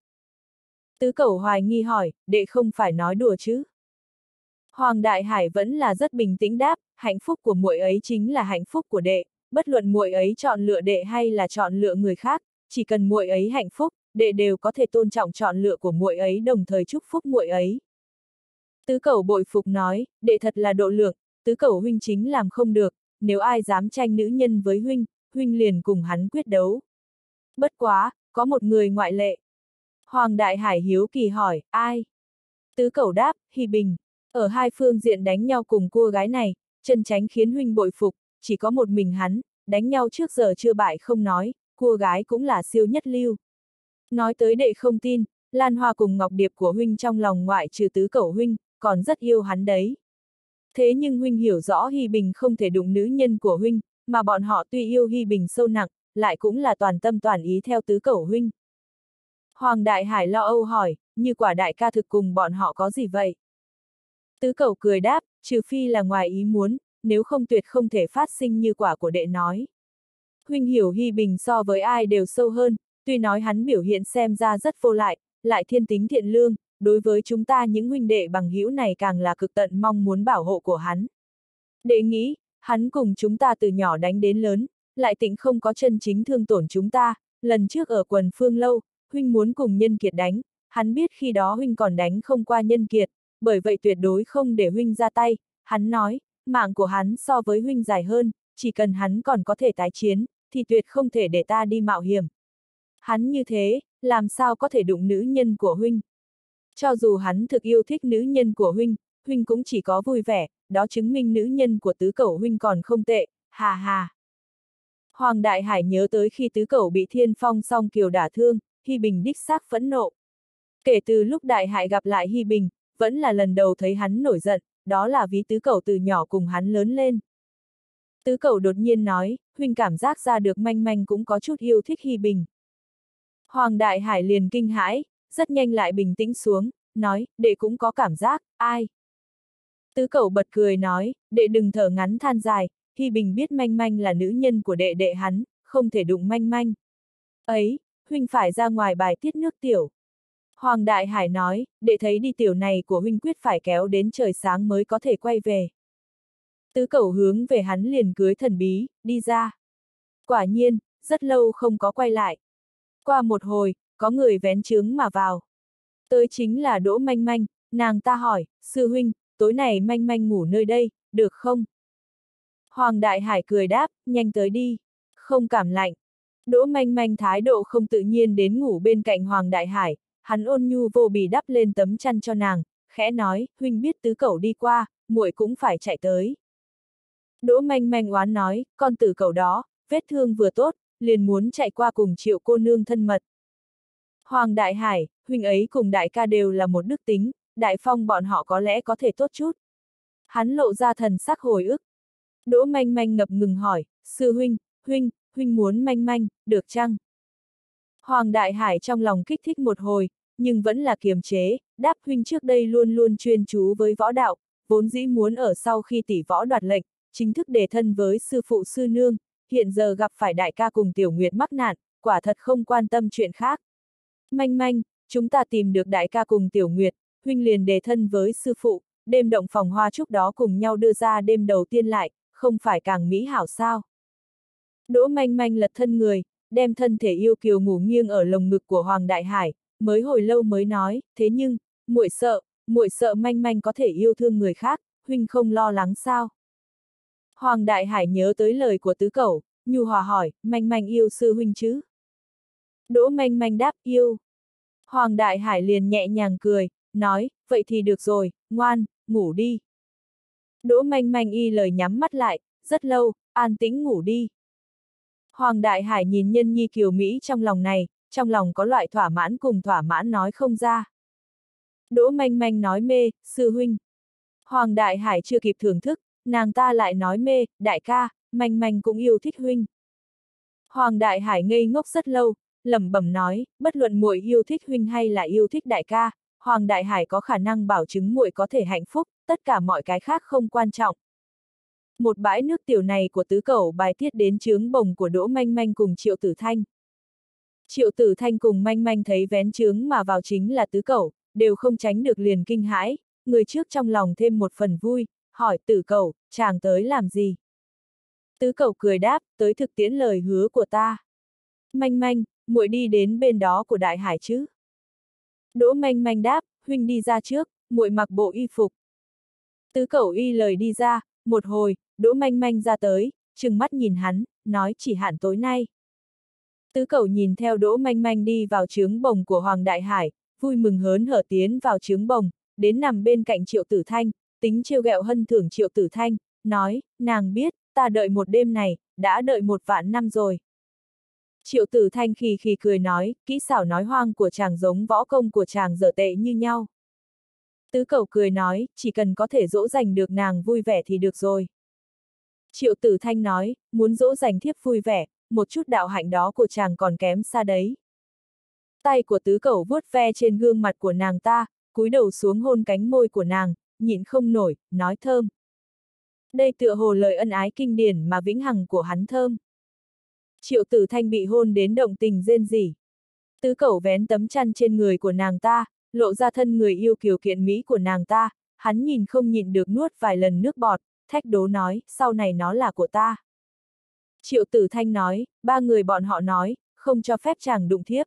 Speaker 1: Tứ Cẩu hoài nghi hỏi, đệ không phải nói đùa chứ? Hoàng Đại Hải vẫn là rất bình tĩnh đáp, hạnh phúc của muội ấy chính là hạnh phúc của đệ, bất luận muội ấy chọn lựa đệ hay là chọn lựa người khác, chỉ cần muội ấy hạnh phúc, đệ đều có thể tôn trọng chọn lựa của muội ấy đồng thời chúc phúc muội ấy. Tứ Cẩu bội phục nói, đệ thật là độ lượng, Tứ Cẩu huynh chính làm không được, nếu ai dám tranh nữ nhân với huynh, huynh liền cùng hắn quyết đấu. Bất quá, có một người ngoại lệ. Hoàng Đại Hải hiếu kỳ hỏi, ai? Tứ Cẩu đáp, Hi Bình. Ở hai phương diện đánh nhau cùng cô gái này, chân tránh khiến huynh bội phục, chỉ có một mình hắn, đánh nhau trước giờ chưa bại không nói, cô gái cũng là siêu nhất lưu. Nói tới đệ không tin, Lan Hoa cùng Ngọc Điệp của huynh trong lòng ngoại trừ Tứ Cẩu huynh, còn rất yêu hắn đấy. Thế nhưng huynh hiểu rõ Hi Bình không thể đụng nữ nhân của huynh, mà bọn họ tuy yêu Hi Bình sâu nặng, lại cũng là toàn tâm toàn ý theo Tứ Cẩu huynh. Hoàng Đại Hải lo âu hỏi, như quả đại ca thực cùng bọn họ có gì vậy? Tứ Cẩu cười đáp, trừ phi là ngoài ý muốn, nếu không tuyệt không thể phát sinh như quả của đệ nói. Huynh hiểu Hi Bình so với ai đều sâu hơn, tuy nói hắn biểu hiện xem ra rất vô lại, lại thiên tính thiện lương, đối với chúng ta những huynh đệ bằng hữu này càng là cực tận mong muốn bảo hộ của hắn. Đệ nghĩ, hắn cùng chúng ta từ nhỏ đánh đến lớn, lại tịnh không có chân chính thương tổn chúng ta, lần trước ở quần Phương Lâu, huynh muốn cùng Nhân Kiệt đánh, hắn biết khi đó huynh còn đánh không qua Nhân Kiệt, bởi vậy tuyệt đối không để huynh ra tay, hắn nói, mạng của hắn so với huynh dài hơn, chỉ cần hắn còn có thể tái chiến, thì tuyệt không thể để ta đi mạo hiểm. Hắn như thế, làm sao có thể đụng nữ nhân của huynh? Cho dù hắn thực yêu thích nữ nhân của huynh, huynh cũng chỉ có vui vẻ, đó chứng minh nữ nhân của Tứ Cẩu huynh còn không tệ, hà hà. Hoàng Đại Hải nhớ tới khi Tứ Cẩu bị Thiên Phong song kiều đả thương, Hi Bình đích xác phẫn nộ. Kể từ lúc Đại Hải gặp lại Hi Bình, vẫn là lần đầu thấy hắn nổi giận, đó là vì Tứ Cẩu từ nhỏ cùng hắn lớn lên. Tứ Cẩu đột nhiên nói, huynh cảm giác ra được Manh Manh cũng có chút yêu thích Hi Bình. Hoàng Đại Hải liền kinh hãi, rất nhanh lại bình tĩnh xuống, nói, đệ cũng có cảm giác, ai? Tứ Cẩu bật cười nói, đệ đừng thở ngắn than dài, Hi Bình biết Manh Manh là nữ nhân của đệ đệ hắn, không thể đụng Manh Manh. Ấy, huynh phải ra ngoài bài tiết nước tiểu. Hoàng Đại Hải nói, đệ thấy đi tiểu này của huynh quyết phải kéo đến trời sáng mới có thể quay về. Tứ Cẩu hướng về hắn liền cưới thần bí, đi ra. Quả nhiên, rất lâu không có quay lại. Qua một hồi, có người vén chướng mà vào. Tới chính là Đỗ Manh Manh, nàng ta hỏi, sư huynh, tối này Manh Manh ngủ nơi đây, được không? Hoàng Đại Hải cười đáp, nhanh tới đi, không cảm lạnh. Đỗ Manh Manh thái độ không tự nhiên đến ngủ bên cạnh Hoàng Đại Hải, hắn ôn nhu vô bì đắp lên tấm chăn cho nàng, khẽ nói, huynh biết Tứ Cẩu đi qua, muội cũng phải chạy tới. Đỗ Manh Manh oán nói, con tử cẩu đó, vết thương vừa tốt, liền muốn chạy qua cùng Triệu cô nương thân mật. Hoàng Đại Hải, huynh ấy cùng đại ca đều là một đức tính, Đại Phong bọn họ có lẽ có thể tốt chút. Hắn lộ ra thần sắc hồi ức. Đỗ Manh Manh ngập ngừng hỏi, sư huynh, huynh, huynh muốn Manh Manh, được chăng? Hoàng Đại Hải trong lòng kích thích một hồi, nhưng vẫn là kiềm chế, đáp huynh trước đây luôn luôn chuyên chú với võ đạo, vốn dĩ muốn ở sau khi tỷ võ đoạt lệnh, chính thức đề thân với sư phụ sư nương, hiện giờ gặp phải đại ca cùng Tiểu Nguyệt mắc nạn, quả thật không quan tâm chuyện khác. Manh manh, chúng ta tìm được đại ca cùng Tiểu Nguyệt, huynh liền đề thân với sư phụ, đêm động phòng hoa chúc đó cùng nhau đưa ra đêm đầu tiên lại, không phải càng mỹ hảo sao? Đỗ manh manh lật thân người, đem thân thể yêu kiều ngủ nghiêng ở lồng ngực của Hoàng Đại Hải, mới hồi lâu mới nói, thế nhưng, muội sợ, muội sợ manh manh có thể yêu thương người khác, huynh không lo lắng sao? Hoàng Đại Hải nhớ tới lời của tứ cẩu, nhu hòa hỏi, manh manh yêu sư huynh chứ? Đỗ manh manh đáp, yêu. Hoàng Đại Hải liền nhẹ nhàng cười, nói, vậy thì được rồi, ngoan, ngủ đi. Đỗ manh manh y lời nhắm mắt lại, rất lâu, an tĩnh ngủ đi. Hoàng Đại Hải nhìn nhân nhi kiều Mỹ trong lòng này, trong lòng có loại thỏa mãn cùng thỏa mãn nói không ra. Đỗ manh manh nói mê, sư huynh. Hoàng Đại Hải chưa kịp thưởng thức, nàng ta lại nói mê, đại ca, manh manh cũng yêu thích huynh. Hoàng Đại Hải ngây ngốc rất lâu, lẩm bẩm nói, bất luận muội yêu thích huynh hay là yêu thích đại ca, Hoàng Đại Hải có khả năng bảo chứng muội có thể hạnh phúc, tất cả mọi cái khác không quan trọng. Một bãi nước tiểu này của tứ cẩu bài tiết đến chướng bồng của Đỗ manh manh cùng Triệu Tử Thanh. Triệu Tử Thanh cùng manh manh thấy vén chướng mà vào chính là tứ cẩu, đều không tránh được liền kinh hãi, người trước trong lòng thêm một phần vui, hỏi Tử Cẩu, chàng tới làm gì? Tứ cẩu cười đáp, tới thực tiễn lời hứa của ta. Manh manh, muội đi đến bên đó của Đại Hải chứ? Đỗ manh manh đáp, huynh đi ra trước, muội mặc bộ y phục. Tứ cẩu y lời đi ra, một hồi, Đỗ manh manh ra tới, trừng mắt nhìn hắn, nói chỉ hạn tối nay. Tứ cẩu nhìn theo Đỗ manh manh đi vào trướng bồng của Hoàng Đại Hải, vui mừng hớn hở tiến vào trướng bồng, đến nằm bên cạnh Triệu Tử Thanh, tính trêu ghẹo hân thưởng Triệu Tử Thanh, nói, nàng biết, ta đợi một đêm này, đã đợi một vạn năm rồi. Triệu Tử Thanh khì khì cười nói, kỹ xảo nói hoang của chàng giống võ công của chàng dở tệ như nhau. Tứ cẩu cười nói, chỉ cần có thể dỗ dành được nàng vui vẻ thì được rồi. Triệu Tử Thanh nói, muốn dỗ dành thiếp vui vẻ, một chút đạo hạnh đó của chàng còn kém xa đấy. Tay của tứ cẩu vuốt ve trên gương mặt của nàng ta, cúi đầu xuống hôn cánh môi của nàng, nhịn không nổi, nói thơm. Đây tựa hồ lời ân ái kinh điển mà vĩnh hằng của hắn thơm. Triệu Tử Thanh bị hôn đến động tình rên rỉ. Tứ cẩu vén tấm chăn trên người của nàng ta, lộ ra thân người yêu kiều kiện mỹ của nàng ta, hắn nhìn không nhịn được nuốt vài lần nước bọt, thách đố nói, sau này nó là của ta. Triệu Tử Thanh nói, ba người bọn họ nói, không cho phép chàng đụng thiếp.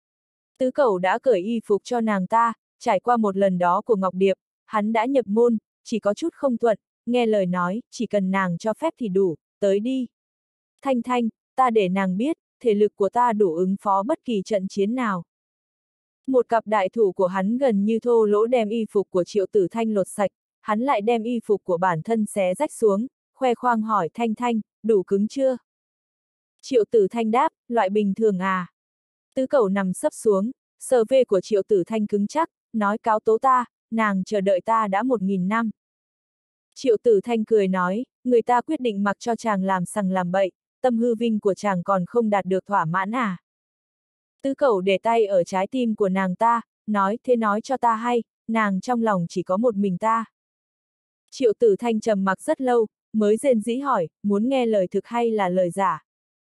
Speaker 1: Tứ cẩu đã cởi y phục cho nàng ta, trải qua một lần đó của Ngọc Điệp, hắn đã nhập môn, chỉ có chút không thuận, nghe lời nói, chỉ cần nàng cho phép thì đủ, tới đi. Thanh Thanh, ta để nàng biết, thể lực của ta đủ ứng phó bất kỳ trận chiến nào. Một cặp đại thủ của hắn gần như thô lỗ đem y phục của Triệu Tử Thanh lột sạch, hắn lại đem y phục của bản thân xé rách xuống, khoe khoang hỏi Thanh Thanh, đủ cứng chưa? Triệu Tử Thanh đáp, loại bình thường à? Tứ cẩu nằm sấp xuống, sờ vê của Triệu Tử Thanh cứng chắc, nói cáo tố ta, nàng chờ đợi ta đã một nghìn năm. Triệu Tử Thanh cười nói, người ta quyết định mặc cho chàng làm sằng làm bậy, tâm hư vinh của chàng còn không đạt được thỏa mãn à? Tứ cẩu để tay ở trái tim của nàng ta, nói thế nói cho ta hay, nàng trong lòng chỉ có một mình ta. Triệu Tử Thanh trầm mặc rất lâu, mới rên rĩ hỏi, muốn nghe lời thực hay là lời giả?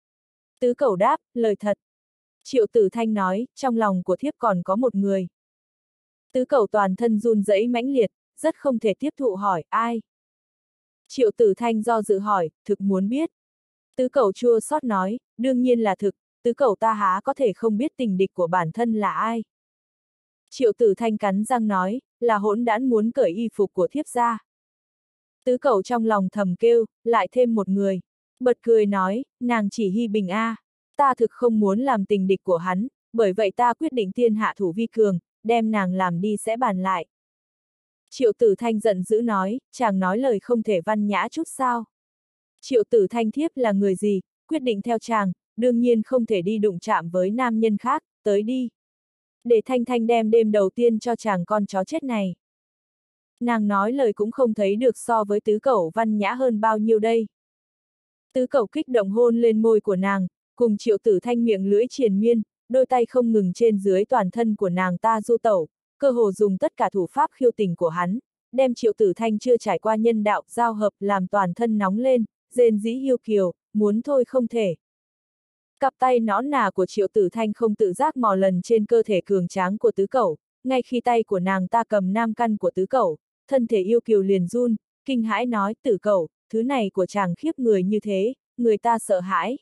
Speaker 1: Tứ cẩu đáp, lời thật. Triệu Tử Thanh nói, trong lòng của thiếp còn có một người. Tứ cẩu toàn thân run rẩy mãnh liệt, rất không thể tiếp thụ hỏi, ai? Triệu Tử Thanh do dự hỏi, thực muốn biết. Tứ cẩu chua xót nói, đương nhiên là thực, tứ cẩu ta há có thể không biết tình địch của bản thân là ai. Triệu Tử Thanh cắn răng nói, là hỗn đản muốn cởi y phục của thiếp ra. Tứ cẩu trong lòng thầm kêu, lại thêm một người. Bật cười nói, nàng chỉ Hy Bình a, à. Ta thực không muốn làm tình địch của hắn, bởi vậy ta quyết định tiên hạ thủ vi cường, đem nàng làm đi sẽ bàn lại. Triệu Tử Thanh giận dữ nói, chàng nói lời không thể văn nhã chút sao. Triệu Tử Thanh thiếp là người gì, quyết định theo chàng, đương nhiên không thể đi đụng chạm với nam nhân khác, tới đi. Để Thanh Thanh đem đêm đầu tiên cho chàng con chó chết này. Nàng nói lời cũng không thấy được so với tứ cẩu văn nhã hơn bao nhiêu đây. Tứ cẩu kích động hôn lên môi của nàng, cùng Triệu Tử Thanh miệng lưỡi triền miên, đôi tay không ngừng trên dưới toàn thân của nàng ta du tẩu, cơ hồ dùng tất cả thủ pháp khiêu tình của hắn, đem Triệu Tử Thanh chưa trải qua nhân đạo giao hợp làm toàn thân nóng lên, rên rỉ yêu kiều, muốn thôi không thể. Cặp tay nõn nà của Triệu Tử Thanh không tự giác mò lần trên cơ thể cường tráng của tứ cẩu, ngay khi tay của nàng ta cầm nam căn của tứ cẩu, thân thể yêu kiều liền run, kinh hãi nói: Tử cẩu, thứ này của chàng khiếp người như thế, người ta sợ hãi.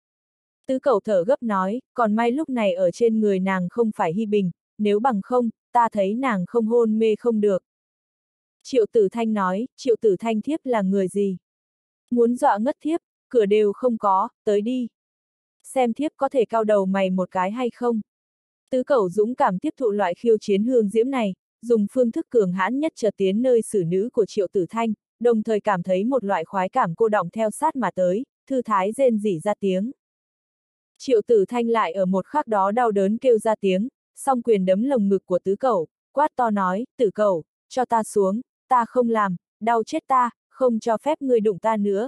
Speaker 1: Tứ cẩu thở gấp nói, còn may lúc này ở trên người nàng không phải Hy Bình, nếu bằng không, ta thấy nàng không hôn mê không được. Triệu Tử Thanh nói, Triệu Tử Thanh thiếp là người gì? Muốn dọa ngất thiếp, cửa đều không có, tới đi. Xem thiếp có thể cao đầu mày một cái hay không? Tứ cẩu dũng cảm tiếp thụ loại khiêu chiến hương diễm này, dùng phương thức cường hãn nhất chợt tiến nơi xử nữ của Triệu Tử Thanh, đồng thời cảm thấy một loại khoái cảm cô đọng theo sát mà tới, thư thái rên rỉ ra tiếng. Triệu Tử Thanh lại ở một khắc đó đau đớn kêu ra tiếng, song quyền đấm lồng ngực của tứ cẩu, quát to nói, Tử cẩu, cho ta xuống, ta không làm, đau chết ta, không cho phép ngươi đụng ta nữa.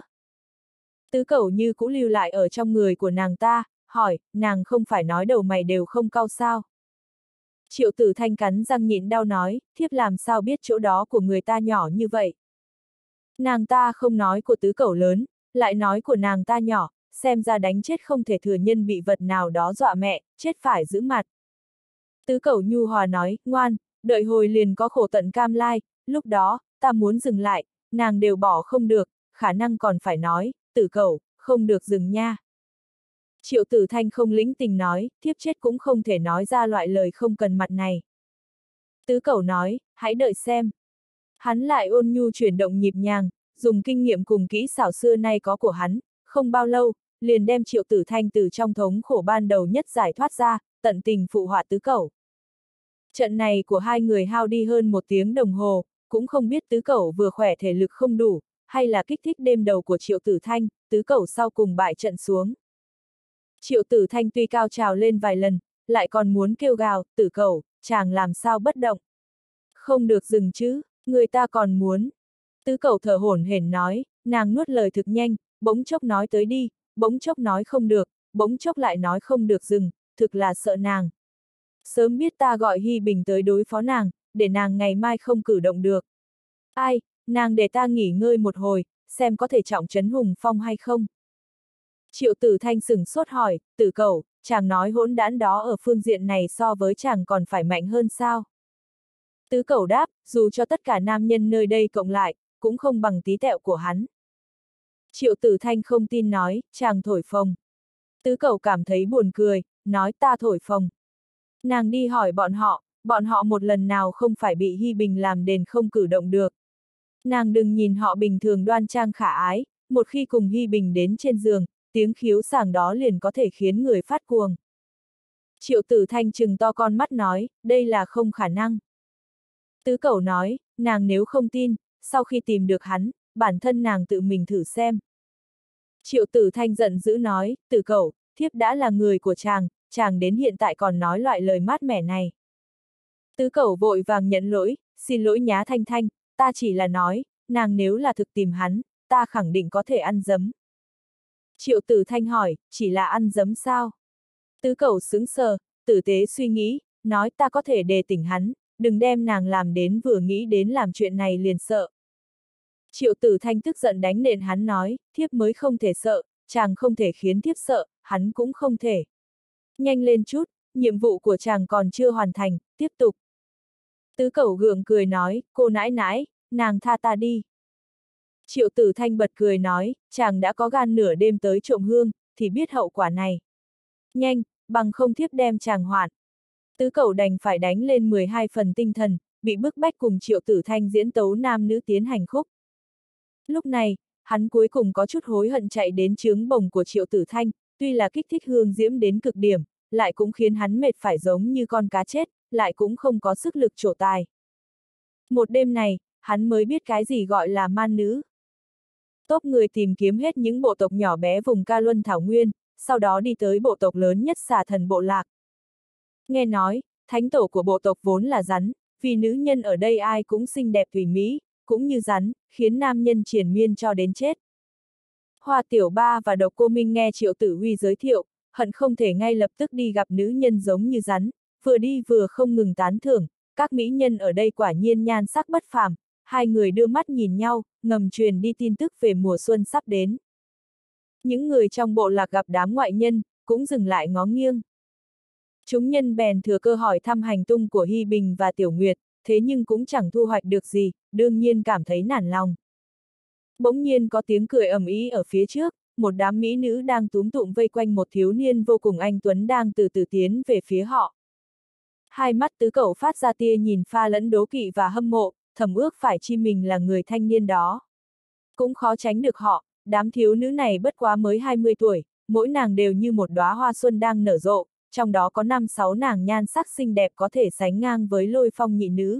Speaker 1: Tứ cẩu như cũ lưu lại ở trong người của nàng ta, hỏi, nàng không phải nói đầu mày đều không cau sao? Triệu Tử Thanh cắn răng nhịn đau nói, thiếp làm sao biết chỗ đó của người ta nhỏ như vậy? Nàng ta không nói của tứ cẩu lớn, lại nói của nàng ta nhỏ, xem ra đánh chết không thể thừa nhân bị vật nào đó dọa mẹ, chết phải giữ mặt. Tứ cẩu nhu hòa nói, ngoan, đợi hồi liền có khổ tận cam lai, lúc đó, ta muốn dừng lại, nàng đều bỏ không được, khả năng còn phải nói, Tử cẩu, không được dừng nha. Triệu Tử Thanh không lĩnh tình nói, thiếp chết cũng không thể nói ra loại lời không cần mặt này. Tứ cẩu nói, hãy đợi xem. Hắn lại ôn nhu chuyển động nhịp nhàng, dùng kinh nghiệm cùng kỹ xảo xưa nay có của hắn, không bao lâu, liền đem Triệu Tử Thanh từ trong thống khổ ban đầu nhất giải thoát ra, tận tình phụ họa tứ cẩu. Trận này của hai người hao đi hơn một tiếng đồng hồ, cũng không biết tứ cẩu vừa khỏe thể lực không đủ, hay là kích thích đêm đầu của Triệu Tử Thanh, tứ cẩu sau cùng bại trận xuống. Triệu Tử Thanh tuy cao trào lên vài lần, lại còn muốn kêu gào, Tử cẩu, chàng làm sao bất động. Không được dừng chứ, người ta còn muốn. Tứ cẩu thở hổn hển nói, nàng nuốt lời thực nhanh, bỗng chốc nói tới đi, bỗng chốc nói không được, bỗng chốc lại nói không được dừng, thực là sợ nàng. Sớm biết ta gọi Hy Bình tới đối phó nàng, để nàng ngày mai không cử động được. Ai, nàng để ta nghỉ ngơi một hồi, xem có thể trọng trấn hùng phong hay không. Triệu Tử Thanh sửng sốt hỏi, Tử cẩu, chàng nói hỗn đản đó ở phương diện này so với chàng còn phải mạnh hơn sao? Tứ cẩu đáp, dù cho tất cả nam nhân nơi đây cộng lại, cũng không bằng tí tẹo của hắn. Triệu Tử Thanh không tin nói, chàng thổi phồng. Tứ cẩu cảm thấy buồn cười, nói ta thổi phồng. Nàng đi hỏi bọn họ, bọn họ một lần nào không phải bị Hy Bình làm đền không cử động được. Nàng đừng nhìn họ bình thường đoan trang khả ái, một khi cùng Hy Bình đến trên giường, tiếng khiếu sảng đó liền có thể khiến người phát cuồng. Triệu Tử Thanh trừng to con mắt nói, đây là không khả năng. Tứ cẩu nói, nàng nếu không tin, sau khi tìm được hắn, bản thân nàng tự mình thử xem. Triệu Tử Thanh giận dữ nói, Tử cẩu, thiếp đã là người của chàng, chàng đến hiện tại còn nói loại lời mát mẻ này. Tứ cẩu vội vàng nhận lỗi, xin lỗi nhá Thanh Thanh, ta chỉ là nói, nàng nếu là thực tìm hắn, ta khẳng định có thể ăn dấm. Triệu Tử Thanh hỏi, chỉ là ăn dấm sao? Tứ cẩu sững sờ, tử tế suy nghĩ, nói ta có thể đề tỉnh hắn, đừng đem nàng làm đến vừa nghĩ đến làm chuyện này liền sợ. Triệu Tử Thanh tức giận đánh nện hắn nói, thiếp mới không thể sợ, chàng không thể khiến thiếp sợ, hắn cũng không thể. Nhanh lên chút, nhiệm vụ của chàng còn chưa hoàn thành, tiếp tục. Tứ cẩu gượng cười nói, cô nãi nãi, nàng tha ta đi. Triệu Tử Thanh bật cười nói, chàng đã có gan nửa đêm tới trộm hương, thì biết hậu quả này. Nhanh, bằng không thiếp đem chàng hoạn. Tứ cẩu đành phải đánh lên mười hai phần tinh thần, bị bức bách cùng Triệu Tử Thanh diễn tấu nam nữ tiến hành khúc. Lúc này, hắn cuối cùng có chút hối hận chạy đến chướng bồng của Triệu Tử Thanh, tuy là kích thích hương diễm đến cực điểm, lại cũng khiến hắn mệt phải giống như con cá chết, lại cũng không có sức lực trổ tài. Một đêm này, hắn mới biết cái gì gọi là man nữ. Tốp người tìm kiếm hết những bộ tộc nhỏ bé vùng Ca Luân Thảo Nguyên, sau đó đi tới bộ tộc lớn nhất Xà Thần bộ lạc. Nghe nói, thánh tổ của bộ tộc vốn là rắn, vì nữ nhân ở đây ai cũng xinh đẹp thủy mỹ, cũng như rắn, khiến nam nhân triền miên cho đến chết. Hoa Tiểu Ba và Độc Cô Minh nghe Triệu Tử Huy giới thiệu, hận không thể ngay lập tức đi gặp nữ nhân giống như rắn, vừa đi vừa không ngừng tán thưởng, các mỹ nhân ở đây quả nhiên nhan sắc bất phàm, hai người đưa mắt nhìn nhau, ngầm truyền đi tin tức về mùa xuân sắp đến. Những người trong bộ lạc gặp đám ngoại nhân, cũng dừng lại ngó nghiêng. Chúng nhân bèn thừa cơ hỏi thăm hành tung của Hy Bình và Tiểu Nguyệt, thế nhưng cũng chẳng thu hoạch được gì, đương nhiên cảm thấy nản lòng. Bỗng nhiên có tiếng cười ầm ĩ ở phía trước, một đám mỹ nữ đang túm tụm vây quanh một thiếu niên vô cùng anh tuấn đang từ từ tiến về phía họ. Hai mắt tứ cậu phát ra tia nhìn pha lẫn đố kỵ và hâm mộ, thầm ước phải chi mình là người thanh niên đó. Cũng khó tránh được họ, đám thiếu nữ này bất quá mới hai mươi tuổi, mỗi nàng đều như một đóa hoa xuân đang nở rộ, trong đó có năm sáu nàng nhan sắc xinh đẹp có thể sánh ngang với Lôi Phong nhị nữ.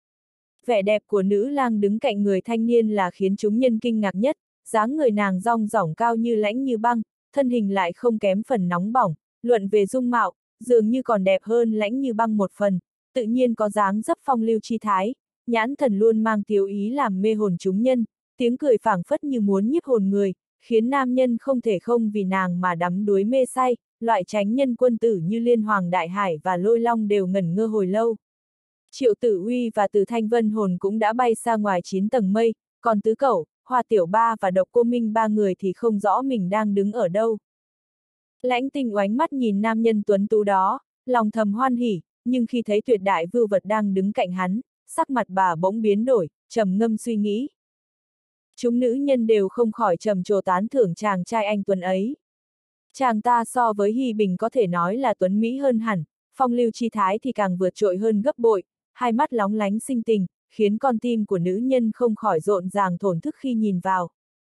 Speaker 1: Vẻ đẹp của nữ lang đứng cạnh người thanh niên là khiến chúng nhân kinh ngạc nhất, dáng người nàng rong rỏng cao như lãnh như băng, thân hình lại không kém phần nóng bỏng, luận về dung mạo, dường như còn đẹp hơn lãnh như băng một phần, tự nhiên có dáng dấp phong lưu chi thái, nhãn thần luôn mang tiếu ý làm mê hồn chúng nhân, tiếng cười phảng phất như muốn nhiếp hồn người, khiến nam nhân không thể không vì nàng mà đắm đuối mê say, loại chánh nhân quân tử như Liên Hoàng Đại Hải và Lôi Long đều ngẩn ngơ hồi lâu. Triệu Tử Uy và Từ Thanh Vân Hồn cũng đã bay xa ngoài chín tầng mây, còn Tứ Cẩu, Hoa Tiểu Ba và Độc Cô Minh ba người thì không rõ mình đang đứng ở đâu. Lãnh Tinh oánh mắt nhìn nam nhân tuấn tú đó, lòng thầm hoan hỉ, nhưng khi thấy tuyệt đại vưu vật đang đứng cạnh hắn, sắc mặt bà bỗng biến đổi, trầm ngâm suy nghĩ. Chúng nữ nhân đều không khỏi trầm trồ tán thưởng chàng trai anh tuấn ấy. Chàng ta so với Hy Bình có thể nói là tuấn mỹ hơn hẳn, phong lưu chi thái thì càng vượt trội hơn gấp bội, hai mắt lóng lánh sinh tình, khiến con tim của nữ nhân không khỏi rộn ràng thổn thức khi nhìn vào.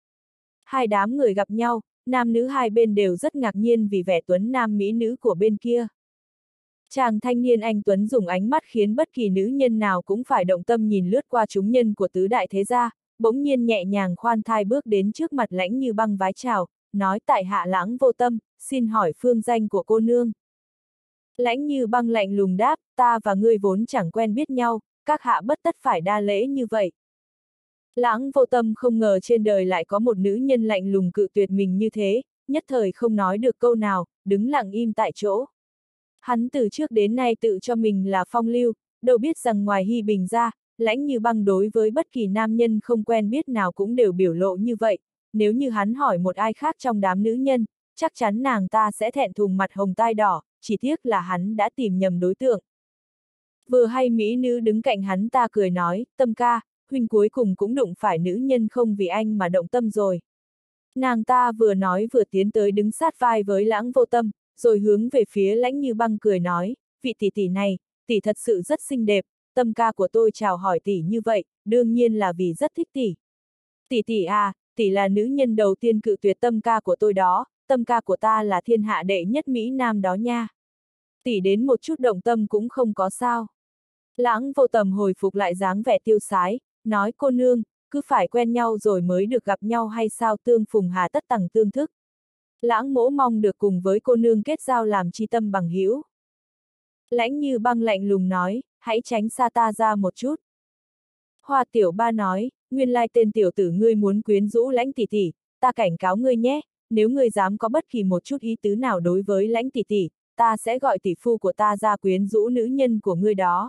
Speaker 1: Hai đám người gặp nhau, nam nữ hai bên đều rất ngạc nhiên vì vẻ tuấn nam mỹ nữ của bên kia. Chàng thanh niên anh tuấn dùng ánh mắt khiến bất kỳ nữ nhân nào cũng phải động tâm nhìn lướt qua chúng nhân của tứ đại thế gia, bỗng nhiên nhẹ nhàng khoan thai bước đến trước mặt Lãnh Như Băng vái chào, nói tại hạ Lãng Vô Tâm, xin hỏi phương danh của cô nương. Lãnh Như Băng lạnh lùng đáp, ta và ngươi vốn chẳng quen biết nhau, các hạ bất tất phải đa lễ như vậy. Lãng Vô Tâm không ngờ trên đời lại có một nữ nhân lạnh lùng cự tuyệt mình như thế, nhất thời không nói được câu nào, đứng lặng im tại chỗ. Hắn từ trước đến nay tự cho mình là phong lưu, đâu biết rằng ngoài Hy Bình ra, Lãnh Như Băng đối với bất kỳ nam nhân không quen biết nào cũng đều biểu lộ như vậy, nếu như hắn hỏi một ai khác trong đám nữ nhân, chắc chắn nàng ta sẽ thẹn thùng mặt hồng tai đỏ, chỉ tiếc là hắn đã tìm nhầm đối tượng. Vừa hay mỹ nữ đứng cạnh hắn ta cười nói, Tâm ca, huynh cuối cùng cũng đụng phải nữ nhân không vì anh mà động tâm rồi. Nàng ta vừa nói vừa tiến tới đứng sát vai với Lãng Vô Tâm, rồi hướng về phía Lãnh Như Băng cười nói, vị tỷ tỷ này, tỷ thật sự rất xinh đẹp, Tâm ca của tôi chào hỏi tỷ như vậy, đương nhiên là vì rất thích tỷ. Tỷ tỷ à, tỷ là nữ nhân đầu tiên cự tuyệt Tâm ca của tôi đó, Tâm ca của ta là thiên hạ đệ nhất Mỹ Nam đó nha. Tỷ đến một chút động tâm cũng không có sao. Lãng Vô Tâm hồi phục lại dáng vẻ tiêu sái, nói cô nương, cứ phải quen nhau rồi mới được gặp nhau hay sao, tương phùng hà tất tằng tương thức. Lãng mỗ mong được cùng với cô nương kết giao làm chi tâm bằng hữu. Lãnh Như Băng lạnh lùng nói, hãy tránh xa ta ra một chút. Hoa Tiểu Ba nói, nguyên lai tên tiểu tử ngươi muốn quyến rũ Lãnh tỷ tỷ, ta cảnh cáo ngươi nhé, nếu ngươi dám có bất kỳ một chút ý tứ nào đối với Lãnh tỷ tỷ, ta sẽ gọi tỷ phu của ta ra quyến rũ nữ nhân của ngươi đó.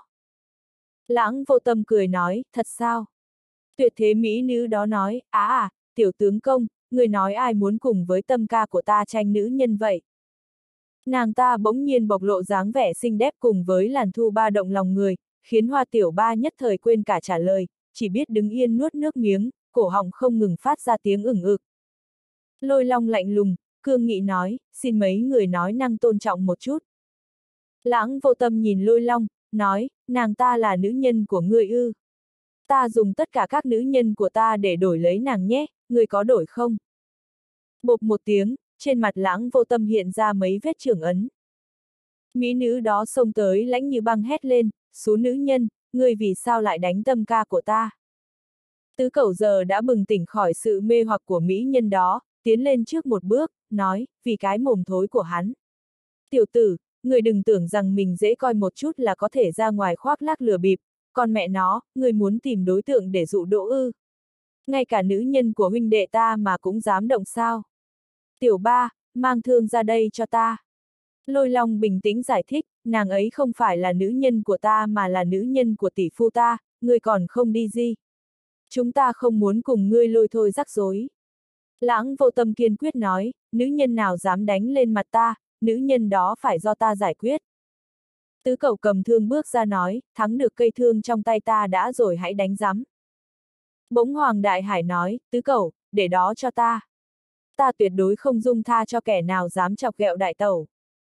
Speaker 1: Lãng Vô Tâm cười nói, thật sao? Tuyệt thế mỹ nữ đó nói, á à, tiểu tướng công, người nói ai muốn cùng với Tâm ca của ta tranh nữ nhân vậy? Nàng ta bỗng nhiên bộc lộ dáng vẻ xinh đẹp cùng với làn thu ba động lòng người, khiến Hoa Tiểu Ba nhất thời quên cả trả lời, chỉ biết đứng yên nuốt nước miếng, cổ họng không ngừng phát ra tiếng ửng ực. Lôi Long lạnh lùng, cương nghị nói, xin mấy người nói năng tôn trọng một chút. Lãng Vô Tâm nhìn Lôi Long, nói, nàng ta là nữ nhân của ngươi ư. Ta dùng tất cả các nữ nhân của ta để đổi lấy nàng nhé, ngươi có đổi không? Bộp một tiếng, trên mặt Lãng Vô Tâm hiện ra mấy vết chưởng ấn. Mỹ nữ đó xông tới Lãnh Như Băng hét lên, số nữ nhân, ngươi vì sao lại đánh Tâm ca của ta? Tứ Cẩu giờ đã bừng tỉnh khỏi sự mê hoặc của mỹ nhân đó, tiến lên trước một bước, nói, vì cái mồm thối của hắn. Tiểu tử, người đừng tưởng rằng mình dễ coi một chút là có thể ra ngoài khoác lác lừa bịp, còn mẹ nó, người muốn tìm đối tượng để dụ dỗ ư. Ngay cả nữ nhân của huynh đệ ta mà cũng dám động sao. Tiểu Ba, mang thương ra đây cho ta. Lôi Long bình tĩnh giải thích, nàng ấy không phải là nữ nhân của ta mà là nữ nhân của tỷ phu ta, ngươi còn không đi gì. Chúng ta không muốn cùng ngươi lôi thôi rắc rối. Lãng Vô Tâm kiên quyết nói, nữ nhân nào dám đánh lên mặt ta, nữ nhân đó phải do ta giải quyết. Tứ Cẩu cầm thương bước ra nói, thắng được cây thương trong tay ta đã rồi hãy đánh rắm. Bỗng Hoàng Đại Hải nói, Tứ Cẩu, để đó cho ta. Ta tuyệt đối không dung tha cho kẻ nào dám chọc ghẹo đại tẩu.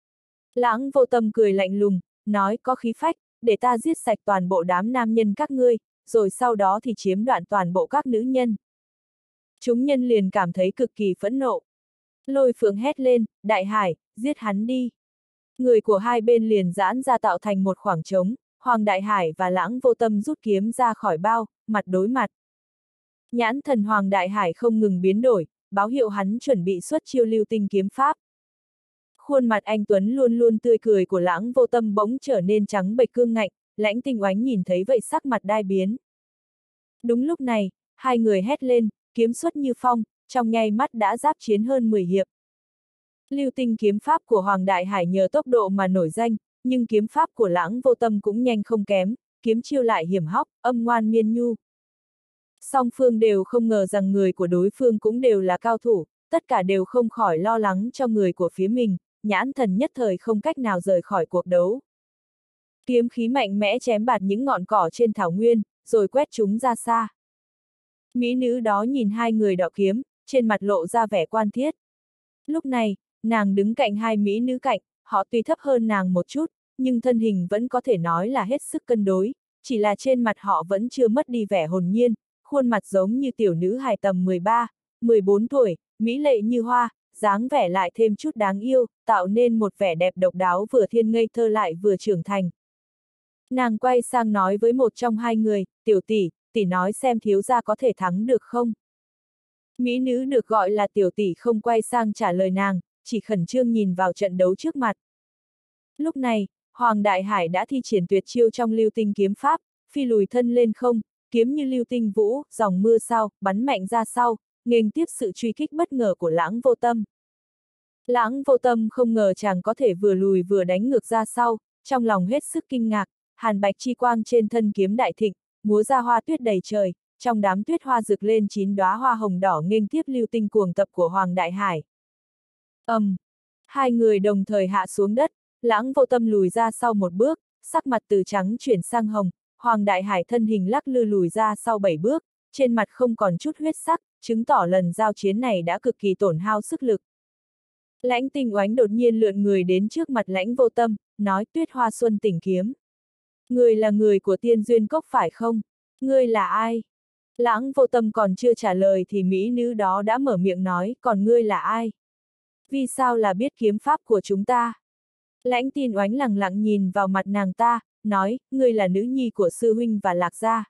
Speaker 1: Lãng Vô Tâm cười lạnh lùng, nói có khí phách, để ta giết sạch toàn bộ đám nam nhân các ngươi, rồi sau đó thì chiếm đoạt toàn bộ các nữ nhân. Chúng nhân liền cảm thấy cực kỳ phẫn nộ. Lôi Phượng hét lên, Đại Hải, giết hắn đi. Người của hai bên liền giãn ra tạo thành một khoảng trống, Hoàng Đại Hải và Lãng Vô Tâm rút kiếm ra khỏi bao, mặt đối mặt. Nhãn thần Hoàng Đại Hải không ngừng biến đổi, báo hiệu hắn chuẩn bị xuất chiêu lưu tinh kiếm pháp. Khuôn mặt anh Tuấn luôn luôn tươi cười của Lãng Vô Tâm bỗng trở nên trắng bệch cương ngạnh, Lãnh Tinh Oánh nhìn thấy vậy sắc mặt đai biến. Đúng lúc này, hai người hét lên, kiếm xuất như phong, trong nháy mắt đã giáp chiến hơn mười hiệp. Lưu tinh kiếm pháp của Hoàng Đại Hải nhờ tốc độ mà nổi danh, nhưng kiếm pháp của Lãng Vô Tâm cũng nhanh không kém, kiếm chiêu lại hiểm hóc, âm ngoan miên nhu. Song phương đều không ngờ rằng người của đối phương cũng đều là cao thủ, tất cả đều không khỏi lo lắng cho người của phía mình, nhãn thần nhất thời không cách nào rời khỏi cuộc đấu. Kiếm khí mạnh mẽ chém bạt những ngọn cỏ trên thảo nguyên, rồi quét chúng ra xa. Mỹ nữ đó nhìn hai người đọ kiếm, trên mặt lộ ra vẻ quan thiết. Lúc này, nàng đứng cạnh hai mỹ nữ cạnh, họ tuy thấp hơn nàng một chút, nhưng thân hình vẫn có thể nói là hết sức cân đối, chỉ là trên mặt họ vẫn chưa mất đi vẻ hồn nhiên, khuôn mặt giống như tiểu nữ hài tầm mười ba, mười bốn tuổi, mỹ lệ như hoa, dáng vẻ lại thêm chút đáng yêu, tạo nên một vẻ đẹp độc đáo vừa thiên ngây thơ lại vừa trưởng thành. Nàng quay sang nói với một trong hai người, tiểu tỷ, tỷ nói xem thiếu gia có thể thắng được không? Mỹ nữ được gọi là tiểu tỷ không quay sang trả lời nàng, chỉ khẩn trương nhìn vào trận đấu trước mặt. Lúc này, Hoàng Đại Hải đã thi triển tuyệt chiêu trong lưu tinh kiếm pháp, phi lùi thân lên không, kiếm như lưu tinh vũ, dòng mưa sao, bắn mạnh ra sau, nghênh tiếp sự truy kích bất ngờ của Lãng Vô Tâm. Lãng Vô Tâm không ngờ chàng có thể vừa lùi vừa đánh ngược ra sau, trong lòng hết sức kinh ngạc, hàn bạch chi quang trên thân kiếm đại thịnh, múa ra hoa tuyết đầy trời, trong đám tuyết hoa rực lên chín đóa hoa hồng đỏ nghênh tiếp lưu tinh cuồng tập của Hoàng Đại Hải. Ầm, um, hai người đồng thời hạ xuống đất, Lãng Vô Tâm lùi ra sau một bước, sắc mặt từ trắng chuyển sang hồng, Hoàng Đại Hải thân hình lắc lư lùi ra sau bảy bước, trên mặt không còn chút huyết sắc, chứng tỏ lần giao chiến này đã cực kỳ tổn hao sức lực. Lãnh Tinh Oánh đột nhiên lượn người đến trước mặt Lãnh Vô Tâm, nói Tuyết Hoa Xuân Tỉnh kiếm. Người là người của Tiên Duyên Cốc phải không? Ngươi là ai? Lãng Vô Tâm còn chưa trả lời thì mỹ nữ đó đã mở miệng nói, còn ngươi là ai? Vì sao là biết kiếm pháp của chúng ta? Lãnh Tinh Oánh lẳng lặng nhìn vào mặt nàng ta, nói, ngươi là nữ nhi của sư huynh và Lạc gia.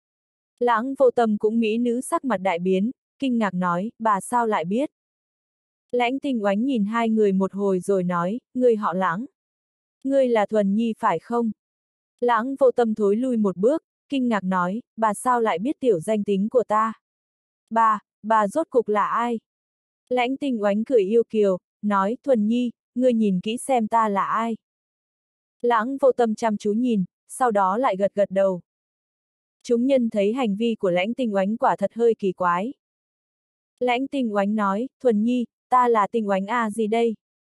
Speaker 1: Lãng Vô Tâm cũng mỹ nữ sắc mặt đại biến, kinh ngạc nói, bà sao lại biết? Lãnh Tinh Oánh nhìn hai người một hồi rồi nói, ngươi họ Lãng. Ngươi là Thuần Nhi phải không? Lãng Vô Tâm thối lui một bước, kinh ngạc nói, bà sao lại biết tiểu danh tính của ta? Bà, bà rốt cục là ai? Lãnh Tinh Oánh cười yêu kiều, nói, Thuần Nhi, ngươi nhìn kỹ xem ta là ai? Lãng Vô Tâm chăm chú nhìn, sau đó lại gật gật đầu. Chúng nhân thấy hành vi của Lãnh Tinh Oánh quả thật hơi kỳ quái. Lãnh Tinh Oánh nói, Thuần Nhi, ta là Tinh Oánh à gì đây?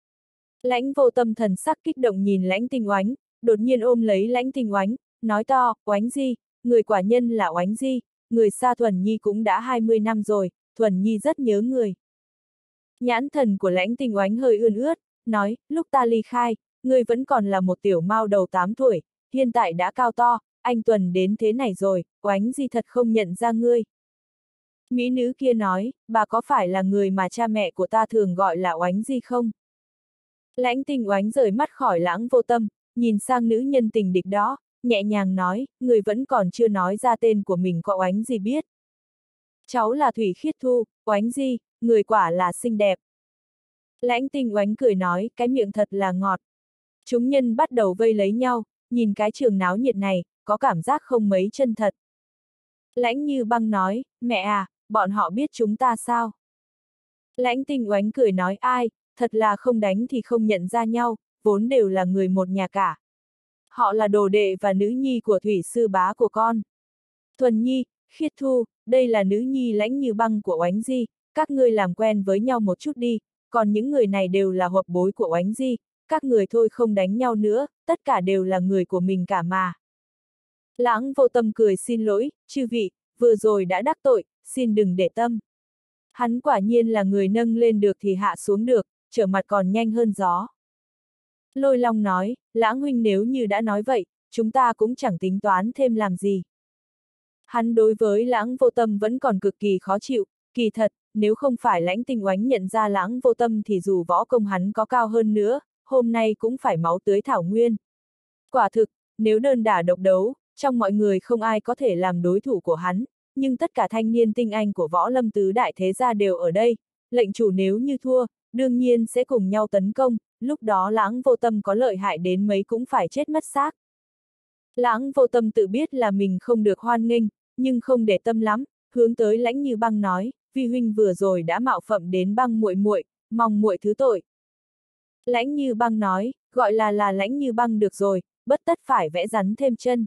Speaker 1: Lãnh Vô Tâm thần sắc kích động nhìn Lãnh Tinh Oánh, đột nhiên ôm lấy Lãnh Tinh Oánh, nói to, Oánh Di, người quả nhân là Oánh Di, người xa Thuần Nhi cũng đã hai mươi năm rồi, Thuần Nhi rất nhớ người. Nhãn thần của Lãnh Tinh Oánh hơi ươn ướt, nói, lúc ta ly khai, ngươi vẫn còn là một tiểu mao đầu tám tuổi, hiện tại đã cao to, anh Tuần đến thế này rồi, Oánh Di thật không nhận ra ngươi. Mỹ nữ kia nói, bà có phải là người mà cha mẹ của ta thường gọi là Oánh Di không? Lãnh Tinh Oánh rời mắt khỏi Lãng Vô Tâm, nhìn sang nữ nhân tình địch đó, nhẹ nhàng nói, người vẫn còn chưa nói ra tên của mình có Oánh Di biết. Cháu là Thủy Khiết Thu, Oánh Di, người quả là xinh đẹp. Lãnh Tinh Oánh cười nói, cái miệng thật là ngọt. Chúng nhân bắt đầu vây lấy nhau, nhìn cái trường náo nhiệt này, có cảm giác không mấy chân thật. Lãnh Như Băng nói, mẹ à, bọn họ biết chúng ta sao? Lãnh Tinh Oánh cười nói ai, thật là không đánh thì không nhận ra nhau, vốn đều là người một nhà cả. Họ là đồ đệ và nữ nhi của thủy sư bá của con. Thuần Nhi, Khiết Thu, đây là nữ nhi Lãnh Như Băng của Oánh Di, các ngươi làm quen với nhau một chút đi, còn những người này đều là hợp bối của Oánh Di, các người thôi không đánh nhau nữa, tất cả đều là người của mình cả mà. Lãng Vô Tâm cười xin lỗi, chư vị, vừa rồi đã đắc tội, xin đừng để tâm. Hắn quả nhiên là người nâng lên được thì hạ xuống được, trở mặt còn nhanh hơn gió. Lôi Long nói, Lãng huynh nếu như đã nói vậy, chúng ta cũng chẳng tính toán thêm làm gì. Hắn đối với Lãng Vô Tâm vẫn còn cực kỳ khó chịu, kỳ thật, nếu không phải Lãnh Tinh Oánh nhận ra Lãng Vô Tâm thì dù võ công hắn có cao hơn nữa, hôm nay cũng phải máu tưới thảo nguyên. Quả thực, nếu đơn đả độc đấu, trong mọi người không ai có thể làm đối thủ của hắn, nhưng tất cả thanh niên tinh anh của võ lâm tứ đại thế gia đều ở đây, lệnh chủ nếu như thua, đương nhiên sẽ cùng nhau tấn công, lúc đó Lãng Vô Tâm có lợi hại đến mấy cũng phải chết mất xác. Lãng Vô Tâm tự biết là mình không được hoan nghênh, nhưng không để tâm lắm, hướng tới Lãnh Như Băng nói, vi huynh vừa rồi đã mạo phạm đến Băng muội muội, mong muội thứ tội. Lãnh Như Băng nói, gọi là là Lãnh Như Băng được rồi, bất tất phải vẽ rắn thêm chân.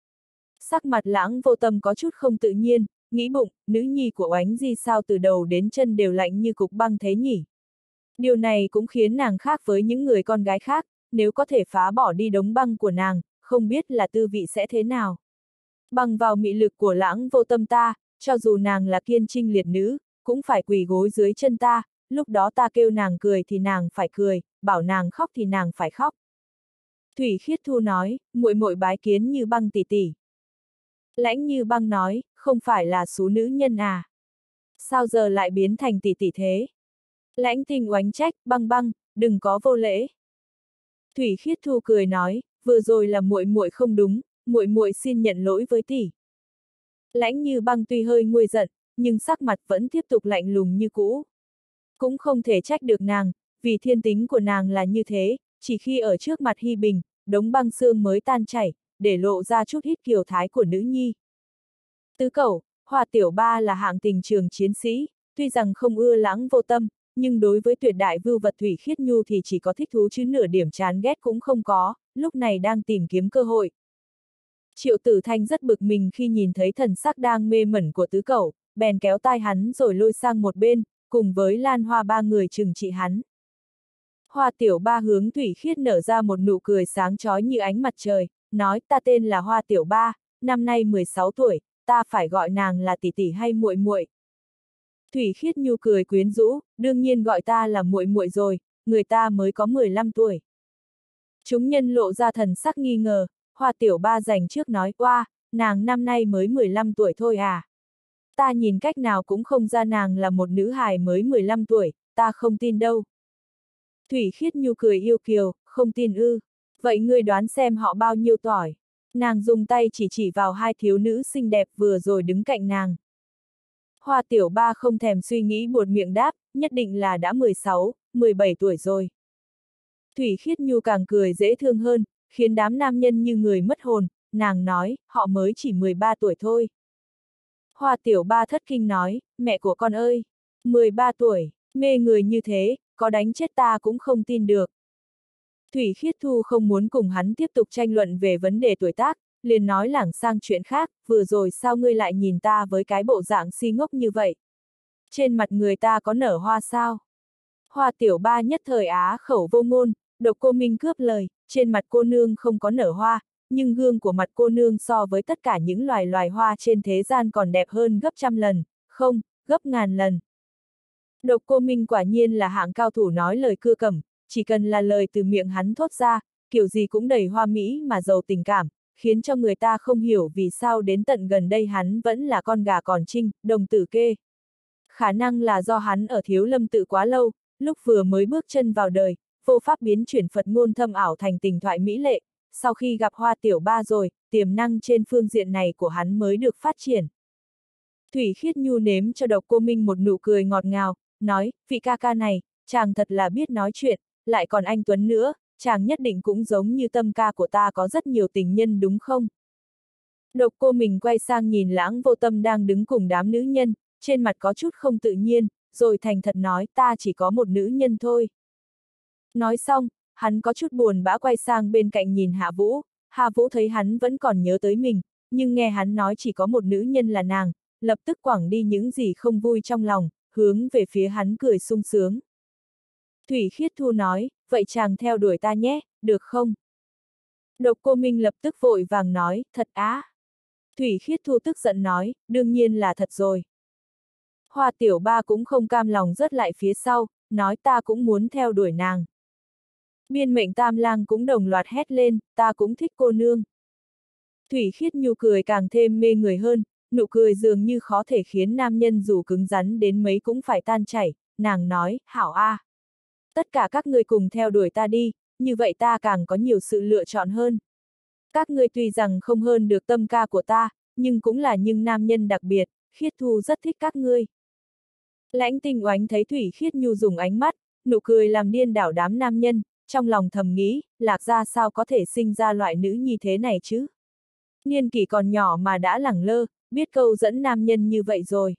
Speaker 1: Sắc mặt Lãng Vô Tâm có chút không tự nhiên, nghĩ bụng, nữ nhi của Oánh Di sao từ đầu đến chân đều lạnh như cục băng thế nhỉ? Điều này cũng khiến nàng khác với những người con gái khác, nếu có thể phá bỏ đi đống băng của nàng, không biết là tư vị sẽ thế nào. Bằng vào mị lực của Lãng Vô Tâm ta, cho dù nàng là kiên trinh liệt nữ, cũng phải quỳ gối dưới chân ta, lúc đó ta kêu nàng cười thì nàng phải cười, bảo nàng khóc thì nàng phải khóc. Thủy Khiết Thu nói, muội muội bái kiến Như Băng tỷ tỷ. Lãnh Như Băng nói, không phải là số nữ nhân à? Sao giờ lại biến thành tỷ tỷ thế? Lãnh Tinh Oánh trách, Băng Băng, đừng có vô lễ. Thủy Khiết Thu cười nói, vừa rồi là muội muội không đúng, muội muội xin nhận lỗi với tỷ. Lãnh Như Băng tuy hơi nguôi giận, nhưng sắc mặt vẫn tiếp tục lạnh lùng như cũ. Cũng không thể trách được nàng, vì thiên tính của nàng là như thế, chỉ khi ở trước mặt Hy Bình, đống băng xương mới tan chảy, để lộ ra chút ít kiều thái của nữ nhi. Tứ Cẩu, Hoa Tiểu Ba là hạng tình trường chiến sĩ, tuy rằng không ưa Lãng Vô Tâm, nhưng đối với tuyệt đại vưu vật Thủy Khiết Nhu thì chỉ có thích thú chứ nửa điểm chán ghét cũng không có, lúc này đang tìm kiếm cơ hội. Triệu Tử Thanh rất bực mình khi nhìn thấy thần sắc đang mê mẩn của Tứ Cẩu, bèn kéo tai hắn rồi lôi sang một bên, cùng với Lan Hoa ba người trừng trị hắn. Hoa Tiểu Ba hướng Thủy Khiết nở ra một nụ cười sáng chói như ánh mặt trời, nói ta tên là Hoa Tiểu Ba, năm nay mười sáu tuổi, ta phải gọi nàng là tỷ tỷ hay muội muội. Thủy Khiết Nhu cười quyến rũ, đương nhiên gọi ta là muội muội rồi, người ta mới có mười lăm tuổi. Chúng nhân lộ ra thần sắc nghi ngờ, Hoa Tiểu Ba giành trước nói, oa, nàng năm nay mới mười lăm tuổi thôi à. Ta nhìn cách nào cũng không ra nàng là một nữ hài mới mười lăm tuổi, ta không tin đâu. Thủy Khiết Nhu cười yêu kiều, không tin ư, vậy ngươi đoán xem họ bao nhiêu tuổi. Nàng dùng tay chỉ chỉ vào hai thiếu nữ xinh đẹp vừa rồi đứng cạnh nàng. Hoa Tiểu Ba không thèm suy nghĩ buột miệng đáp, nhất định là đã mười sáu, mười bảy tuổi rồi. Thủy Khiết Nhu càng cười dễ thương hơn, khiến đám nam nhân như người mất hồn, nàng nói, họ mới chỉ mười ba tuổi thôi. Hoa Tiểu Ba thất kinh nói, mẹ của con ơi, mười ba tuổi, mê người như thế, có đánh chết ta cũng không tin được. Thủy Khiết Thu không muốn cùng hắn tiếp tục tranh luận về vấn đề tuổi tác, liền nói lảng sang chuyện khác, vừa rồi sao ngươi lại nhìn ta với cái bộ dạng si ngốc như vậy? Trên mặt người ta có nở hoa sao? Hoa Tiểu Ba nhất thời á khẩu vô ngôn, Độc Cô Minh cướp lời, trên mặt cô nương không có nở hoa, nhưng gương của mặt cô nương so với tất cả những loài loài hoa trên thế gian còn đẹp hơn gấp trăm lần, không, gấp ngàn lần. Độc Cô Minh quả nhiên là hạng cao thủ nói lời cưa cẩm, chỉ cần là lời từ miệng hắn thốt ra, kiểu gì cũng đầy hoa mỹ mà giàu tình cảm, khiến cho người ta không hiểu vì sao đến tận gần đây hắn vẫn là con gà còn trinh, đồng tử kê. Khả năng là do hắn ở Thiếu Lâm tự quá lâu, lúc vừa mới bước chân vào đời, vô pháp biến chuyển Phật ngôn thâm ảo thành tình thoại mỹ lệ, sau khi gặp Hoa Tiểu Ba rồi, tiềm năng trên phương diện này của hắn mới được phát triển. Thủy Khiết Nhu nếm cho Độc Cô Minh một nụ cười ngọt ngào, nói, vị ca ca này, chàng thật là biết nói chuyện, lại còn anh Tuấn nữa, chàng nhất định cũng giống như tâm ca của ta có rất nhiều tình nhân đúng không? Độc Cô Minh quay sang nhìn Lãng Vô Tâm đang đứng cùng đám nữ nhân, trên mặt có chút không tự nhiên, rồi thành thật nói ta chỉ có một nữ nhân thôi. Nói xong, hắn có chút buồn bã quay sang bên cạnh nhìn Hạ Vũ, Hạ Vũ thấy hắn vẫn còn nhớ tới mình, nhưng nghe hắn nói chỉ có một nữ nhân là nàng, lập tức quẳng đi những gì không vui trong lòng, hướng về phía hắn cười sung sướng. Thủy Khiết Thu nói, vậy chàng theo đuổi ta nhé, được không? Độc Cô Minh lập tức vội vàng nói, thật á. Thủy Khiết Thu tức giận nói, đương nhiên là thật rồi. Hoa Tiểu Ba cũng không cam lòng rớt lại phía sau, nói ta cũng muốn theo đuổi nàng. Biên Mệnh Tam Lang cũng đồng loạt hét lên, ta cũng thích cô nương. Thủy Khiết Nhu cười càng thêm mê người hơn, nụ cười dường như khó thể khiến nam nhân dù cứng rắn đến mấy cũng phải tan chảy, nàng nói, hảo a. Tất cả các ngươi cùng theo đuổi ta đi, như vậy ta càng có nhiều sự lựa chọn hơn. Các ngươi tuy rằng không hơn được tâm ca của ta, nhưng cũng là những nam nhân đặc biệt, Khiết Thu rất thích các ngươi. Lãnh Tinh Oánh thấy Thủy Khiết Nhu dùng ánh mắt, nụ cười làm điên đảo đám nam nhân, trong lòng thầm nghĩ, Lạc Gia sao có thể sinh ra loại nữ nhi thế này chứ? Niên kỷ còn nhỏ mà đã lẳng lơ, biết câu dẫn nam nhân như vậy rồi.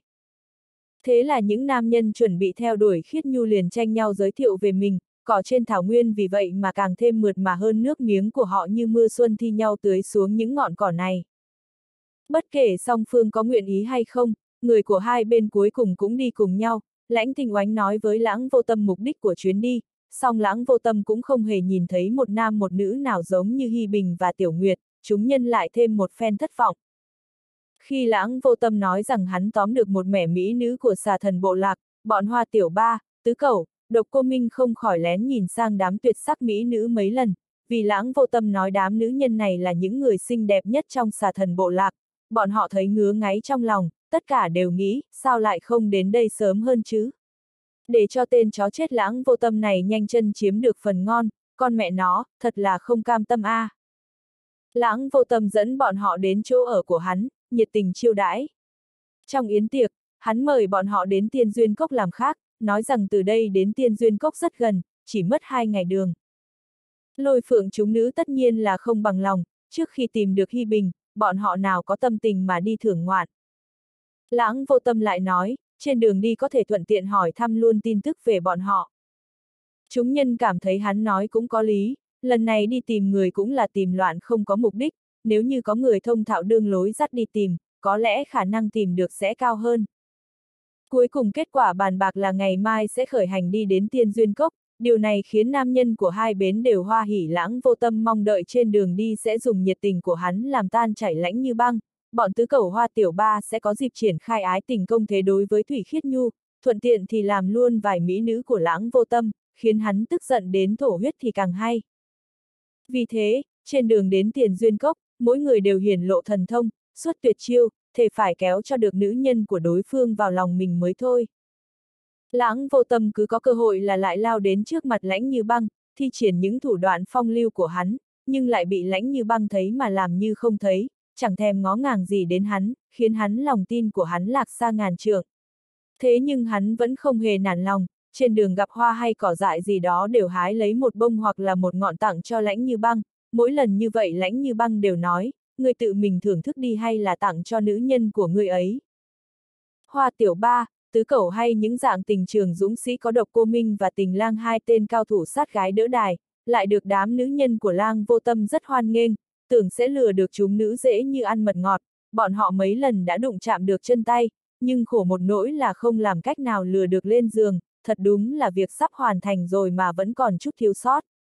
Speaker 1: Thế là những nam nhân chuẩn bị theo đuổi Khiết Nhu liền tranh nhau giới thiệu về mình, cỏ trên thảo nguyên vì vậy mà càng thêm mượt mà hơn, nước miếng của họ như mưa xuân thi nhau tưới xuống những ngọn cỏ này. Bất kể song phương có nguyện ý hay không, người của hai bên cuối cùng cũng đi cùng nhau. Lãnh Tinh Oánh nói với Lãng Vô Tâm mục đích của chuyến đi, song Lãng Vô Tâm cũng không hề nhìn thấy một nam một nữ nào giống như Hy Bình và Tiểu Nguyệt, chúng nhân lại thêm một phen thất vọng. Khi Lãng Vô Tâm nói rằng hắn tóm được một mẻ mỹ nữ của xà thần bộ lạc, bọn Hoa Tiểu Ba, Tứ Cẩu, Độc Cô Minh không khỏi lén nhìn sang đám tuyệt sắc mỹ nữ mấy lần, vì Lãng Vô Tâm nói đám nữ nhân này là những người xinh đẹp nhất trong xà thần bộ lạc, bọn họ thấy ngứa ngáy trong lòng, tất cả đều nghĩ, sao lại không đến đây sớm hơn chứ? Để cho tên chó chết Lãng Vô Tâm này nhanh chân chiếm được phần ngon, con mẹ nó, thật là không cam tâm a. À. Lãng Vô Tâm dẫn bọn họ đến chỗ ở của hắn, nhiệt tình chiêu đãi. Trong yến tiệc, hắn mời bọn họ đến Tiên Duyên Cốc làm khác, nói rằng từ đây đến Tiên Duyên Cốc rất gần, chỉ mất hai ngày đường. Lôi Phượng chúng nữ tất nhiên là không bằng lòng, trước khi tìm được Hy Bình, bọn họ nào có tâm tình mà đi thưởng ngoạn. Lãng Vô Tâm lại nói, trên đường đi có thể thuận tiện hỏi thăm luôn tin tức về bọn họ. Chúng nhân cảm thấy hắn nói cũng có lý, lần này đi tìm người cũng là tìm loạn không có mục đích, nếu như có người thông thạo đương lối dắt đi tìm, có lẽ khả năng tìm được sẽ cao hơn. Cuối cùng kết quả bàn bạc là ngày mai sẽ khởi hành đi đến Tiên Duyên Cốc, điều này khiến nam nhân của hai bến đều hoa hỉ. Lãng Vô Tâm mong đợi trên đường đi sẽ dùng nhiệt tình của hắn làm tan chảy Lãnh Như Băng, bọn Tứ Cẩu Hoa Tiểu Ba sẽ có dịp triển khai ái tình công thế đối với Thủy Khiết Nhu, thuận tiện thì làm luôn vài mỹ nữ của Lãng Vô Tâm, khiến hắn tức giận đến thổ huyết thì càng hay. Vì thế, trên đường đến Tiên Duyên Cốc, mỗi người đều hiển lộ thần thông, xuất tuyệt chiêu, thề phải kéo cho được nữ nhân của đối phương vào lòng mình mới thôi. Lãng Vô Tâm cứ có cơ hội là lại lao đến trước mặt Lãnh Như Băng, thi triển những thủ đoạn phong lưu của hắn, nhưng lại bị Lãnh Như Băng thấy mà làm như không thấy, chẳng thèm ngó ngàng gì đến hắn, khiến hắn lòng tin của hắn lạc xa ngàn trượng. Thế nhưng hắn vẫn không hề nản lòng, trên đường gặp hoa hay cỏ dại gì đó đều hái lấy một bông hoặc là một ngọn tặng cho Lãnh Như Băng, mỗi lần như vậy Lãnh Như Băng đều nói, ngươi tự mình thưởng thức đi hay là tặng cho nữ nhân của ngươi ấy. Hoa Tiểu Ba, Tứ Cẩu hay những dạng tình trường dũng sĩ có Độc Cô Minh và Tình Lang hai tên cao thủ sát gái đỡ đài, lại được đám nữ nhân của Lang Vô Tâm rất hoan nghênh, tưởng sẽ lừa được chúng nữ dễ như ăn mật ngọt, bọn họ mấy lần đã đụng chạm được chân tay, nhưng khổ một nỗi là không làm cách nào lừa được lên giường, thật đúng là việc sắp hoàn thành rồi mà vẫn còn chút thiếu sót.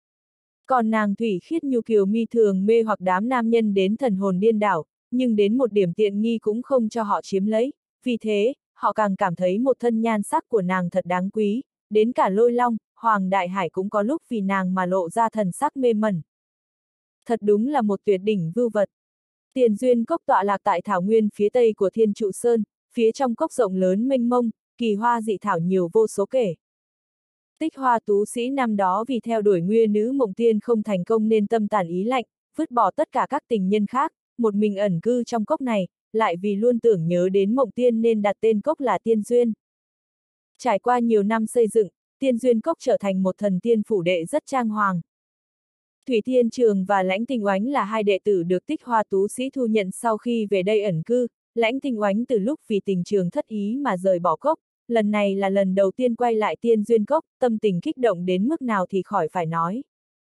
Speaker 1: Còn nàng Thủy Khiết Nhu Kiều Mi thường mê hoặc đám nam nhân đến thần hồn điên đảo, nhưng đến một điểm tiện nghi cũng không cho họ chiếm lấy, vì thế, họ càng cảm thấy một thân nhan sắc của nàng thật đáng quý, đến cả Lôi Long, Hoàng Đại Hải cũng có lúc vì nàng mà lộ ra thần sắc mê mẩn. Thật đúng là một tuyệt đỉnh vưu vật. Tiền Duyên Cốc tọa lạc tại thảo nguyên phía tây của Thiên Trụ Sơn, phía trong cốc rộng lớn mênh mông, kỳ hoa dị thảo nhiều vô số kể. Tích Hoa tú sĩ năm đó vì theo đuổi nguyên nữ mộng tiên không thành công nên tâm tàn ý lạnh, vứt bỏ tất cả các tình nhân khác, một mình ẩn cư trong cốc này, lại vì luôn tưởng nhớ đến mộng tiên nên đặt tên cốc là Tiên Duyên. Trải qua nhiều năm xây dựng, Tiên Duyên Cốc trở thành một thần tiên phủ đệ rất trang hoàng. Thủy Thiên Trường và Lãnh Tinh Oánh là hai đệ tử được Tích Hoa tú sĩ thu nhận sau khi về đây ẩn cư. Lãnh Tinh Oánh từ lúc vì tình trường thất ý mà rời bỏ cốc, lần này là lần đầu tiên quay lại Tiên Duyên Cốc, tâm tình kích động đến mức nào thì khỏi phải nói.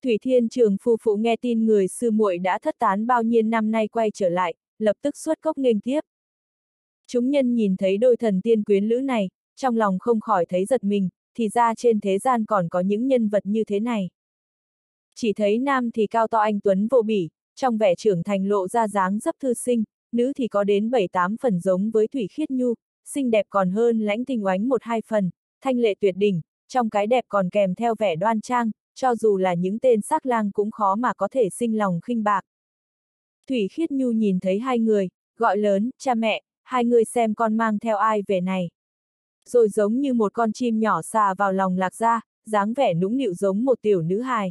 Speaker 1: Thủy Thiên Trường phu phụ nghe tin người sư muội đã thất tán bao nhiêu năm nay quay trở lại, lập tức xuất cốc nghênh tiếp. Chúng nhân nhìn thấy đôi thần tiên quyến lữ này, trong lòng không khỏi thấy giật mình, thì ra trên thế gian còn có những nhân vật như thế này. Chỉ thấy nam thì cao to anh tuấn vô bỉ, trong vẻ trưởng thành lộ ra dáng dấp thư sinh, nữ thì có đến bảy tám phần giống với Thủy Khiết Nhu, xinh đẹp còn hơn Lãnh Tinh Oánh một hai phần, thanh lệ tuyệt đỉnh, trong cái đẹp còn kèm theo vẻ đoan trang, cho dù là những tên sắc lang cũng khó mà có thể sinh lòng khinh bạc. Thủy Khiết Nhu nhìn thấy hai người, gọi lớn, cha mẹ, hai người xem con mang theo ai về này. Rồi giống như một con chim nhỏ xà vào lòng Lạc Gia, dáng vẻ nũng nịu giống một tiểu nữ hài.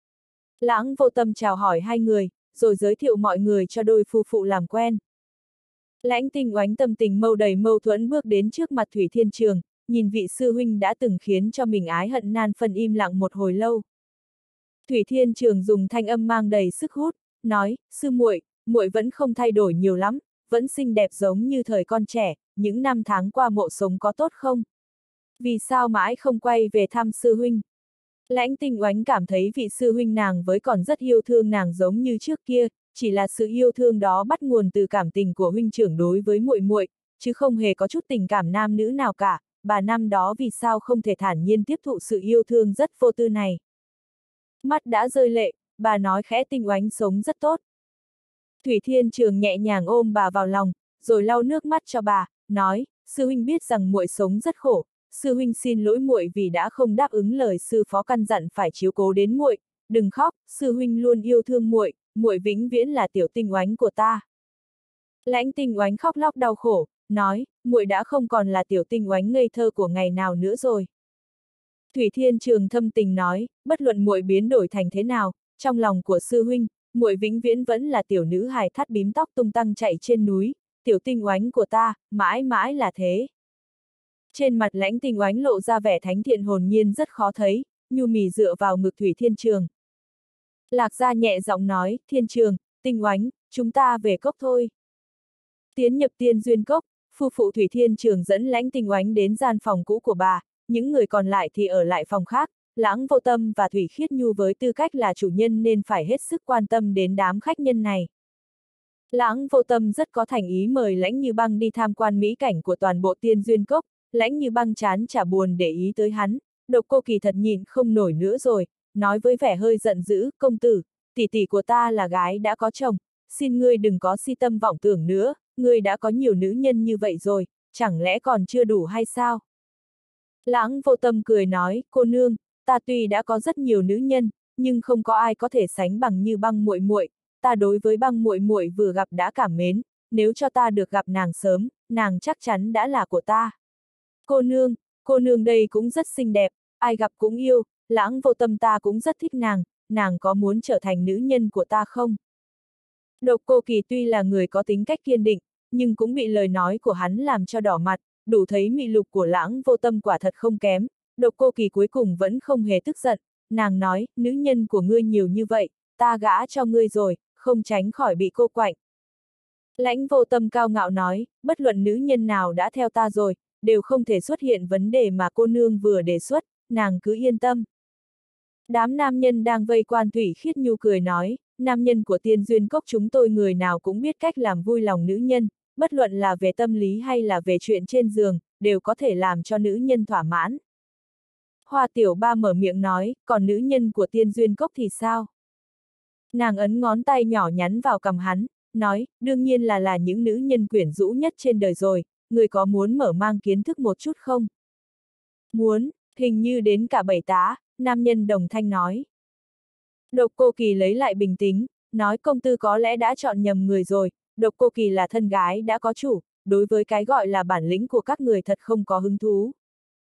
Speaker 1: Lãng Vô Tâm chào hỏi hai người, rồi giới thiệu mọi người cho đôi phu phụ làm quen. Lãnh Tinh Oánh tâm tình mâu đầy mâu thuẫn bước đến trước mặt Thủy Thiên Trường, nhìn vị sư huynh đã từng khiến cho mình ái hận nan phân im lặng một hồi lâu. Thủy Thiên Trường dùng thanh âm mang đầy sức hút, nói, sư muội, muội vẫn không thay đổi nhiều lắm, vẫn xinh đẹp giống như thời con trẻ, những năm tháng qua mộ sống có tốt không? Vì sao mãi không quay về thăm sư huynh? Lãnh Tinh Oánh cảm thấy vị sư huynh nàng với còn rất yêu thương nàng giống như trước kia, chỉ là sự yêu thương đó bắt nguồn từ cảm tình của huynh trưởng đối với muội muội, chứ không hề có chút tình cảm nam nữ nào cả, bà năm đó vì sao không thể thản nhiên tiếp thụ sự yêu thương rất vô tư này. Mắt đã rơi lệ, bà nói khẽ, Tinh Oánh sống rất tốt. Thủy Thiên Trường nhẹ nhàng ôm bà vào lòng, rồi lau nước mắt cho bà, nói, sư huynh biết rằng muội sống rất khổ, sư huynh xin lỗi muội vì đã không đáp ứng lời sư phó căn dặn phải chiếu cố đến muội, đừng khóc, sư huynh luôn yêu thương muội, muội vĩnh viễn là tiểu Tinh Oánh của ta. Lãnh Tinh Oánh khóc lóc đau khổ, nói, muội đã không còn là tiểu Tinh Oánh ngây thơ của ngày nào nữa rồi. Thủy Thiên Trường thâm tình nói, bất luận muội biến đổi thành thế nào, trong lòng của sư huynh, muội vĩnh viễn vẫn là tiểu nữ hài thắt bím tóc tung tăng chạy trên núi, tiểu Tinh Oánh của ta, mãi mãi là thế. Trên mặt Lãnh Tinh Oánh lộ ra vẻ thánh thiện hồn nhiên rất khó thấy, nhu mì dựa vào ngực Thủy Thiên Trường. Lạc Gia nhẹ giọng nói, Thiên Trường, Tinh Oánh, chúng ta về cốc thôi. Tiến nhập Tiên Duyên Cốc, phu phụ Thủy Thiên Trường dẫn Lãnh Tinh Oánh đến gian phòng cũ của bà, những người còn lại thì ở lại phòng khác, Lãng Vô Tâm và Thủy Khiết Nhu với tư cách là chủ nhân nên phải hết sức quan tâm đến đám khách nhân này. Lãng Vô Tâm rất có thành ý mời Lãnh Như Băng đi tham quan mỹ cảnh của toàn bộ Tiên Duyên Cốc, Lãnh Như Băng chán chả buồn để ý tới hắn, Độc Cô Kỳ thật nhịn không nổi nữa rồi, nói với vẻ hơi giận dữ, công tử, tỷ tỷ của ta là gái đã có chồng, xin ngươi đừng có si tâm vọng tưởng nữa, ngươi đã có nhiều nữ nhân như vậy rồi, chẳng lẽ còn chưa đủ hay sao? Lãng Vô Tâm cười nói, cô nương, ta tuy đã có rất nhiều nữ nhân, nhưng không có ai có thể sánh bằng như Băng muội muội, ta đối với Băng muội muội vừa gặp đã cảm mến, nếu cho ta được gặp nàng sớm, nàng chắc chắn đã là của ta. Cô nương, cô nương đây cũng rất xinh đẹp, ai gặp cũng yêu, Lãng Vô Tâm ta cũng rất thích nàng, nàng có muốn trở thành nữ nhân của ta không? Độc Cô Kỳ tuy là người có tính cách kiên định, nhưng cũng bị lời nói của hắn làm cho đỏ mặt, đủ thấy mị lục của Lãng Vô Tâm quả thật không kém. Độc Cô Kỳ cuối cùng vẫn không hề tức giận, nàng nói, nữ nhân của ngươi nhiều như vậy, ta gả cho ngươi rồi, không tránh khỏi bị cô quạnh. Lãnh Vô Tâm cao ngạo nói, bất luận nữ nhân nào đã theo ta rồi, đều không thể xuất hiện vấn đề mà cô nương vừa đề xuất, nàng cứ yên tâm. Đám nam nhân đang vây quan Thủy Khiết Nhu cười nói, nam nhân của Tiên Duyên Cốc chúng tôi người nào cũng biết cách làm vui lòng nữ nhân, bất luận là về tâm lý hay là về chuyện trên giường, đều có thể làm cho nữ nhân thỏa mãn. Hoa Tiểu Ba mở miệng nói, còn nữ nhân của Tiên Duyên Cốc thì sao? Nàng ấn ngón tay nhỏ nhắn vào cằm hắn, nói, đương nhiên là là những nữ nhân quyển rũ nhất trên đời rồi, người có muốn mở mang kiến thức một chút không? Muốn, hình như đến cả bảy tá, nam nhân đồng thanh nói. Độc Cô Kỳ lấy lại bình tĩnh, nói công tư có lẽ đã chọn nhầm người rồi, Độc Cô Kỳ là thân gái đã có chủ, đối với cái gọi là bản lĩnh của các người thật không có hứng thú.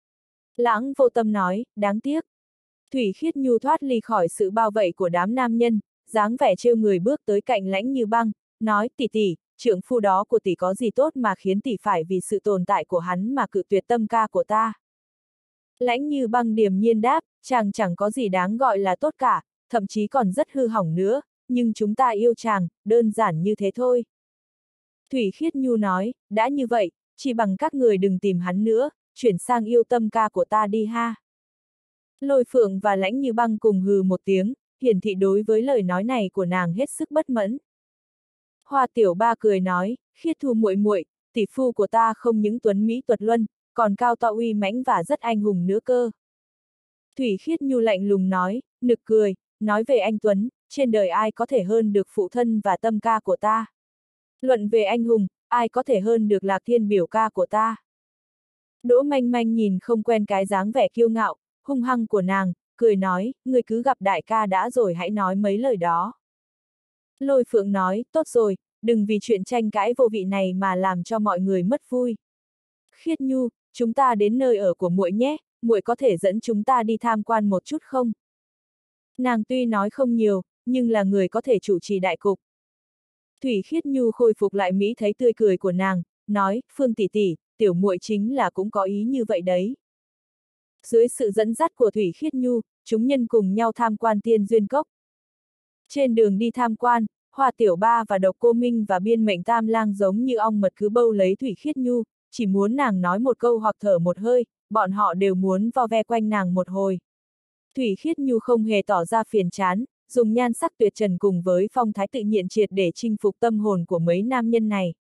Speaker 1: Lãng Vô Tâm nói, đáng tiếc. Thủy Khiết Nhu thoát ly khỏi sự bao vây của đám nam nhân, dáng vẻ trêu người bước tới cạnh Lãnh Như Băng, nói, tỷ tỷ, trưởng phu đó của tỷ có gì tốt mà khiến tỷ phải vì sự tồn tại của hắn mà cự tuyệt tâm ca của ta. Lãnh Như Băng điềm nhiên đáp, chàng chẳng có gì đáng gọi là tốt cả, thậm chí còn rất hư hỏng nữa, nhưng chúng ta yêu chàng, đơn giản như thế thôi. Thủy Khiết Nhu nói, đã như vậy, chỉ bằng các người đừng tìm hắn nữa, chuyển sang yêu tâm ca của ta đi ha. Lôi Phượng và Lãnh Như Băng cùng hừ một tiếng, hiển thị đối với lời nói này của nàng hết sức bất mẫn. Hoa tiểu ba cười nói, Khiết Thu muội muội, tỷ phu của ta không những tuấn mỹ tuật luân, còn cao to uy mãnh và rất anh hùng nữa cơ. Thủy Khiết Nhu lạnh lùng nói, nực cười, nói về anh Tuấn, trên đời ai có thể hơn được phụ thân và tâm ca của ta. Luận về anh hùng, ai có thể hơn được Lạc Thiên biểu ca của ta. Đỗ Manh Manh nhìn không quen cái dáng vẻ kiêu ngạo, hung hăng của nàng, cười nói, ngươi cứ gặp đại ca đã rồi hãy nói mấy lời đó. Lôi Phượng nói, tốt rồi, đừng vì chuyện tranh cãi vô vị này mà làm cho mọi người mất vui. Khiết Nhu, chúng ta đến nơi ở của muội nhé, muội có thể dẫn chúng ta đi tham quan một chút không? Nàng tuy nói không nhiều, nhưng là người có thể chủ trì đại cục. Thủy Khiết Nhu khôi phục lại mỹ thấy tươi cười của nàng, nói, Phương tỷ tỷ, tiểu muội chính là cũng có ý như vậy đấy. Dưới sự dẫn dắt của Thủy Khiết Nhu, chúng nhân cùng nhau tham quan Tiên Duyên Cốc. Trên đường đi tham quan, Hoa Tiểu Ba và Độc Cô Minh và Biên Mệnh Tam Lang giống như ong mật cứ bâu lấy Thủy Khiết Nhu, chỉ muốn nàng nói một câu hoặc thở một hơi, bọn họ đều muốn vo ve quanh nàng một hồi. Thủy Khiết Nhu không hề tỏ ra phiền chán, dùng nhan sắc tuyệt trần cùng với phong thái tự nhiên triệt để chinh phục tâm hồn của mấy nam nhân này.